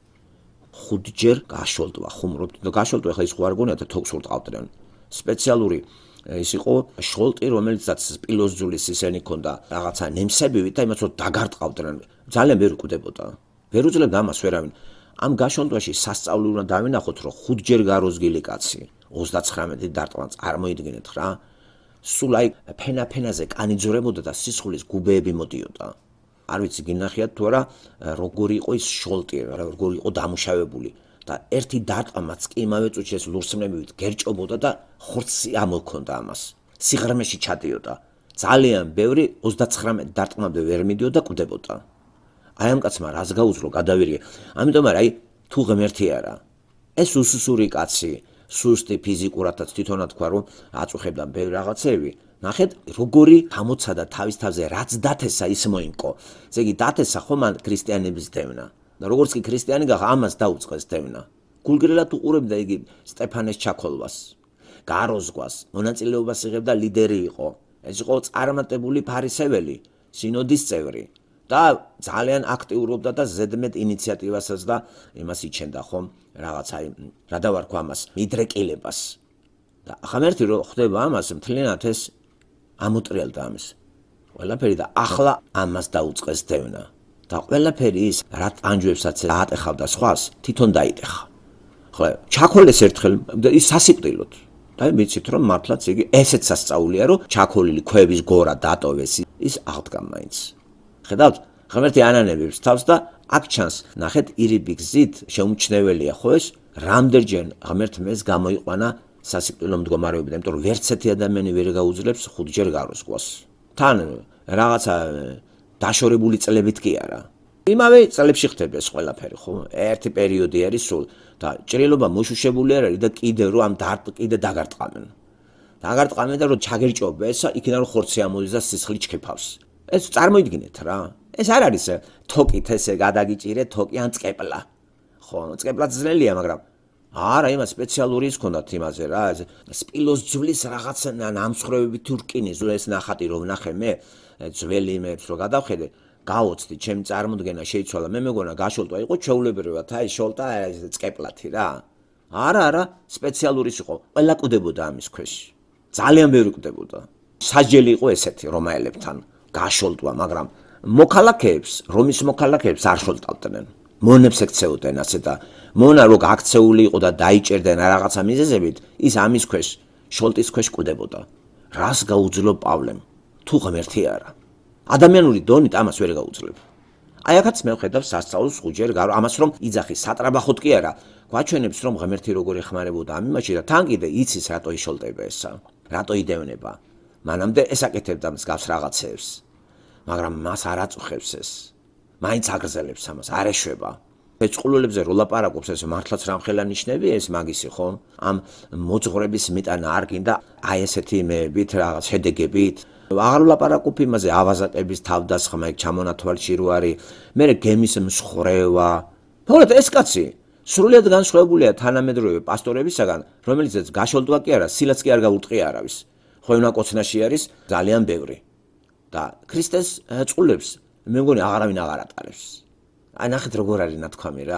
ხუთჯერ გაშოლტვა, ხუმრობთ და გაშოლტვა ხა ის ხო არ გონიათ თოქს ურტყავდნენ. სპეციალური ის იყო შოლტი, რომელიცაც სპილოზძულის ისენი ქონდა რაღაცა ნემსებივით და იმას რომ დაგარტყავდნენ. ძალიან ვერ კვდებოდა. ვერ უძლებდა ამას ვერავინ. ამ გაშოლტვაში სასწაული უნდა დავინახოთ, რომ ხუთჯერ გაროზგილი კაცი ოცდაცხრამეტი დარტყმა წარმოიდგინეთ რა. სულ აი ფენა-ფენაზე კანი ძურებოდა და სისხლის გუბეები მოდიოდა. არ ვიცი გინახიათ თუ არა როგორი იყო ის შოლტი, როგორი იყო დამუშავებული და ერთი დარტყმაც კი იმავე წუთში ეს ლურსმნებით გერჭობოდა და ხორცი ამოქონდა ამას. სიღრმეში ჩადიოდა. ძალიან ბევრი ოცდაცხრამეტი დარტყმამდე ვერ მიდიოდა კვდებოდა. აი ამ კაცმა რას გაუძლო გადავირიე. ამიტომ არა აი თუ ღმერთი არა. ეს უსუსური კაცი სუსტი ფიზიკურადაც თვითონად თქვა რომ აწუხებდა ბევრ რაღაცები. ნახეთ როგორი გამოცადა თავის თავზე რაც დათესა ის მოიმკო. ესე იგი დათესა ხომ ან ქრისტიანების დევნა. და როგორც კი ქრისტიანი გახა ამას დაუწყეს დევნა. გულგრილად უყურებდა იგი სტეფანეს ჩაქოლვას, გაროზგვას, მონაწილეობას იღებდა ლიდერი იყო. ეს იყო წარმატებული ფარისეველი, სინოდის წევრი. და ძალიან აქტიურობდა და ზედმეტ ინიციატივასაც და იმას იჩენდა ხომ რაღაცა რა დავარქვა ამას მიდრეკილებას და ღმერთი რო ხდება ამას მთლიანად ეს ამოტრიალდა ამის ყველაფერი და ახლა ამას დაუწყეს დევნა და ყველაფერი ის რა ტანჯვებსაც დაატეხავდა სხვას თვითონ დაიტეხა. ხო ჩაქოლეს ერთხელ ის სასიკვდილოდ და მიცით რომ მართლაც იგი ესეც სასწაულია რომ ჩაქოლილი ქვების გორა დატოვეს ის აღდგა მაინც. ხედავთ, ღმერთი ანანებებს თავს და აქ ჩანს, ნახეთ, ირიბი გზით შეუმჩნეველია ხო ეს, რამდენჯერ ღმერთმა ეს გამოიყვანა სასიკვდილო მდგომარეობიდან, იმიტომ რომ ვერცერთი ადამიანი ვერ გაუძლებს ხუთჯერ გაროზგვას. თან რაღაცა დაშორებული წლებით კი არა. იმავე წლებში ხდება ეს ყველაფერი, ხო? ერთი პერიოდი არის სულ და ჭრილობა მოშუშებული არ არის და კიდე რომ ამ დარტ კიდე დაგარტყამენ. დაგარტყამენ და რომ ჩაგერჭობა ესა, იქიდან რომ ხორცი ამოდის და სისხლი ჩქეფავს. ეს წარმოიდგინეთ რა. ეს არ არის თოკით ესე გადაგიჭირე თოკი ან წკეპლა. ხო, წკეპლა ძნელია, მაგრამ არა, იმას სპეციალური ის ქონდათ იმაზე რა, სპილოს ძვლის რაღაცა ნამსხვრევები თუ რკინის, ეს ნახატი რომ ნახე მე, ძველი იმებს რო გადავხედე, გავოცდი, ჩემი წარმოდგენა შეიცვალა, მე მეგონა გაშოლტვა იყო ჩვეულებრივად, აი შოლტა წკეპლათი რა. არა, არა, სპეციალური ის იყო, ყველა კვდებოდა ამის ქვეშ. ძალიან ბევრი კვდებოდა. სასჯელი იყო ესეთი რომაელებთან, გაშოლტვა, მაგრამ მოქალაქეებს, რომის მოქალაქეებს არ შოლტავდნენ. მონებს ექცეოდნენ ასე და მონა რო გაქცეული იყო და დაიჭერდნენ რაღაცა მიზეზებით, ის ამის ქვეშ, შოლტის ქვეშ კვდებოდა. რას გაუძლო პავლემ? თუ ღმერთი არა. ადამიანური დონით ამას ვერ გაუძლებ. აი აქაც მე ვხედავ სასწაულს ხუჯერ ამას რომ იძახის სატრაბახოთ კი არა, გვაჩვენებს რომ ღმერთი როგორ ეხმარებოდა ამ იმაში და თან კიდე იცის რატო იშოლტება ესა, რატო იდევნება. მანამდე ესაკეთებდა მსგავს რაღაცეებს. მაგრამ მას არ აწუხებს ეს. მაინც აგრძელებს ამას, არ ეშვება. ეწყულულებზე რო ლაპარაკობს ეს მართლაც რამხელა ნიშნები ეს მაგისი ხო? ამ მოძღვრების მიტანა არ გინდა აი ესეთი იმეებით რაღაც შედეგებით. აღარ ვლაპარაკობ იმაზე ავაზაკების თავდასხმა იქ ჩამონათვალში რო არის, მე გემის მსხრევა. თორედ ეს კაცი სრულიად განსხვავებულია თანამედროვე პასტორებისაგან, რომელიცაც გაშოლტვა კი არა, სილაც კი არ გაუტყია არავის. ხოლმე კოცნაში არის ძალიან ბევრი. და ქრისტეს წყულებს მე მგონი აღარავინ აღარ ატარებს. აი ნახეთ როგორ არის ნათქვამი რა.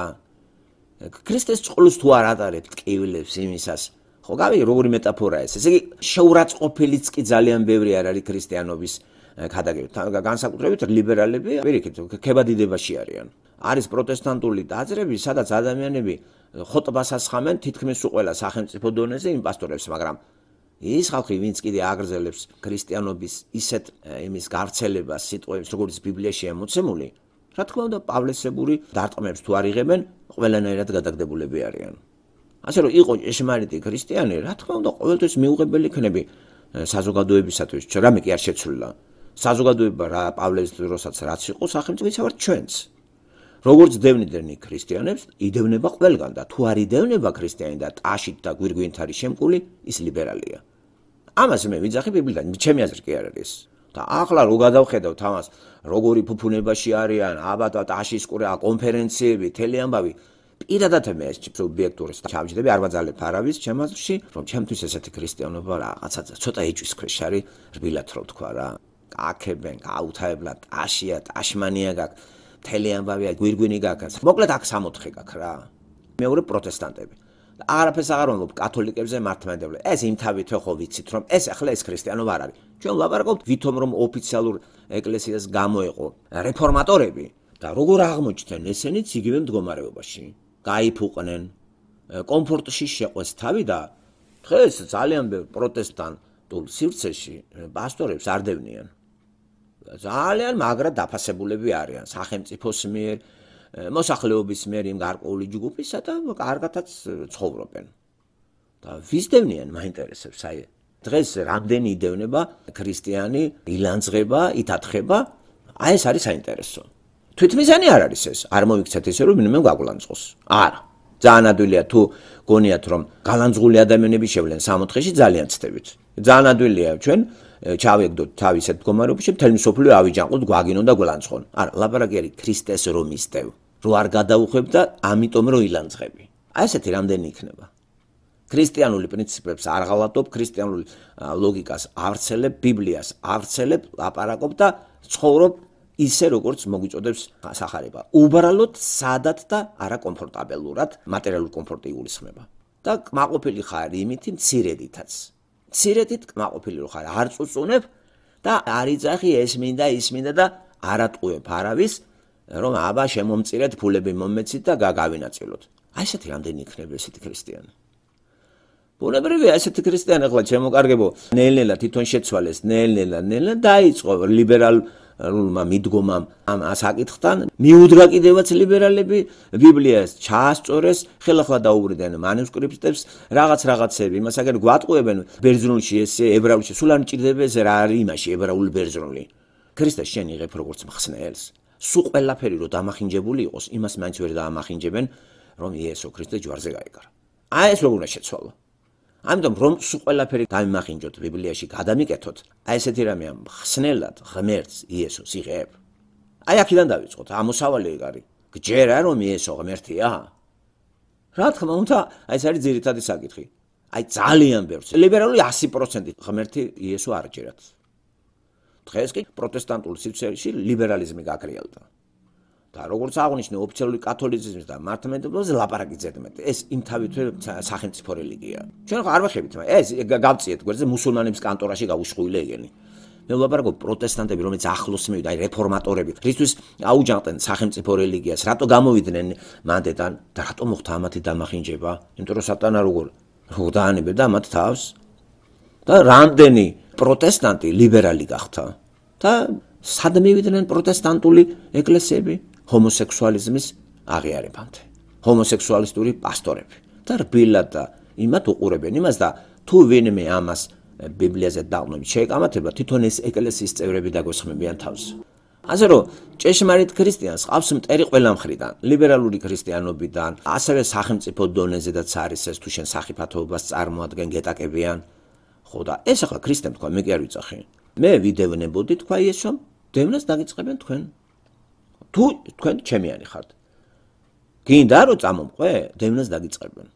ქრისტეს წყულს თუ არ ატარებთ ტკივილებს იმისას, ხო გავიგე როგორი მეტაფორაა ეს. ესე იგი შეურაცხყოფილიც კი ძალიან ბევრი არ არის ქრისტიანობის ქადაგებით. განსაკუთრებით ლიბერალები, პირიქით, ქებადიდებაში არიან. არის პროტესტანტული დაძრები, სადაც ადამიანები ხოტბას ასხამენ თითქმის ყველა სახელმწიფო დონეზე იმ პასტორებს, მაგრამ ის ხალხი, ვინც კიდე აგრძელებს ქრისტიანობის ისეთ იმის გავრცელებას სიტყვებს, როგორც ბიბლიაშია მოცემული, რა თქმა უნდა, პავლესებური დარტყმებს თუ არ იღებენ, ყველანაირად გადაგდებულები არიან. ასე რომ იყო ჭეშმარიტი ქრისტიანი, რა თქმა უნდა, ყოველთვის მიუღებელი იქნები საზოგადოებისათვის, რამე კი არ შეცვლილა. საზოგადოება რა პავლეს დროსაც რაც იყო, სახელმწიფოც ვართ ჩვენც. როგორც დევნიდნენ ქრისტიანებს, იდევნება ყველგან და თუ არ იდევნება ქრისტიანი და ტაშით და გვირგვინით არის შემკული, ის ლიბერალია. ამას მე ვიძახი ბიბლიდან, ჩემი აზრი კი არ არის. და ახლა რო გადავხედავთ ამას, როგორი ფუფუნებაში არიან, აბა და ტაშის ყურა კონფერენციები, თელი ამბავი, პირადად მე ეს სუბიექტურის ჩავჯდები, არ ვაძალებ არავის ჩემ აზრში, რომ ჩემთვის ესეთი ქრისტიანობა რაღაცა ცოტა ეჭვის ქვეშ არის, რბილად რო თქვა რა. აკებენ, გაუთავებლად, ტაშია, ტაშმანია გაქვს. თელი ამბავია, გვირგვინი გაქვს. მოკლედ აქ სამოთხე გაქვს რა. მეორე პროტესტანტები. არაფერს აღარ ვამბობ კათოლიკებზე მართლმადიდებლებს. ეს იმ თავით ხო ვიცით რომ ეს ახლა ეს ქრისტიანობა არ არის. ჩვენ ვლაპარაკობთ ვითომ რომ ოფიციალურ ეკლესიას გამოეყო რეფორმატორები და როგორ აღმოჩნდნენ ესენიც იგივე მდგომარეობაში. გაიფუყნენ, კომფორტში შეყვეს თავი და დღეს ძალიან ბევრ პროტესტანტულ სივრცეში პასტორებს არ დევნიან. ძალიან მაგრად დაფასებულები არიან სახელმწიფოს მიერ, მოსახლეობის მიერ იმ გარკვეული ჯგუფისა და კარგათაც ცხოვრობენ. და ვის დევნიან მაინტერესებს აი დღეს რამდენი იდევნება ქრისტიანი ილანძღება, ითათხება, აი ეს არის საინტერესო. თვითმიზანი არ არის ეს, არ მოიქცეთ ესე რომ ვინმე გაგვლანძღოს. არა. ძალიან ადვილია თუ გონიათ რომ გალანძღული ადამიანები შევლენ სამოთხეში ძალიან ცდებით. ძალიან ადვილია ჩვენ ჩავეგდოთ თავის ერთ მდგომარეობაში მთელი მსოფლიო ავიჯანყოთ, გვაგინონ და გვლანძღონ. არა, ლაპარაკი არის ქრისტეს რომ ისდევ, რო არ გადაუხვებ და ამიტომ რო ილანძღები. აი ესეთი რამდენი იქნება. ქრისტიანული პრინციპებს არ ღალატობ, ქრისტიანული ლოგიკას ავრცელებ, ბიბლიას ავრცელებ, ლაპარაკობ და ცხოვრობ ისე როგორც მოგვიწოდებს სახარება. უბრალოდ სადად და არა კომფორტაბელურად, მატერიალური კომფორტი იგულისხმება. და კმაყოფილი ხარ იმითი მცირედითაც. მცირედით კმაყოფილი ხარ, არ წუწუნებ და არ იძახი ეს მინდა, ის მინდა და არ ატყუებ არავის, რომ აბა შემომწირეთ, ფულები მომეცით და გავინაწილოთ. აი ესეთი რამდენი იქნება ესეთი ქრისტიანი. ბუნებრივია ესეთი ქრისტიანი ახლა შემოკარგებო, ნელ-ნელა თვითონ შეცვალეს, ნელ-ნელა, ნელ-ნელა დაიწყო ლიბერალურმა მიდგომამ ამ საკითხთან, მიუდრა კიდევაც ლიბერალები ბიბლიას ჩაასწორეს, ხელახლა დაუბრიდნენ მანუსკრიპტებს, რაღაც რაღაცები, იმასაგან გვატყუებენ ბერძნულში ესე, ებრაულში, სულ არ მჭირდება ეს რა არის იმაში ებრაული ბერძნული. ქრისტეს შენ იღებ როგორც მხსნელს. სულ ყველაფერი რო დამახინჯებული იყოს, იმას მაინც ვერ დაამახინჯებენ, რომ იესო ქრისტე ჯვარზე გაიგარა. აი ეს როგორ უნდა შეცვალო. ამიტომ რომ სულ ყველაფერი დამიმახინჯოთ ბიბლიაში, გადამიკეთოთ, აი ესეთი რამე მხსნელად ღმერთს იესოს იღებ. აი აქედან დავიწყოთ, ამოსავალი ეგ არის. გჯერა რომ იესო ღმერთია? რა თქმა უნდა, აი ეს არის ძირითადი საკითხი. აი ძალიან ბევრს. ლიბერალური ასი პროცენტი ღმერთი იესო არ ჯერათ. დღეს კი პროტესტანტული სივრცეში ლიბერალიზმი გაქრიალდა. და როგორც აღნიშნე ოფიციალური კათოლიციზმის და მართლმადიდებლობის ლაპარაკი ზედმეტ. ეს იმ თავითვე სახელმწიფო რელიგია. ჩვენ ხო არ ვახებით, ეს გავწიეთ გვერდზე მუსულმანების კანტორაში გაუშხუილე ეგენი. მე ვლაპარაკობ პროტესტანტები, რომელიც ახლოს მივიდა, აი რეფორმატორები, რისთვის აუჯანყდნენ სახელმწიფო რელიგიას, რატო გამოვიდნენ მანდედან და რატო მოხდა ამათი დამახინჯება? იმიტომ რომ სატანა როგორ როგორ დაანებებდა მათ თავს და რამდენი პროტესტანტი ლიბერალი გახდა და სად მივიდნენ პროტესტანტული ეკლესიები ჰომოსექსუალიზმის აღიარებამდე, ჰომოსექსუალისტური პასტორები და რბილად და იმათ უყურებენ იმას და თუ ვინმე ამას ბიბლიაზე დაყნობით შეეკამათება, თვითონ ეს ეკლესიის წევრები დაგესხმებიან თავს. ასე რომ ჭეშმარიტ ქრისტიანს ყავს მტერი ყველა მხრიდან, ლიბერალური ქრისტიანობიდან, ასევე სახელმწიფო დონეზედაც არის ეს თუ შენ სახიფათოებას წარმოადგენ გეტაკებიან. ხო და ეს ახლა ქრისტემ თქვა, მე კი არ ვიცახი. მე ვიდევნებოდი თქვა იესომ, დევნას დაგიწყებენ თქვენ. თუ თქვენ ჩემიანი ხართ. გინდა რომ წამომყვე, დევნას დაგიწყებენ.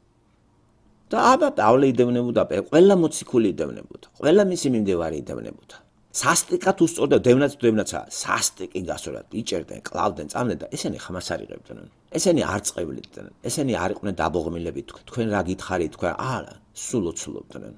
და აბა პავლე იდევნებოდა, ყველა მოციქული იდევნებოდა, ყველა მისი მიმდევარი იდევნებოდა. სასტიკად უსწორდა დევნაც დევნაცა, სასტიკი გასწორად იჭერდნენ, კლავდნენ, წამდნენ და ესენი ხმას არ იღებდნენ. ესენი არ წყევლიდნენ, ესენი არ იყვნენ დაბოღმილები, თქვენ რა გითხარით, თქვენ არა, სულ ოცულობდნენ.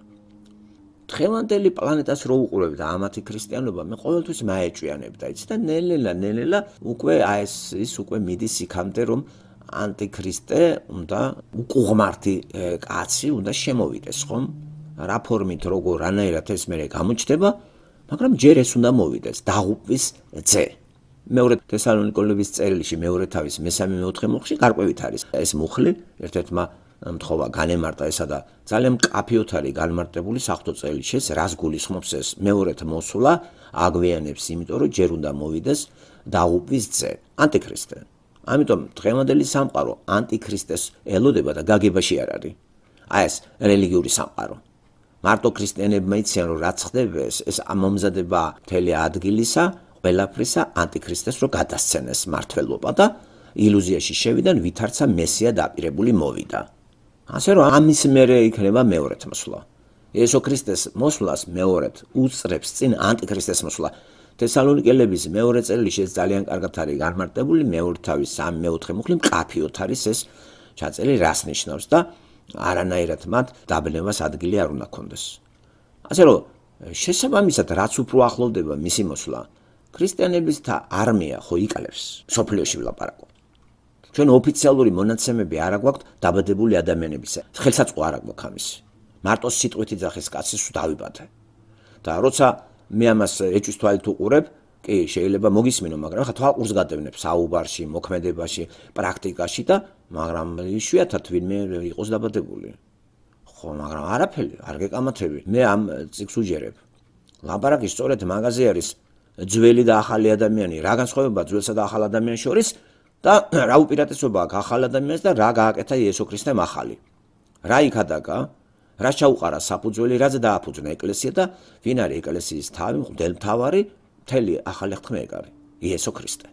დღევანდელი პლანეტას რო უყურებ და ამათი ქრისტიანობა მე ყოველთვის მაეჭვიანებდა, იცი და ნელ-ნელა, ნელ-ნელა უკვე აი ეს ის უკვე მიდის იქამდე რომ ანტიქრისტე უნდა უკუღმართი კაცი უნდა შემოვიდეს ხომ? რა ფორმით როგორ რანაირად ეს მე გამოჩნდება, მაგრამ ჯერ ეს უნდა მოვიდეს დაღუპვის ძე. მეორე თესალონიკელების წერილში მეორე თავის მესამე მეოთხე მუხლში გარკვევით არის ეს მუხლი ერთ-ერთმა მთხოვა განემარტა ესა და ძალიან მკაფიოდ არის განმარტებული საღვთო წერილში ეს რას გულისხმობს ეს მეორეთ მოსვლა აგვიანებს იმიტომ რომ ჯერ უნდა მოვიდეს დაღუპვის ძე ანტიქრისტე. ამიტომ დღევანდელი სამყარო ანტიქრისტეს ელოდება და გაგებაში არ არის. აი ეს რელიგიური სამყარო. მარტო ქრისტიანებმა იციან რომ რაც ხდება ეს ეს ამომზადება მთელი ადგილისა, ყველაფრისა ანტიქრისტეს რო გადასცენეს მართლობა და ილუზიაში შევიდან ვითარცა მესია დაპირებული მოვიდა. ასე რომ ამის მერე იქნება მეორეთ მოსვლა. იესო ქრისტეს მოსვლას მეორეთ უწრებს წინ ანტიქრისტეს მოსვლა. თესალონიკელების მეორე წერილში ეს ძალიან კარგად არის განმარტებული, მეორე თავის სამი მეოთხე მუხლი მკაფიოდ არის ეს ჩაწერილი რას ნიშნავს და არანაირად მათ დაბნევას ადგილი არ უნდა ქონდეს. ასე რომ შესაბამისად რაც უფრო ახლოვდება მისი მოსვლა, ქრისტიანების არმია ხო იკალებს, სოფლიოში ვლაპარაკობ. ჩვენ ოფიციალური მონაცემები არ აგვაქვთ დაბადებული ადამიანებისა. ხელსაწყო არ აგვაქვს ამის. მარტო სიტყვით იძახის კაცის დავიბადე. და როცა მე ამას ეჭვის თვალით უყურებ, კი შეიძლება მოგისმინო, მაგრამ ხა თვალყურს გადავნებ საუბარში, მოქმედებაში, პრაქტიკაში და მაგრამ იშვიათად ვინმე იყოს დაბადებული. ხო, მაგრამ არაფერი არ გეკამათები. მე ამ წიგნს უჯერებ. ლაპარაკი სწორედ მაგაზე არის ძველი და ახალი ადამიანი, რა განსხვავებაა ძველსა და ახალ ადამიანს შორის და რა უპირატესობა აქვს ახალ ადამიანს და რა გააკეთა იესო ქრისტემ ახალი. რა იქადაგა? რა ჩაუყარა საფუძველი, რაზე დააფუძნა ეკლესია და ვინ არის ეკლესიის თავი, მღვდელმთავარი, მთელი ახალი აღთქმი ეგ არის, იესო ქრისტე.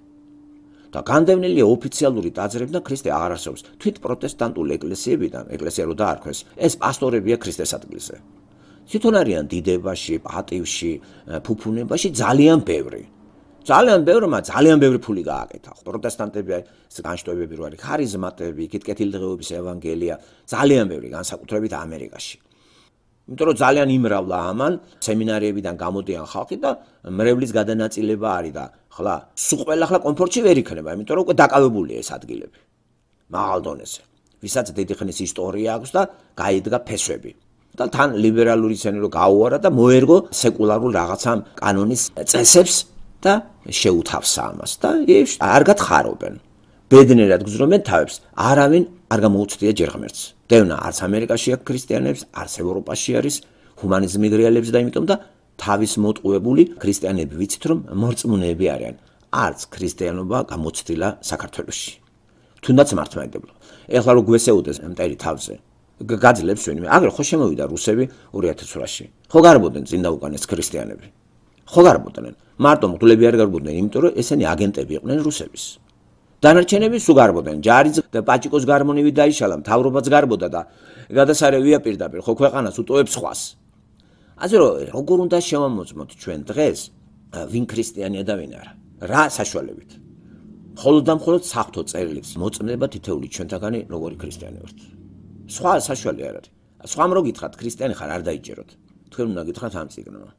და განდევნილია ოფიციალური ტაძრები და ქრისტე აღარ არსებობს. თვით პროტესტანტული ეკლესიებიდან, ეკლესია რო დაარქვეს, ეს პასტორებია ქრისტეს ადგილზე. თვითონ არიან დიდებაში, პატივში, ფუფუნებაში ძალიან ბევრი. ძალიან ბევრმა ძალიან ბევრი ფული გააკეთა. პროტესტანტები განშტოებები რო არის, ხარიზმატები, იქით კეთილდღეობის ევანგელია, ძალიან ბევრი განსაკუთრებით ამერიკაში. იმიტომ რომ ძალიან იმრავლა ამან, სემინარიებიდან გამოდიან ხალხი და მრევლის გადანაწილება არის და ხლა, სულ ყველა ხლა კომფორტში ვერ იქნება, იმიტომ რომ უკვე დაკავებულია ეს ადგილები. მაღალ დონეზე. ვისაც დიდი ხნის ისტორია აქვს და გაიდგა ფესვები. და თან ლიბერალური ცენი რო გაუარა და მოერგო სეკულარულ რაღაცა კანონის წესებს და შეუთავსა ამას და არ გათხარობენ. ბედნიერად გზრომენ თავებს, არავინ არ გამოუცდია ჯერ ღმერთს. დევნა არც ამერიკაში აქვს ქრისტიანებს, არც ევროპაში არის ჰუმანიზმი გრიალებს და იმიტომ და თავის მოტყუებული ქრისტიანები ვიცით რომ მორწმუნეები არიან. არც ქრისტიანობა გამოცდილა საქართველოში. თუნდაც მართლმადიდებლობა. ეხლა რო გვესეუდეს მტერი თავზე. გაძლებს ვინმე. აგრე ხო შემოვიდა რუსები ორი ათას რვაში. ხო გარბოდნენ წინ და უკანეს ქრისტიანები. ხო გარბოდნენ. მარტო მღვდლები არ გარბოდნენ, იმიტომ რომ ესენი აგენტები იყვნენ რუსების. დანარჩენები სულ გარბოდნენ. ჯარიც და პაჭიკოს გარმონივით დაიშალა, მთავრობაც გარბოდა და გადასარევია პირდაპირ, ხო ქვეყანას უტოვებს ხვას. ასე რომ როგორ უნდა შევამოწმოთ ჩვენ დღეს ვინ ქრისტიანია და ვინ არა? რა საშუალებით? მხოლოდ და მხოლოდ საღვთო წერილებს მოწმდება თითოეული ჩვენთაგანი როგორი ქრისტიანი ვართ. სხვა საშუალი არ არის. სხვა რო გითხრათ ქრისტიანი ხარ არ დაიჯეროთ. თქვენ უნდა გითხრათ ამ წიგნმა.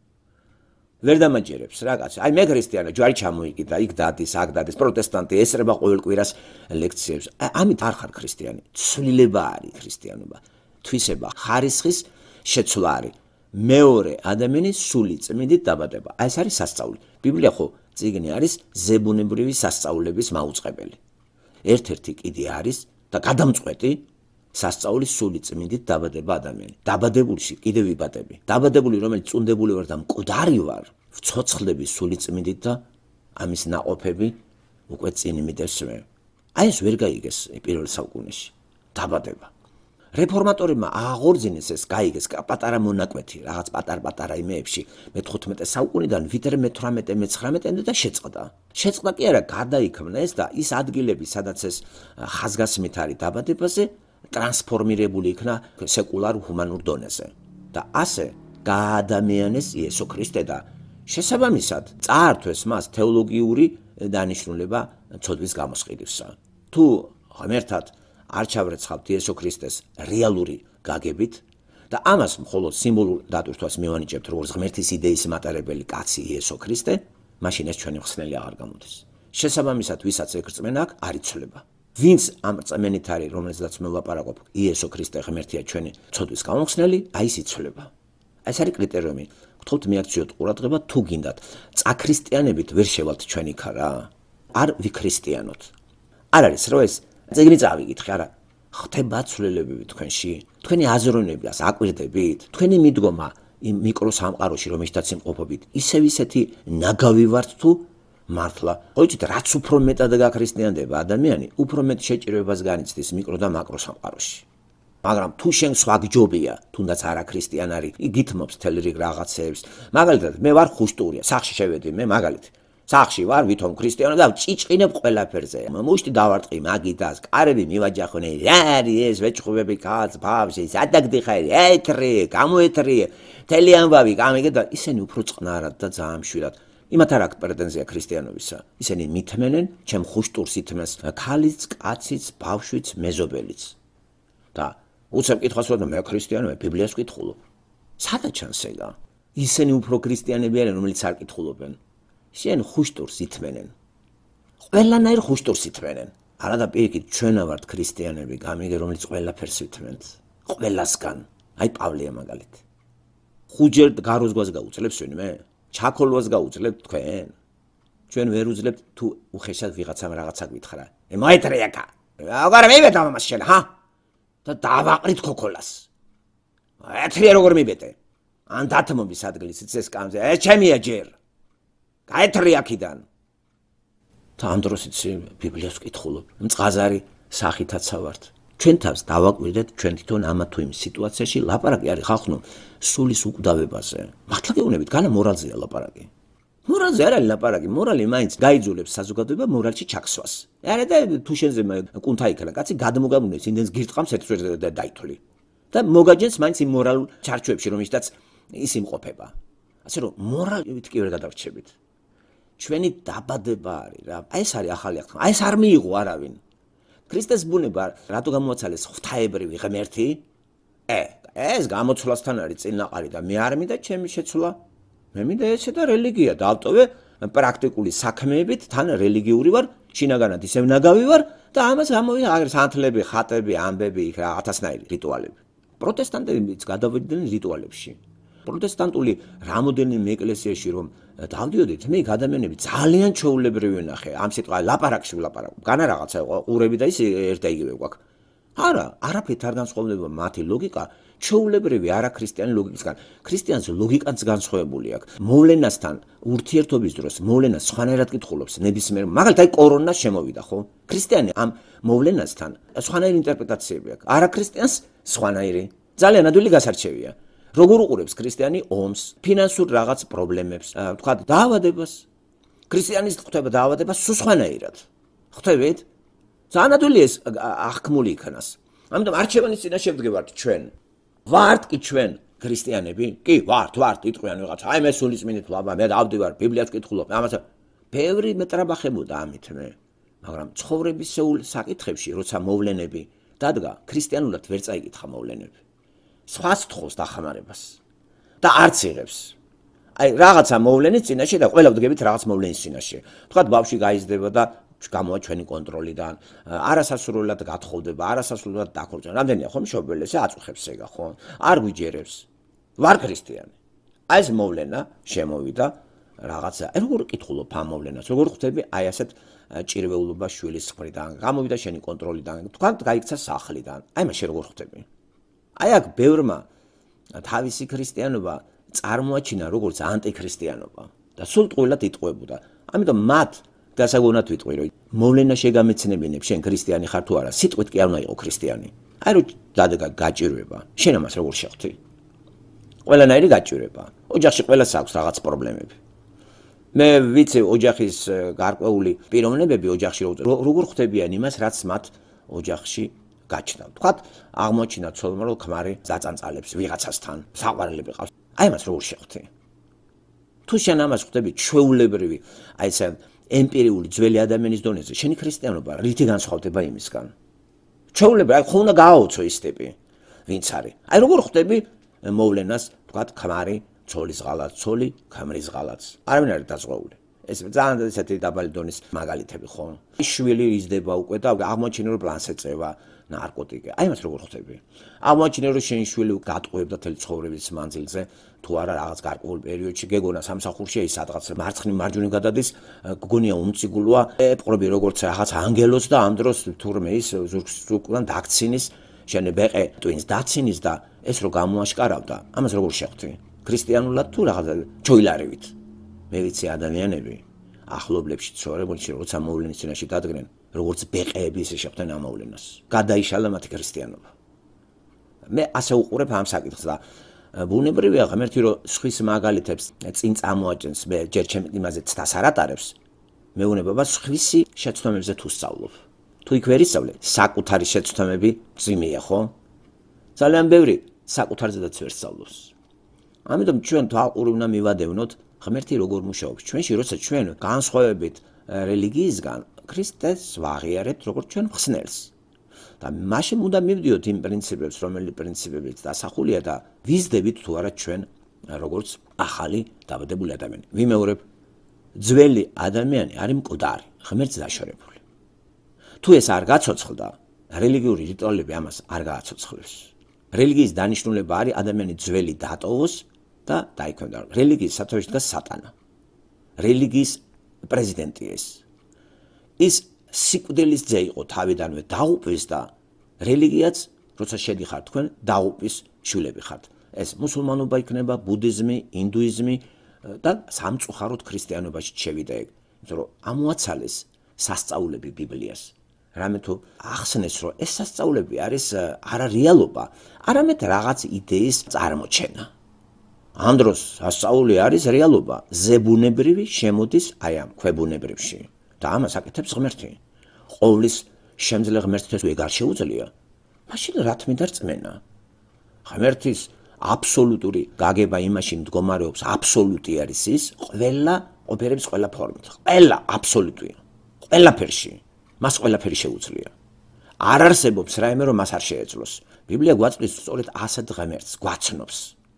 ვერ დამაჯერებს რა კაცი. აი მე ქრისტიანია, ჯვარი ჩამოიკიდა, იქ დადის, აქ დადის, პროტესტანტი, ესწრება ყოველ კვირას ლექციებს. ამით არ ხარ ქრისტიანი. ცვლილება არის ქრისტიანობა. თვისება, ხარისხის შეცვლა არის. მეორე ადამიანის სული წმინდით დაბადება. აი ეს არის სასწაული. ბიბლია ხო წიგნი არის ზებუნებრივი სასწაულების მაუწყებელი. ერთ-ერთი კიდე არის და გადამწყვეტი სასწაული სული წმინდით დაბადება ადამიანი. დაბადებულში კიდე ვიბადები. დაბადებული რომელიც წუნდებული ვარ და მკვდარი ვარ, ვცოცხლები სული წმინდით და ამის ნაყოფები უკვე წინ მიდევს მე. აი ეს ვერ გაიგეს პირველ საუკუნეში. დაბადება. რეფორმატორებმა აღორძინეს ეს გაიგეს პატარა მონაკვეთი რაღაც პატარ-პატარა იმეებში მეთერთმეტე საუკუნიდან ვიდრე მეთვრამეტე მეცხრამეტე და შეწყდა. შეწყდა კი არა, გადაიქმნა ეს და ის ადგილები, სადაც ეს ხაზგასმით არის დაბადებაზე, ტრანსფორმირებული იქნა სეკულარ ჰუმანურ დონეზე. და ასე გაადამიანეს იესო ქრისტე და შესაბამისად წაართვეს მას თეოლოგიური დანიშნულება ცოდვის გამოსყიდვისა. თუ ღმერთად არ ჩავრეცხავთ იესო ქრისტეს რეალური გაგებით და ამას მხოლოდ სიმბოლურ დატვირთვას მივანიჭებთ როგორც ღმერთის იდეის მატარებელი კაცი იესო ქრისტე, მაშინ ეს ჩვენი ხსნელი აღარ გამოდის. შესაბამისად, ვისაც ეგრწმენა აქვს, არ იცვლება. ვინც ამ რწმენით არის, რომელზედაც მე ვლაპარაკობ, იესო ქრისტე ღმერთია ჩვენი ცოდვის გამომხსნელი, აი ის იცვლება. ეს არის კრიტერიუმი. გთხოვთ მიაქციოთ ყურადღება, თუ გინდათ, წაქრისტიანებით ვერ შევალთ ჩვენ იქა რა. არ ვიქრისტიანოთ. არ არის რომ ეს წიგნი წავიკითხე, არა. ხდება ცვლილებები თქვენში, თქვენი აზროვნებას აკვირდებით, თქვენი მიდგომა იმ მიკროსამყაროში, რომელშიც იმყოფობით, ისევ ისეთი ნაგავი ვართ თუ მართლა. ხო იცით, რაც უფრო მეტად გაქრისტიანდება ადამიანი, უფრო მეტ შეჭირებას განიცდის მიკრო და მაკროსამყაროში. მაგრამ თუ შენ სხვა გჯობია, თუნდაც არა ქრისტიან არის, იგითმობს თელი რიგ რაღაცეებს. მაგალითად, მე ვარ ხუშტურია, სახში შევედი მე მაგალითად. სახში ვარ, ვითომ ქრისტიანო და ჭიჭყინებ ყველაფერზე. მუშტი დავარტყი მაგიდას, კარები მივაჯახონე, რა არის ეს ვეჭხუბები კაც, ბავშვი, სადაგდიხარი, ეთრი, გამოეთრი, თელი ამბავი, გამიგე და ისინი უფრო წყნარად და ძალიან მშვიდად. იმათ არ აქვს პრეტენზია ქრისტიანობისა. ისინი მithმენენ, ჩემ ხუშტურს ითმეს, ქალიც, კაციც, ბავშვიც, მეზობელიც. და უცებ კითხვას ვარ და მე ქრისტიანია, ბიბლიას ვკითხულობ. სადაც ჩანს ეგა? ისინი უფრო ქრისტიანები არიან, რომელიც არ კითხულობენ. შენ ხუშტურს ითმენენ. ყველანაირ ხუშტურს ითმენენ. არა და პირიქით ჩვენა ვართ ქრისტიანები, გამიგე რომელიც ყველაფერს ვითმენთ. ყველასგან. აი პავლეა მაგალითად. ხუჯერ გაროს გვას გაუძლებს ვინმე? ჩაქოლვას გაუძლებთ თქვენ? ჩვენ ვერ უძლებთ თუ უხეშად ვიღაცამ რაღაცა გითხრა. ე მაიტრიაკა. აღარ მივედა მას შენ, ჰა? და დავაყრით ქოქოლას. ეთრია როგორ მიბეტე? ან დათმობის ადგილი სიცეს კამზე. ე ჩემია ჯერ. გაეთრი აქიდან. და ამ დროს იცი ბიბლიას ვკითხულობ. მწყაზარი სახითაცა ვართ. ჩვენ თავს დავაკვირდეთ ჩვენ თვითონ ამა თუ იმ სიტუაციაში ლაპარაკი არის ხალხნო სულის უკვდავებაზე. მართლა გეუბნებით, განა მორალზეა ლაპარაკი. მორალზე არ არის ლაპარაკი, მორალი მაინც გაიძულებს საზოგადოება მორალში ჩაქსვას. არა და თუ შენზე კუნთა იქნა, კაცი გადმოგაბუნდეს, იმდენს გირტყამს ერთს და დაითვლი. და მოგაჯენს მაინც იმ მორალურ ჩარჩოებში, რომელშიც ის იმყოფება. ასე რომ მორალით კი ვერ გადავრჩებით. ჩვენი დაბადება არის რა. აი ეს არის ახალი აღთქმა. აი ეს არ მიიღო არავინ. ქრისტეს ბუნება რატო გამოაცალეს ღვთაებრივი ღმერთი? ე, ეს გამოცვლასთან არის წინაყარი და მე არ მინდა ჩემი შეცვლა. მე მინდა ესე და რელიგია დავტოვე პრაქტიკული საქმეებით, თან რელიგიური ვარ, შინაგანად ისევ ნაგავი ვარ და ამას ამოვი აგერ სანთლები, ხატები, ამბები, იქ რა ათასნაირი რიტუალები. პროტესტანტებიც გადავიდნენ რიტუალებში. პროტესტანტული რამოდენიმე ეკლესიაში რომ დავდიოდით, მე ადამიანები ძალიან ჩვეულებრივი ვნახე. ამ სიტყვა ლაპარაკში ვლაპარაკობ. განა რაღაცა ყურები და ის ერთ და იგივე გვაქვს. არა, არაფერთ არ განსხვავდება მათი ლოგიკა ჩვეულებრივი არაქრისტიანი ლოგიკისგან. ქრისტიანს ლოგიკაც განსხვავებული აქვს. მოვლენასთან ურთიერთობის დროს მოვლენას სხვანაირად კითხულობს ნებისმიერ. მაგალითად, აი კორონა შემოვიდა, ხო? ქრისტიანი ამ მოვლენასთან სხვანაირი ინტერპრეტაციები აქვს. არაქრისტიანს სხვანაირი. ძალიან ადვილი გასარჩევია. როგორ უყურებს ქრისტიანი ომს, ფინანსურ რაღაც პრობლემებს, თქვა დაავადებას. ქრისტიანის ხვდება დაავადებას სულ სხვანაირად. ხვდებით? ძალიან ადვილია ეს აღქმული იქნას. ამიტომ არჩევანის წინაშე ვდგებართ ჩვენ. ვართ კი ჩვენ ქრისტიანები? კი, ვართ, ვართ, იტყვიან ვიღაცა. აი მე სულის მინით ვაბა, მე დავდივარ, ბიბლიას ვკითხულობ. ამას ბევრი მეტრაბახებოდა ამით მე. მაგრამ ცხოვრებისეულ საკითხებში, როცა მოვლენები დადგა, ქრისტიანულად ვერ წაიკითხა მოვლენები. სხვას თხოვს დახმარებას და არც იღებს. აი რაღაცა მოვლენის წინაშე და ყველა ვდგებით რაღაც მოვლენის წინაშე. თქვათ ბავშვი გაიზრდება და გამოვა ჩვენი კონტროლიდან, არასასურველად გათხოვდება, არასასურველად დაქორწინება. რამდენია ხო მშობელი, ესე აწუხებს ეგა ხო? არ გვიჯერებს. ვარ ქრისტიანი. აი ეს მოვლენა შემოვიდა რაღაცა. აი როგორ კითხულობ ამ მოვლენას? როგორ ხვდები აი ასეთ ჭირვეულობა შვილის მხრიდან, გამოვიდა შენი კონტროლიდან, თქვათ გაიქცა სახლიდან. აი მაშინ როგორ ხვდები? აი აქ ბევრმა თავისი ქრისტიანობა წარმოაჩინა როგორც ანტიქრისტიანობა და სულტყვილად იტყვებოდა. ამიტომ მათ დასაგონად ვიტყვი, რომ მოვლენა შეგამეცნებინებ, შენ ქრისტიანი ხარ თუ არა, სიტყვით კი არ უნდა იყო ქრისტიანი. აი რომ დადგა გაჭირვება, შენ ამას როგორ შეხვდი? ყველანაირი გაჭირვება. ოჯახში ყველას აქვს რაღაც პრობლემები. მე ვიცი ოჯახის გარკვეული პიროვნებები ოჯახში როგორ ხვდებიან იმას, რაც მათ ოჯახში გაჩნდა. თქვათ, აღმოჩნდა ცოლმა, რომ ქმარი ზაწანწალებს ვიღაცასთან, საყვარლები ყავს. აი მას როგორ შეხვდი? თუ შენ ამას ხვდები ჩვეულებრივი, აი ეს ემპირიული ძველი ადამიანის დონეზე, შენი ქრისტიანობა რითი განსხვავდება იმისგან? ჩვეულებრივი, აი ხო უნდა გააოცო ის ტიპი, ვინც არის. აი როგორ ხვდები მოვლენას, თქვათ, ქმარი ცოლის ღალატს, ცოლი ქმრის ღალატს. არავინ არ დაზღვეული. ეს ძალიან ესეთი დაბალი დონის მაგალითები ხო? შვილი იზრდება უკვე და აღმოჩენილი რომ პლანს ეწევა ნარკოტიკი. აი მას როგორ ხვდები? აღმოჩენილი რომ შენი შვილი გატყუებდა თელი ცხოვრების მანძილზე, თუ არა რაღაც გარკვეულ პერიოდში გეგონა სამსახურში ის სადღაც მარცხნივ მარჯვნივ გადადის, გგონია უმციგულოა, ეპყრობი როგორც რაღაც ანგელოს და ამ დროს თურმე ის ზურგს უკან დაქცინის, შენი ბეყე ტვინს დაცინის და ეს რო გამოაშკარავდა, ამას როგორ შეხვდი? ქრისტიანულად თუ რაღაც ჩოილარევით. მე ვიცი ადამიანები ახლობლებში ცხოვრებულში როცა მოვლენის წინაშე დადგნენ, როგორც ბეყეები ისე შეხვდნენ ამ მოვლენას. გადაიშალა მათი ქრისტიანობა. მე ასე უყურებ ამ საკითხს და ბუნებრივია ღმერთი რომ სხვის მაგალითებს წინ წამოაჭენს, მე ჯერ ჩემ იმაზე ცდას არ ატარებს. მეუბნება სხვისი შეცდომებზე თუ სწავლობ. თუ იქ ვერ ისწავლე, საკუთარი შეცდომები ძიმეა ხო? ძალიან ბევრი საკუთარზედაც ვერ სწავლობს. ამიტომ ჩვენ თვალყური უნდა მივადევნოთ ღმერთი როგორ მუშაობს ჩვენში, როცა ჩვენ განსხვავებით რელიგიისგან ქრისტეს ვაღიარებთ როგორც ჩვენ მხსნელს. და მაშინ უნდა მივდიოთ იმ პრინციპებს, რომელი პრინციპებიც დასახულია და ვიზდებით თუ არა ჩვენ როგორც ახალი დაბადებული ადამიანი. ვიმეორებ, ძველი ადამიანი არის მკვდარი, ღმერთს დაშორებული. თუ ეს არ გაცოცხლდა, რელიგიური რიტუალები ამას არ გააცოცხლებს. რელიგიის დანიშნულება არის ადამიანი ძველი დატოვოს და დაიქვემდა. რელიგიის სათავეში დგას სატანა. რელიგიის პრეზიდენტი ეს. ის სიკვდილის ძე იყო თავიდანვე დაუპვის და რელიგიაც, როცა შედიხართ თქვენ, დაუპვის შვილები ხართ. ეს მუსულმანობა იქნება, ბუდიზმი, ინდუიზმი და სამწუხაროდ ქრისტიანობაში შევიდა ეგ. იმიტომ რომ ამოაცალეს სასწაულები ბიბლიას. რამე თუ ახსნეს, რომ ეს სასწაულები არის არა რეალობა, არამედ რაღაც იდეის წარმოჩენა. ამ დროს სასწაული არის რეალობა, ზებუნებრივი შემოდის აი ამ ქვებუნებრივში. და ამას აკეთებს ღმერთი. ყოვლის შემძლე ღმერთს ეგ არ შეუძლია. მაშინ რა თმიდა რწმენა? ღმერთის აბსოლუტური გაგება იმაში მდგომარეობს, აბსოლუტი არის ის, ყველა ყოფერების ყველა ფორმით. ყველა აბსოლუტია. ყველაფერში. მას ყველაფერი შეუძლია. არ არსებობს რაიმე რომ მას არ შეეძლოს. ბიბლია გვაწვდის სწორედ ასეთ ღმერთს, გვაცნობს.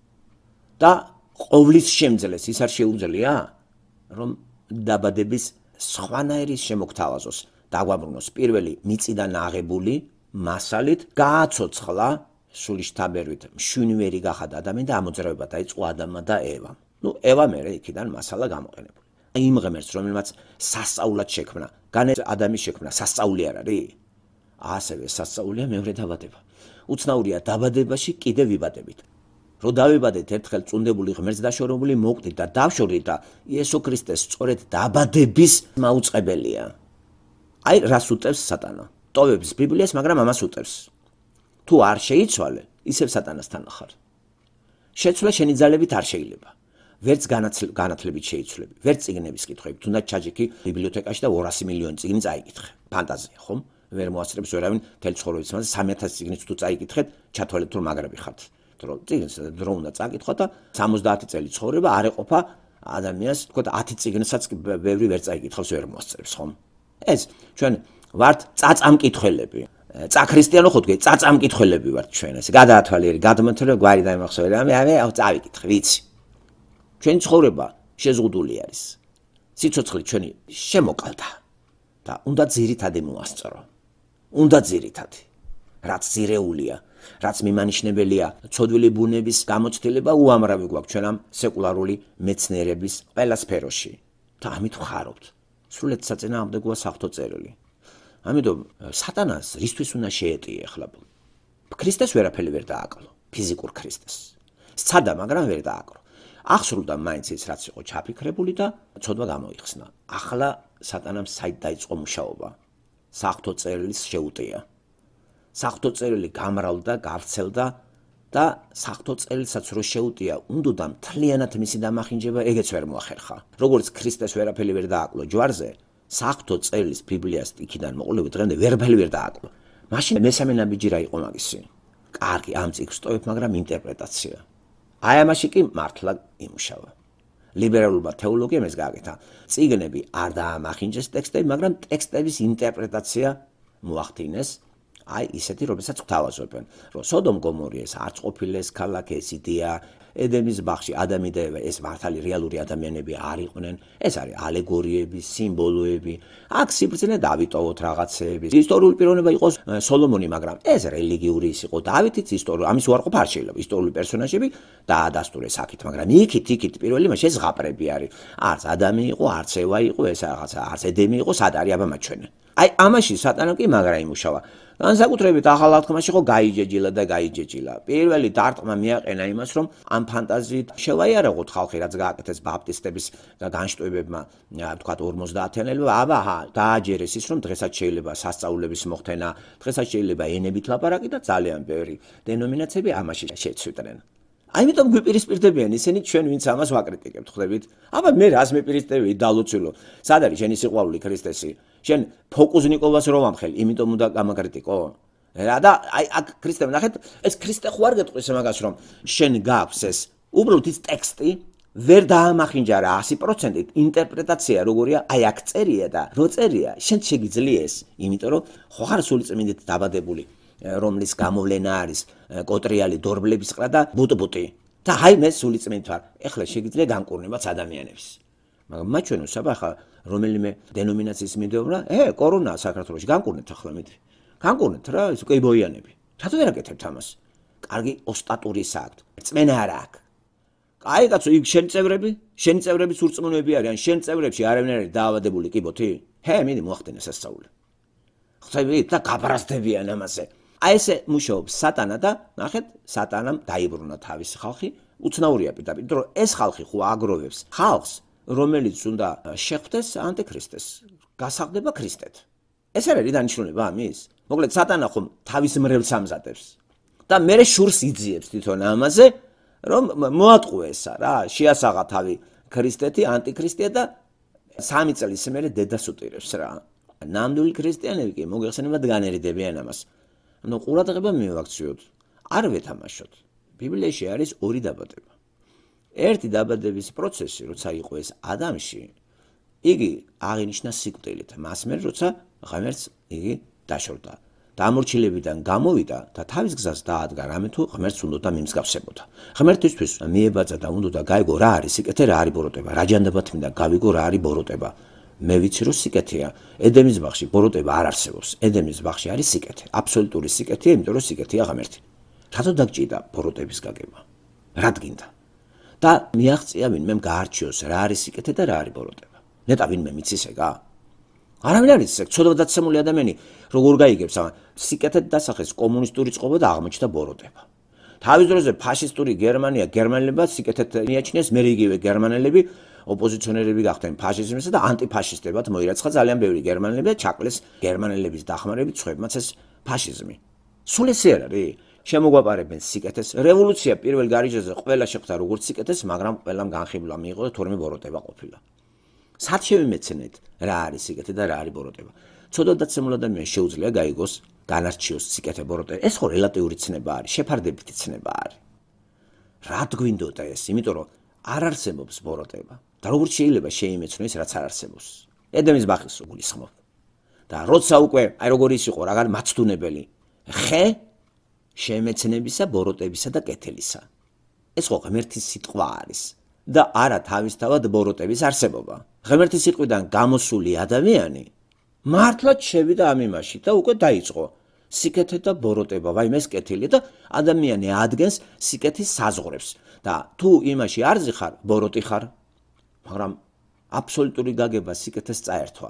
და ყოვლის შემძლეს ის არ შეუძლია, რომ დაბადების სხვანაირი შემოგთავაზოს, დაგვაბრუნოს პირველი მიწიდან აღებული მასალით, გააცოცხლა სული შთაბერვით, მშვენიერი გახადა ადამიანი და ამოძრავება დაიწყო ადამმა და ევამ. ნუ ევა მერე იქიდან მასალა გამოყენებული. იმ ღმერთს, რომელმაც სასწაულად შექმნა, განე ადამიანის შექმნა სასწაული არ არის? ასევე სასწაულია მეორე დაბადება. უცნაურია დაბადებაში კიდე ვიბადებით. რო დავიბადეთ ერთხელ წუნდებული ღმერთს დაშორებული მოვკვდით და დავშორდით და იესო ქრისტეს სწორედ დაბადების მაუწყებელია. აი რას უტევს სატანა. ტოვებს ბიბლიას, მაგრამ ამას უტევს. თუ არ შეიცვალე, ისევ სატანასთან ხარ. შეცვლა შენი ძალებით არ შეიძლება. ვერც განათლებით შეიცვლები, ვერც წიგნების კითხვები, თუნდაც ჩაჯიქი ბიბლიოთეკაში და ორასი მილიონი წიგნი წაიკითხე. ფანტაზია, ხომ? ვერ მოასწრებს ვერავინ თელ ცხოვრების მასზე სამი ათასი წიგნიც თუ წაიკითხეთ, ჩათვალეთ თუ მაგრები ხართ. რომ წიგნს დრო უნდა წაკითხოთ და სამოცდაათი წელი ცხოვრება არ ეყოფა ადამიანს, თქო, ათი წიგნსაც ბევრი ვერ წაიკითხავს, ვერ მოასწრებს, ხომ? ეს ჩვენ ვართ წაწამკითხველები. წაქრისტიანო ხო თქვი, წაწამკითხველები ვართ ჩვენ, ესე გადაათვალიერი, გადმოთვლე, გვარი დაიმახსოვრე, ამე ამე წავიკითხე, ვიცი. ჩვენი ცხოვრება შეზღუდული არის. სიცოცხლე ჩვენი შემოკალდა და უნდა ძირითადი მოასწრო. უნდა ძირითადი. რაც ძირეულია, რაც მიმანიშნებელია, ცოდვილი ბუნების გამოცდილება უამრავი გვაქვს ჩვენ ამ სეკულარული მეცნიერების ყველა სფეროში. და ამით ვხარობთ. სრულად საწინააღმდეგოა საღვთო წერილი. ამიტომ სატანას რისთვის უნდა შეეტიე ახლა? ქრისტეს ვერაფერი ვერ დააკლო, ფიზიკურ ქრისტეს. სცადა, მაგრამ ვერ დააკლო. ახსრულდა მაინც ის რაც იყო ჩაფიქრებული და ცოდვა გამოიხსნა. ახლა სატანამ საით დაიწყო მუშაობა. საღვთო წერილის შეუტია. საღვთო წერილი გამრავლდა, გავრცელდა და საღვთო წერილსაც რო შეუტია, უნდოდა მთლიანად მისი დამახინჯება, ეგეც ვერ მოახერხა. როგორც ქრისტეს ვერაფერი ვერ დააკლო ჯვარზე, საღვთო წერილის ბიბლიას იქიდან მოყოლებით დღემდე ვერაფერი ვერ დააკლო. მაშინ მესამე ნაბიჯი რა იყო მაგისი? კარგი, ამ წიგნს ვსტოვებ, მაგრამ ინტერპრეტაცია. აი ამაში კი მართლა იმუშავა. ლიბერალურმა თეოლოგიამ ეს გააკეთა. წიგნები არ დაამახინჯეს ტექსტები, მაგრამ ტექსტების ინტერპრეტაცია მოახდინეს. აი ისეთი, რომელსაც გვთავაზობენ, რომ სოდომ გომორი ეს არც ყოფილეს ქალაქი, ეს იდეა, ედემის ბაღში ადამი და ევა ეს მართალი რეალური ადამიანები არ იყვნენ, ეს არის ალეგორიები, სიმბოლოები, აქ სიბრძნე დავიტოვოთ რაღაცეები. ისტორიული პიროვნება იყოს სოლომონი, მაგრამ ეს რელიგიური ის იყო, დავითიც ისტორიული, ამის უარყოფა არ შეიძლება, ისტორიული პერსონაჟები დაადასტურეს აქეთ, მაგრამ იქით, იქით პირველი მაშინ ეს ზღაპრები არის. არც ადამი იყო, არც ევა იყო, ეს რაღაცა, არც ედემი იყო, სად არის აბა მაჩვენე. აი ამაში სატანამ კი მაგრა იმუშავა. განსაკუთრებით ახალ აღთქმაში ხო გაიჯეჯილა და გაიჯეჯილა. პირველი დარტყმა მიაყენა იმას, რომ ამ ფანტაზიით შევაიარაღოთ ხალხი, რაც გააკეთეს ბაპტისტების განშტოებებმა, თქვათ ორმოცდაათიანელებმა, აბა ჰა, დააჯერეს ის, რომ დღესაც შეიძლება სასწაულების მოხდენა, დღესაც შეიძლება ენებით ლაპარაკი და ძალიან ბევრი დენომინაციები ამაში შეცვლიდნენ. ამიტომ გვიპირისპირდებიან ისინი ჩვენ ვინც ამას ვაკრიტიკებთ, ხვდებით? აბა მე რას მეპირისპირდები დალოცულო? სად არის შენი სიყვარული ქრისტესი? შენ ფოკუზნიკოვას რო ვამხელ, იმიტომ უნდა გამაკრიტიკო? რა და აი აქ ქრისტემ ნახეთ, ეს ქრისტე ხო არ გეტყვის მაგას რომ შენ გაქვს ეს უბრალოდ ის ტექსტი ვერ დაამახინჯა რა ათი პროცენტით ინტერპრეტაცია როგორია, აი აქ წერია და რო წერია, შენ შეგიძლია ეს, იმიტომ რომ ხო ხარ სულიწმინდით დაბადებული. რომლის გამოვლენა არის კოტრიალი დორბლების ყრა და ბუტბუტი და აი მე სულიწმინდით ვარ. ეხლა შეგიძლია განკურნებაც ადამიანებს. მაგრამ მაჩვენო საბახა რომელიმე დენომინაციის მიდევრა, ე კორონა საქართველოში განკურნეთ ახლა მიდი. განკურნეთ რა, ის კეიბოიანები. რატო ვერ აკეთებთ ამას? კარგი ოსტატური საქმე. რწმენა არა აქვს. აი კაცო, იქ შენ წევრები, შენ წევრების ურწმუნოები არიან, შენ წევრებში არავინ არ არის დაავადებული კიბოთი? ჰე, მიდი მოახდინე სასწაული. ხთები და გაბარასდებიან ამაზე. აი ესე მუშაობს სატანა და ნახეთ, სატანამ დაიბრუნა თავისი ხალხი, უცნაურია პირდაპირ, რომ ეს ხალხი ხო აგროვებს ხალხს, რომელიც უნდა შეხვდეს ანტიქრისტეს, გასაღდება ქრისტეთ. ეს არ არის დანიშნულება ამის? მოკლედ სატანა ხომ თავის მრევლს ამზადებს და მერე შურს იძიებს თვითონ ამაზე, რომ მოატყუესა რა, შეასაღა თავი ქრისტეთი, ანტიქრისტია და სამი წლის მერე დედას უტირებს რა. ნამდვილი ქრისტიანები კი მოგეხსენებათ განერიდებიან ამას. ანუ ყურადღება მივაქციოთ, არ ვეთამაშოთ. ბიბლიაში არის ორი დაბადება. ერთი დაბადების პროცესი, როცა იყო ეს ადამიანში, იგი აღინიშნა სიკვდილით, მას მერე როცა ღმერთს იგი დაშორდა. დამორჩილებიდან გამოვიდა და თავის გზას დაადგა რამე თუ ღმერთს უნდა მიმსგავსებოდა. ღმერთისთვის მიებაძა და უნდა გაიგო რა არის სიკეთე, რა არის ბოროტება, რა ჯანდაბათ მინდა გავიგო რა არის ბოროტება. მე ვიცი რომ სიკეთეა. ედემის ბაღში ბოროტება არ არსებობს. ედემის ბაღში არის სიკეთე, აბსოლუტური სიკეთეა, იმიტომ რომ სიკეთეა ღმერთი. რატო დაგჭირდა ბოროტების გაგება? რა დგინდა? და მიაღწია ვინმე გაარჩიოს რა არის სიკეთე და რა არის ბოროტება. ნეტა ვინმე მიცის ეგა? არავინ არ იცის, ცოდვადაცემული ადამიანი როგორ გაიგებს ამ სიკეთეთ დასახეს კომუნისტური წყობა და აღმოჩნდა ბოროტება. თავის დროზე ფაშისტური გერმანია გერმანელებმა სიკეთეთ მიაჩნიეს, მე იგივე გერმანელები ოპოზიციონერები გახდნენ ფაშიზმისა და ანტიფაშისტებად მოირაცხა ძალიან ბევრი გერმანელები და ჩაკლეს გერმანელების დახმარებით სხვებმაც ეს ფაშიზმი. სულ ესე არ არის? შემოგვაპარებენ სიკეთეს. რევოლუცია პირველ გარიჟეზე ყველა შეხვდა როგორც სიკეთეს, მაგრამ ყველამ განხიბლა მიიღო და თორმე ბოროტება ყოფილა. სად შევიმეცნეთ რა არის სიკეთე და რა არის ბოროტება? ცოდვა დაცემულ ადამიანს შეუძლია გაიგოს განარჩიოს სიკეთე ბოროტება. ეს ხო რელატიური ცნება არის, შეფარდებითი ცნება არის. რა გვინდოდა ეს? იმიტომ რომ არ არსებობს ბოროტება. და როგორც შეიძლება შეიმეცნო ის რაც არ არსებობს. ედემის ბაღის გულისხმობ. და როცა უკვე აი როგორ ის იყო რაღაც მაცდუნებელი ხე შემეცნებისა, ბოროტებისა და კეთილისა. ეს ხო ღმერთის სიტყვა არის და არა თავისთავად ბოროტების არსებობა. ღმერთის სიტყვიდან გამოსული ადამიანი მართლაც შევიდა ამ იმაში და უკვე დაიწყო სიკეთე და ბოროტება, ვაიმე ეს კეთილი და ადამიანი ადგენს სიკეთის საზღვრებს და თუ იმაში არზი ხარ, ბოროტი ხარ, მაგრამ აბსოლუტური გაგება სიკეთეს წაერთვა.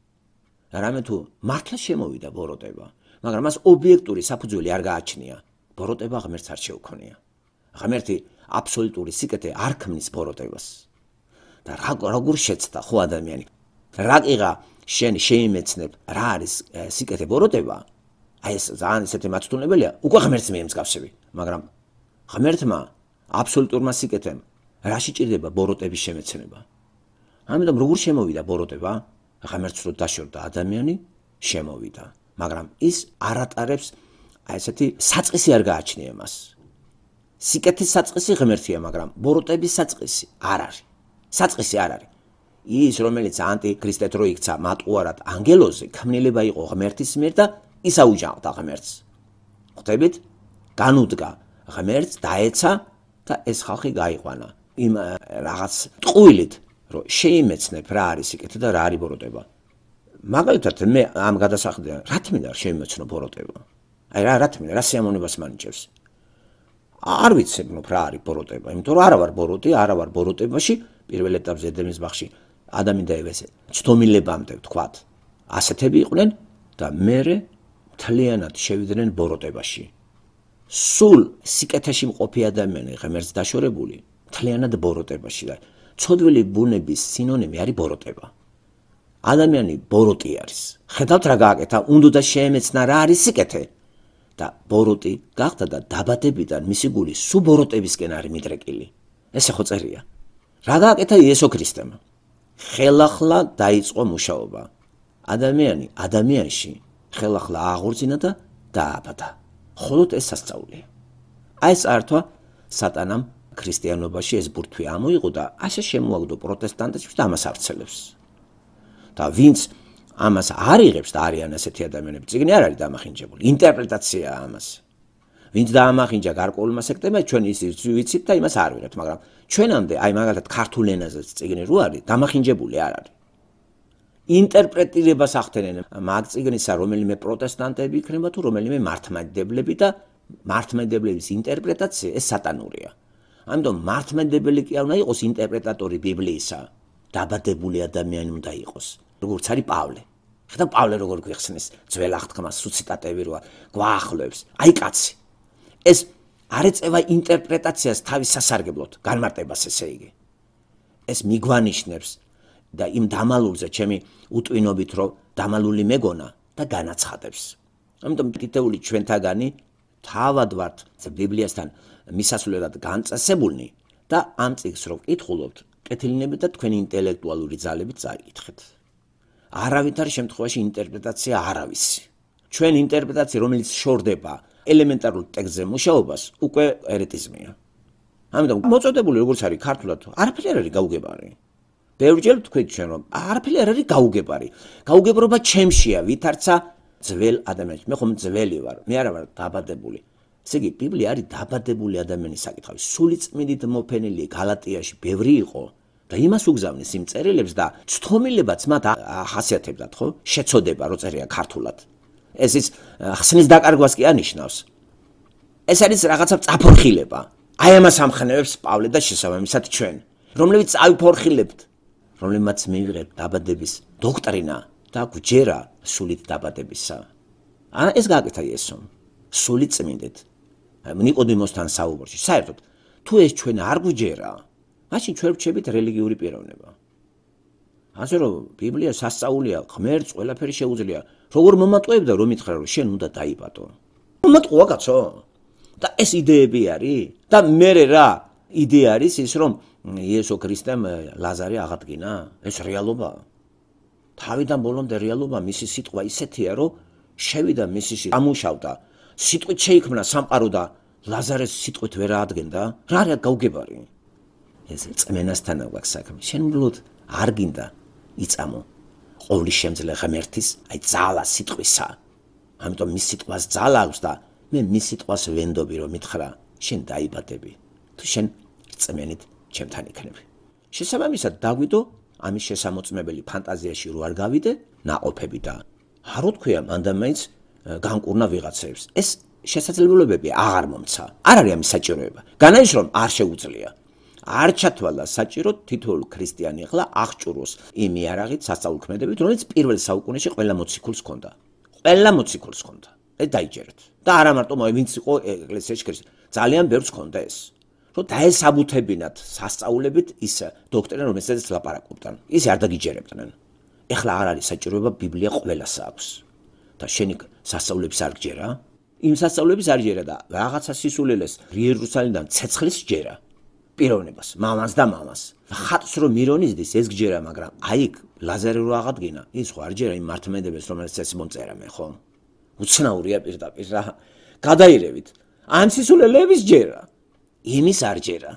რამე თუ მართლა შემოვიდა ბოროტება, მაგრამ მას ობიექტური საფუძველი არ გააჩნია. ბოროტება ღმერთს არ შეუქონია. ღმერთი აბსოლუტური სიკეთე არ ქმნის ბოროტებას. და როგორ შეცდა ხო ადამიანი? რაკიღა შენ შეიმეცნებ რა არის სიკეთე ბოროტება? აი ეს ძალიან ისეთი მაცდუნებელია, უკვე ღმერთს მიემსგავსები, მაგრამ ღმერთმა აბსოლუტურმა სიკეთემ რაში ჭირდება ბოროტების შემეცნება? ამიტომ როგორ შემოვიდა ბოროტება? ღმერთს რო დაშორდა ადამიანი, შემოვიდა, მაგრამ ის არ ატარებს აი ესეთი საწყისი არ გააჩნია მას. სიკეთის საწყისი ღმერთია, მაგრამ ბოროტების საწყისი არ არის. საწყისი არ არის. ის რომელიც ანტიქრისტეთ რო იქცა მატყუარად ანგელოზი, ქმნილება იყო ღმერთის მიერ და ის აუჯანყდა ღმერთს. ხვდებით? განუდგა ღმერთს, დაეცა და ეს ხალხი გაიყვანა. იმ რაღაც ტყუილით რომ შეიმეცნებ რა არის სიკეთე და რა არის ბოროტება. მაგალითად მე ამ გადასახდიდან რა თქმა არ შემეცნო ბოროტება. აი რა რა თქმა რა სიამოვნებას მანიჭებს. არ ვიცნობ რა არის ბოროტება, იმიტომ რომ არა ვარ ბოროტი, არა ვარ ბოროტებაში, პირველ ეტაპზე ედემის ბაღში ადამი და ევას ცდომილებამდე ვთქვათ. ასეთები იყვნენ და მერე მთლიანად შევიდნენ ბოროტებაში. სულ სიკეთეში მყოფი ადამიანი ღმერთს დაშორებული, მთლიანად ბოროტებაში და ცოდვილი ბუნების სინონიმი არის ბოროტება. ადამიანი ბოროტი არის. ხედავთ რა გააკეთა, უნდა შეემეცნა რა არის სიკეთე. და ბოროტი გახდა და დაბადებიდან მისი გული სულ ბოროტებისკენ არის მიდრეკილი. ესე ხო წერია. რა გააკეთა იესო ქრისტემ? ხელახლა დაიწყო მუშაობა. ადამიანი ადამიანში ხელახლა აღორძინა და დააბადა. მხოლოდ ეს სასწაულია. აი ეს ართვა სატანამ ქრისტიანობაში ეს ბურთვი ამოიღო და ასე შემოაგდო პროტესტანტებს და ამას ავრცელებს. და ვინც ამას არ იღებს და არიან ასეთი ადამიანები, წიგნი არ არის დამახინჯებული, ინტერპრეტაციაა ამას. ვინც დაამახინჯა გარკვეულმა სექტებმა, ჩვენ ის ვიცით და იმას არ ვიღებთ, მაგრამ ჩვენამდე, აი მაგალითად ქართულ ენაზეც წიგნი რო არის, დამახინჯებული არ არის. ინტერპრეტირებას ახდენენ მაგ წიგნისა რომელიმე პროტესტანტები იქნება თუ რომელიმე მართლმადიდებლები და მართლმადიდებლების ინტერპრეტაცია ეს სატანურია. ამიტომ მართლმადიდებელი კი არ უნდა იყოს ინტერპრეტატორი ბიბლიისა, დაბადებული ადამიანი უნდა იყოს. როგორც არის პავლე. ხედავ პავლე როგორ გვიხსნის ძველ აღთქმას, სუციტატები როა გვაახლოებს. აი კაცი. ეს არ ეწევა ინტერპრეტაციას თავის სასარგებლოდ, განმარტებას ესე იგი. ეს მიგვანიშნებს და იმ დამალულზე ჩემი უტვინობით რომ დამალული მეგონა და განაცხადებს. ამიტომ თითეული ჩვენთაგანი თავად ვართ ბიბლიასთან მისასვლელად განწესებულნი და ამ წიგნს რო ვკითხულობთ, კეთილინებით და თქვენი ინტელექტუალური ძალებით წაიკითხეთ. არავითარ შემთხვევაში ინტერპრეტაცია არავისი. ჩვენ ინტერპრეტაცია რომელიც შორდება ელემენტარულ ტექსტზე მუშაობას, უკვე ერეტიზმია. ამიტომ მოწოდებული როგორც არის ქართულად, არაფერი არ არის გაუგებარი. ბევრჯერ თქვით ჩვენ რომ არაფერი არ არის გაუგებარი. გაუგებრობა ჩემშია, ვითარცა ძველ ადამიანში. მე ხომ ძველი ვარ, მე არა ვარ დაბადებული. ესე იგი, ბიბლია არის დაბადებული ადამიანის საკითხი. სული წმინდით მოფენილი გალატიაში ბევრი იყო და იმას უგზავნის იმ წერილებს და ცდომილებაც მათ ახასიათებდათ, ხო? შეცოდება რო წერია ქართულად. ეს ის ხსნის დაკარგვას კი ანიშნავს. ეს არის რაღაცა წაფორხილება. აი ამას ამხნევებს პავლე და შესაბამისად ჩვენ, რომლებიც წავიფორხილებთ, რომლებმაც მივიღებთ დაბადების დოქტრინა და გვჯერა სულით დაბადებისა. ა ეს გააკეთა იესომ. სული წმინდით. ნიკოდიმოსთან საუბარში. საერთოდ თუ ეს ჩვენ არ გვჯერა, მაშინ ჩვენ ვrჩებით რელიგიური პიროვნება. ასე რომ ბიბლია სასწაულია, ღმერთს ყველაფერი შეუძლია. როგორ მომატყუებდა რომ ითხრა რომ შენ უნდა დაიბადო. მომატყუა კაცო. და ეს იდეები არის და მე რა იდეა არის ის რომ იესო ქრისტემ ლაზარე აღადგინა ეს რეალობაა თავიდან ბოლომდე რეალობა მისი სიტყვა ისეთია რომ შევიდა მისი ამუშავდა სიტყვით შეიქმნა სამყარო და ლაზარეს სიტყვით ვერ აადგენდა რა რა გავგებარი ეს წმენასთან აქვს საქმე შენ უბრალოდ არ გინდა იწამო ყოვლის შემძლე ღმერთის აი ძალა სიტყვისა ამიტომ მის სიტყვას ძალა აქვს და მე მის სიტყვას ვენდობი რომ მითხრა შენ დაიბადები თუ შენ წმენით ჩემთან იქნები შესაბამისად დაგვიდო ამის შესამოწმებელი ფანტაზიაში რო არ გავიდე ნაყოფები და არ უთქვია მანდა მაინც განკურნა ვიღაცებს ეს შესაძლებლობები აღარ მომცა არ არის ამის საჭიროება განაის რომ არ შეუძლია არ ჩათვალა საჭირო თითოეულ ქრისტიანი ახლა აღჭუროს იმ იარაღით სასწაულქმედებით რომელიც პირველ საუკუნეში ყველა მოციქულს ჰქონდა ყველა მოციქულს ჰქონდა ეს დაიჯერეთ და არა მარტო ვინც იყო ეკლესიაში ქრისტე ძალიან ბევრს ჰქონდა ეს რომ დაესაბუთებინათ სასწაულებით ის დოქტრინა რომელსაც ლაპარაკობდნენ ის არ დაგიჯერებდნენ ეხლა არ არის საჭიროება ბიბლია ყველას აქვს და შენი სასწაულების არ გჯერა იმ სასწაულების არ ჯერა და რაღაცა სისულელეს იერუსალიმიდან ცეცხლის ჯერა პიროვნებას მამას და მამას ხატს რომ მირონიზდის ეს გჯერა მაგრამ აი ლაზარე რო აღადგინა ის ხო არ ჯერა იმ მართლმადიდებლებს რომელიც ეს მომწერა მე ხო უცნაურია პირდაპირ რა გადაირევით ამ სისულელების ჯერა იმის არ ჯერა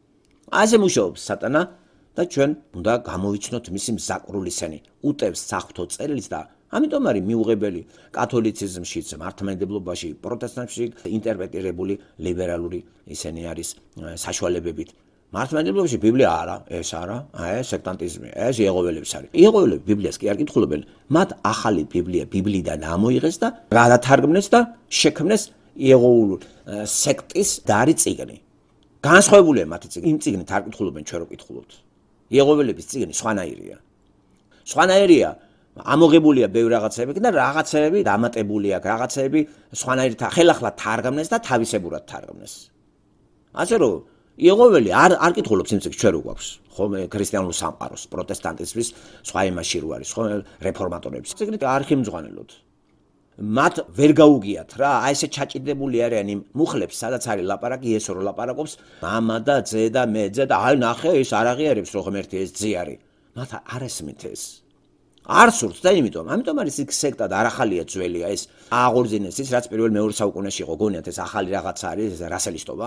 ასე მუშაობს სატანა და ჩვენ უნდა გამოვიცნოთ მისი მზაკრულისანი უტევს საღვთო წერილს და ამიტომ არის მიუღებელი კათოლიციზმშიც მართლმადიდებლობაში პროტესტანტში ინტერპრეტირებული ლიბერალური ისენი არის საშუალებებით მართლმადიდებლობაში ბიბლია არა ეს არა აი სექტანტიზმი ეს იეღოველებს არის იეღოველები ბიბლიას კი არ კითხულობენ მათ ახალი ბიბლია ბიბლიდან ამოიღეს და გადათარგმნეს და შექმნეს იეღოულ სექტის დარი წიგნი განსხვავებულია მათი წიგნი იმ წიგნით არ კითხულობენ ჩვენ რო კითხულობთ იეღოველების წიგნი სხვანაირია სხვანაირია ამოღებულია ბევრ რაღაცები და რაღაცები დამატებული აქვს რაღაცები სხვანაირად ხელახლა თარგმნეს და თავისებურად თარგმნეს ასე რომ იეღოველი არ არ კითხულობს იმ წიგნს ჩვენ რო გვაქვს ხოლმე ქრისტიანულ სამყაროს პროტესტანტიზმის სხვა იმაში რო არის ხო რეფორმატორების წიგნი არხიმძღვანელოთ მათ ვერ გაუგიათ რა აი ესე ჩაჭიდებული არიან იმ მუხლებს სადაც არის ლაპარაკი იესო რო ლაპარაკობს მამა და ძე და მე ძე და აი ნახე ის არ აღიარებს რომ ღმერთი ეს ძე არის მათ არ ესმით ეს არ სურთ და იმიტომ ამიტომ არის იქ სექტა და არ ახალია ძველია ეს აღორძინეს ის რაც პირველ მეორე საუკუნეში იყო გონიათ ეს ახალი რაღაცა არის ეს რასელისტობა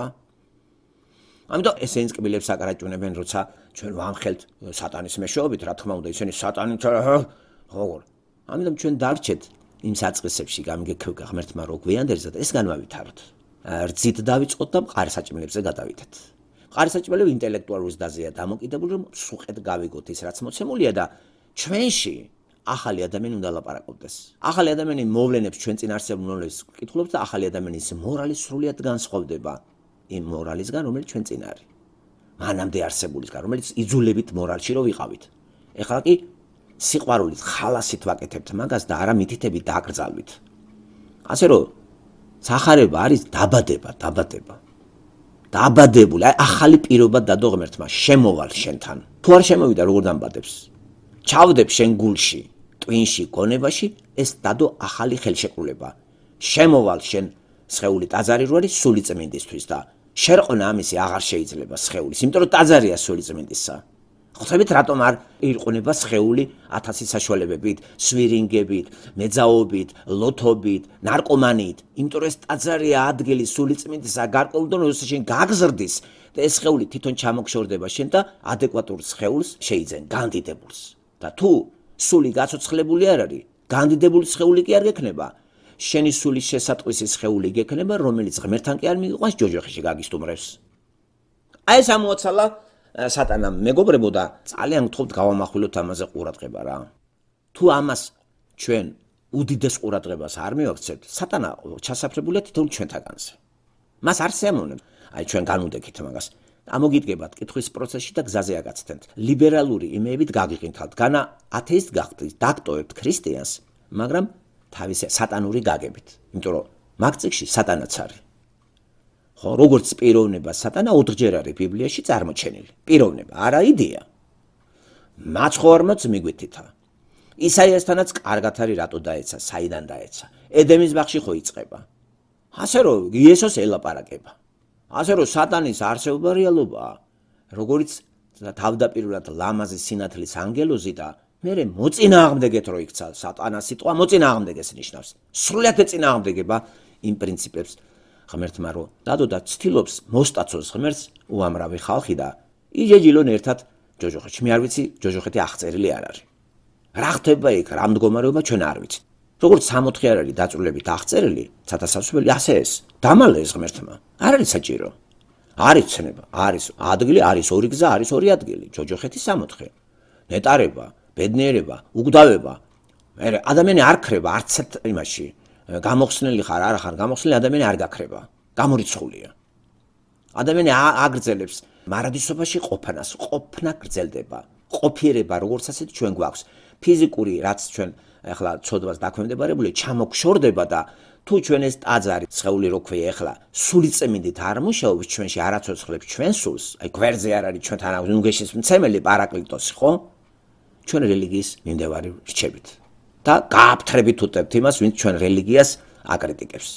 ამიტომ ესენს კბილებს აკარაჭუნებენ როცა ჩვენ ვამხელთ სატანის მეშვეობით რა თქმა უნდა ისინი სატანი როგორ ამიტომ ჩვენ დარჩეთ იმ საწყისებში გამიგექვა ღმერთმა რო გვიანდერზად ეს განვავითაროთ რძით დავიწყოთ და მყარ საჭმელებზე გადავიდეთ მყარ საჭმელები ინტელექტუალურ ზდაზეა დამოკიდებული რომ სუყეთ გავიგოთ ის რაც მოცემულია და ჩვენში ახალი ადამიანი უნდა ლაპარაკობდეს ახალი ადამიანი მოვლენებს ჩვენ წინ არსებულ მოვლენებს კითხულობს და ახალი ადამიანის მორალი სრულიად განსხვავდება იმ მორალისგან რომელიც ჩვენ წინ არის მანამდე არსებულისგან რომელიც იძულებით მორალში რო ვიყავით ეხლა კი სიყვარულით ხალასით ვაკეთებთ მაგას და არა მითითებით დააკრძალვით ასე რომ სახარება არის დაბადება დაბადება დაბადებული აი ახალი პირობა დადო ღმერთმა შემოვალ შენთან თუ არ შემოვიდა როგორ დამბადებს ჩავდებ შენ გულში ტვინში გონებაში ეს დადო ახალი ხელშეკრულება შემოვალ შენ სხეული ტაძარი რო არის სული წმინდისთვის და შერყნა ამისი აღარ შეიძლება სხეულის იმიტომ რომ ტაძარია სული წმინდისა ხვდებით რატომ არ ირყნება სხეული ათასი საშუალებებით სვირინგებით მეძაობით ლოთობით ნარკომანიით იმიტომ რომ ეს ტაძარია ადგილი სული წმინდისა გარკვეულ დონეზე შენ გაგზრდის და ეს სხეული თვითონ ჩამოგშორდება შენ და ადეკვატურ სხეულს შეიძენ განდიდებულს და თუ სული გაცოცხლებული არ არის განდიდებული სხეული კი არ გექნება შენი სულის შესატყვისი სხეული გექნება რომელიც ღმერთთან კი არ მიყვანს ჯოჯოხიში გაგისტუმრებს აი ეს ამოაცალა სატანამ მეგობრებო და ძალიან გთხოვთ გავამახვილოთ ამაზე ყურადღება რა თუ ამას ჩვენ უდიდეს ყურადღებას არ მივაქცევთ სატანა ჩასაფრებულია თითოეულ ჩვენთაგანზე მას არ შეამოვნებ აი ჩვენ განუდექით მაგას ამოგიდგებათ კითხვის პროცესში და გზაზე აკაცთენთ ლიბერალური იმეებით გაგიყინთალთ განა ათეისტ გახდით დაქტოვებთ ქრისტიანს მაგრამ თავისი სატანური გაგებით იმიტომ რომ მაგ წიგში სატანაც არის ხო როგორც პიროვნება სატანა ოთხჯერ არის ბიბლიაში წარმოჩენილი პიროვნება არა იდეა მაცხოვარმაც მიგვითითა ისაიასთანაც კარგად არის რატო დაეცა საიდან დაეცა ედემის ბაღში ხო იწყება ასე რომ იესოს ელაპარაკება. ასე რომ სატანის არსებობა რეალობაა, როგორც თავდაპირველად ლამაზი სინათლის ანგელოზი და მერე მოწინააღმდეგეთ რო იქცა სატანას სიტყვა მოწინააღმდეგეს ნიშნავს. სრულად ეწინააღმდეგება იმ პრინციპებს ღმერთმა რომ დადო და ცდილობს მოსტაცოს ღმერთს უამრავი ხალხი და იჯეჯილონ ერთად ჯოჯოხეთში. მე არ ვიცი ჯოჯოხეთი აღწერილი არ არის. რა ხდება იქ, რა მდგომარეობა ჩვენ არ ვიცით. როგორც სამოთხე არ არის დაწვრილებით აღწერილი, ცათასასველი ასე ეს. დამალეს ღმერთმა. არ არის საჭირო. არის ცნება, არის ადგილი, არის ორი გზა, არის ორი ადგილი. ჯოჯოხეთი სამოთხე. ნეტარება, ბედნიერება, უგდავება. მე ადამიანი არ ქრება არც ერთ იმაში. გამოხსნელი ხარ, არა ხარ გამოხსნელი, ადამიანი არ გაქრება. გამორიცხულია. ადამიანი აგრძელებს მარადისობაში ყოფნას, ყოფნა გრძელდება. ყოფიერება როგორც ასეთ ჩვენ გვაქვს. ფიზიკური რაც ჩვენ ახლა ცოდვას დაქვემდებარებული ჩამოგშორდება და თუ ჩვენ ეს ტაძარი სხეული რო ქვია ახლა სული წმინდით არ მუშაობს ჩვენში არაცოცხლებს ჩვენ სულს, აი გვერდზე არ არის ჩვენთან ნუგეშის მცემელი პარაკლიტოსი, ხო? ჩვენ რელიგიის მიმდევარი რჩებით და გააფთრებით უტებთ იმას, ვინც ჩვენ რელიგიას აკრიტიკებს.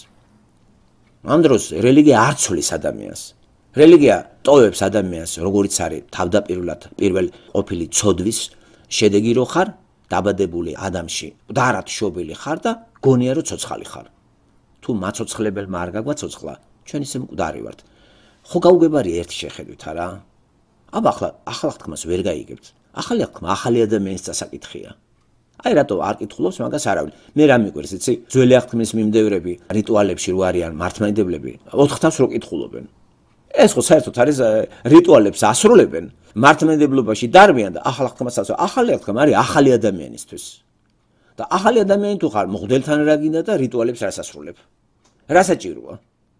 ამ დროს რელიგია არ ცვლის ადამიანს. რელიგია ტოვებს ადამიანს, როგორც არის თავდაპირველად პირველ ყოფილი ცოდვის შედეგი რო ხარ, დაბადებული ადამიანში, დარად შობილი ხარ და გონია რომ ცოცხალი ხარ. თუ მაცოცხლებელმა არ გაგვაცოცხლა, ჩვენ ისე მკვდარი ვართ. ხო გაუგებარი ერთი შეხედვით არა? აბა ახლა ახალ თქმას ვერ გაიგებთ. ახალი თქმა ახალი ადამიანის წასაკითხია. აი რატო არ კითხულობს მაგას არავინ. მე რა მიყვარს იცი? ძველი აღთქმის მიმდევრები რიტუალებში რო არიან მართლმადიდებლები, ოთხ თავს რო კითხულობენ. ეს ხო საერთოდ არის რიტუალებს ასრულებენ. მართლმადიდებლობაში დარბიან და ახალ აღთქმას ასრულებენ. ახალი აღთქმა არის ახალი ადამიანისთვის. და ახალი ადამიანი თუ ხარ, მღვდელთან რა გინდა და რიტუალებს რას ასრულებ? რა საჭიროა?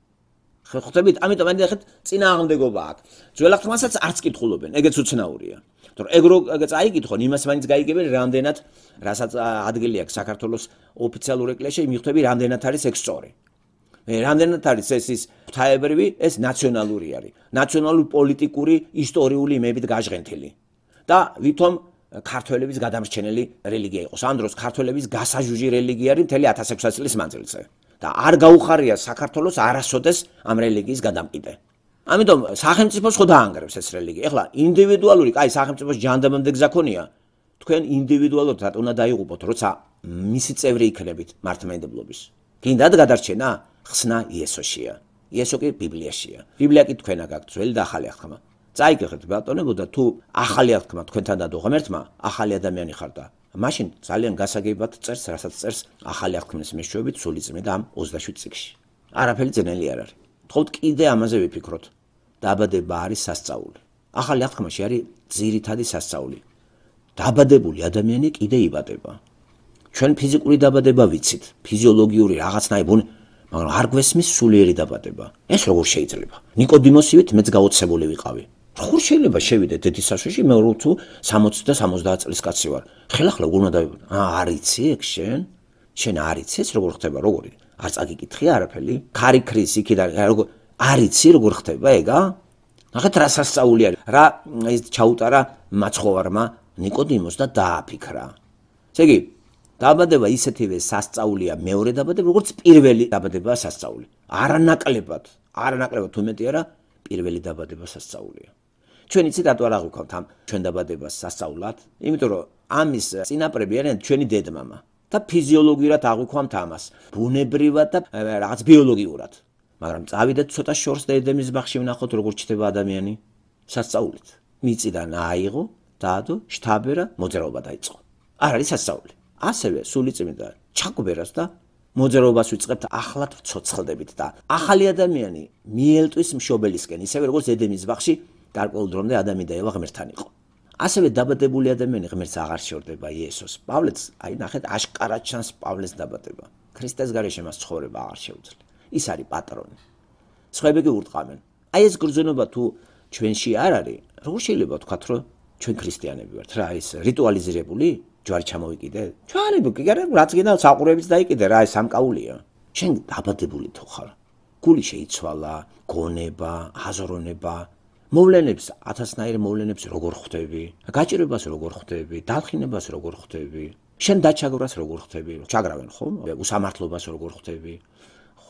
ხვდებით, ამიტომ ანდახეთ წინააღმდეგობა აქვს. ძველ აღთქმასაც არც კითხულობენ, ეგეც უცნაურია. თორე ეგ რო წაიკითხონ, იმას მაინც გაიგებენ, რამდენად რასაც ადგილი აქვს საქართველოს ოფიციალურ ეკლესიაში, მიხვდები, რამდენად არის ეგ სწორი. რამდენად არის ეს ის ღვთაებრივი, ეს ნაციონალური არის. ნაციონალური პოლიტიკური ისტორიული იმებით გაჟღენთილი. და ვითომ ქართველების გადამრჩენელი რელიგია იყოს. ამ დროს ქართველების გასაჟუჟი რელიგია არის მთელი ათას ექვსი წლის მანძილზე. და არ გაუხარია საქართველოს არასოდეს ამ რელიგიის გადამყიდე. ამიტომ სახელმწიფოს ხო დაანგრევს ეს რელიგია. ეხლა ინდივიდუალური, აი სახელმწიფოს ჯანდაბამდე გზა ქონია. თქვენ ინდივიდუალურად რატო უნდა დაიღუპოთ, როცა მისი წევრი იქნებით მართლმადიდებლობის. გინდათ გადარჩენა? ხსნა იესოშია. იესო კი ბიბლიაშია. ბიბლია კი თქვენა გაქვთ, ძველი და ახალი აღთქმა. წაიგეხეთ ბატონებო და თუ ახალი აღთქმა თქვენთან დადო ღმერთმა, ახალი ადამიანი ხარ და მაშინ ძალიან გასაგებად წერს, რასაც წერს ახალი აღთქმის მეშვეობით სული წმინდა ამ ოცდაშვიდ წიგნში. არაფერი ძნელი არ არის. თქოთ კიდე ამაზე ვიფიქროთ. დაბადება არის სასწაული. ახალი აღთქმაში არის ძირითადი სასწაული. დაბადებული ადამიანი კიდე იბადება. ჩვენ ფიზიკური დაბადება ვიცით, ფიზიოლოგიური რაღაცნაირი ბუნ მაგრამ არ გვესმის სულიერი დაბადება. ეს როგორ შეიძლება? ნიკოდიმოსივით მეც გაოცებული ვიყავი. როგორ შეიძლება შევიდე დედის საშუში, მე რო თუ სამოცი და სამოცდაათ წლის კაცი ვარ. ხელახლა როგორ უნდა დავიბადო? აა არიცი ეგ შენ? შენ არიცი ეს როგორ ხდება? როგორი? არ წაგიკითხია არაფერი? ქარი ქრის იქიდან როგორ არიცი როგორ ხდება ეგა? ნახეთ რა სასწაული არის. რა ის ჩაუტარა მაცხოვარმა ნიკოდიმოს და დააფიქრა. ესე იგი დაბადება ისეთივე სასწაულია მეორე დაბადება, როგორც პირველი დაბადება სასწაული. არანაკლებად, არანაკლებად უმეტი არა, პირველი დაბადება სასწაულია. ჩვენ იცით რატო არ აღვიქვამთ ამ ჩვენ დაბადებას სასწაულად? იმიტომ რომ ამის წინაპრები არიან ჩვენი დედმამა და ფიზიოლოგიურად აღვიქვამთ ამას, ბუნებრივად და რაღაც ბიოლოგიურად. მაგრამ წავიდეთ ცოტა შორს და ედემის ბაღში ვნახოთ როგორ ჩდება ადამიანი სასწაულით. მიწიდან აიღო, დაადო, შთაბერა, მოძრაობა დაიწყო. არ არის სასწაული. ასევე სული წმინდა ჩაგვერას და მოძრაობას ვიწყებთ ახლად ცოცხლდებით და ახალი ადამიანი მიელტვის მშობელისკენ, ისევე როგორც ედემის ბაღში გარკვეულ დრომდე ადამი და ევა ღმერთთან იყო. ასევე დაბადებული ადამიანი ღმერთს აღარ შეორდება იესოს. პავლეც, აი ნახეთ, აშკარად ჩანს პავლეს დაბადება. ქრისტეს გარეშე მას ცხოვრება აღარ შეუძლია. ის არის პატრონი. სხვაები კი ურტყამენ. აი ეს გრძნობა თუ ჩვენში არ არის, როგორ შეიძლება ვთქვათ, რომ ჩვენ ქრისტიანები ვართ, რა ის რიტუალიზირებული? ჯვარი ჩამოვიკიდე? ჩვენი კი არა, რაც გინდა საყურებიც დაიკიდე, რა ეს სამკაულია. შენ დაბადებული თუ ხარ. გული შეიცვალა, გონება, აზროვნება, მოვლენებს, ათასნაირ მოვლენებს როგორ ხვდები? გაჭირებას როგორ ხვდები? დალხინებას როგორ ხვდები? შენ დაჩაგვრას როგორ ხვდები? ჩაგრავენ ხო? უსამართლობას როგორ ხვდები?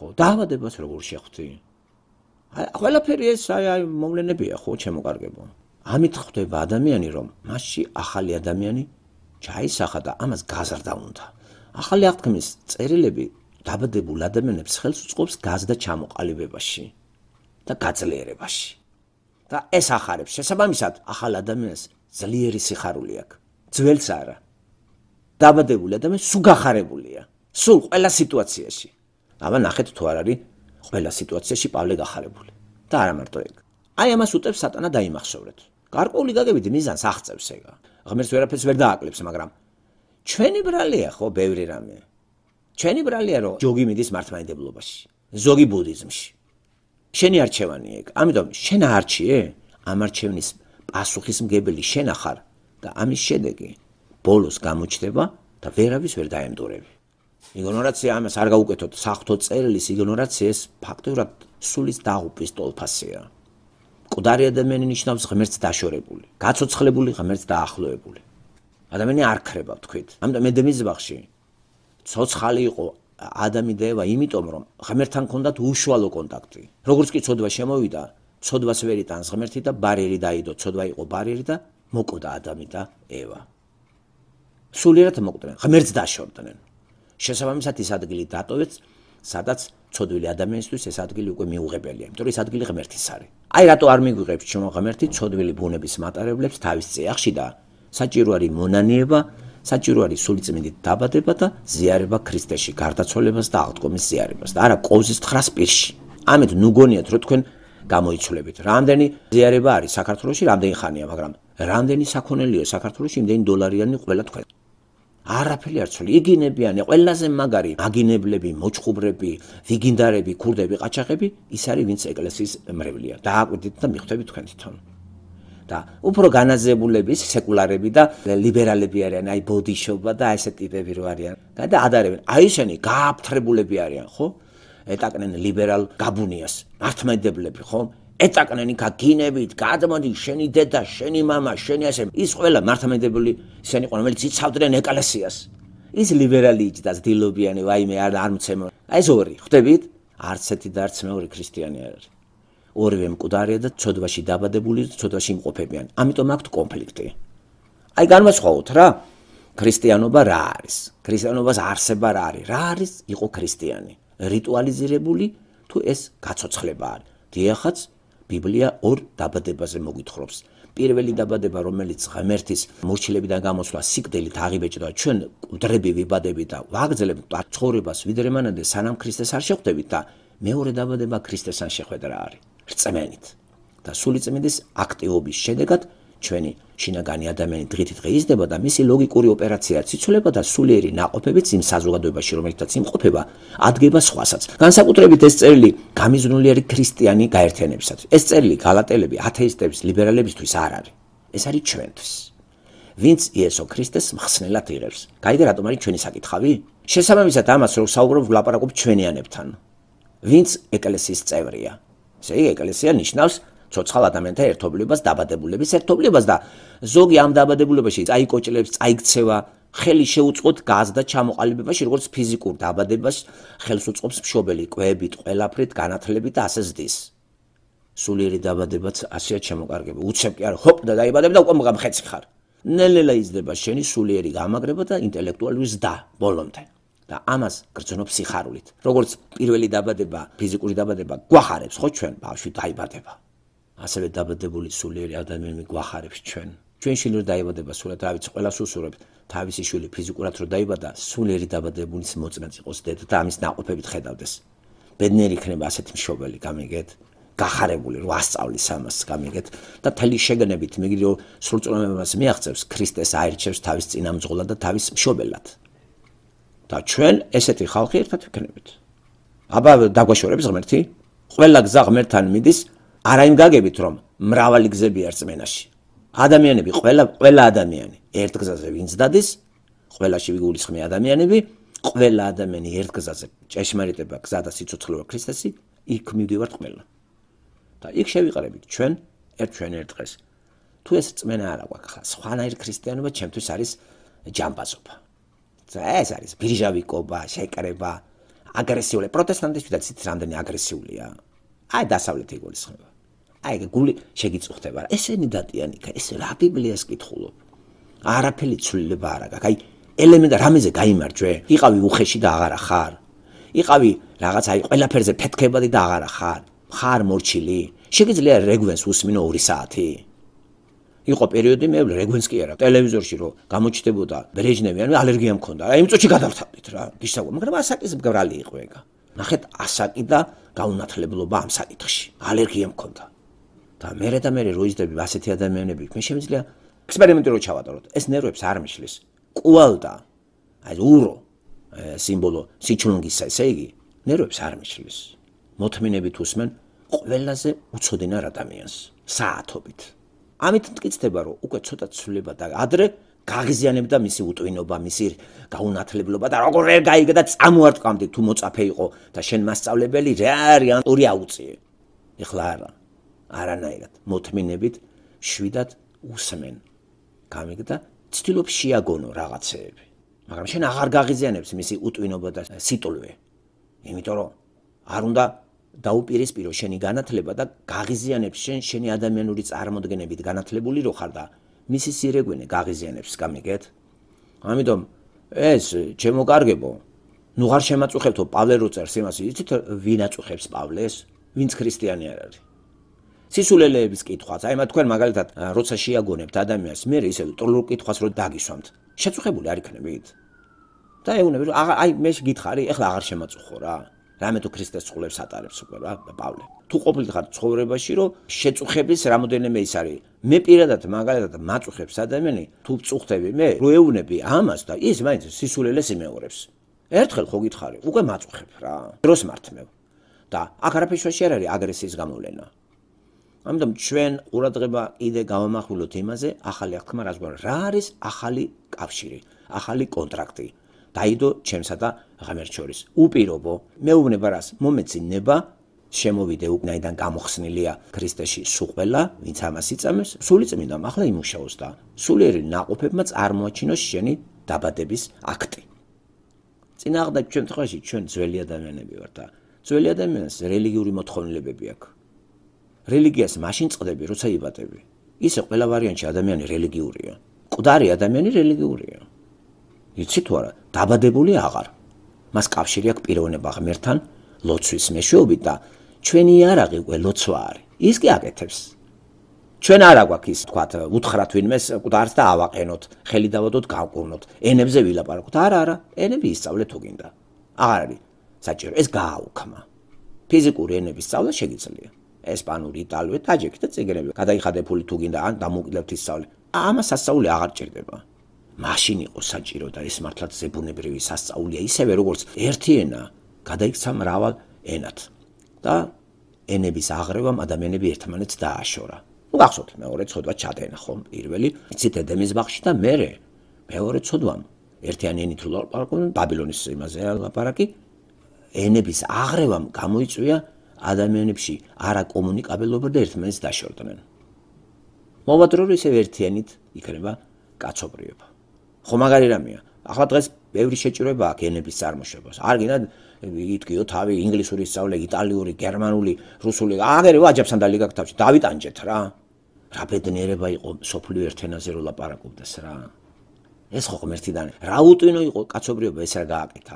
ხო, დაავადებას როგორ შეხვდი? აი, ყველაფერი ეს აი აი მოვლენებია, ხო, ჩემო კარგებო. ამით ხდება ადამიანი, რომ მასში ახალი ადამიანი ჩაისახა და ამას გაზრდა უნდა. ახალი აღთქმის წერილები დაბადებულ ადამიანებს ხელს უწყობს გაზრდა ჩამოყალიბებაში და გაძლიერებაში. და ეს ახარებს შესაბამისად ახალ ადამიანს ძლიერი სიხარული აქვს. ძველს არა. დაბადებული ადამიანი სულ გახარებულია. სულ ყველა სიტუაციაში. აბა ნახეთ თუ არ არის ყველა სიტუაციაში პავლე გახარებული. და არა მარტო ეგ. აი ამას უტევს სატანა დაიმახსოვრეთ. გარკვეული გაგებით მიზანს აღწევს ეგა. ღმერთს ვერაფერს ვერ დააკლებს, მაგრამ ჩვენი ბრალია ხო ბევრი რამე. ჩვენი ბრალია რომ ჯოგი მიდის მართლმადიდებლობაში, ზოგი ბუდიზმში. შენი არჩევანი ეგ. ამიტომ შენ არჩიე, ამ არჩევნის პასუხისმგებელი შენ ახარ და ამის შედეგი ბოლოს გამოჩნდება და ვერავის ვერ დაემდორები. იგნორაცია ამას არ გაუკეთოთ საღვთო წერილის იგნორაციას ფაქტურად სულის დაღუპვის ტოლფასია. მკვდარი ადამიანი ნიშნავს ღმერთს დაშორებული, გაცოცხლებული ღმერთს დაახლოებული. ადამიანი არ ქრება თქვით. ამიტომ ედემის ბაღში ცოცხალი იყო ადამი და ევა, იმიტომ რომ ღმერთთან ჰქონდათ უშუალო კონტაქტი. როგორც კი ცოდვა შემოვიდა, ცოდვას ვერ იტანს ღმერთი და ბარიერი დაიდო, ცოდვა იყო ბარიერი და მოკვდა ადამი და ევა. სულიერად მოკვდნენ, ღმერთს დაშორდნენ. შესაბამისად ის ადგილი დატოვეს, სადაც ცოდვილი ადამიანისთვის ეს ადგილი უკვე მიუღებელია, იმიტომ რომ ეს ადგილი ღმერთის არის. აი რატო არ მიგვიღებს ჩვენ ღმერთი ცოდვილი ბუნების მატარებლებს თავის წიაღში და საჭირო არის მონანიება, საჭირო არის სულიწმინდით დაბადება და ზიარება ქრისტეში, გარდაცვალებას და აღდგომის ზიარებას და არა კოვზის თხრას პირში. ამით ნუ გონიათ რომ თქვენ გამოიცვლებით. რამდენი ზიარება არის საქართველოში, რამდენი ხანია, მაგრამ რამდენი საქონელია საქართველოში, იმდენი დოლარიანი ყველა თქვენ. არაფერი არ ცვლი, იგინებიანი, ყველაზე მაგარი აგინებლები, მოჩხუბრები, ვიგინდარები, ქურდები, ყაჩაღები, ის არის ვინც ეკლესიის მრევლია. დააკვირდით და მიხვდებით თქვენ თვითონ. და უფრო განაზებულების, სეკულარები და ლიბერალები არიან, აი ბოდიშობა და ესეთ ტიპები რო არიან. და ადარებენ. აი ესენი გააფთრებულები არიან, ხო? ეტაკნენ ლიბერალ გაბუნიას, მართლმადიდებლები, ხო? ეტაკნენ იქა გინებით, გადმოდი შენი დედა, შენი მამა, შენი ასე. ის ყველა მართლმადიდებლები ისინი იყვნენ, რომელიც იცავდნენ ეკლესიას. ის ლიბერალი იჯდას დილობიანი, ვაიმე არ არ მცემო. აი ეს ორი, ხვდებით? არც ერთი და არც მეორე ქრისტიანი არ არის. ორივე მკვდარია და ცოდვაში დაბადებული და ცოდვაში იმყოფებიან. ამიტომ აქვთ კონფლიქტი. აი განვასხვაოთ რა. ქრისტიანობა რა არის? ქრისტიანობას არსება რა არის? რა არის იყო ქრისტიანი? რიტუალიზირებული თუ ეს გაცოცხლება არის? დიახაც ბიბლია ორ დაბადებაზე მოგვითხრობს. პირველი დაბადება, რომელიც ღმერთის მორჩილებიდან გამოსვლა სიკვდილით აღიბეჭდა, ჩვენ მკვდრები ვიბადებით და ვაგრძელებთ ცხოვრებას ვიდრე მანამდე, სანამ ქრისტეს არ შეხვდებით და მეორე დაბადება ქრისტესთან შეხვედრა არის. რწმენით და სულიწმინდის აქტივობის შედეგად ჩვენი შინაგანი ადამიანი დღითი დღე იზრდება და მისი ლოგიკური ოპერაციაც იცვლება და სულიერი ნაყოფებიც იმ საზოგადოებაში, რომელთაც იმყოფება, ადგება სხვასაც. განსაკუთრებით ეს წერილი გამიზნული არის ქრისტიანი გაერთიანებისათვის. ეს წერილი გალატელები, ათეისტების, ლიბერალებისთვის არ არის. ეს არის ჩვენთვის. ვინც იესო ქრისტეს მხსნელად იღებს. გაიგე რატომ არის ჩვენი საკითხავი? შესაბამისად ამას რომ საუბრობ ვლაპარაკობ ჩვენიანებთან. ვინც ეკლესიის წევრია. ესე იგი ეკლესია ნიშნავს ცოცხალ ადამიანთა ერთობლივებას, დაბადებულების ერთობლივებას და ზოგი ამ დაბადებულებაში წაიკოჭლებს, წაიქცევა, ხელი შეუწყოთ გაზრდა ჩამოყალიბებაში, როგორც ფიზიკურ დაბადებას ხელს უწყობს მშობელი, კვებით, ყველაფრით, განათლებით და ასე ზრდის. სულიერი დაბადებაც ასეა ჩემოკარგები. უცებ კი არა, ჰოპ და დაიბადებ და უკვე მღამხეცი ხარ. ნელ-ნელა იზრდება შენი სულიერი გამაგრება და ინტელექტუალური ზრდა ბოლომდე. და ამას გრძნობ სიხარულით. როგორც პირველი დაბადება, ფიზიკური დაბადება გვახარებს, ხო ჩვენ ბავშვი დაიბადება. ასევე დაბადებული სულიერი ადამიანი გვახარებს ჩვენ. ჩვენ შენ რო დაიბადება სულად, რა ვიცი, ყველას უსურვებთ, თავისი შვილი ფიზიკურად რო დაიბადა, სულიერი დაბადებულის მოწმეც იყოს დედა და ამის ნაყოფებით ხედავდეს. ბედნიერი იქნება ასეთი მშობელი, გამიგეთ? გახარებული რო ასწავლის ამას, გამიგეთ? და თელი შეგნებით, მეგრი რო სრულწლოვანებას მიაღწევს, ქრისტეს აირჩევს თავის წინამძღოლად და თავის მშობელად. და ჩვენ ესეთი ხალხი ერთად ვიქნებით. აბა დაგვაშორებს ღმერთი? ყველა გზა ღმერთთან მიდის, არა იმ გაგებით რომ მრავალი გზებია რწმენაში. ადამიანები, ყველა ყველა ადამიანი ერთ გზაზე ვინც დადის, ყველაში ვიგულისხმე ადამიანები, ყველა ადამიანი ერთ გზაზე ჭეშმარიტება, გზა და სიცოცხლეა ქრისტესი, იქ მივდივართ ყველა. და იქ შევიყრებით ჩვენ ერთ ჩვენ ერთ დღეს. თუ ეს რწმენა არა გვაქვს, სხვანაირ ქრისტიანობა ჩემთვის არის ჯამბაზობა. ეს არის ბირჟავიკობა, შეკრება, აგრესიული პროტესტანტებიც იცით რამდენი აგრესიულია. აი დასავლეთი იგულისხმება. აი გული შეგიწუხდება რა. ესენი დატიან იქა, ეს რა ბიბლიას კითხულობ. არაფერი ცვლილება არ აქვს. აი ელემენტ რამეზე გაიმარჯვე? იყავი უხეში და აღარა ხარ. იყავი რაღაც აი ყველაფერზე ფეთქებადი და აღარა ხარ. ხარ მორჩილი. შეგიძლია რეგვენს უსმინო ორი საათი. იყო პერიოდი მე რეგვენს კი არა ტელევიზორში რომ გამოჩნდებოდა ბრეჟნევი ანუ ალერგია მქონდა. აი იმ წუთში გადავთანდით რა. გისაგვა, მაგრამ ასაკის მგრალი იყო ეგა. ნახეთ ასაკი და გაუნათლებლობა ამ საკითხში. ალერგია მქონდა. და მერე და მერე რო იზრდები ასეთი ადამიანები, მე შემიძლია ექსპერიმენტი რო ჩავატაროთ. ეს ნერვებს არ მიშლის. კუალდა აი ურო სიმბოლო სიჩულუნგისა, ესე იგი ნერვებს არ მიშლის. მოთმინებით უსმენ ყველაზე უცოდინარ ადამიანს საათობით. ამით მტკიცდება რომ უკვე ცოტა ცვლილება და ადრე გაღიზიანებდა მისი უტვინობა, მისი გაუნათლებლობა და როგორ ვერ გაიგე და წამოარტყამდი თუ მოწაფე იყო და შენ მასწავლებელი რა არის ორი აუწიე. ეხლა არა. არანაირად მოთმინებით შვიდად უსმენ. გამიგდა ცდილობ შეაგონო რაღაცეები. მაგრამ შენ აღარ გაღიზიანებს მისი უტვინობა და სიტულვე. იმიტომ რომ არ უნდა დაუპირისპირო შენი განათლება და გაღიზიანებს შენ შენი ადამიანური წარმოდგენებით განათლებული რო ხარ და მისი სირეგვენე გაღიზიანებს, გამიგეთ? ამიტომ ეს ჩემო კარგებო, ნუ არ შემაწუხებთო პავლე რო წერს იმას, იცით ვინ აწუხებს პავლეს? ვინც ქრისტიანი არ არის. სისულელეების კითხვაც, აი თქვენ მაგალითად როცა შეაგონებთ ადამიანს, მე ისე ტროლულ კითხვას რო დაგისვამთ, შეწუხებული არ იქნებით? და ეუბნები რომ აი მე გითხარი, ეხლა აღარ შემაწუხო რა. რამე თუ ქრისტეს წყულებს ატარებს უკვე რა პავლე. თუ ყოფილიყარ ცხოვრებაში რომ შეწუხების რამოდენიმე ის არის. მე პირადად მაგალითად მაწუხებს ადამიანი, თუ წუხდები მე, რო ეუბნები ამას და ის მაინც სისულელეს იმეორებს. ერთხელ ხო გითხარი, უკვე მაწუხებ რა. დროს მართმევ. და აქ არაფერში არ არის აგრესიის გამოვლენა. ამიტომ ჩვენ ყურადღება კიდე გავამახვილოთ იმაზე, ახალი აღთქმა რაც გვაქვს. რა არის ახალი კავშირი, ახალი კონტრაქტი. დაიდო ჩემსა და ღამერთ შორის. უპირობო, მეუბნება რას, მომეცინება, შემოვიდე უკნაიდან გამოხსნილია ქრისტეში სუყველა, ვინც ამას იწამეს, სული წმინდამ ახლა იმუშაოს და სულიერი ნაყოფებმა წარმოაჩინოს შენი დაბადების აქტი. წინააღმდეგ ჩვენ თხოვში ჩვენ ძველი ადამიანები ვართ და ძველი ადამიანს რელიგიური მოთხოვნილებები აქვს. რელიგიას მაშინ წდები, როცა იბადები. ისე ყველა ვარიანტში ადამიანი რელიგიურია. მკვდარი ადამიანი რელიგიურია. იცით თუ არა, დაბადებული აღარ. მას კავშირი აქვს პიროვნება ღმერთთან, ლოცვის მეშვეობით და ჩვენი იარაღი უკვე ლოცვა არის. ის კი აკეთებს. ჩვენ არ აგვაქვს ის, თქვათ, უთხრათ ვინმეს მკვდარს და ავაყენოთ, ხელი დავადოთ, გავკურნოთ, ენებზე ვილაპარაკოთ. არა, არა, ენები ისწავლეთ თუ გინდა. აღარ არის საჭირო, ეს გააუქმა. ფიზიკური ენების სწავლა შეგიძლია. ესპანური, იტალიური, ტაჯიკი და წიგნები. გადაიხადებული თუ გინდა, ან დამოუკიდებლად ისწავლე. ამას სასწაული აღარ ჭირდება. მაშინ იყო საჭირო და ეს მართლაც ზებუნებრივი სასწაულია, ისევე როგორც ერთი ენა გადაიქცა მრავალ ენად. და ენების აღრევამ ადამიანები ერთმანეთს დააშორა. ნუ გახსოვთ, მეორე ცოდვა ჩადენა ხომ პირველი, იცით ედემის ბაღში და მერე მეორე ცოდვამ ერთიანი ენით ლაპარაკობდნენ, ბაბილონის იმაზე ლაპარაკი, ენების აღრევამ გამოიწვია ადამიანებში არაკომუნიკაბელობა და ერთმანეთს დაშორდნენ. მოვადრო რომ ისევ ერთიანით იქნება კაცობრიობა. ხო მაგარი რამეა. ახლა დღეს ბევრი შეჭირება აქვს ენების წარმოშობას. არ გინდა იტკიო თავი ინგლისური სწავლე, იტალიური, გერმანული, რუსული. აგერე ვაჯაბსთან დალიგაკ თავში დავიტანჯეთ რა. რა ბედნიერება იყო სოფლიო ერთ ენაზე რომ ლაპარაკობდეს რა. ეს ხო ღმერთიდან. რა უტვინო იყო კაცობრიობა ეს რა გააკეთა?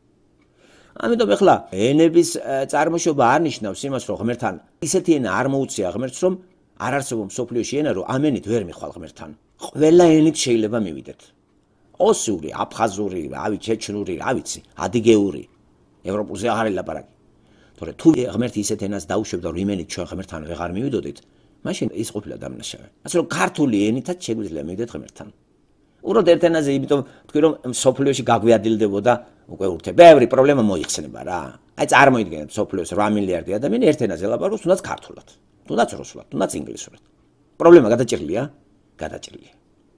ამიტომ ეხლა ენების წარმოშობა არ ნიშნავს იმას, რომ ღმერთთან ისეთი ენა არ მოუწია ღმერთს, რომ არ არსებობს სოფლიოში ენა, რომ ამენით ვერ მიხვალ ღმერთთან. ყველა ენით შეიძლება მივიდეთ. ოსური, აფხაზური, რავი, ჩეჩნური, რა ვიცი, ადიგეური, ევროპულზე აღარ ელაპარაკი. თორე თუ ღმერთი ისეთ ენას დაუშვებდა, რომ იმენით ჩვენ ღმერთთან ვეღარ მივიდოდით, მაშინ ის ყოფილა დამნაშავე. ასე რომ ქართული ენითაც შეგვიძლია მივიდეთ ღმერთთან. უროდ ერთ ენაზე, იმიტომ თქვი რომ სოფლიოში გაგვიადილდებოდა უკვე ურთე. ბევრი პრობლემა მოიხსნება რა. აი წარმოიდგინეთ სოფლიოს რვა მილიარდი ადამიანი ერთ ენაზე ლაპარაკობს, თუნდაც ქართულად, თუნდაც რუსულად, თუნდაც ინგლისურად. პრობლემა გადაჭრილია? გადაჭრილია.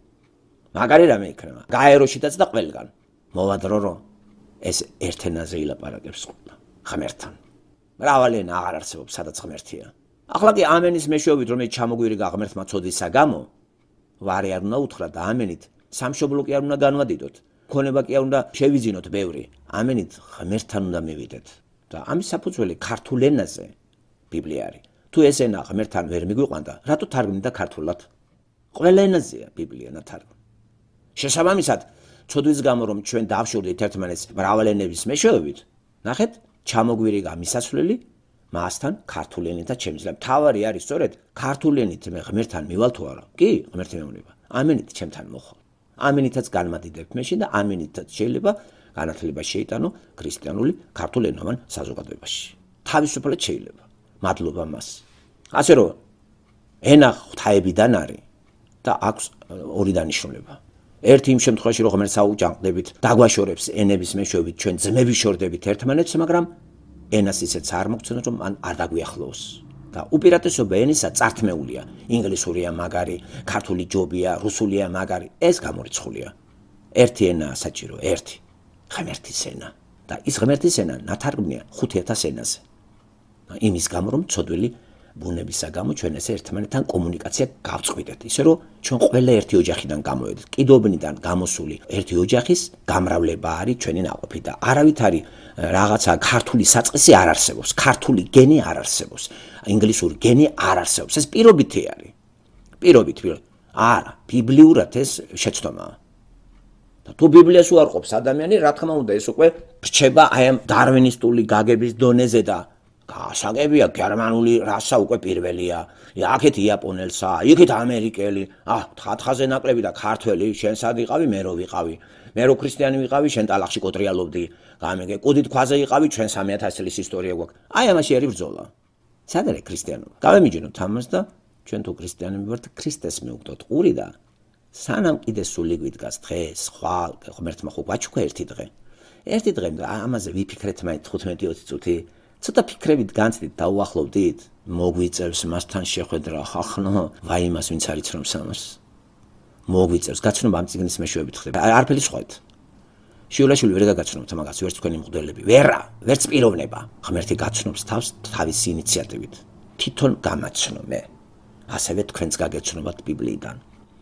მაგარი რამე იქნება. გაეროშიდაც და ყველგან. მოვადრო რომ ეს ერთ ენაზე ილაპარაკებს ღმერთთან. მრავალი ენა აღარ არსებობს, სადაც ღმერთია. ახლა კი ამენის მეშვეობით რომ ჩამოგვირიგა ღმერთმა ცოდისა გამო, ვარი არ უნდა უთხრა და ამენით სამშობლო კი არ უნდა განვადიდოთ. ქონება კი არ უნდა შევიძინოთ ბევრი. ამენით ღმერთთან უნდა მივიდეთ. და ამის საფუძველი ქართულ ენაზე ბიბლია არის. თუ ეს ენა ღმერთთან ვერ მიგვიყვანდა, რატო თარგმნიდა ქართულად? ყველა ენაზეა ბიბლია ნათარგმნი. შესაბამისად, ცოდვის გამო რომ ჩვენ დავშურდით ერთმანეთს მრავალენების მეშვეობით, ნახეთ, ჩამოგვირიგა მისასვლელი მასთან ქართულ ენითაც შემიძლია. თავარი არის სწორედ ქართულ ენით მე ღმერთთან მივალ თუ არა? კი, ღმერთი მეუბნება. ამენით ჩემთან მოხვალ. ამენითაც განმადიდებ მეში და ამენითაც შეიძლება განათლება შეიტანო ქრისტიანული ქართულ ენოვან საზოგადოებაში. თავისუფლად შეიძლება. მადლობა მას. ასე რომ ენა ღვთაებიდან არის და აქვს ორი დანიშნულება. ერთი იმ შემთხვევაში რომ ღმერთს აუჯანყდებით, დაგვაშორებს ენების მეშვეობით, ჩვენ ძმები შორდებით ერთმანეთს, მაგრამ ენას ისეც არ მოგცნოთ რომ მან არ დაგვიახლოს. და უპირატესობა ენისა წართმეულია. ინგლისურია მაგარი, ქართული ჯობია, რუსულია მაგარი, ეს გამორიცხულია. ერთი ენაა საჭირო, ერთი. ღმერთის ენა. და ის ღმერთის ენა ნათარგმნია ხუთ ათას ენაზე. იმის გამო რომ ცოდვილი ბუნებისა გამო ჩვენ ესე ერთმანეთთან კომუნიკაცია გავწყვიტეთ. ისე რომ ჩვენ ყველა ერთი ოჯახიდან გამოვედით. კიდობნიდან გამოსული ერთი ოჯახის გამრავლება არის ჩვენი ნაყოფი და არავითარი რაღაცა ქართული საწყისი არ არსებობს. ქართული გენი არ არსებობს. ინგლისური გენი არ არსებობს. ეს პირობითი არის. პირობით, პირობით. არა, ბიბლიურად ეს შეცდომაა. და თუ ბიბლიას უარყოფს ადამიანი, რა თქმა უნდა, ეს უკვე რჩება აი ამ დარვინისტული გაგების დონეზე და გასაგებია გერმანული რასა უკვე პირველია. აქეთ იაპონელსა, იქით ამერიკელი, ა თხათხაზე ნაკლები და ქართველი, შენ სად იყავი, მე რო ვიყავი. მე რო ქრისტიანი ვიყავი, შენ ტალახში კოტრიალობდი. გამიგე, კუდით ქვაზე იყავი, ჩვენ სამი ათასი წლის ისტორია გვაქვს. აი ამაში არის ბრძოლა. სად არის ქრისტიანობა? გავემიჯნოთ ამას და ჩვენ თუ ქრისტიანები ვართ, ქრისტეს მივუგდოთ ყური და სანამ კიდე სული გვიდგას დღეს, ხვალ, ღმერთმა ხო გვაჩუქა ერთი დღე. ერთი დღე ამაზე ვიფიქრეთ მაინც თხუთმეტი ოცი წუთი. ცოტა ფიქრებით განცდით და უახლოვდით, მოგვიწევს მასთან შეხვედრა, ხახნო, ვაი იმას ვინც არის რომ სამას. მოგვიწევს, გაცნობა ამ წიგნის მეშვეობით ხდება. არაფერი სხვაით. შიულაშვილი ვერ გაგაცნობთ მაგას, ვერც თქვენი მღვდელები, ვერა, ვერც პიროვნება. ღმერთი გაცნობს თავს თავისი ინიციატივით. თვითონ გამაცნო მე. ასევე თქვენც გაგეცნობათ ბიბლიიდან.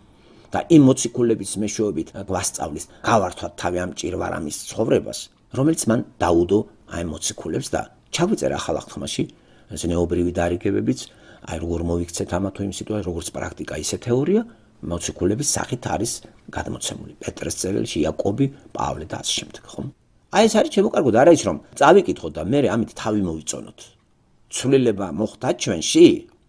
და იმ მოციქულების მეშვეობით გვასწავლის, გავართვათ თავი ამ ჭირვარამის ცხოვრებას, რომელიც მან დაუდო აი მოციქულებს და ჩაგვიწერა ახალ აღთქმაში, ეს ნეობრივი დარიგებებიც, აი როგორ მოიქცეთ ამა თუ იმ სიტუაციაში, როგორც პრაქტიკა, ისე თეორია, მოციქულების სახით არის გადმოცემული. პეტრეს წერილში, იაკობი, პავლე და ასე შემდეგ, ხო? აი ეს არის შემოკარგოთ, არა ის რომ წავიკითხოთ და მე ამით თავი მოვიწონოთ. ცვლილება მოხდა ჩვენში?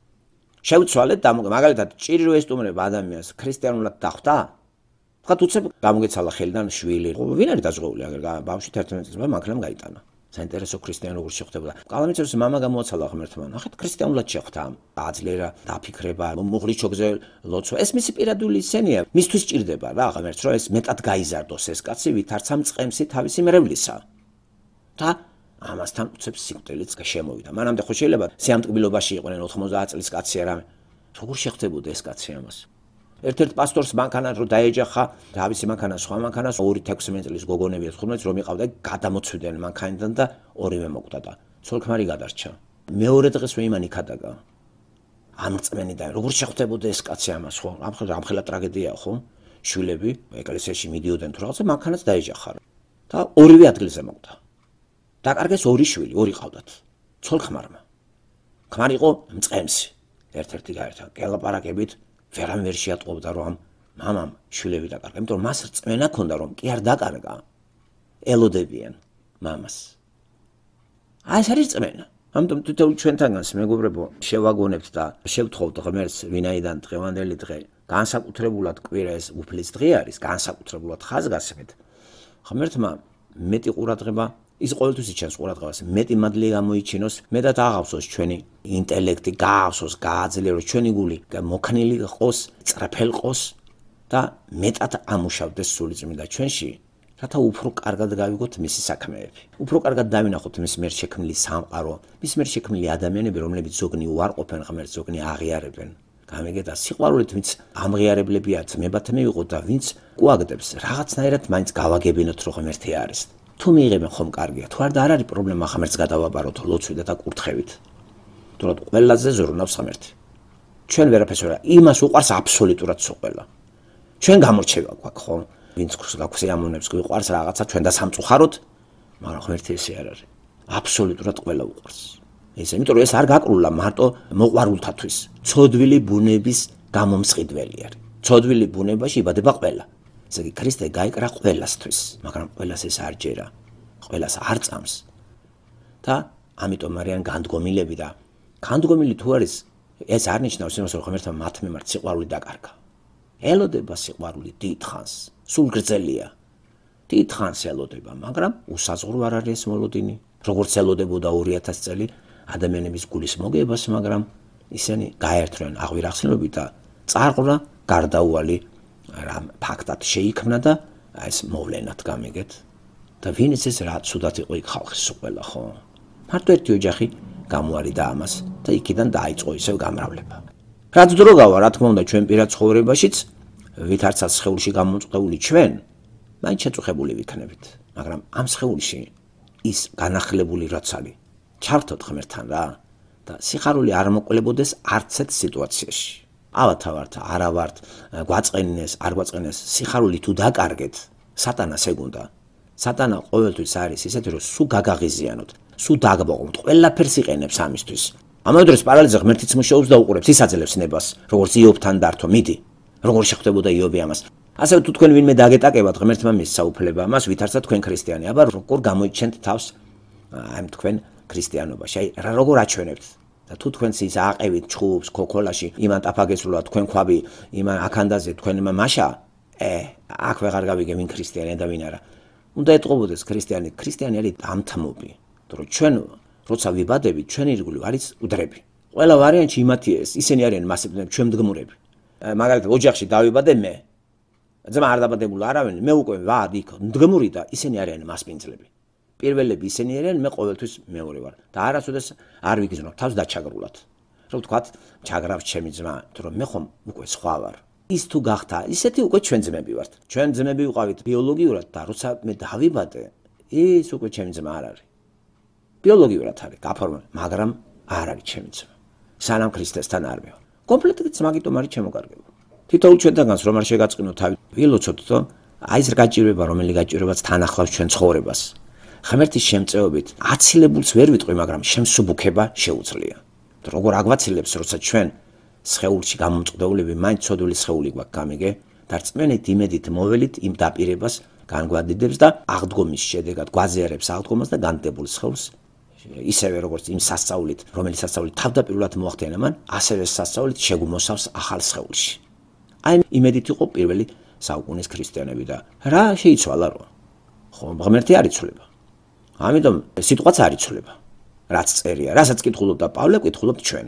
შევცვალეთ და მაგალითად ჭირი რო ესტუმრება ადამიანს ქრისტიანულად დახვდა? თქვა უცებ გამოგეცალა ხელიდან შვილი. ვინ არის დაზღვეული აგერ ბავშვი თერთმეტი წლის მანქანამ გაიტანა. საინტერესო ქრისტიანი როგორ შეხვდება. კალამეცებს მამა გამოაცალა ღმერთმა. ნახეთ ქრისტიანულად შეხვდა. აძლიერა, დაფიქრება, მუღრიჩოგზე ლოცვა. ეს მისი პირადული სცენია. მისთვის ჭირდება რა ღმერთს რომ ეს მეტად გაიზარდოს ეს კაცი ვითარცა მწყემსი თავისი მრევლისა. და ამასთან უცებ სიკვდილიც შემოვიდა. მანამდე ხო შეიძლება სიამტკბილობაში იყვნენ ოთხმოცდაათ წლის კაცი არა. როგორ შეხვდებოდა ეს კაცი ამას? ერთ-ერთ პასტორს მანქანა რო დაეჯახა, თავისი მანქანა სხვა მანქანას ორი თექვსმეტი წლის გოგონები თხუთმეტი რომ იყავდა, გადამოცვიდნენ მანქანიდან და ორივე მოკვდა და ცოლ-ქმარი გადარჩა. მეორე დღეს ვეიმანი ქადაგა. ამწმენიდან როგორ შეხვდებოდა ეს კაცი ამას ხო? ამხელა ტრაგედიაა ხო? შვილები ეკლესიაში მიდიოდნენ თუ რაღაცა მანქანას დაეჯახა და ორივე ადგილზე მოკვდა. დაკარგეს ორი შვილი, ორი ყავდათ. ცოლ-ქმარმა. ქმარი იყო მწყემსი. ერთ-ერთი გაერთა გელაპარაკებით ვერამ ვერ შეატყობდა რომ მამამ შვილები დაკარგა, იმიტომ რომ მას რწმენა ქონდა რომ კი არ დაკარგა. ელოდებიან მამას. აი ეს არის რწმენა. ამიტომ თვითონ ჩვენთანაც მეგობრებო, შევაგონებთ და შევთხოვთ ღმერთს, ვინაიდან დღევანდელი დღე განსაკუთრებულად კვირა ეს უფლის დღე არის, განსაკუთრებულად ხაზგასმით. ღმერთმა მეტი ყურადღება ის ყოველთვის იჩენს ყურადღებას, მეტი მადლი გამოიჩინოს, მეტად აღავსოს ჩვენი ინტელექტი, გაავსოს, გააძლიეროს ჩვენი გული, მოქნილი ყოს, წრფელყოს და მეტად ამუშავდეს სული წმინდა ჩვენში, რათა უფრო კარგად გავიგოთ მისი საქმეები. უფრო კარგად დავინახოთ მის მიერ შექმნილი სამყარო, მის მიერ შექმნილი ადამიანები, რომლებიც ზოგნი უარყოფენ ღმერთს, ზოგნი აღიარებენ. გამიგეთ და სიყვარულით ვინც ამღიარებლებია, ძმებათ მივიღოთ და ვინც კუაგდებს, რაღაცნაირად მაინც გავაგებინოთ რომ ღმერთი არის. თუ მიიღებენ ხომ კარგია, თუ არ და არ არის პრობლემა ღმერთს გადავაბაროთ ლოცვით და კურთხევით. თუმცა ყველაზე ზრუნავს ღმერთი. ჩვენ ვერაფერს ვერ იმას უყვარს აბსოლუტურად სულ ყველა. ჩვენ გამორჩევა გვაქვს ხო? ვინც გვსიამოვნებს, გვიყვარს რაღაცა, ჩვენ და სამწუხაროდ, მაგრამ ღმერთი ესე არ არის. აბსოლუტურად ყველა უყვარს. ესე, იმიტომ რომ ეს არ გაკრულა მარტო მოყვარულთათვის. ცოდვილი ბუნების გამომსყიდველი არის. ცოდვილი ბუნებაში იბადება ყველა. ესე იგი, ქრისტე გაიკრა ყველასთვის, მაგრამ ყველას ეს არ ჯერა. ყველას არ წამს. და ამიტომ არიან განდგომილები და განდგომილი თუ არის, ეს არ ნიშნავს იმას, რომ ღმერთმა მათ მიმართ სიყვარული დაკარგა. ელოდება სიყვარული დიდხანს, სულ გრძელია. დიდხანს ელოდება, მაგრამ უსაზღვრო არ არის ეს მოლოდინი. როგორც ელოდებოდა ორი ათას წელი ადამიანების გულის მოგებას, მაგრამ ისინი გაერთნენ აღვირახსნილობით და წარყვრა გარდაუვალი რამ ფაქტად შეიქმნა და ეს მოვლენად გამიგეთ. და ვინც ეს რა ცუდად იყო იქ ხალხის ყველა, ხო? მარტო ერთი ოჯახი გამოარიდა ამას და იქიდან დაიწყო ისევ გამრავლება. რაც დრო გავა, რა თქმა უნდა, ჩვენ პირად ცხოვრებაშიც ვითარცა სხეულში გამომწყდეული ჩვენ, მაინც შეწუხებული ვიქნებით, მაგრამ ამ სხეულში ის განახლებული რაცალი ჩართოთ ღმერთთან რა და სიხარული არ მოყლებოდეს არც ერთ სიტუაციაში. ავათა ვართ, არა ვართ, გვაწყენინეს, არ გვაწყენინეს, სიხარული თუ დაკარგეთ, სატანას ეგუნდა. სატანა ყოველთვის არის ისეთი, რომ სულ გაგაღიზიანოთ, სულ დაგბოყოთ, ყველაფერს იყენებს ამისთვის. ამავე დროს პარალელზე ღმერთიც მუშაობს და უყურებს, ის აძლევს ნებას, როგორც იობთან დართო, მიდი, როგორ შეხვდებოდა იობი ამას. ასევე თუ თქვენ ვინმე დაგეტაკებათ, ღმერთმა მისცა უფლება მას, ვითარცა თქვენ ქრისტიანი, აბა როგორ გამოიჩენთ თავს ამ თქვენ ქრისტიანობაში, აი რა როგორ აჩვენებთ? და თუ თქვენს ის აყევით ჩხუბს, ქოქოლაში, იმან ტაფაგესრულა, თქვენ ქვაბი, იმან აქანდაზე, თქვენ იმა მაშა, ე, აქ ვეღარ გავიგე ვინ ქრისტიანია და ვინ არა. უნდა ეტყობოდეს ქრისტიანი, ქრისტიანი არის დამთმობი, რომ ჩვენ როცა ვიბადებით, ჩვენი ირგვლივ არის უდრები. ყველა ვარიანტში იმათია ეს, ისინი არიან მასებნები, ჩვენ მდგმურები. მაგალითად, ოჯახში დავიბადე მე. ძმა არ დაბადებულა არავინ, მე უკვე ვარ იქ მდგმური და ისინი არიან მასპინძლები. პირველები ისინი არიან, მე ყოველთვის მეორე ვარ და არასოდეს არ ვიგრძნობ თავს დაჩაგრულად. რომ ვთქვათ, ჩაგრავს ჩემი ძმა, რომ მე ხომ უკვე სხვა ვარ. ის თუ გახდა, ისეთი უკვე ჩვენ ძმები ვართ. ჩვენ ძმები ვიყავით ბიოლოგიურად და როცა მე დავიბადე, ის უკვე ჩემი ძმა არ არის. ბიოლოგიურად არის გაფორმებული, მაგრამ არ არის ჩემი ძმა. სანამ ქრისტესთან არ მივარ. კომპლექტიც მაგიტომ არის შემოგარგებული. თითოეულ ჩვენთანაც რომ არ შეგაწყინოთ თავი, ვილოცოთ, რომ აი ეს გაჭირვება, რომელი გაჭირვებაც თან ახლავს ჩვენ ცხოვრებას. ღმერთის შემწეობით აცილებულს ვერ ვიტყვი, მაგრამ შემსუბუქება შეუძლია. როგორ აგვაცილებს, როცა ჩვენ სხეულში გამომწყდეულები მაინც ცოდვილი სხეული გვაქვს გამიგე და რწმენით იმედით მოველით იმ დაპირებას განგვადიდებს და აღდგომის შედეგად გვაზიარებს აღდგომას და განდებულ სხეულს ისევე როგორც იმ სასწაულით, რომელიც სასწაულით თავდაპირველად მოახდინა მან, ასევე სასწაულით შეგვმოსავს ახალ სხეულში. აი იმედით იყო პირველი საუკუნის ქრისტიანები და რა შეიცვალა რო? ხო, ღმერთი არ იცვლება. ამიტომ სიტყვაც არ იცვლება. რაც წერია, რასაც კითხულობდა პავლე, კითხულობთ ჩვენ.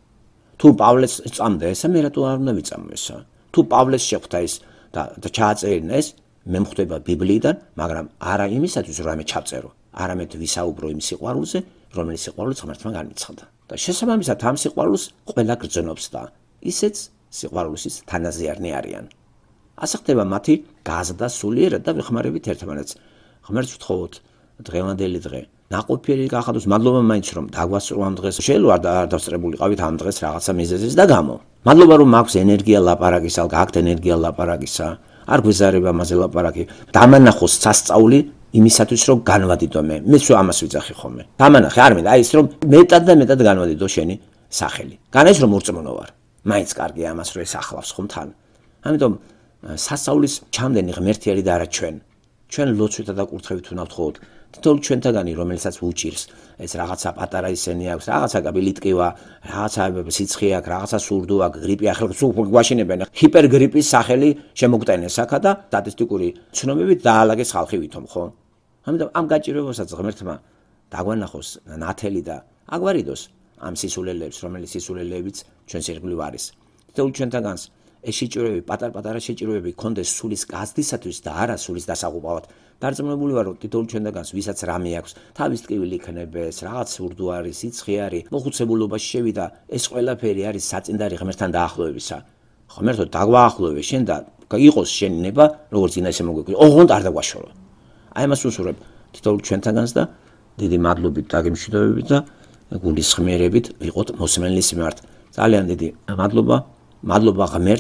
თუ პავლეს წამდა ესა, მე რატო არ უნდა ვიწამო ესა? თუ პავლეს შეხვდა ეს და ჩააწერინა ეს, მე მხვდება ბიბლიიდან, მაგრამ არა იმისათვის, რომ მე ჩავწერო, არამედ ვისაუბრო იმ სიყვარულზე, რომელიც სიყვარულიც ღმერთმა განიცხადა. და შესაბამისად ამ სიყვარულს ყველა გრძნობს და ისეც სიყვარულის თანაზიარნი არიან. ასე ხდება მათი გაზრდა სულიერად და ვიხმარებით ერთმანეთს. ღმერთს ვთხოვოთ დღევანდელი დღე ნაყოფიერი გახადოს, მადლობა მაინც რომ დაგვასწრო ამ დღეს. შეიძლება არ დავსწრებულიყავით ამ დღეს რაღაცა მიზეზის და გამო. მადლობა რომ მაქვს ენერგია ლაპარაკისა, გაქვთ ენერგია ლაპარაკისა, არ გვიზარება მასე ლაპარაკი. დამანახოს სასწაული იმისათვის რომ განვადიდო მე. მე სულ ამას ვიძახი ხოლმე. დამანახე, არ მინდა, აი ის რომ მეტად და მეტად განვადიდო შენი სახელი. განაის რომ ურწმუნო ვარ. მაინც კარგია ამას რომ ეს ახლავს ხომ თან. ამიტომ სასწაულის ჩამდენი ღმერთი არის და არა ჩვენ. ჩვენ ლოცვითა და კურთხევით უნდა ვთხოვოთ. თითოეულ ჩვენთაგანი, რომელსაც უჭირს, ეს რაღაცა პატარა ისენი აქვს, რაღაცა გაბილიტკივა, რაღაცა სიცხე აქვს, რაღაცა სურდო აქვს, გრიპი ახლა სულ გვაშინებენ. ჰიპერგრიპის სახელი შემოგტენეს აქა და სტატისტიკური ცნობებით დაალაგეს ხალხი ვითომ, ხო? ამიტომ ამ გაჭირვებასაც ღმერთმა დაგვანახოს ნათელი და აგვარიდოს ამ სისულელეებს, რომელიც სისულელეებიც ჩვენს ირგვლივ არის. თითოეულ ჩვენთაგანს ეს შეჭირვები, პატარ-პატარა შეჭირვები გქონდეს სულის გაზრდისათვის და არა სულის დასაღუპავად. დარწმუნებული ვარ, რომ თითოეულ ჩვენთაგანს ვისაც რამე აქვს, თავის ტკივილი იქნებეს, რაღაც სურდო არის, სიცხე არის, მოხუცებულობაში შევიდა, ეს ყველაფერი არის საწინდარი ღმერთთან დაახლოებისა. ღმერთო, დაგვაახლოვე შენ და იყოს შენი ნება, როგორც ინა ესე მოგვიყვი. ოღონდ არ დაგვაშორო. აი ამას ვუსურვებ თითოეულ ჩვენთაგანს და დიდი მადლობით დაგემშვიდობებით და გულისხმიერებით ვიყოთ მოსმენლის მიმართ. ძალიან დიდი მადლობა. მადლობა ღმერთს,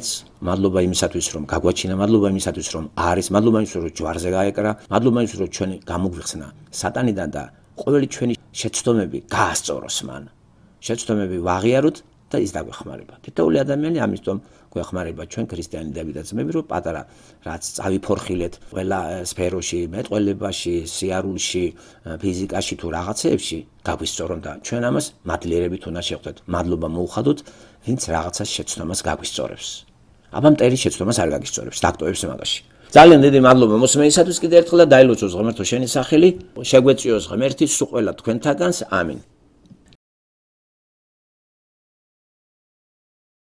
მადლობა იმისათვის, რომ გაგვაჩინა, მადლობა იმისათვის, რომ არის, მადლობა იმისათვის, რომ ჯვარზე გაეკრა, მადლობა იმისათვის, რომ ჩვენი გამოგვიხსნა სატანიდან და ყოველი ჩვენი შეცდომები გაასწოროს მან. შეცდომები ვაღიაროთ და ის დაგვეხმარება. თითოეული ადამიანი ამიტომ გვეხმარება ჩვენ ქრისტიანები და ძმები, რომ პატარა რაც წავიფორხილეთ ყველა სფეროში, მეტყველებაში, სიარულში, ფიზიკაში თუ რაღაცეებში, გაგვისწორონ და ჩვენ ამას მადლიერებით უნდა შევხვდეთ. მადლობა მოუხადოთ, ვინც რაღაცას შეცდომას გაგვისწორებს. აბა მტერი შეცდომას არ გაგისწორებს, დაქტოებს მაგაში. ძალიან დიდი მადლობა მოსმენისათვის კიდევ ერთხელ და დაილოცოს ღმერთო შენი სახელი, შეგვეწიოს ღმერთი სულ ყველა თქვენთაგანს. ამინ.